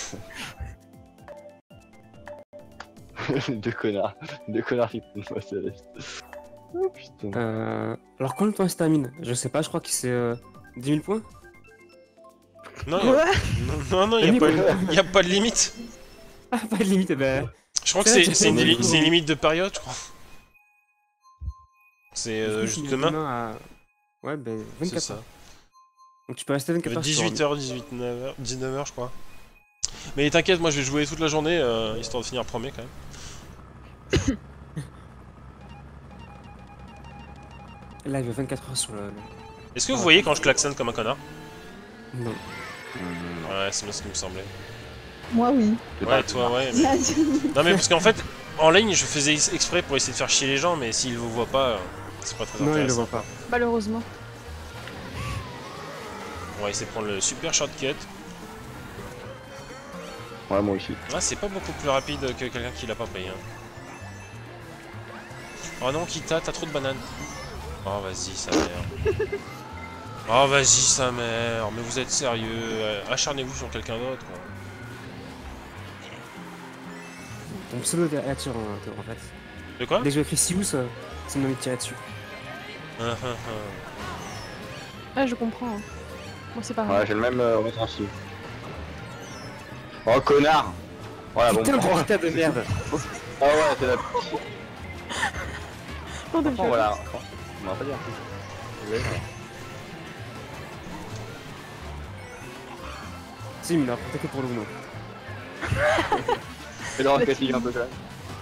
Deux connards. Deux connards qui prennent moi céleste. Oh putain. Euh... Alors combien de temps il se termine? Je sais pas, je crois que c'est euh, dix mille points. Non, y a... Ouais. non, non, non, y a, pas... y a pas de limite. Ah, pas de limite, eh ben... Je crois que C'est c'est vrai, c'est une, c'est li- bon. c'est une limite de période, je crois. C'est euh, je juste finis demain. à... Ouais, ben C'est vingt-quatre ça. heures. Donc tu peux rester vingt-quatre heures. sur dix-huit heures, dix-huit, neuf heures, dix-neuf heures, je crois. Mais t'inquiète, moi je vais jouer toute la journée, euh, histoire de finir premier quand même. Là, il y a vingt-quatre heures sur le... le- Est-ce que vous voyez quand je klaxonne comme un connard? Non. Ouais, c'est bien ce qui me semblait. Moi oui. Ouais, toi, ouais. Mais... Non, mais parce qu'en fait, en ligne, je faisais ex- exprès pour essayer de faire chier les gens, mais s'ils vous voient pas, euh, c'est pas très Non, il le intéressant. voit pas. Malheureusement. On va essayer de prendre le super shortcut. Ouais, moi aussi. Ah, c'est pas beaucoup plus rapide que quelqu'un qui l'a pas pris. Hein. Oh non, Kita, t'as trop de bananes. Oh, vas-y, sa mère. Oh, vas-y, sa mère. Mais vous êtes sérieux? euh, Acharnez-vous sur quelqu'un d'autre, quoi. Ton pseudo est là-dessus en, en fait. De quoi? Dès que je écris Sius, euh, c'est une envie de tirer dessus. Ah, ah, ah. Ah, je comprends. hein. Moi, c'est pareil. Ouais, j'ai le même euh, ressenti. Oh, connard! Voilà, bon. Putain, Oh, putain de merde. ah ouais, c'est la... Oh, de Oh, violence. voilà. On va pas dire. Ouais. Si, mais il a porté que pour le Uno. C'est drôle que c'est un peu ça.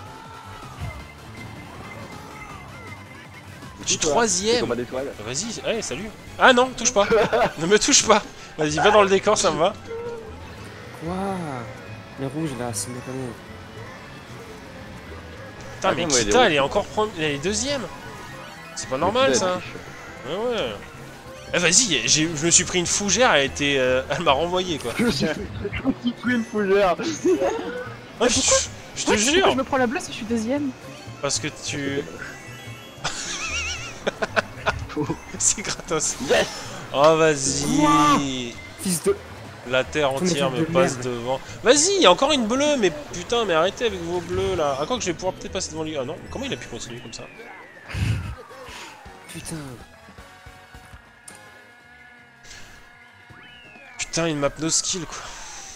Je suis C'est troisième. combat d'étoiles. Vas-y, allez, salut. Ah non, touche pas. Ne me touche pas. Vas-y, va dans le décor, ça me va. Waouh. Les rouges là, c'est déconné. Putain, Ah, mais bon, ouais, Kita, les elle est encore prom- elle est deuxième. C'est pas normal, ça. Ouais, ouais. Eh, vas-y, j'ai- je me suis pris une fougère, elle était, euh, elle m'a renvoyé, quoi. Je me suis pris une fougère. Ah, je, je te Ouais, pourquoi jure. je me prends la bleue si je suis deuxième. Parce que tu... C'est gratos. Yes. Oh, vas-y. Fils de. La terre Ton entière équipe me de passe merde. devant. Vas-y, il y a encore une bleue, mais putain, mais arrêtez avec vos bleus, là. Ah, quoi que je vais pouvoir peut-être passer devant lui. Ah non, comment il a pu continuer comme ça? Putain. Putain, une map no skill, quoi.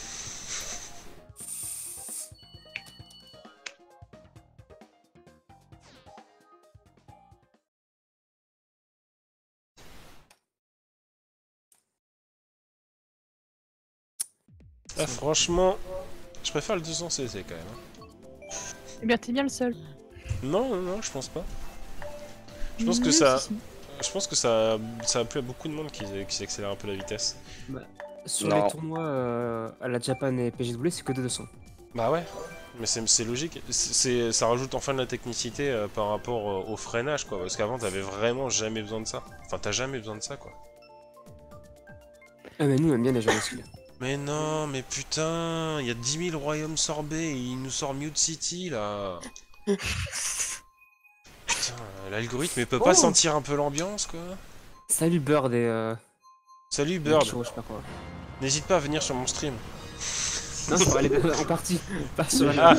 Ah, franchement, je préfère le deux cents C C quand même. hein. Eh bien, t'es bien le seul. Non, non, non, je pense pas. Je pense que Mmh, ça, si, si. je pense que ça, ça a plu à beaucoup de monde qui, qui s'accélère un peu la vitesse. Sur Non. les tournois euh, à la Japan et P G W, c'est que de deux cents. Bah ouais, mais c'est c'est logique. C'est- c'est- ça rajoute enfin de la technicité euh, par rapport euh, au freinage, quoi. Parce qu'avant, t'avais vraiment jamais besoin de ça. Enfin, t'as jamais besoin de ça, quoi. Ah, mais nous, on aime bien les jeux de skill. Mais non, mais putain, il y a dix mille royaumes sorbets et il nous sort Mute City, là. Putain, l'algorithme, il peut pas Oh. sentir un peu l'ambiance, quoi. Salut Bird et. Euh... Salut Bird, Show, je sais pas quoi. n'hésite pas à venir sur mon stream. Non, c'est pour aller en partie. Pas sur Ah.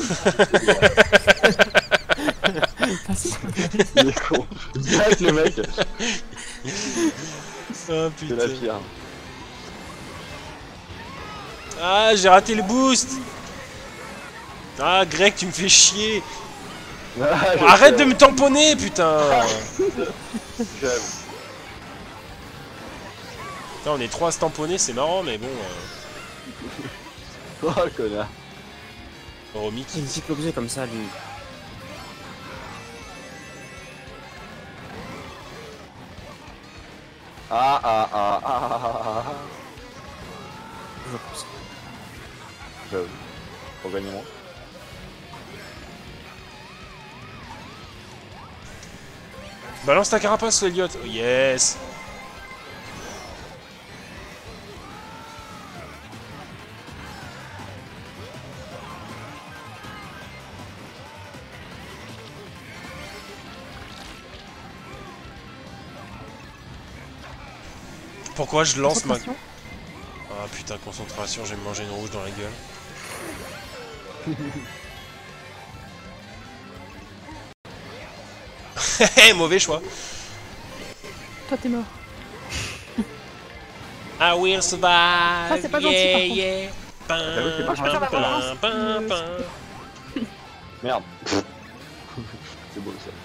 Pas sur Il est con. Direct, le mec. Oh C'est la putain. pire. Ah, j'ai raté le boost. Ah, Greg, tu me fais chier. Ah, je Arrête sais. de me tamponner, putain. J'aime. Putain, on est trois à se tamponner, c'est marrant, mais bon. Euh... Oh, le connard. Romy qui... Il pique l'objet comme ça, lui. Ah, ah, ah, ah, ah, ah, ah. Toujours comme ça. J'avoue. Pour gagner moins. Balance ta carapace, Elliot. Oh, yes. Pourquoi je lance ma... Concentration. Ah putain, concentration, je vais me manger une rouge dans la gueule. Hé, mauvais choix. Toi, t'es mort. I will survive. Ça, c'est pas gentil, yeah, par contre. yeah. Pin, J'avoue, c'est pas pin, gentil. pin, pin, pin. Merde. C'est beau ça.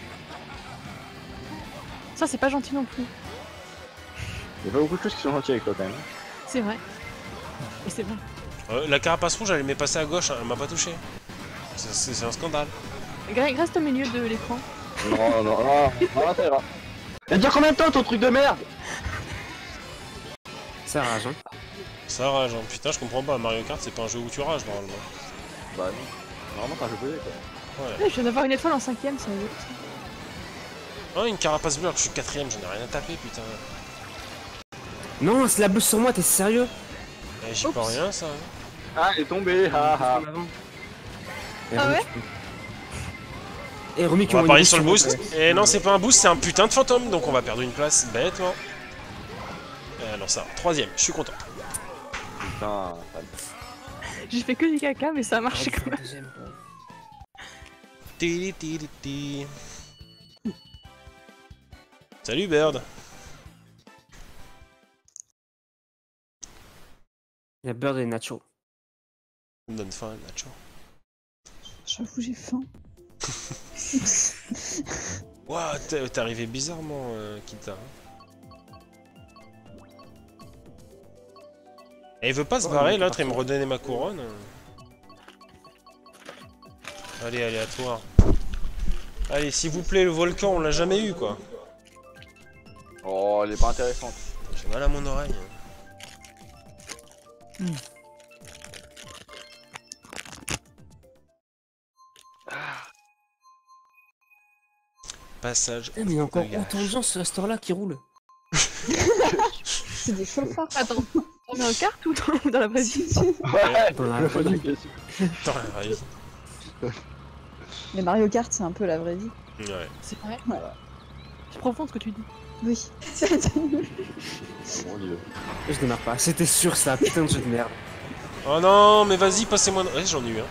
Ça, c'est pas gentil non plus. Il y a pas beaucoup de choses qui sont gentilles avec toi quand même. C'est vrai. Et c'est vrai. Euh, la carapace rouge, elle m'est passée à gauche, hein, elle m'a pas touché. C'est- C'est c'est un scandale. Greg, reste au milieu de l'écran. Non, non, non, non, ça ira. Ça dure combien de temps ton truc de merde? Ça rage, hein. Ça rage, hein. Putain, je comprends pas. Mario Kart, c'est pas un jeu où tu rages normalement. Bah non. Normalement t'as un jeu posé quoi. Voilà. Ouais, je viens d'avoir une étoile en cinquième, c'est rigolo. ça. Oh, une carapace bleue alors que je suis quatrième, j'en ai rien à taper, putain. Non, c'est la bosse sur moi, t'es sérieux? Eh, j'y peux Oups. rien, ça. Ah, il est tombé, ah ah. Ah ouais? Et Romy qui On ont va une parier boost sur le moi, boost. ouais. Et non, c'est pas un boost, c'est un putain de fantôme, donc on va perdre une place bêtement. Euh, non, ça, troisième, je suis content. Putain, J'ai fait que du caca, mais ça a marché quand même. Deuxième, quoi. Ti, ti, ti, ti. Salut Bird. Il y a Bird et Nacho. Ça me donne faim, Nacho. J'avoue, j'ai faim. Ouah, t'es t'es arrivé bizarrement, euh, Kita. Et il veut pas se Oh, barrer, mais l'autre, et me parfait. redonner ma couronne. Allez, aléatoire. Allez, s'il vous plaît, le volcan, on l'a jamais eu, quoi. oh, elle est pas intéressante. J'ai mal à mon oreille. Passage. Putain, mais il y a encore Regarde. autant de gens sur ce store-là qui roulent. C'est des chauffards. Attends, on est en carte ou dans, dans la vraie vie? Ouais, Dans la vraie vie. Attends, allez. Mais Mario Kart, c'est un peu la vraie vie. Ouais. C'est vrai. Ouais. C'est profond ce que tu dis. Oui. Mon dieu. Je démarre pas, c'était sûr ça, putain de jeu de merde. Oh non, mais vas-y, passez-moi. Ouais, j'en ai eu un.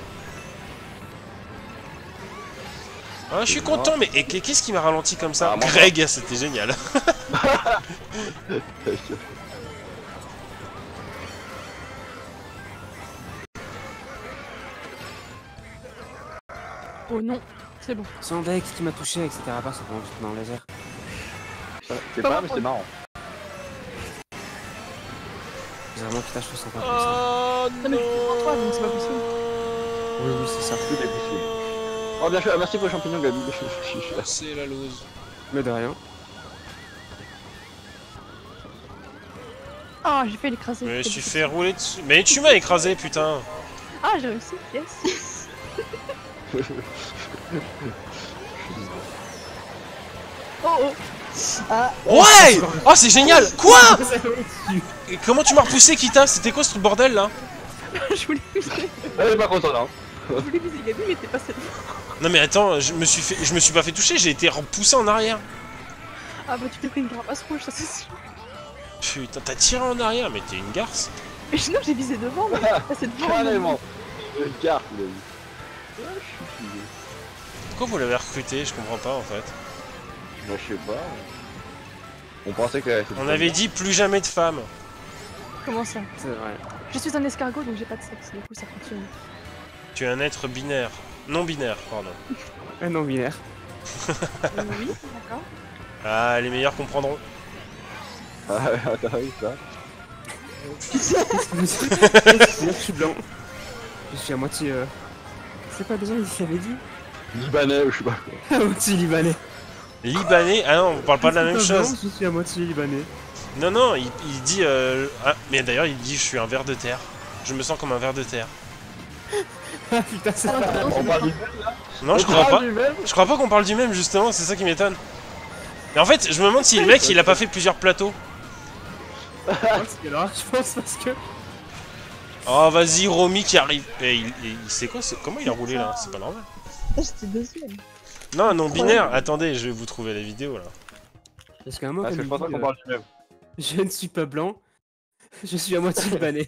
Ah, je suis content, mais et qu'est-ce qui m'a ralenti comme ça? Ah, moi, Greg, c'était génial. Oh non, c'est bon. C'est un deck qui m'a touché avec ses carapaces pendant que j'étais dans le laser. C'est pas, mais c'est marrant. J'ai vraiment qu'il tâche tout sympa comme ça. Oh Non, mais je suis devant toi, donc c'est pas possible. Oui, oui, c'est ça. Tout est possible. Oh, bien fait, merci pour le champignon, Gabi. C'est la loose. Mais de rien. Ah, j'ai fait l'écraser. Mais je me suis fait rouler dessus. Mais tu m'as écrasé, putain. Ah, j'ai réussi, yes. Oh oh. Ah, Ouais. Oh, c'est génial. Quoi? Ça va au-dessus. Et comment tu m'as repoussé, Kita? C'était quoi ce bordel là? Je voulais viser, Elle est pas contente, hein. je voulais viser Gabi, mais t'es passé devant. Non mais attends, je me suis fait, je me suis pas fait toucher, j'ai été repoussé en arrière. Ah bah tu t'es pris une carapace rouge, ça c'est sûr. Putain, t'as tiré en arrière, mais t'es une garce. Mais sinon j'ai visé devant, mais t'es passé devant. Carrément. Le carte, il a dit. Ouais, je suis fini. Pourquoi vous l'avez recruté? Je comprends pas en fait. Moi, je sais pas. On pensait que. On avait dit plus jamais de femmes. Comment ça? C'est vrai. Je suis un escargot donc j'ai pas de sexe, du coup ça fonctionne. Tu es un être binaire. Non binaire, pardon. Un non binaire. Euh, oui, d'accord. Ah, les meilleurs comprendront. Ah, t'as vu ça? Je suis blanc. Je suis à moitié. Euh... C'est pas déjà il avait dit? Libanais ou je sais pas quoi. À moitié libanais. Libanais? Ah non, on parle pas de la même Je suis pas chose. blanc, Je suis à moitié libanais. Non, non, il, il dit... Euh... Ah, mais d'ailleurs, il dit je suis un ver de terre. Je me sens comme un ver de terre. Ah putain, c'est Ah, pas non, On c'est parle bon. du Non, je crois pas. Je crois pas qu'on parle du même, justement, c'est ça qui m'étonne. Et en fait, je me demande si le mec, il a pas fait plusieurs plateaux. alors, je pense parce que. Oh, vas-y, Romy qui arrive. Et il, il- c'est quoi ce- Comment il a roulé là? C'est pas normal. j'étais deuxième. Non, non binaire. Attendez, je vais vous trouver la vidéo là. Parce qu'à un moment, Parce que comme je il pense dit, qu'on euh, parle du même. je ne suis pas blanc. Je suis à moitié libanais.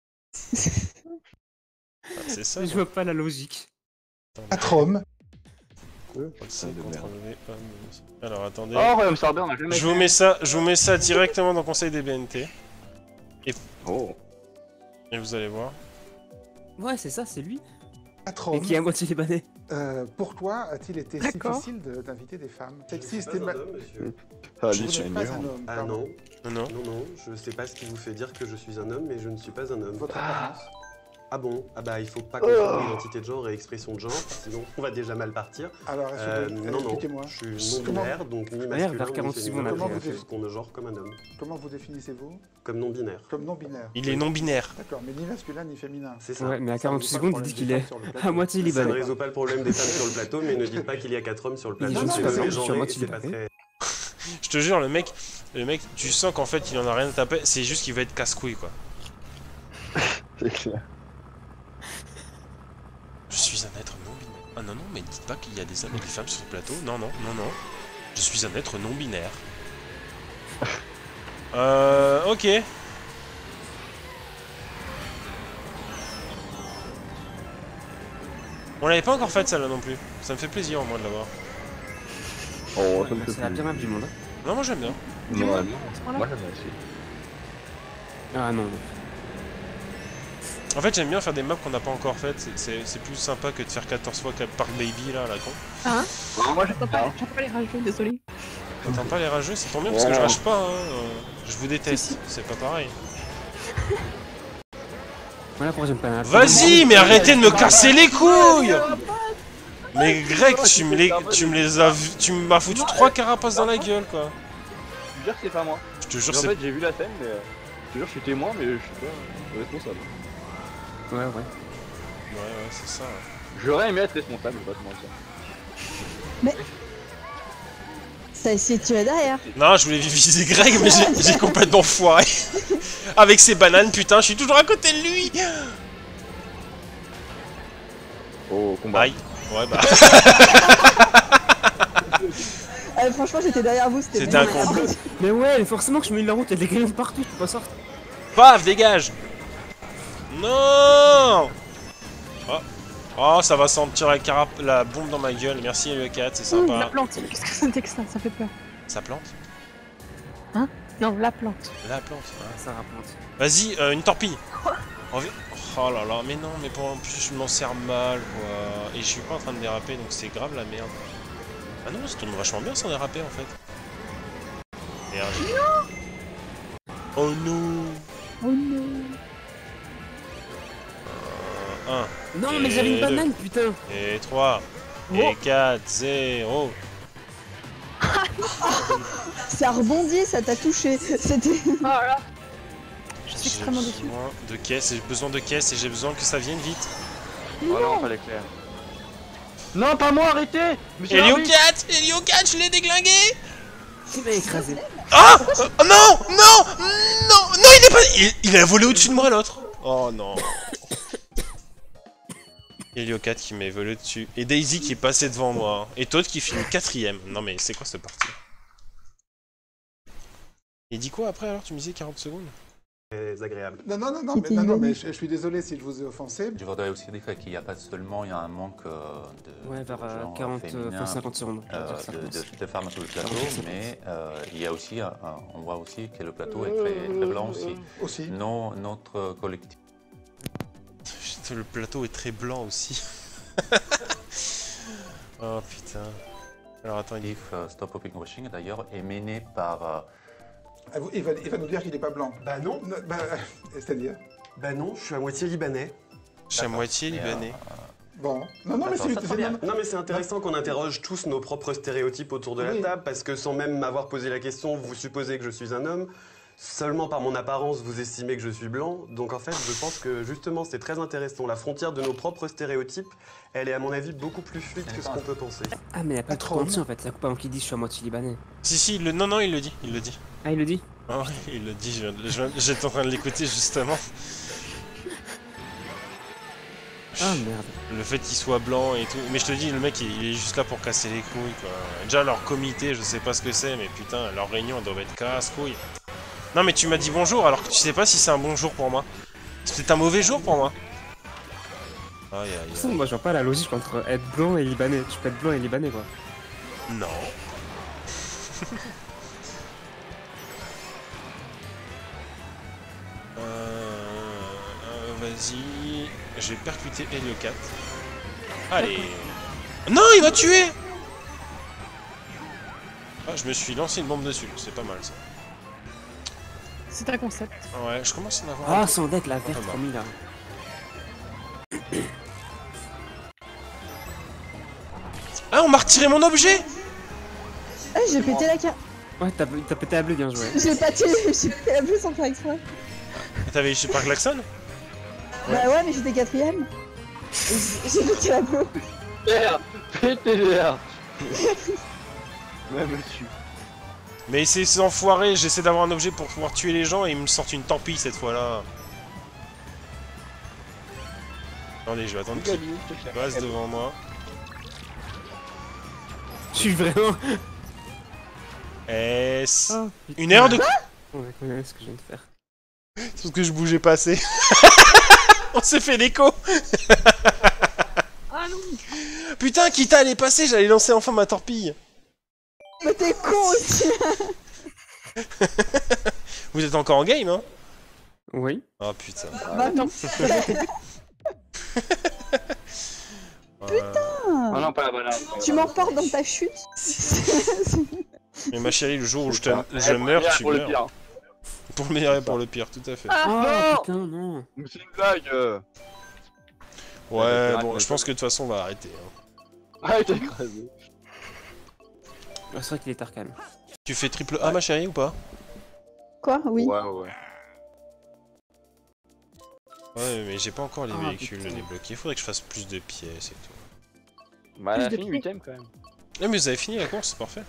Ah, c'est ça. Je vois pas la logique. Atrome. C'est contrôle V, hum, Alors attendez. Oh, Royaume Sorbet, on a jamais. Je vous mets ça, je vous mets ça directement dans le conseil des B N T. Oh. Et vous allez voir. Ouais, c'est ça, c'est lui. Et Atrome. qui est à moitié libanais. Euh, pourquoi a-t-il été si D'accord. difficile de- d'inviter des femmes Sexiste et Pas ma... un homme, monsieur. Ah, Je lui, suis c'est pas dur. un homme. Ah pardon. non, Non, non. non, non, je sais pas ce qui vous fait dire que je suis un homme, mais je ne suis pas un homme. Votre apparence. Ah bon? Ah bah il faut pas confondre identité de genre et expression de genre, sinon on va déjà mal partir. Alors, Euh, expliquez- non, non, expliquez-moi. je suis Comment- non-binaire, donc ni vers masculin quarante ni secondes féminin, après. je refuse qu'on me genre comme un homme. Comment vous définissez-vous? Comme non-binaire. Comme non-binaire. Il est non-binaire. D'accord, mais ni masculin ni féminin. C'est ça. Ouais, mais à Ça quarante résout pas secondes, le ils disent problème qu'il des est femmes sur le plateau. à moitié Ça ne libanais. résout pas le problème des femmes sur le plateau, mais ne dites pas qu'il y a quatre hommes sur le Il plateau. dit, je C'est suis pas pas homme, je suis à genré, moitié c'est pas libanais. très... Je te jure, le mec, le mec, tu sens qu'en fait il en a rien à taper, c'est juste qu'il va être casse-couille quoi. C'est clair. Je suis un être non-binaire. Ah non, non, mais dites pas qu'il y a des hommes et des femmes sur le plateau. Non, non, non, non. Je suis un être non-binaire. Euh, ok. On l'avait pas encore faite celle-là non plus. Ça me fait plaisir au moins de l'avoir. Oh, ça me fait C'est la plus. pire map du monde. Non, moi j'aime bien. Non, Voilà. moi j'aime bien aussi. Ah non. En fait, j'aime bien faire des maps qu'on n'a pas encore faites. C'est- C'est c'est plus sympa que de faire quatorze fois Park Baby là, la con. Hein Moi j'aime J'entends pas, bien. j'entends pas les rageux, désolé. T'entends pas les rageux, c'est tant mieux parce que je rage pas. Hein. euh, Je vous déteste, c'est pas pareil. Voilà pourquoi j'aime pas la map. Vas-y, mais arrêtez de me casser les couilles! Mais Greg, tu me les, tu me les as, vu- tu m'as foutu trois carapaces dans la gueule quoi. Je te jure que c'est pas moi. Je te jure, En c'est. fait, j'ai vu la scène, mais euh, je te jure, je suis témoin, mais je suis pas euh, responsable. Ouais, ouais. Ouais, ouais, c'est ça. J'aurais aimé être responsable, je vais pas te mentir. T'as essayé de tirer derrière. Non, je voulais viser Greg, mais j'ai- j'ai complètement foiré. Avec ses bananes, putain, je suis toujours à côté de lui. Oh, combat. Aïe. Ouais, bah. Euh, franchement, j'étais derrière vous, c'était C'était un bien. complot. Mais ouais, mais forcément que je mets de la route, il y a des grillons partout, tu peux pas sortir. Paf, dégage. Non. Oh. Oh, ça va sentir la, carap... la bombe dans ma gueule. Merci, L E quatre, c'est Ouh, la sympa. plante, qu'est-ce que c'était que ça? Ça fait peur. Ça plante? Non, la plante. La plante. ouais. Ça rapporte. Vas-y, euh, une torpille. Envi- Oh là là, mais non, mais pour en plus je m'en sers mal quoi. Et je suis pas en train de déraper donc c'est grave la merde. Ah non, ça tourne vachement bien sans déraper en fait. Merde. Oh non. Oh non. un Non, mais j'avais une Et deux. banane, putain. et trois Oh. et quatre, zéro. Ça a rebondi, ça t'a touché. C'était. Oh là. Je suis J'ai extrêmement déçue. besoin de caisse, j'ai besoin de caisse et j'ai besoin que ça vienne vite. Oh non, fallait clair. Non, pas moi, arrêtez! Monsieur Helio l'arbitre. quatre, Helio quatre, je l'ai déglingué. Il m'a écrasé. Ah euh, non, non, non, non, il est pas, il, il a volé au-dessus de moi l'autre. Oh non. Helio quatre qui m'a volé dessus. Et Daisy qui est passé devant moi. Et Todd qui finit quatrième. Non mais c'est quoi ce parti? Il dit quoi après alors? Tu me disais quarante secondes? Très agréable. Non, non, non, non, Qui mais, était non, non, immobile. mais je, je suis désolé si je vous ai offensé. Je voudrais aussi dire qu'il n'y a pas seulement il y a un manque euh, de, Ouais, vers de euh, genre quarante, euh, féminin, enfin cinquante secondes. je vais euh, dire ça de, commence. de- de femmes sur le plateau, quarante, cinquante. mais euh, il y a aussi, un- un- on voit aussi que le plateau est très, très blanc aussi. Aussi. Non, notre collectif. Putain, le plateau est très blanc aussi. Oh putain. Alors attends, il dit... euh, Stop Popping Washing d'ailleurs est mené par euh, Ah, vous- Il va, il va nous dire qu'il n'est pas blanc. Bah non. Non, bah, euh, C'est-à-dire Bah non, je suis à moitié libanais. Je suis à moitié et, euh, libanais. Bon. Non, non, mais D'accord, c'est ça te c'est- bien. non, non. Non mais c'est intéressant qu'on interroge tous nos propres stéréotypes autour de la Oui. table, parce que sans même m'avoir posé la question, vous supposez que je suis un homme. Seulement par mon apparence, vous estimez que je suis blanc. Donc en fait, je pense que justement, c'est très intéressant. La frontière de nos propres stéréotypes, elle est à mon avis beaucoup plus fluide que ce qu'on peut penser. Ah, mais il n'y a pas de Trop. trop entier en fait. La coupe avant qu'il dit je suis à moitié libanais. Si si, il le... non non, il le dit, il le dit. Ah, il le dit. Ah ouais, il le dit, je viens de- je viens- j'étais en train de l'écouter justement. Ah, merde. Le fait qu'il soit blanc et tout. Mais je te dis, le mec, il il est juste là pour casser les couilles, quoi. Déjà, leur comité, je sais pas ce que c'est, mais putain, leur réunion, elle doit être casse-couilles. Non, mais tu m'as dit bonjour, alors que tu sais pas si c'est un bon jour pour moi. C'est peut-être un mauvais jour pour moi. Aïe, De aïe, toute façon, aïe. moi je vois pas la logique entre être blanc et libanais. Tu peux être blanc et libanais quoi. Non. euh, euh, Vas-y. Je vais percuter Helio quatre. Allez. Non, il m'a tué. Ah, je me suis lancé une bombe dessus. C'est pas mal ça. C'est un concept. Ouais, je commence à en avoir. Ah, un peu. sans deck, la Pas verte mal. promis là. on m'a retiré mon objet. Ah, j'ai pété la carte. Ouais, t'as t'as pété la bleue, bien joué. J'ai pété, j'ai pété la bleue sans faire exprès. T'avais eu par klaxon? Bah ouais, mais j'étais quatrième. Et J'ai j'ai pété la bleue. Merde, pété l'air. Même dessus. Mais c'est ces enfoirés, j'essaie d'avoir un objet pour pouvoir tuer les gens et ils me sortent une torpille cette fois-là. Attendez, je vais attendre qu'il passe devant moi. Je suis vraiment... Est-ce... Oh, putain. Une heure de... On va connaître ce que je viens de faire. C'est parce que je bougeais pas assez. On s'est fait l'écho. Ah non. Putain, Kita elle est passée, j'allais lancer enfin ma torpille. Mais t'es con aussi. Vous êtes encore en game, hein? Oui. Oh putain. Bah non. Putain. Oh non, pas la banane. Tu m'emportes dans ta chute. Mais ma chérie, le jour où je, te... Putain. je Eh, meurs, pour le tu pire, meurs. Pour le meilleur et pour le pire, tout à fait. Oh putain, non. Mais c'est une blague. euh. Ouais, bon, je pense que de toute façon, on va arrêter. Hein. Ah, il t'a écrasé. Ah, c'est vrai qu'il est tard quand même. Tu fais triple A, ma chérie, ou pas? Quoi? Oui. Ouais, ouais. Ouais, mais j'ai pas encore les Ah, véhicules putain. débloqués. Faudrait que je fasse plus de pièces et tout. Bah, elle a Plus de fini pieds. huitième quand même. Ah, mais vous avez fini la course, c'est parfait.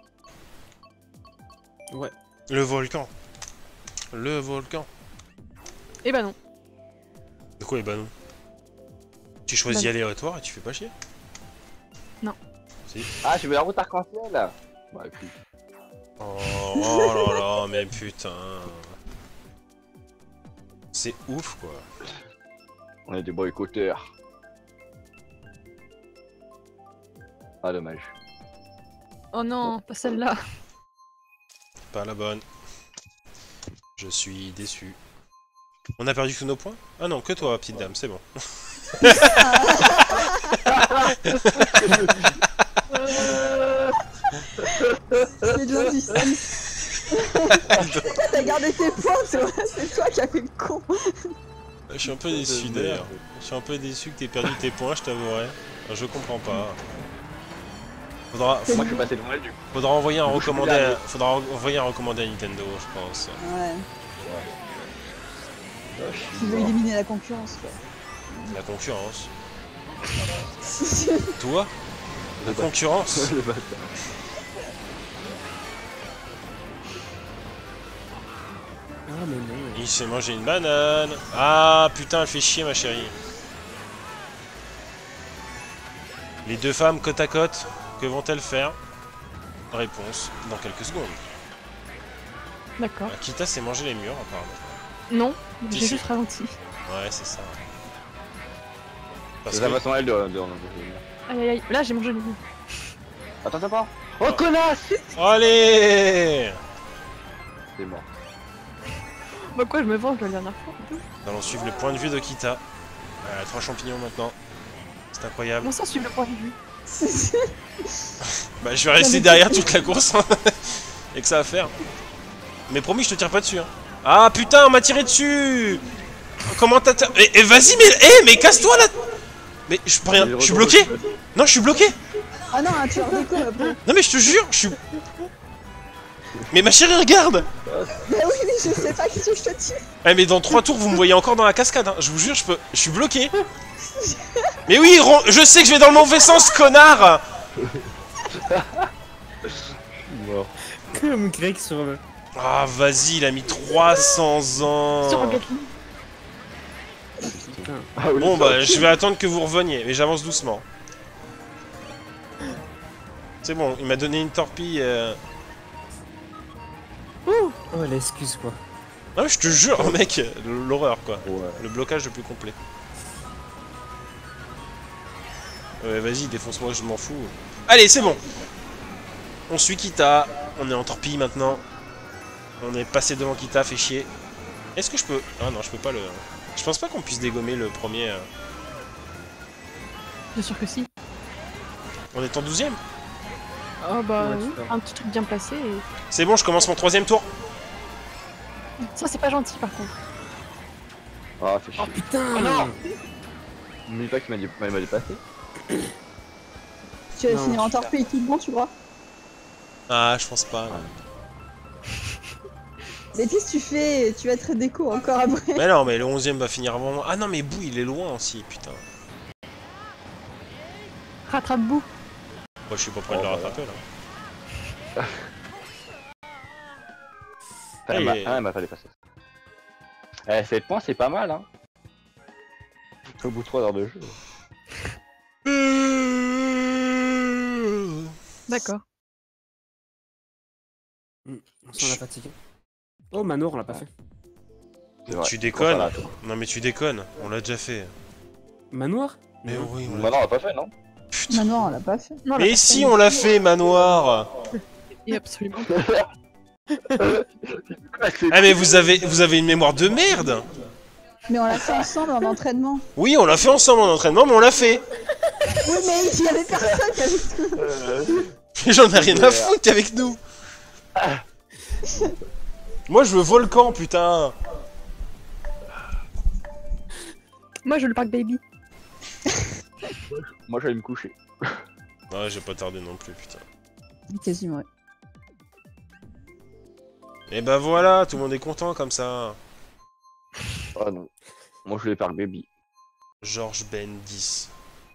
Ouais. Le volcan. Le volcan. Eh bah non. De quoi, eh bah non? Tu choisis Bah- aléatoire et tu fais pas chier? Non. Si. Ah, tu veux la route arc-en-ciel là? Bah, écoute. Oh, oh là là, mais putain. C'est ouf, quoi. On est des boycotteurs. Ah, dommage. Oh non, pas celle-là. Pas la bonne. Je suis déçu. On a perdu tous nos points? Ah non, que toi, petite dame, c'est bon. C'est de l'injustice. T'as gardé tes points, toi. C'est toi qui as fait le con. Je suis un peu déçu d'ailleurs. Je suis un peu déçu que t'aies perdu tes points, je t'avouerai. Enfin, je comprends pas. Faudra, Moi, je suis passé devant elle du coup. faudra envoyer un Du coup, je suis recommandé. À, dernier. faudra envoyer un recommandé à Nintendo, je pense. Ouais. Ah, je Tu suis veux mort. éliminer la concurrence, quoi. La concurrence. Toi? La concurrence? Le bâtard. Ah, mais non. Il s'est mangé une banane. Ah putain, elle fait chier ma chérie. Les deux femmes côte à côte, que vont-elles faire? Réponse dans quelques secondes. D'accord. Akita s'est mangé les murs apparemment. Non, Si, j'ai si. juste ralenti. Ouais, c'est ça. Parce C'est la que... façon elle de. de, de... Aïe aïe aïe, là j'ai mangé le mur. Attends, attends pas. Oh, connasse! Allez! C'est mort. Bah quoi, je me venge la dernière fois. Nous allons suivre le point de vue d'Okita. Euh, trois champignons maintenant. C'est incroyable. Comment ça, suivre le point de vue? Bah je vais rester derrière toute la course. Et que ça à faire. Mais promis, je te tire pas dessus. Hein. Ah putain, on m'a tiré dessus. Comment t'as... Et, et vas-y, mais... Eh, mais casse-toi là. Mais je peux rien... Je suis bloqué. Non, je suis bloqué. Ah non, un tueur d'écho après. Non mais je te jure, je suis... Mais ma chérie, regarde. Bah oui, mais je sais pas qu'est-ce que je te tire. Eh mais dans trois tours, vous me voyez encore dans la cascade. Hein. Je vous jure, je peux... Je suis bloqué. Mais oui, Ron... je sais que je vais dans le mauvais sens, connard. Mort. Comme Greg sur le... Ah vas-y, il a mis trois cents ans. Sur Rocket League. Putain. Ah oui, Bon ça, bah je vais attendre que vous reveniez, mais j'avance doucement. C'est bon, il m'a donné une torpille. Euh... Oh, l'excuse quoi. Ah je te jure mec, l'horreur quoi. Ouais. Le blocage le plus complet. Ouais vas-y, défonce-moi, je m'en fous. Allez, c'est bon. On suit Kita, on est en torpille maintenant. On est passé devant Kita, fait chier. Est-ce que je peux... Ah non, je peux pas le... Je pense pas qu'on puisse dégommer le premier... euh. Bien sûr que si. On est en douzième. Oh bah Ouais, oui, super. un petit truc bien placé et... C'est bon, je commence mon troisième tour. Ça c'est pas gentil par contre. Ah, fait chier. Oh putain. Oh non! N'oublie pas qu'il m'a dit- il m'a dépassé. Tu vas Non, finir en super. torpille tout le monde, tu crois? Ah, je pense pas. non. Mais qu'est-ce que tu fais? Tu vas être déco encore après. Mais non, mais le onzième va finir avant moi. Ah non, mais Bou, il est loin aussi, putain. Rattrape bout. Moi, je suis pas prêt de le Oh, bah, rattraper là. Ah, elle m'a- Et- ah, elle m'a fallu passer. Eh, sept points, c'est pas mal, hein. Au bout de trois heures de jeu. D'accord. On sent la fatigue. Oh, Manoir, on l'a pas fait. C'est vrai. Tu Quand déconnes? ça va, Non, mais tu déconnes, on l'a déjà fait. Manoir? Mais oui, on l'a Bah non, on l'a pas fait, non? Bah non, on l'a pas fait. Non, on l'a Mais pas si, fait. on l'a fait, Manoir! Et absolument. Ah, mais vous avez, vous avez une mémoire de merde! Mais on l'a fait ensemble en entraînement. Oui, on l'a fait ensemble en entraînement, mais on l'a fait! Oui, mais il y avait personne avec nous. Mais j'en ai rien à foutre, t'es avec nous! Moi, je veux Volcan, putain! Moi, je veux le parc baby. Moi, j'allais me coucher. Ouais, j'ai pas tardé non plus, putain. Quasiment, ouais. Et bah voilà, tout le monde est content comme ça. Ah non. Moi, je voulais faire le baby. Georges Ben dix.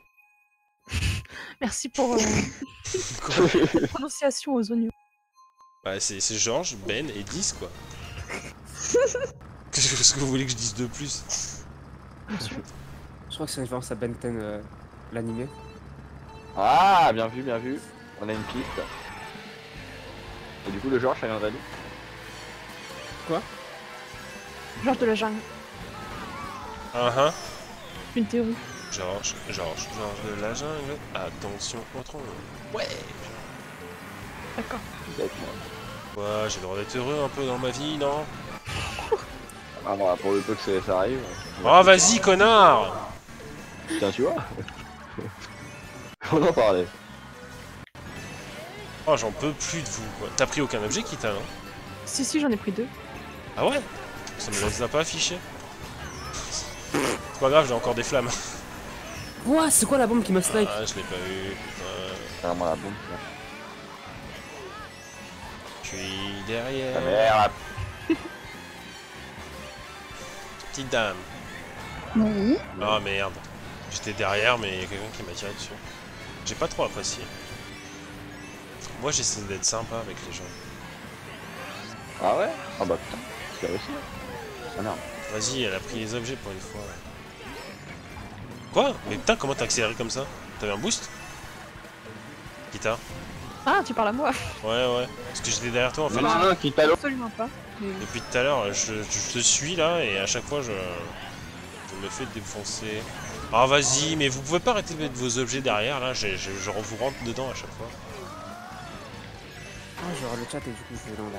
Merci pour euh, la prononciation aux oignons. Bah, c'est c'est Georges, Ben et dix, quoi. Qu'est-ce que qu'est-ce que vous voulez que je dise de plus? Je crois que c'est une référence à Ben dix, euh, l'animé. Ah, bien vu, bien vu. On a une piste. Et du coup, le Georges, ça viendrait d'où? Quoi? Georges de la jungle. Ah ah. Une théorie. Georges, Georges, Georges de la jungle. Attention au tronc. Ouais. D'accord. Ouais, j'ai le droit d'être heureux un peu dans ma vie, non? Ah non, pour le peu que ça- ça arrive. Oh, vas-y, connard! Tiens, tu vois. On en parlait. Oh, j'en peux plus de vous, quoi. T'as pris aucun objet, Kita, non? Si, si, j'en ai pris deux. Ah ouais? Ça me les a pas affichés. C'est pas grave, j'ai encore des flammes. Ouah, c'est quoi la bombe qui m'a snipe? Ah, je l'ai pas eu, putain. C'est vraiment la bombe. là. Je suis derrière. Ta mère. Petite dame. Oui. Ah merde. J'étais derrière, mais il y a quelqu'un qui m'a tiré dessus. J'ai pas trop apprécié. Moi, j'essaie d'être sympa avec les gens. Ah ouais? Ah bah putain, c'est réussi. Ah merde. Vas-y, elle a pris les objets pour une fois. Quoi? Mais putain, comment t'as accéléré comme ça? T'avais un boost? Kita? Ah, tu parles à moi? Ouais, ouais. Parce que j'étais derrière toi en fait. Non, non, qui t'a l'eau. Absolument pas. Mais- Depuis tout à l'heure, je, je te suis là et à chaque fois je, je me fais défoncer. Ah vas-y, mais vous pouvez pas arrêter de mettre vos objets derrière là, je, je, je vous rentre dedans à chaque fois. Ah, j'aurai le chat et du coup, je vais dans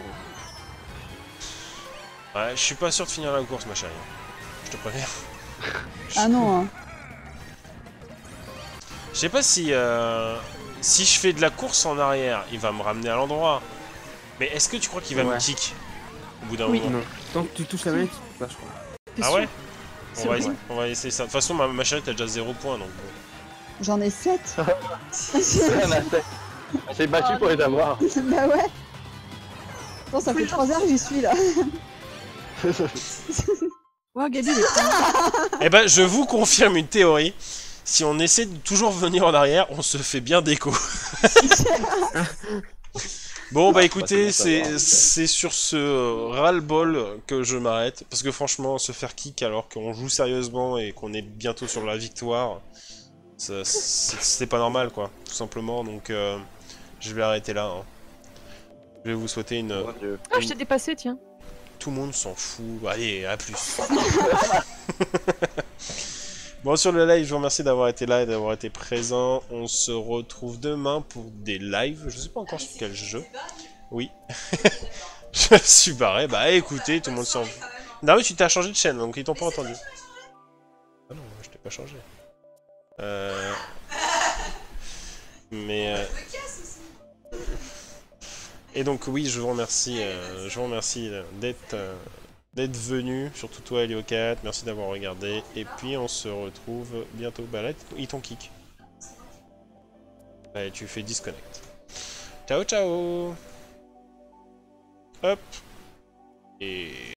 la Ouais, je suis pas sûr de finir la course ma chérie. Je te préviens. Ah non, hein. Je sais pas si euh, si je fais de la course en arrière, il va me ramener à l'endroit. Mais est-ce que tu crois qu'il va Ouais. me kick au bout d'un Oui, moment? non. Tant que tu touches la manette, tu peux pas, je crois. T'es Ah sûr? ouais? On va, Ouais. essayer, on va essayer ça. De toute façon, ma, ma chérie, t'as déjà zéro point donc bon. J'en ai sept. Elle s'est battue pour les avoir. Bah ouais. Bon, ça fait trois heures que j'y suis là. Ouais, Gabi, il est Eh ben, je vous confirme une théorie. Si on essaie de toujours venir en arrière, on se fait bien déco. Bon, bah écoutez, c'est c'est sur ce ras-le-bol que je m'arrête. Parce que franchement, se faire kick alors qu'on joue sérieusement et qu'on est bientôt sur la victoire, ça- c'est c'est pas normal, quoi. Tout simplement, donc euh, je vais arrêter là. hein. Je vais vous souhaiter une... Ah, je t'ai dépassé, tiens. Tout le monde s'en fout. Allez, à plus. Bon, sur le live, je vous remercie d'avoir été là et d'avoir été présent. On se retrouve demain pour des lives. Je sais pas encore sur quel jeu. Oui. Je suis barré. Bah écoutez, tout le monde s'en fout. Non, mais tu t'as changé de chaîne, donc ils t'ont pas entendu. Ah non, je t'ai pas changé. Euh... Mais... euh, Et donc oui, je vous remercie, euh, je vous remercie euh, d'être euh, d'être venu, surtout toi Eliocat, merci d'avoir regardé, et puis on se retrouve bientôt. Bah là, ils t'ont kick. Allez, tu fais disconnect. Ciao, ciao. Hop. Et...